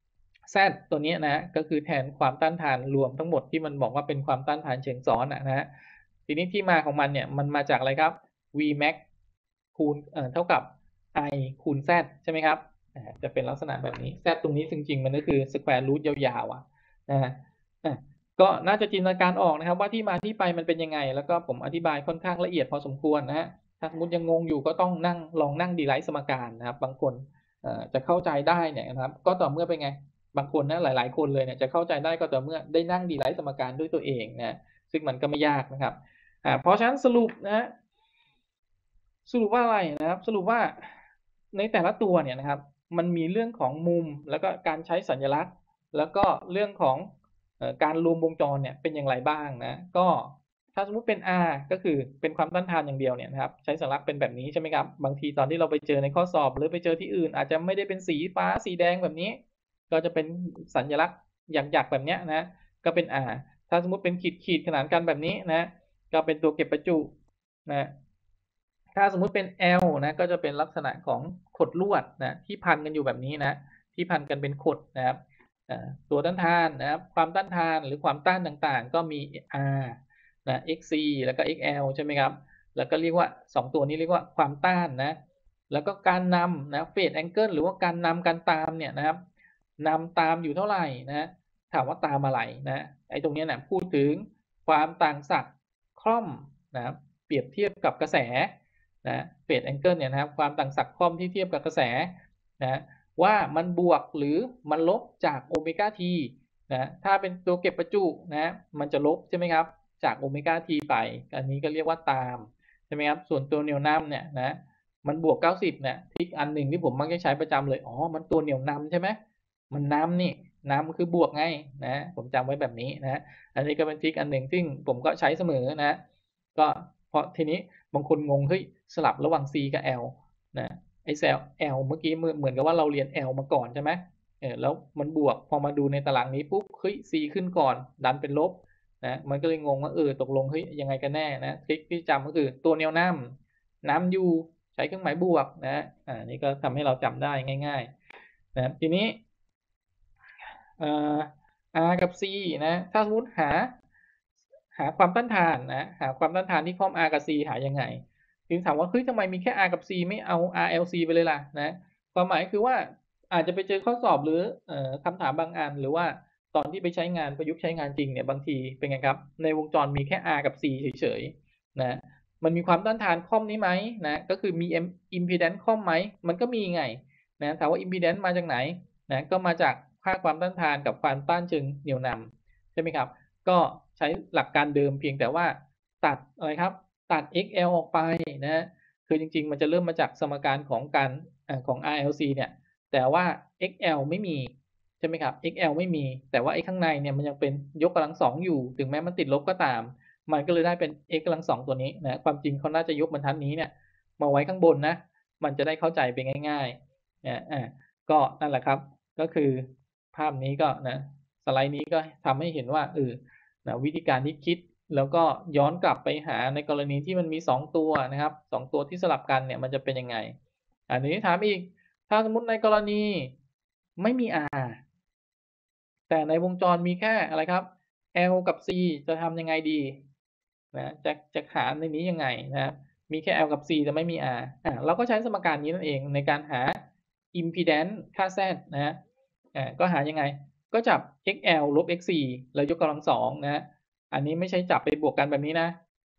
Z ตัวนี้นะก็คือแทนความต้านทานรวมทั้งหมดที่มันบอกว่าเป็นความต้านทานเชิงซ้อนนะฮะทีนี้ที่มาของมันเนี่ยมันมาจากอะไรครับ Vmax คูณเอ่อเท่ากับ I คูณ Z ใช่ไหมครับจะเป็นลักษณะแบบนี้ Z ตรงนี้จริงๆมันก็คือ square root ยาวๆอ่ะนะฮะก็น่าจะจินตนาการออกนะครับว่าที่มาที่ไปมันเป็นยังไงแล้วก็ผมอธิบายค่อนข้างละเอียดพอสมควรนะฮะถ้าสมมติยังงงอยู่ก็ต้องนั่งลองนั่งดีไลท์สมการนะครับบางคนจะเข้าใจได้เนี่ยนะครับก็ต่อเมื่อเป็นไงบางคนนะหลายๆคนเลยเนี่ยจะเข้าใจได้ก็ต่อเมื่อได้นั่งดีไลท์สมการด้วยตัวเองนะซึ่งมันก็ไม่ยากนะครับอ่าเพราะฉะนั้นสรุปนะสรุปว่าอะไรนะครับสรุปว่าในแต่ละตัวเนี่ยนะครับมันมีเรื่องของมุมแล้วก็การใช้สัญลักษณ์แล้วก็เรื่องของการรวมวงจรเนี่ยเป็นอย่างไรบ้างนะก็ถ้าสมมุติเป็น R ก็คือเป็นความต้านทานอย่างเดียวเนี่ยนะครับใช้สัญลักษณ์เป็นแบบนี้ใช่ไหมครับบางทีตอนที่เราไปเจอในข้อสอบหรือไปเจอที่อื่นอาจจะไม่ได้เป็นสีฟ้าสีแดงแบบนี้ก็จะเป็นสัญลักษณ์หยักๆแบบนี้นะก็เป็น R ถ้าสมมุติเป็นขีดๆขนานกันแบบนี้นะก็เป็นตัวเก็บประจุนะถ้าสมมุติเป็น L นะก็จะเป็นลักษณะของขดลวดนะที่พันกันอยู่แบบนี้นะที่พันกันเป็นขดนะครับตัวต้านทานนะครับความต้านทานหรือความต้านต่างๆก็มี R นะ xc แล้วก็ xl ใช่ไหมครับแล้วก็เรียกว่าสองตัวนี้เรียกว่าความต้านนะแล้วก็การนำนะเฟสแองเกิลหรือว่าการนำการตามเนี่ยนะครับนำตามอยู่เท่าไหร่นะถามว่าตามอะไรนะไอ้ตรงนี้นะพูดถึงความต่างศักย์คล่อมนะเปรียบเทียบกับกระแสนะเฟสแองเกิลเนี่ยนะครับความต่างศักย์คล่อมที่เทียบกับกระแสนะว่ามันบวกหรือมันลบจากโอเมก้าทีนะถ้าเป็นตัวเก็บประจุนะมันจะลบใช่ไหมครับจากโอเมก้าทีไปอันนี้ก็เรียกว่าตามใช่ไหมครับส่วนตัวเหนี่ยวนำเนี่ยนะมันบวกเก้าสิบเนี่ยทิกอันหนึ่งที่ผมมักจะใช้ประจำเลยอ๋อมันตัวเหนี่ยวนำใช่ไหมมันนำนี่นำคือบวกไงนะผมจำไว้แบบนี้นะอันนี้ก็เป็นทิกอันหนึ่งซึ่งผมก็ใช้เสมอนะก็เพราะทีนี้บางคนงงเฮ้ยสลับระหว่าง C กับ L นะไอ้เซล L เมื่อกี้เหมือนกับว่าเราเรียน L มาก่อนใช่ไหมเออแล้วมันบวกพอมาดูในตารางนี้ปุ๊บเฮ้ย C ขึ้นก่อนดันเป็นลบนะมันก็เลยงงว่าเออตกลงเฮ้ยยังไงกันแน่นะทริคที่จำก็คือตัวแนวนำนำอยู่ใช้เครื่องหมายบวกนะอ่านี่ก็ทำให้เราจำได้ง่ายๆนะทีนี้เอ่อ R กับ C นะถ้าสมมติหาหาความต้านทานนะหาความต้านทานที่ค่อม R กับ C หายังไงถึงถามว่าเฮ้ยทำไมมีแค่ R กับ C ไม่เอา อาร์ แอล ซี ไปเลยล่ะนะความหมายคือว่าอาจจะไปเจอข้อสอบหรือเอ่อคำถามบางอันหรือว่าตอนที่ไปใช้งานประยุกต์ใช้งานจริงเนี่ยบางทีเป็นไงครับในวงจรมีแค่ R กับ C เฉยๆนะมันมีความต้านทานค่อมนี้ไหมนะก็คือมี impedance ค่อมไหมมันก็มีไงนะถามว่า impedance มาจากไหนนะก็มาจากค่าความต้านทานกับความต้านเชิงเหนี่ยวนำใช่ไหมครับก็ใช้หลักการเดิมเพียงแต่ว่าตัดอะไรครับตัด เอ็กซ์ แอล ออกไปนะคือจริงๆมันจะเริ่มมาจากสมการของการของ อาร์ แอล ซี เนี่ยแต่ว่า เอ็กซ์ แอล ไม่มีใช่ไหมครับ เอ็กซ์ แอล ไม่มีแต่ว่าไอ้ข้างในเนี่ยมันยังเป็นยกกำลังสองอยู่ถึงแม้มันติดลบก็ตามมันก็เลยได้เป็น x กำลังสองตัวนี้นะความจริงเขาน่าจะยกบรรทัดนี้เนี่ยมาไว้ข้างบนนะมันจะได้เข้าใจไปง่ายๆนะอ่าก็นั่นแหละครับก็คือภาพนี้ก็นะสไลด์นี้ก็ทำให้เห็นว่าเออนะวิธีการที่คิดแล้วก็ย้อนกลับไปหาในกรณีที่มันมีสองตัวนะครับสองตัวที่สลับกันเนี่ยมันจะเป็นยังไงอันนี้ถามอีกถ้าสมมุติในกรณีไม่มี R แต่ในวงจรมีแค่อะไรครับ L กับ C จะทำยังไงดีนะจะจะหาในนี้ยังไงนะมีแค่ L กับ C จะไม่มี R อ่าเราก็ใช้สมการนี้นั่นเองในการหา impedance ค่า Z นะอ่าก็หายังไงก็จับ xl ลบ xc แล้วยกกำลังสองนะอันนี้ไม่ใช่จับไปบวกกันแบบนี้นะ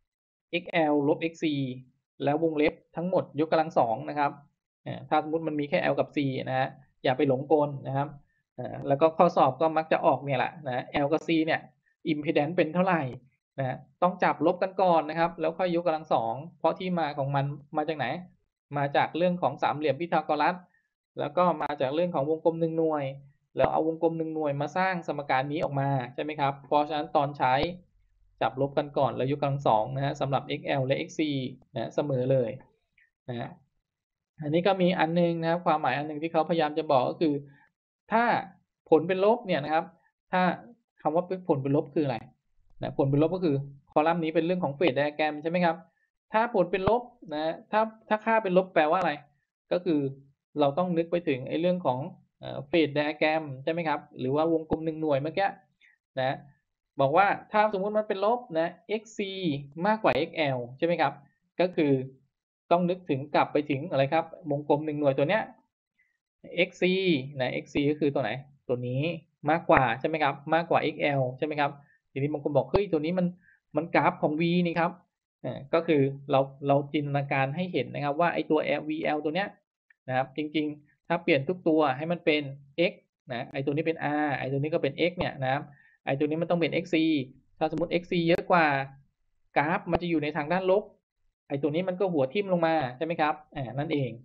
xl ลบ xc แล้ววงเล็บทั้งหมดยกกำลังสองนะครับถ้าสมมติมันมีแค่ L กับ C นะฮะอย่าไปหลงกลนะครับแล้วก็ข้อสอบก็มักจะออกเนี่ยแหละนะ L กับ C เนี่ย impedance เป็นเท่าไหร่นะต้องจับลบกันก่อนนะครับแล้วค่อยยกกำลังสองเพราะที่มาของมันมาจากไหนมาจากเรื่องของสามเหลี่ยมพีทาโกรัสแล้วก็มาจากเรื่องของวงกลมหนึ่งหน่วยแล้วเอาวงกลมหนึ่งหน่วยมาสร้างสมการนี้ออกมาใช่ไหมครับเพราะฉะนั้นตอนใช้จับลบกันก่อนแล้วยกกำลังสองนะฮะสำหรับ เอ็กซ์ แอล และ เอ็กซ์ ซี นะเสมอเลยนะฮะอันนี้ก็มีอันนึงนะครับความหมายอันนึงที่เขาพยายามจะบอกก็คือถ้าผลเป็นลบเนี่ยนะครับถ้าคำว่าผลเป็นลบคืออะไรนะผลเป็นลบก็คือคอลัมน์นี้เป็นเรื่องของเฟสไดอะแกรมใช่ไหมครับถ้าผลเป็นลบนะถ้าถ้าค่าเป็นลบแปลว่าอะไรก็คือเราต้องนึกไปถึงไอ้เรื่องของเฟสไดอะแกรมใช่ไหมครับหรือว่าวงกลมหนึ่งหน่วยเมื่อกี้นะบอกว่าถ้าสมมุติมันเป็นลบนะ xc มากกว่า xl ใช่ไหมครับก็คือต้องนึกถึงกลับไปถึงอะไรครับวงกลมหนึ่งหน่วยตัวเนี้ย xc นะ xc ก็คือตัวไหนตัวนี้มากกว่าใช่ไหมครับมากกว่า xl ใช่ไหมครับทีนี้บางคนบอกเฮ้ยตัวนี้มันมันกราฟของ v นี่ครับอ่าก็คือเราเราจินตนาการให้เห็นนะครับว่าไอ้ตัว vl ตัวเนี้ยนะครับจริงๆถ้าเปลี่ยนทุกตัวให้มันเป็น x นะไอ้ตัวนี้เป็น r ไอ้ตัวนี้ก็เป็น x เนี่ยนะครับไอ้ตัวนี้มันต้องเป็น xc ถ้าสมมติ xc เยอะกว่ากราฟมันจะอยู่ในทางด้านลบไอ้ตัวนี้มันก็หัวทิ่มลงมาใช่ไหมครับอ่านั่นเอง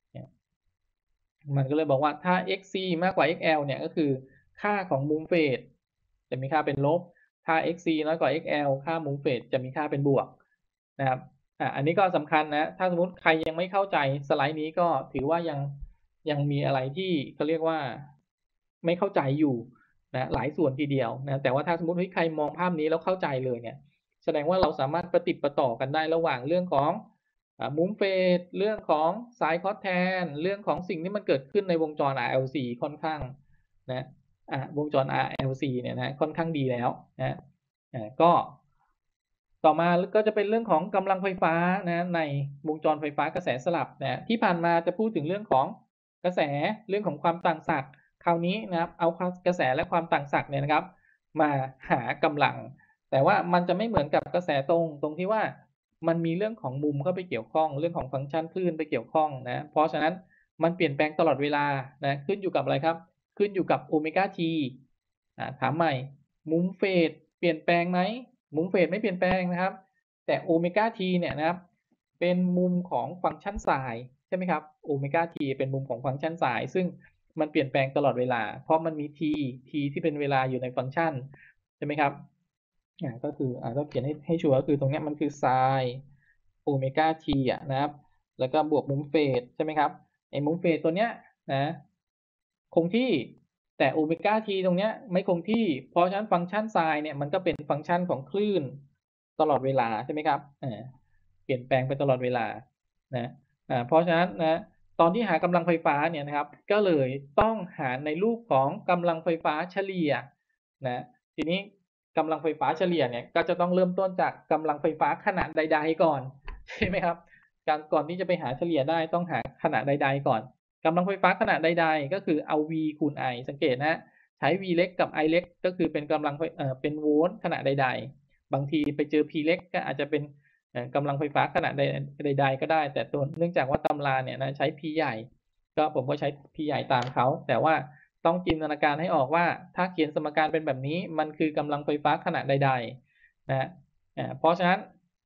มันก็เลยบอกว่าถ้า xc มากกว่า xl เนี่ยก็คือค่าของมุมเฟสจะมีค่าเป็นลบถ้า xc น้อยกว่า xl ค่ามุมเฟสจะมีค่าเป็นบวกนะครับอ่าอันนี้ก็สำคัญนะถ้าสมมติใครยังไม่เข้าใจสไลด์นี้ก็ถือว่ายังยังมีอะไรที่เขาเรียกว่าไม่เข้าใจอยู่นะหลายส่วนทีเดียวนะแต่ว่าถ้าสมมติใครมองภาพนี้แล้วเข้าใจเลยเนี่ยแสดงว่าเราสามารถประติดประต่อกันได้ระหว่างเรื่องของมุมเฟสเรื่องของสายคอสแทนเรื่องของสิ่งที่มันเกิดขึ้นในวงจร อาร์ แอล ซี ค่อนข้างนะอ่าวงจร อาร์ แอล ซี เนี่ยนะค่อนข้างดีแล้วนะอ่าก็ต่อมาก็จะเป็นเรื่องของกำลังไฟฟ้านะในวงจรไฟฟ้ากระแสสลับนะที่ผ่านมาจะพูดถึงเรื่องของกระแสเรื่องของความต่างศักย์คราวนี้นะครับเอากระแสและความต่างศักย์เนี่ยนะครับมาหากำลังแต่ว่ามันจะไม่เหมือนกับกระแสตรงตรงที่ว่ามันมีเรื่องของมุมเข้าไปเกี่ยวข้องเรื่องของฟังก์ชันคลื่นไปเกี่ยวข้องนะเพราะฉะนั้นมันเปลี่ยนแปลงตลอดเวลานะขึ้นอยู่กับอะไรครับขึ้นอยู่กับโอเมก้าทีอ่าถามใหม่มุมเฟสเปลี่ยนแปลงไหมมุมเฟสไม่เปลี่ยนแปลงนะครับแต่โอเมก้าทีเนี่ยนะครับเป็นมุมของฟังก์ชันไซน์ใช่ไหมครับโอเมก้าทีเป็นมุมของฟังก์ชันไซน์ซึ่งมันเปลี่ยนแปลงตลอดเวลาเพราะมันมี t t ที่เป็นเวลาอยู่ในฟังก์ชันใช่ไหมครับอ่าก็คืออ่าต้องเขียนให้ให้ชัวร์ก็คือตรงนี้มันคือไซน์โอเมก้าทีอ่ะนะครับแล้วก็บวกมุมเฟสใช่ไหมครับไอ้มุมเฟสตัวเนี้ยนะคงที่แต่โอเมก้าทีตรงเนี้ยไม่คงที่เพราะฉะนั้นฟังก์ชันไซน์เนี่ยมันก็เป็นฟังก์ชันของคลื่นตลอดเวลาใช่ไหมครับอ่าเปลี่ยนแปลงไปตลอดเวลานะอ่าเพราะฉะนั้นนะตอนที่หากำลังไฟฟ้าเนี่ยนะครับก็เลยต้องหาในรูปของกำลังไฟฟ้าเฉลี่ยนะทีนี้กำลังไฟฟ้าเฉลี่ยเนี่ยก็จะต้องเริ่มต้นจากกำลังไฟฟ้าขนาดใดๆก่อนใช่ไหมครับการก่อนที่จะไปหาเฉลี่ยได้ต้องหาขนาดใดๆก่อนกำลังไฟฟ้าขนาดใดๆก็คือเอา V คูณ I สังเกตนะใช้ V เล็กกับ I เล็กก็คือเป็นกำลังเอ่อเป็นโวลต์ขนาดใดๆบางทีไปเจอ P เล็กก็อาจจะเป็นกำลังไฟฟ้าขนาดใดๆก็ได้แต่ตัวเนื่องจากว่าตำราเนี่ยนะใช้ P ใหญ่ก็ผมก็ใช้ P ใหญ่ตามเขาแต่ว่าต้องจินตนาการให้ออกว่าถ้าเขียนสมการเป็นแบบนี้มันคือกำลังไฟฟ้าขนาดใดๆนะเพราะฉะนั้น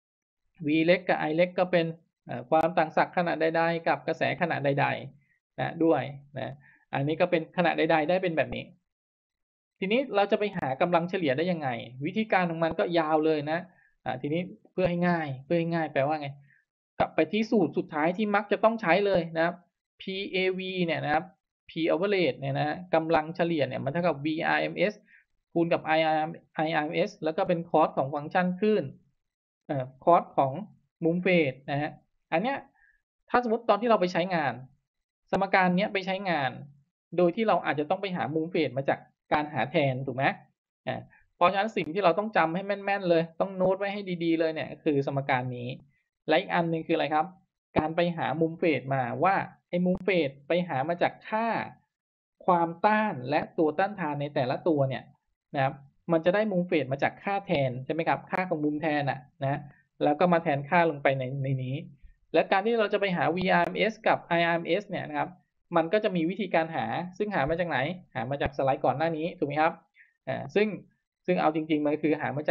V เล็กกับ I เล็กก็เป็นความต่างศักย์ขนาดใดๆกับกระแสขนาดใดๆนะด้วยนะอันนี้ก็เป็นขนาดใดๆได้เป็นแบบนี้ทีนี้เราจะไปหากำลังเฉลี่ยได้ยังไงวิธีการของมันก็ยาวเลยนะอ่าทีนี้เพื่อให้ง่ายเพื่อให้ง่ายแปลว่าไงกลับไปที่สูตรสุดท้ายที่มักจะต้องใช้เลยนะครับ พี เอ วี เนี่ยนะครับ P average เนี่ยนะกำลังเฉลี่ยเนี่ยมันเท่ากับ V อาร์ เอ็ม เอส คูณกับ I อาร์ เอ็ม เอส แล้วก็เป็นคอสของฟังก์ชันคลื่นเอ่อคอสของมุมเฟสนะฮะอันเนี้ยถ้าสมมติตอนที่เราไปใช้งานสมการเนี้ยไปใช้งานโดยที่เราอาจจะต้องไปหามุมเฟสมาจากการหาแทนถูกไหมอ่าเพราะฉะนั้นสิ่งที่เราต้องจำให้แม่นๆเลยต้องโน้ตไว้ให้ดีๆเลยเนี่ยคือสมการนี้และอีกอันหนึ่งคืออะไรครับการไปหามุมเฟสมาว่าไอ้มุมเฟสไปหามาจากค่าความต้านและตัวต้านทานในแต่ละตัวเนี่ยนะครับมันจะได้มุมเฟสมาจากค่าแทนใช่ไหมครับค่าของมุมแทนอ่ะนะแล้วก็มาแทนค่าลงไปในในนี้และการที่เราจะไปหา V อาร์ เอ็ม เอส กับ I อาร์ เอ็ม เอส เนี่ยนะครับมันก็จะมีวิธีการหาซึ่งหามาจากไหนหามาจากสไลด์ก่อนหน้านี้ถูกไหมครับอ่าซึ่งซึ่งเอาจริงๆมันคือหามาจาก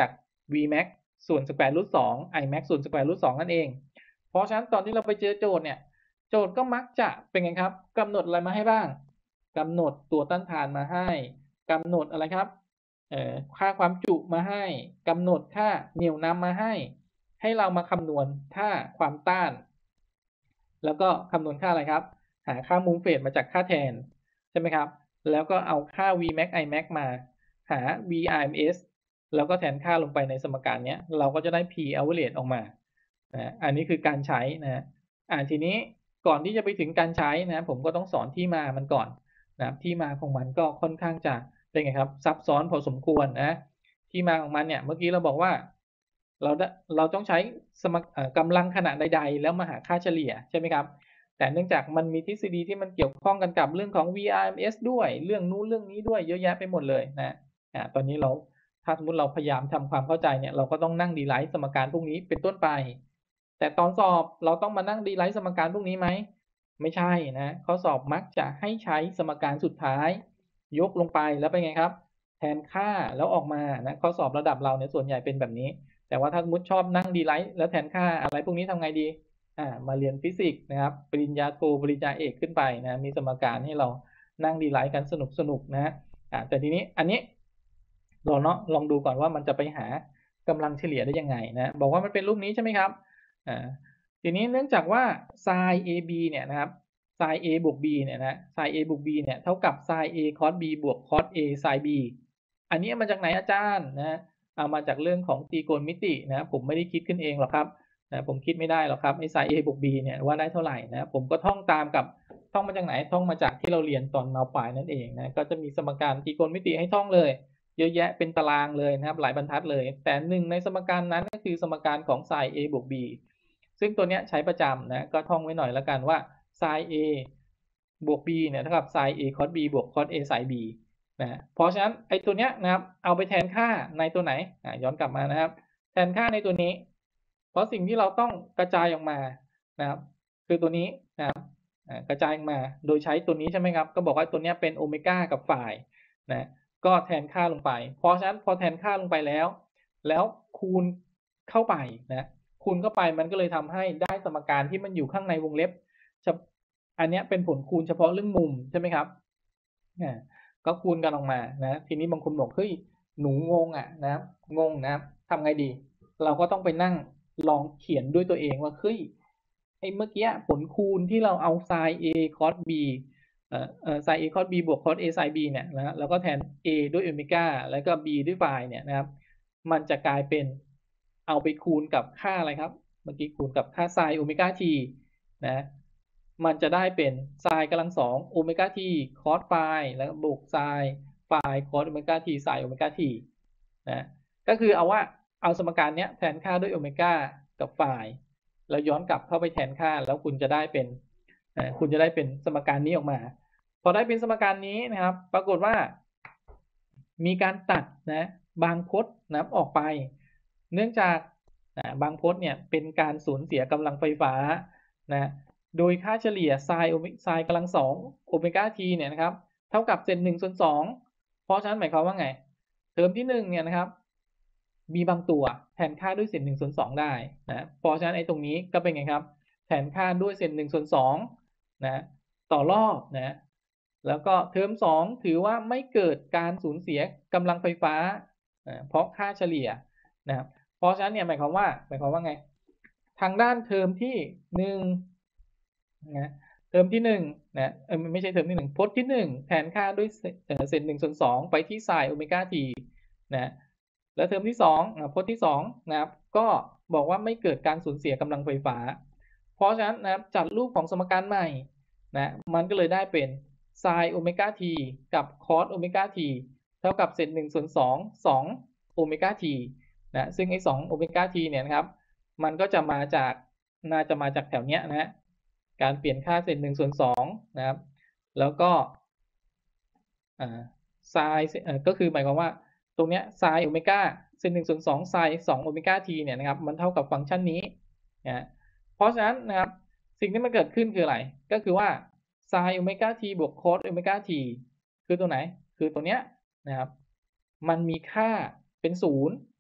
vmax ส่วน square root สอง imax ส่วน square root สองนั่นเองเพราะฉะนั้นตอนที่เราไปเจอโจทย์เนี่ยโจทย์ก็มักจะเป็นไงครับกำหนดอะไรมาให้บ้างกำหนดตัวต้านทานมาให้กำหนดอะไรครับเอ่อค่าความจุมาให้กำหนดค่าเหนี่ยวนำมาให้ให้เรามาคำนวณค่าความต้านแล้วก็คำนวณค่าอะไรครับหาค่ามุมเฟสมาจากค่าแทนใช่ไหมครับแล้วก็เอาค่า vmax imax มาหา vrms แล้วก็แทนค่าลงไปในสมการนี้เราก็จะได้ p average ออกมานะอันนี้คือการใช้นะอ่าทีนี้ก่อนที่จะไปถึงการใช้นะผมก็ต้องสอนที่มามันก่อนนะที่มาของมันก็ค่อนข้างจะเป็นไงครับซับซ้อนพอสมควรนะที่มาของมันเนี่ยเมื่อกี้เราบอกว่าเราเราต้องใช้สมกำลังขณะใดๆแล้วมาหาค่าเฉลี่ยใช่ไหมครับแต่เนื่องจากมันมีทฤษฎีที่มันเกี่ยวข้องกันกับเรื่องของ วี อาร์ เอ็ม เอส ด้วยเรื่องนู้นเรื่องนี้ด้วยเยอะแยะไปหมดเลยนะอ่าตอนนี้เราถ้าสมมติเราพยายามทำความเข้าใจเนี่ยเราก็ต้องนั่งดีไลท์สมการพวกนี้เป็นต้นไปแต่ตอนสอบเราต้องมานั่งดีไลท์สมการพวกนี้ไหมไม่ใช่นะข้อสอบมักจะให้ใช้สมการสุดท้ายยกลงไปแล้วเป็นไงครับแทนค่าแล้วออกมานะข้อสอบระดับเราเนี่ยส่วนใหญ่เป็นแบบนี้แต่ว่าถ้าสมมติชอบนั่งดีไลท์แล้วแทนค่าอะไรพวกนี้ทำไงดีอ่ามาเรียนฟิสิกส์นะครับปริญญาโทปริญญาเอกขึ้นไปนะมีสมการให้เรานั่งดีไลท์กันสนุกสนุกนะฮะอ่าแต่ทีนี้อันนี้เราเนาะลองดูก่อนว่ามันจะไปหากำลังเฉลี่ยได้ยังไงนะบอกว่ามันเป็นรูปนี้ใช่ไหมครับอ่าทีนี้เนื่องจากว่า sin ab เนี่ยนะครับ sin a บวก b เนี่ยนะ sin a บวก b เนี่ยเท่ากับ sin a cos b บวก cos a sin b อันนี้มาจากไหนอาจารย์นะเอามาจากเรื่องของตรีโกณมิตินะผมไม่ได้คิดขึ้นเองหรอกครับนะผมคิดไม่ได้หรอกครับไอ้ sin a บวก b เนี่ยว่าได้เท่าไหร่นะผมก็ท่องตามกับท่องมาจากไหนท่องมาจากที่เราเรียนตอนม.ปลายนั่นเองนะก็จะมีสมการตรีโกณมิติให้ท่องเลยเยอะแยะเป็นตารางเลยนะครับหลายบรรทัดเลยแต่หนึ่งในสมการนั้นก็คือสมการของ sin a บวก b ซึ่งตัวนี้ใช้ประจำนะก็ท่องไว้หน่อยแล้วกันว่า sin a บวก b เนี่ยเท่ากับ sin a cos b บวก cos a sin b นะเพราะฉะนั้นไอ้ตัวเนี้ยนะครับเอาไปแทนค่าในตัวไหนอ่ะย้อนกลับมานะครับแทนค่าในตัวนี้เพราะสิ่งที่เราต้องกระจายออกมานะครับคือตัวนี้นะครับกระจายออกมาโดยใช้ตัวนี้ใช่ไหมครับก็บอกว่าตัวนี้เป็นโอเมก้ากับฝ่ายนะก็แทนค่าลงไปเพราะฉะนั้นพอแทนค่าลงไปแล้วแล้วคูณเข้าไปนะคูณเข้าไปมันก็เลยทำให้ได้สมการที่มันอยู่ข้างในวงเล็บอันนี้เป็นผลคูณเฉพาะเรื่องมุมใช่ไหมครับอ่าก็คูณกันออกมานะทีนี้บางคนบอกเฮ้ยหนูงงอ่ะนะงงนะทำไงดีเราก็ต้องไปนั่งลองเขียนด้วยตัวเองว่าเฮ้ยไอ้เมื่อกี้ผลคูณที่เราเอา sin a cos b เอ่อเอ่อ sin a cos b บวก cos a sin b เนี่ยนะแล้วก็แทน a ด้วยโอเมก้าแล้วก็ b ด้วย phi เนี่ยนะครับมันจะกลายเป็นเอาไปคูณกับค่าอะไรครับเมื่อกี้คูณกับค่า sin โอเมก้า t นะมันจะได้เป็น sin กำลังสองโอเมก้า t cos phi แล้วบวก sin phi cos โอเมก้า t sin โอเมก้า t นะก็คือเอาว่าเอาสมการนี้แทนค่าด้วยโอเมก้ากับ phi แล้วย้อนกลับเข้าไปแทนค่าแล้วคุณจะได้เป็นคุณจะได้เป็นสมการนี้ออกมาพอได้เป็นสมการนี้นะครับปรากฏว่ามีการตัดนะบางพจน์นะออกไปเนื่องจากบางพจน์เนี่ยเป็นการสูญเสียกำลังไฟฟ้านะโดยค่าเฉลี่ย sin โอเมก้า sin กำลังสองโอเมก้า t เนี่ยนะครับเท่ากับเศษหนึ่งส่วนสองเพราะฉะนั้นหมายความว่าไงเทอมที่หนึ่งเนี่ยนะครับมีบางตัวแทนค่าด้วยเศษหนึ่งส่วนสองได้นะเพราะฉะนั้นไอ้ตรงนี้ก็เป็นไงครับแทนค่าด้วยเศษหนึ่งส่วนสองนะต่อรอบนะแล้วก็เทอมสองถือว่าไม่เกิดการสูญเสียกำลังไฟฟ้าเพราะค่าเฉลี่ยนะครับเพราะฉะนั้นเนี่ยหมายความว่าหมายความว่าไงทางด้านเทอมที่หนึ่งนะเทอมที่หนึ่งนะเออไม่ใช่เทอมที่หนึ่งพจน์ที่หนึ่งแทนค่าด้วยเศษหนึ่งส่วนสองไปที่ sin โอเมก้า t นะแล้วเทอมที่สองพจน์ที่สองนะครับก็บอกว่าไม่เกิดการสูญเสียกำลังไฟฟ้าเพราะฉะนั้นนะครับจัดรูปของสมการใหม่นะมันก็เลยได้เป็น sin โอเมก้า t กับ cos โอเมก้า t เท่ากับเศษหนึ่งส่วนสอง สองโอเมก้า t นะซึ่งไอ้สองโอเมก้า t เนี่ยนะครับมันก็จะมาจากน่าจะมาจากแถวเนี้ยนะฮะการเปลี่ยนค่าเศษหนึ่งส่วนสองนะครับแล้วก็อ่า sin ก็คือหมายความว่าตรงเนี้ย sin โอเมก้าเศษหนึ่งส่วนสอง sin สองโอเมก้า t เนี่ยนะครับมันเท่ากับฟังก์ชันนี้นะเพราะฉะนั้นนะครับสิ่งที่มันเกิดขึ้นคืออะไรก็คือว่า sin โอเมก้า t บวก cos โอเมก้า t คือตัวไหนคือตัวเนี้ยนะครับมันมีค่าเป็นศูนย์เพ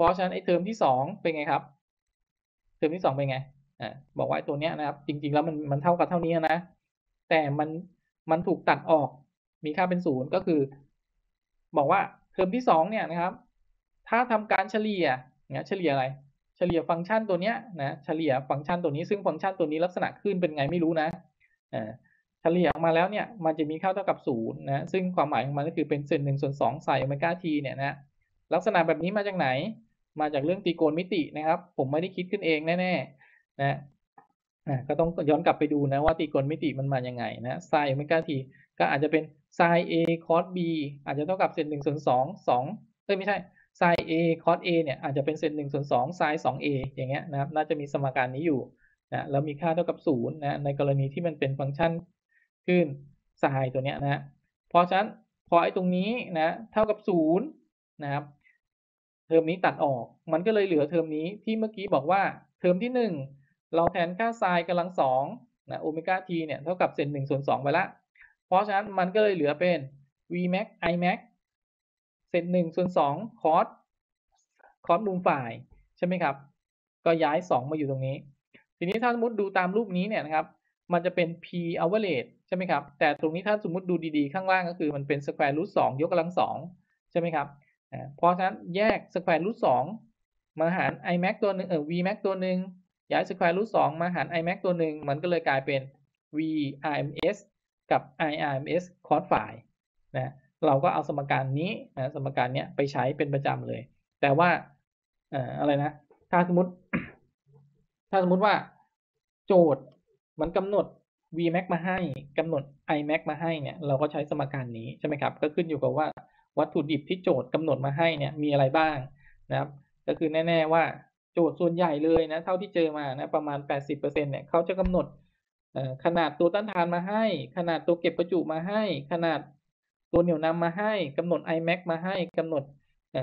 ราะฉะนั้นไอ้เทอมที่สองเป็นไงครับเทอมที่สองเป็นไงอ่าบอกว่าตัวเนี้ยนะครับจริงๆแล้วมันมันเท่ากับเท่านี้นะแต่มันมันถูกตัดออกมีค่าเป็นศูนย์ก็คือบอกว่าเทอมที่สองเนี่ยนะครับถ้าทำการเฉลี่ยเนี่ยเฉลี่ยอะไรเฉลี่ยฟังก์ชันตัวเนี้ยนะเฉลี่ยฟังก์ชันตัวนี้ซึ่งฟังก์ชันตัวนี้ลักษณะขึ้นเป็นไงไม่รู้นะอ่าเฉลี่ยออกมาแล้วเนี่ยมันจะมีค่าเท่ากับศูนย์นะซึ่งความหมายของมันก็คือเป็นเศษหนึ่งส่วนสองไซน์โอเมก้าทีเนี่ยนะลักษณะแบบนี้มาจากไหนมาจากเรื่องตรีโกณมิตินะครับผมไม่ได้คิดขึ้นเองแน่ๆนะอ่าก็ต้องย้อนกลับไปดูนะว่าตรีโกณมิติมันมายังไงนะไซน์โอเมก้าทีก็อาจจะเป็นไซน์ a cos b อาจจะเท่ากับเศษหนึ่งส่วนสองสองเอ้ยไม่ใช่ไซน์ a cos a เนี่ยอาจจะเป็นเศษหนึ่งส่วนสองไซน์สอง a อย่างเงี้ยนะครับน่าจะมีสมการนี้อยู่นะแล้วมีค่าเท่ากับศูนย์นะในกรณีที่มันเป็นฟังก์ชันคลื่นไซน์ตัวเนี้ยนะเพราะฉะนั้นพอไอ้ตรงนี้นะเท่ากับศูนย์นะครับเทอมนี้ตัดออกมันก็เลยเหลือเทอมนี้ที่เมื่อกี้บอกว่าเทอมที่หนึ่งเราแทนค่าไซน์กำลังสองนะโอเมก้าทีเนี่ยเท่ากับเศษหนึ่งส่วนสองไปละเพราะฉะนั้นมันก็เลยเหลือเป็น v max i max เศษหนึ่งส่วนสอง cos cos มุมฝ่ายใช่ไหมครับก็ย้ายสองมาอยู่ตรงนี้ทีนี้ถ้าสมมติดูตามรูปนี้เนี่ยนะครับมันจะเป็น p average ใช่ไหมครับแต่ตรงนี้ถ้าสมมติดูดีๆข้างล่างก็คือมันเป็น square root สองยกกำลังสองใช่ไหมครับเพราะฉะนั้นแยก square root สองมาหาร i max ตัวหนึ่งเออ v max ตัวหนึ่งย้าย square root สองมาหาร i max ตัวหนึ่งมันก็เลยกลายเป็น v rms กับ i rms cos phi นะเราก็เอาสมการนี้นะสมการนี้ไปใช้เป็นประจำเลยแต่ว่าเอ่ออะไรนะถ้าสมมติ ถ้าสมมติว่าโจทย์มันกำหนด v max มาให้กำหนด i max มาให้เนี่ยเราก็ใช้สมการนี้ใช่ไหมครับก็ขึ้นอยู่กับว่าวัตถุดิบที่โจทย์กำหนดมาให้เนี่ยมีอะไรบ้างนะครับก็คือแน่ๆว่าโจทย์ส่วนใหญ่เลยนะเท่าที่เจอมานะประมาณ แปดสิบเปอร์เซ็นต์ เนี่ยเขาจะกำหนดขนาดตัวต้านทานมาให้ขนาดตัวเก็บประจุมาให้ขนาดตัวเหนี่ยวนำมาให้กำหนด i max มาให้กำหนด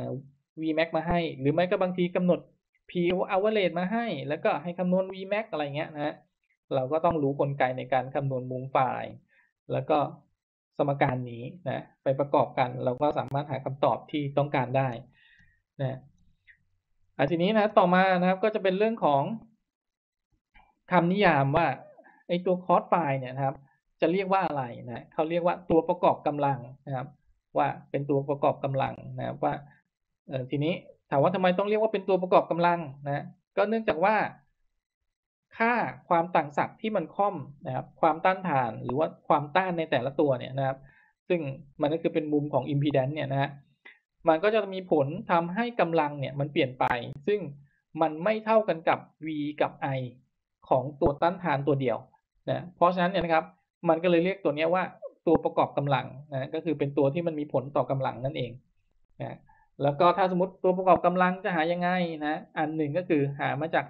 v max มาให้หรือไม่ก็บางทีกำหนด p average มาให้แล้วก็ให้คำนวณ v max อะไรเงี้ยนะเราก็ต้องรู้กลไกในการคำนวณมุมฝ่ายแล้วก็สมการนี้นะไปประกอบกันเราก็สามารถหาคำตอบที่ต้องการได้นะอ่ะทีนี้นะต่อมานะครับก็จะเป็นเรื่องของคำนิยามว่าไอ้ตัว cos phi เนี่ยนะครับจะเรียกว่าอะไรนะเขาเรียกว่าตัวประกอบกำลังนะครับว่าเป็นตัวประกอบกำลังนะว่าเออทีนี้ถามว่าทำไมต้องเรียกว่าเป็นตัวประกอบกำลังนะก็เนื่องจากว่าค่าความต่างศักย์ที่มันค่อมนะครับความต้านทานหรือว่าความต้านในแต่ละตัวเนี่ยนะครับซึ่งมันก็คือเป็นมุมของ impedance เนี่ยนะฮะมันก็จะมีผลทำให้กำลังเนี่ยมันเปลี่ยนไปซึ่งมันไม่เท่ากันกับ v กับ i ของตัวต้านทานตัวเดียวนะเพราะฉะนั้นเนี่ยนะครับมันก็เลยเรียกตัวนี้ว่าตัวประกอบกำลังนะก็คือเป็นตัวที่มันมีผลต่อกำลังนั่นเองนะแล้วก็ถ้าสมมติตัวประกอบกำลังจะหายังไงนะอันหนึ่งก็คือหามาจาก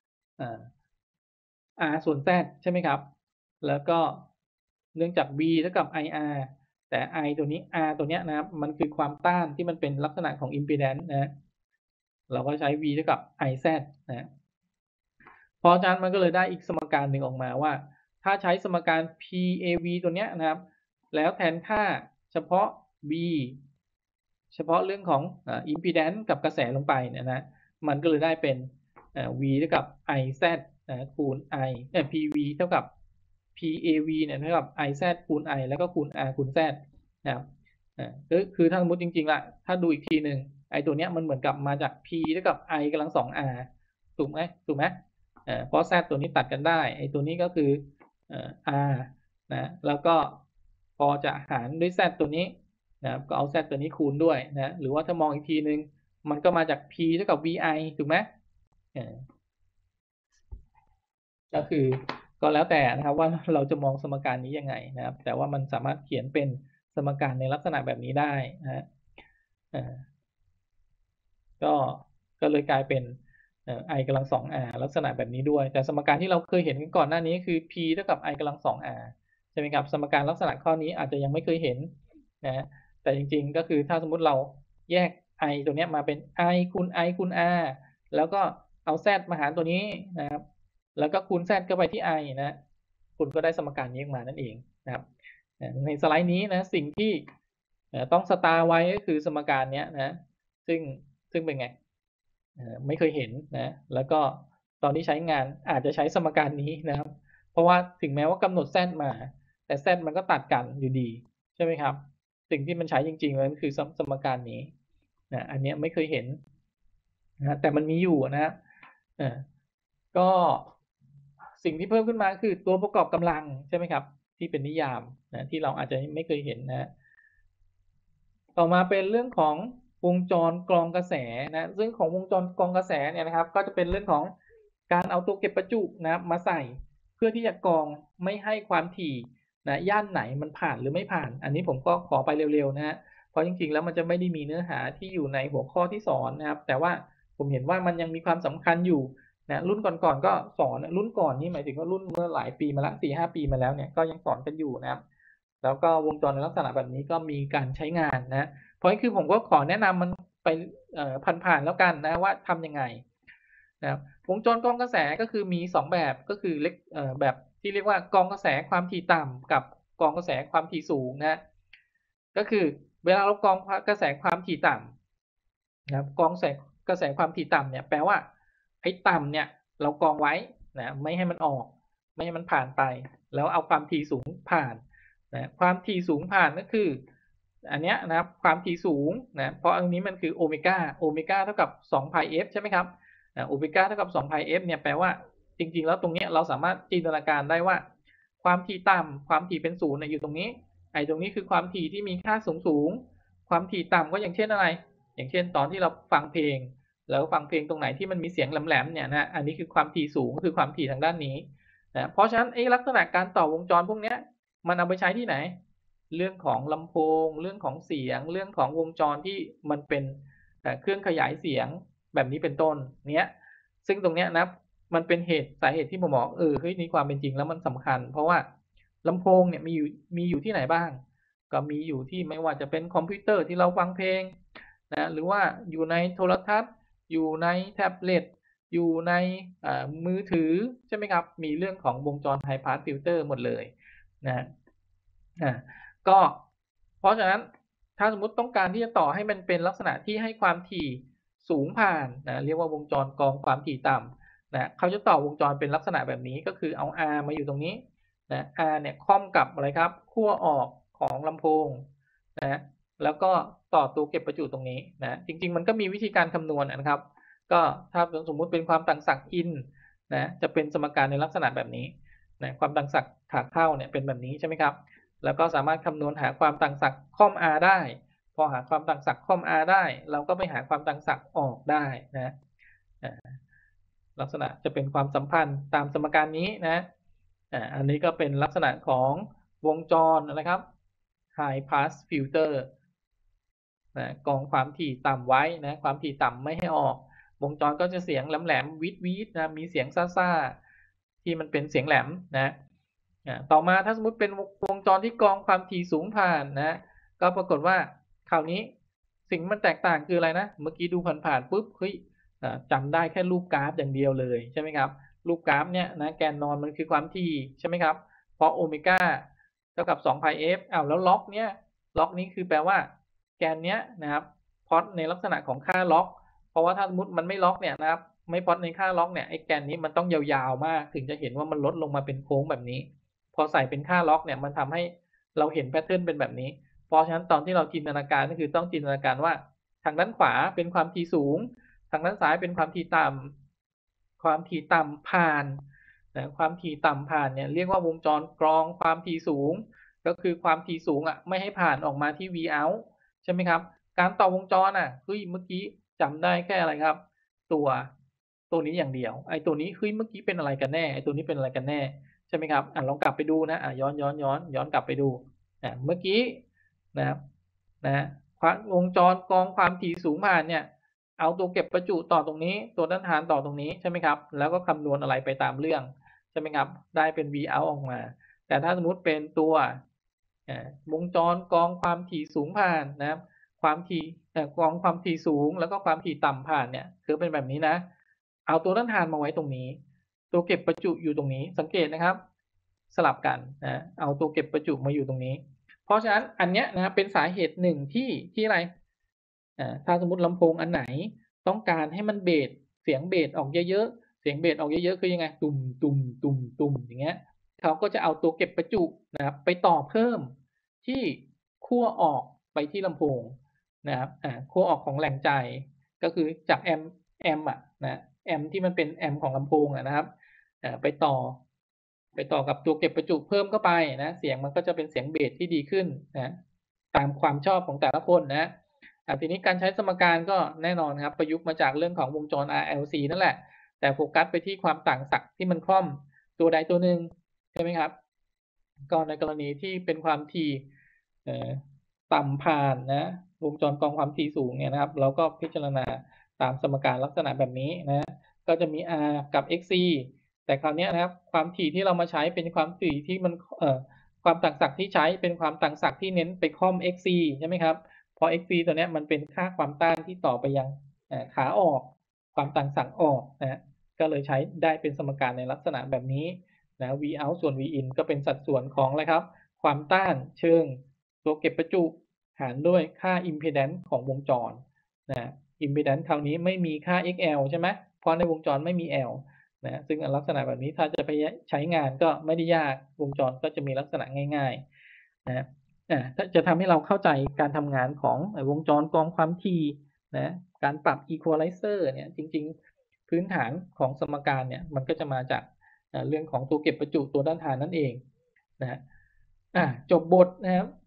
r ส่วน z ใช่ไหมครับแล้วก็เนื่องจาก v เท่ากับ ir แต่ i ตัวนี้ r ตัวนี้นะครับมันคือความต้านที่มันเป็นลักษณะของ impedance นะเราก็ใช้ v เท่ากับ iz นะเพราะฉะนั้นมันก็เลยได้อีกสมการหนึ่งออกมาว่าถ้าใช้สมการ pav ตัวนี้นะครับแล้วแทนค่าเฉพาะ v เฉพาะเรื่องของ impedance กับกระแสลงไปเนี่ยนะมันก็เลยได้เป็น v เท่ากับ iz นะคูณ i เอ่อ pv เท่ากับ pav เนี่ยเท่ากับ iz คูณ i แล้วก็คูณ r คูณ z นะครับก็คือถ้าสมมติจริงๆล่ะถ้าดูอีกทีหนึ่งไอ้ตัวเนี้ยมันเหมือนกับมาจาก p เท่ากับ i กำลังสอง r ถูกไหมถูกไหมเพราะ z ตัวนี้ตัดกันได้ไอ้ตัวนี้ก็คือ r นะแล้วก็พอจะหารด้วย z ตัวนี้นะก็เอา z ตัวนี้คูณด้วยนะหรือว่าถ้ามองอีกทีนึงมันก็มาจาก p เท่ากับ vi ถูกไหมก็คือก็แล้วแต่นะครับว่าเราจะมองสมการนี้ยังไงนะครับแต่ว่ามันสามารถเขียนเป็นสมการในลักษณะแบบนี้ได้นะฮะก็ก็เลยกลายเป็นi กำลังสอง r ลักษณะแบบนี้ด้วยแต่สมการที่เราเคยเห็นกันก่อนหน้านี้คือ p เท่ากับ i กำลังสอง r ใช่ไหมครับสมการลักษณะข้อนี้อาจจะยังไม่เคยเห็นนะแต่จริงๆก็คือถ้าสมมุติเราแยก i ตัวนี้มาเป็น i คูณ i คูณ r แล้วก็เอา z มาหารตัวนี้นะครับแล้วก็คูณ z เข้าไปที่ i นะคุณก็ได้สมการนี้ออกมานั่นเองนะครับในสไลด์นี้นะสิ่งที่ต้องสตาร์ไว้ก็คือสมการนี้นะซึ่งซึ่งเป็นไงเอ่อไม่เคยเห็นนะแล้วก็ตอนที่ใช้งานอาจจะใช้สมการนี้นะครับเพราะว่าถึงแม้ว่ากำหนด z มาแต่ z มันก็ตัดกันอยู่ดีใช่ไหมครับสิ่งที่มันใช้จริงๆมันคือสมสมการนี้นะอันเนี้ยไม่เคยเห็นนะแต่มันมีอยู่นะฮะอ่าก็สิ่งที่เพิ่มขึ้นมาคือตัวประกอบกำลังใช่ไหมครับที่เป็นนิยามนะที่เราอาจจะไม่เคยเห็นนะ ต่อมาเป็นเรื่องของวงจรกรองกระแสนะซึ่งของวงจรกรองกระแสเนี่ยนะครับก็จะเป็นเรื่องของการเอาตัวเก็บประจุนะครับมาใส่เพื่อที่จะกรองไม่ให้ความถี่นะย่านไหนมันผ่านหรือไม่ผ่านอันนี้ผมก็ขอไปเร็วๆนะฮะเพราะจริงๆแล้วมันจะไม่ได้มีเนื้อหาที่อยู่ในหัวข้อที่สอนนะครับแต่ว่าผมเห็นว่ามันยังมีความสำคัญอยู่นะรุ่นก่อนๆก็สอนรุ่นก่อนนี่หมายถึงว่ารุ่นเมื่อหลายปีมาแล้ว สี่ห้า ปีมาแล้วเนี่ยก็ยังสอนกันอยู่นะครับแล้วก็วงจรในลักษณะแบบนี้ก็มีการใช้งานนะเพราะงั้นคือผมก็ขอแนะนำมันไปเอ่อผ่านๆแล้วกันนะว่าทำยังไงนะครับวงจรกรองกระแสก็คือมีสองแบบก็คือเล็กเอ่อแบบที่เรียกว่ากรองกระแสความถี่ต่ำกับกรองกระแสความถี่สูงนะก็คือเวลาเรากรองกระแสความถี่ต่ำนะครับกรองแสงกระแสความถี่ต่ำเนี่ยแปลว่าไอ้ต่ำเนี่ยเรากรองไว้นะไม่ให้มันออกไม่ให้มันผ่านไปแล้วเอาความถี่สูงผ่านนะความถี่สูงผ่านก็คืออันเนี้ยนะครับความถี่สูงนะเพราะอันนี้มันคือโอเมก้าโอเมก้าเท่ากับสองพาย f ใช่ไหมครับโอเมก้าเท่ากับสองพาย f เนี่ยแปลว่าจริงๆแล้วตรงนี้เราสามารถจินตนาการได้ว่าความถี่ต่ำความถี่เป็นศูนย์อยู่ตรงนี้ไอ้ตรงนี้คือความถี่ที่มีค่าสูงสูงความถี่ต่ำก็อย่างเช่นอะไรอย่างเช่นตอนที่เราฟังเพลงแล้วฟังเพลงตรงไหนที่มันมีเสียงแหลมๆเนี่ยนะอันนี้คือความถี่สูงก็คือความถี่ทางด้านนี้นะเพราะฉะนั้นไอ้ลักษณะการต่อวงจรพวกนี้มันเอาไปใช้ที่ไหนเรื่องของลำโพงเรื่องของเสียงเรื่องของวงจรที่มันเป็นเครื่องขยายเสียงแบบนี้เป็นต้นเนี้ยซึ่งตรงเนี้ยนะมันเป็นเหตุสาเหตุที่ผมบอกเออเฮ้ยในความเป็นจริงแล้วมันสำคัญเพราะว่าลำโพงเนี่ยมีอยู่มีอยู่ที่ไหนบ้างก็มีอยู่ที่ไม่ว่าจะเป็นคอมพิวเตอร์ที่เราฟังเพลงนะหรือว่าอยู่ในโทรทัศน์อยู่ในแท็บเล็ตอยู่ในมือถือใช่ไหมครับมีเรื่องของวงจรไฮพาสฟิลเตอร์หมดเลยนะอ่าก็เพราะฉะนั้นถ้าสมมุติต้องการที่จะต่อให้มันเป็นลักษณะที่ให้ความถี่สูงผ่านนะเรียกว่าวงจรกรองความถี่ต่ำนะเขาจะต่อวงจรเป็นลักษณะแบบนี้ก็คือเอา R มาอยู่ตรงนี้นะ R เนี่ยค่อมกับอะไรครับขั้วออกของลำโพงนะแล้วก็ต่อตัวเก็บประจุตรงนี้นะจริงๆมันก็มีวิธีการคำนวณนะครับก็ถ้าสมมุติเป็นความต่างศักย์อินนะจะเป็นสมการในลักษณะแบบนี้นะความต่างศักย์ขาเข้าเนี่ยเป็นแบบนี้ใช่ไหมครับแล้วก็สามารถคำนวณหาความต่างศักย์ค่อม R ได้พอหาความต่างศักย์ค่อม R ได้เราก็ไปหาความต่างศักย์ออกได้นะลักษณะจะเป็นความสัมพันธ์ตามสมการนี้นะอันนี้ก็เป็นลักษณะของวงจรนะครับ High Pass Filter นะกรองความถี่ต่ำไว้นะความถี่ต่ำไม่ให้ออกวงจรก็จะเสียงแหลมๆวิดวิดนะมีเสียงซ่าๆที่มันเป็นเสียงแหลมนะต่อมาถ้าสมมุติเป็นวงจรที่กรองความถี่สูงผ่านนะก็ปรากฏว่าคราวนี้สิ่งมันแตกต่างคืออะไรนะเมื่อกี้ดูผ่านๆปุ๊บเฮ้ยจำได้แค่รูปกราฟอย่างเดียวเลยใช่ไหมครับรูปกราฟเนี่ยนะแกนนอนมันคือความถี่ใช่ไหมครับเพราะโอเมก้าเท่ากับสองพาย f อ้าวแล้วล็อกเนี้ยล็อกนี้คือแปลว่าแกนเนี้ยนะครับพอตในลักษณะของค่าล็อกเพราะว่าถ้าสมมติมันไม่ล็อกเนี่ยนะครับไม่พอตในค่าล็อกเนี่ยไอ้แกนนี้มันต้องยาวๆมากถึงจะเห็นว่ามันลดลงมาเป็นโค้งแบบนี้พอใส่เป็นค่าล็อกเนี่ยมันทำให้เราเห็นแพทเทิร์นเป็นแบบนี้เพราะฉะนั้นตอนที่เราจินตนาการก็คือต้องจินตนาการว่าทางด้านขวาเป็นความถี่สูงทางด้านซ้ายเป็นความถี่ต่ำความถี่ต่ำผ่านนะความถี่ต่ำผ่านเนี่ยเรียกว่าวงจรกรองความถี่สูงก็คือความถี่สูงอ่ะไม่ให้ผ่านออกมาที่ Vout ใช่ไหมครับการต่อวงจรอ่ะเฮ้ยเมื่อกี้จำได้แค่อะไรครับตัวตัวนี้อย่างเดียวไอ้ตัวนี้เฮ้ยเมื่อกี้เป็นอะไรกันแน่ไอ้ตัวนี้เป็นอะไรกันแน่ใช่ไหมครับอ่ะลองกลับไปดูนะอ่ะย้อนย้อนย้อนย้อนกลับไปดูอ่ะเมื่อกี้นะครับนะวงจรกรองความถี่สูงผ่านเนี่ยเอาตัวเก็บประจุต่อตรงนี้ตัวต้านทานต่อตรงนี้ใช่ไหมครับแล้วก็คำนวณอะไรไปตามเรื่องใช่ไหมครับได้เป็น Vout ออกมาแต่ถ้าสมมุติเป็นตัววงจรกรองความถี่สูงผ่านนะครับความถี่กรองความถี่สูงแล้วก็ความถี่ต่ำผ่านเนี่ยคือเป็นแบบนี้นะเอาตัวต้านทานมาไว้ตรงนี้ตัวเก็บประจุอยู่ตรงนี้สังเกตนะครับสลับกันนะเอาตัวเก็บประจุมาอยู่ตรงนี้เพราะฉะนั้นอันเนี้ยนะเป็นสาเหตุหนึ่งที่ที่อะไรถ้าสมมติลำโพงอันไหนต้องการให้มันเบสเสียงเบสออกเยอะๆเสียงเบสออกเยอะๆคือยังไงตุ่มตุ่มตุ่มตุ่มอย่างเงี้ยเขาก็จะเอาตัวเก็บประจุนะครับไปต่อเพิ่มที่ขั้วออกไปที่ลำโพงนะครับอ่าขั้วออกของแหล่งจ่ายก็คือจากแอมป์แอมป์อะนะแอมป์ที่มันเป็นแอมป์ของลำโพงอะนะครับอ่าไปต่อไปต่อกับตัวเก็บประจุเพิ่มเข้าไปนะเสียงมันก็จะเป็นเสียงเบสที่ดีขึ้นนะตามความชอบของแต่ละคนนะอ่าทีนี้การใช้สมการก็แน่นอนครับประยุกต์มาจากเรื่องของวงจร อาร์ แอล ซี นั่นแหละแต่โฟกัสไปที่ความต่างศักย์ที่มันคล่อมตัวใดตัวหนึ่งใช่ไหมครับก็ในกรณีที่เป็นความถี่เอ่อต่ำผ่านนะวงจรกรองความถี่สูงเนี่ยนะครับเราก็พิจารณาตามสมการลักษณะแบบนี้นะก็จะมี R กับ Xc แต่คราวนี้นะครับความถี่ที่เรามาใช้เป็นความถี่ที่มันเอ่อความต่างศักย์ที่ใช้เป็นความต่างศักย์ที่เน้นไปค่อม Xc ใช่ไหมครับเพราะ Xc ตัวนี้มันเป็นค่าความต้านที่ต่อไปยังขาออกความต่างศักย์ออกนะก็เลยใช้ได้เป็นสมการในลักษณะแบบนี้นะ V out ส่วน V in ก็เป็นสัดส่วนของอะไรครับความต้านเชิงตัวเก็บประจุหารด้วยค่า impedance ของวงจรนะ impedance คราวนี้ไม่มีค่า เอ็กซ์ แอล ใช่ไหมเพราะในวงจรไม่มี L นะซึ่งลักษณะแบบนี้ถ้าจะไปใช้งานก็ไม่ได้ยากวงจรก็จะมีลักษณะง่ายๆนะอ่าจะทำให้เราเข้าใจการทำงานของวงจรกรองความถี่นะการปรับ equalizer เนี่ยจริงๆพื้นฐานของสมการเนี่ยมันก็จะมาจากเรื่องของตัวเก็บประจุตัวด้านทานนั่นเองนะอ่าจบบทนะครับ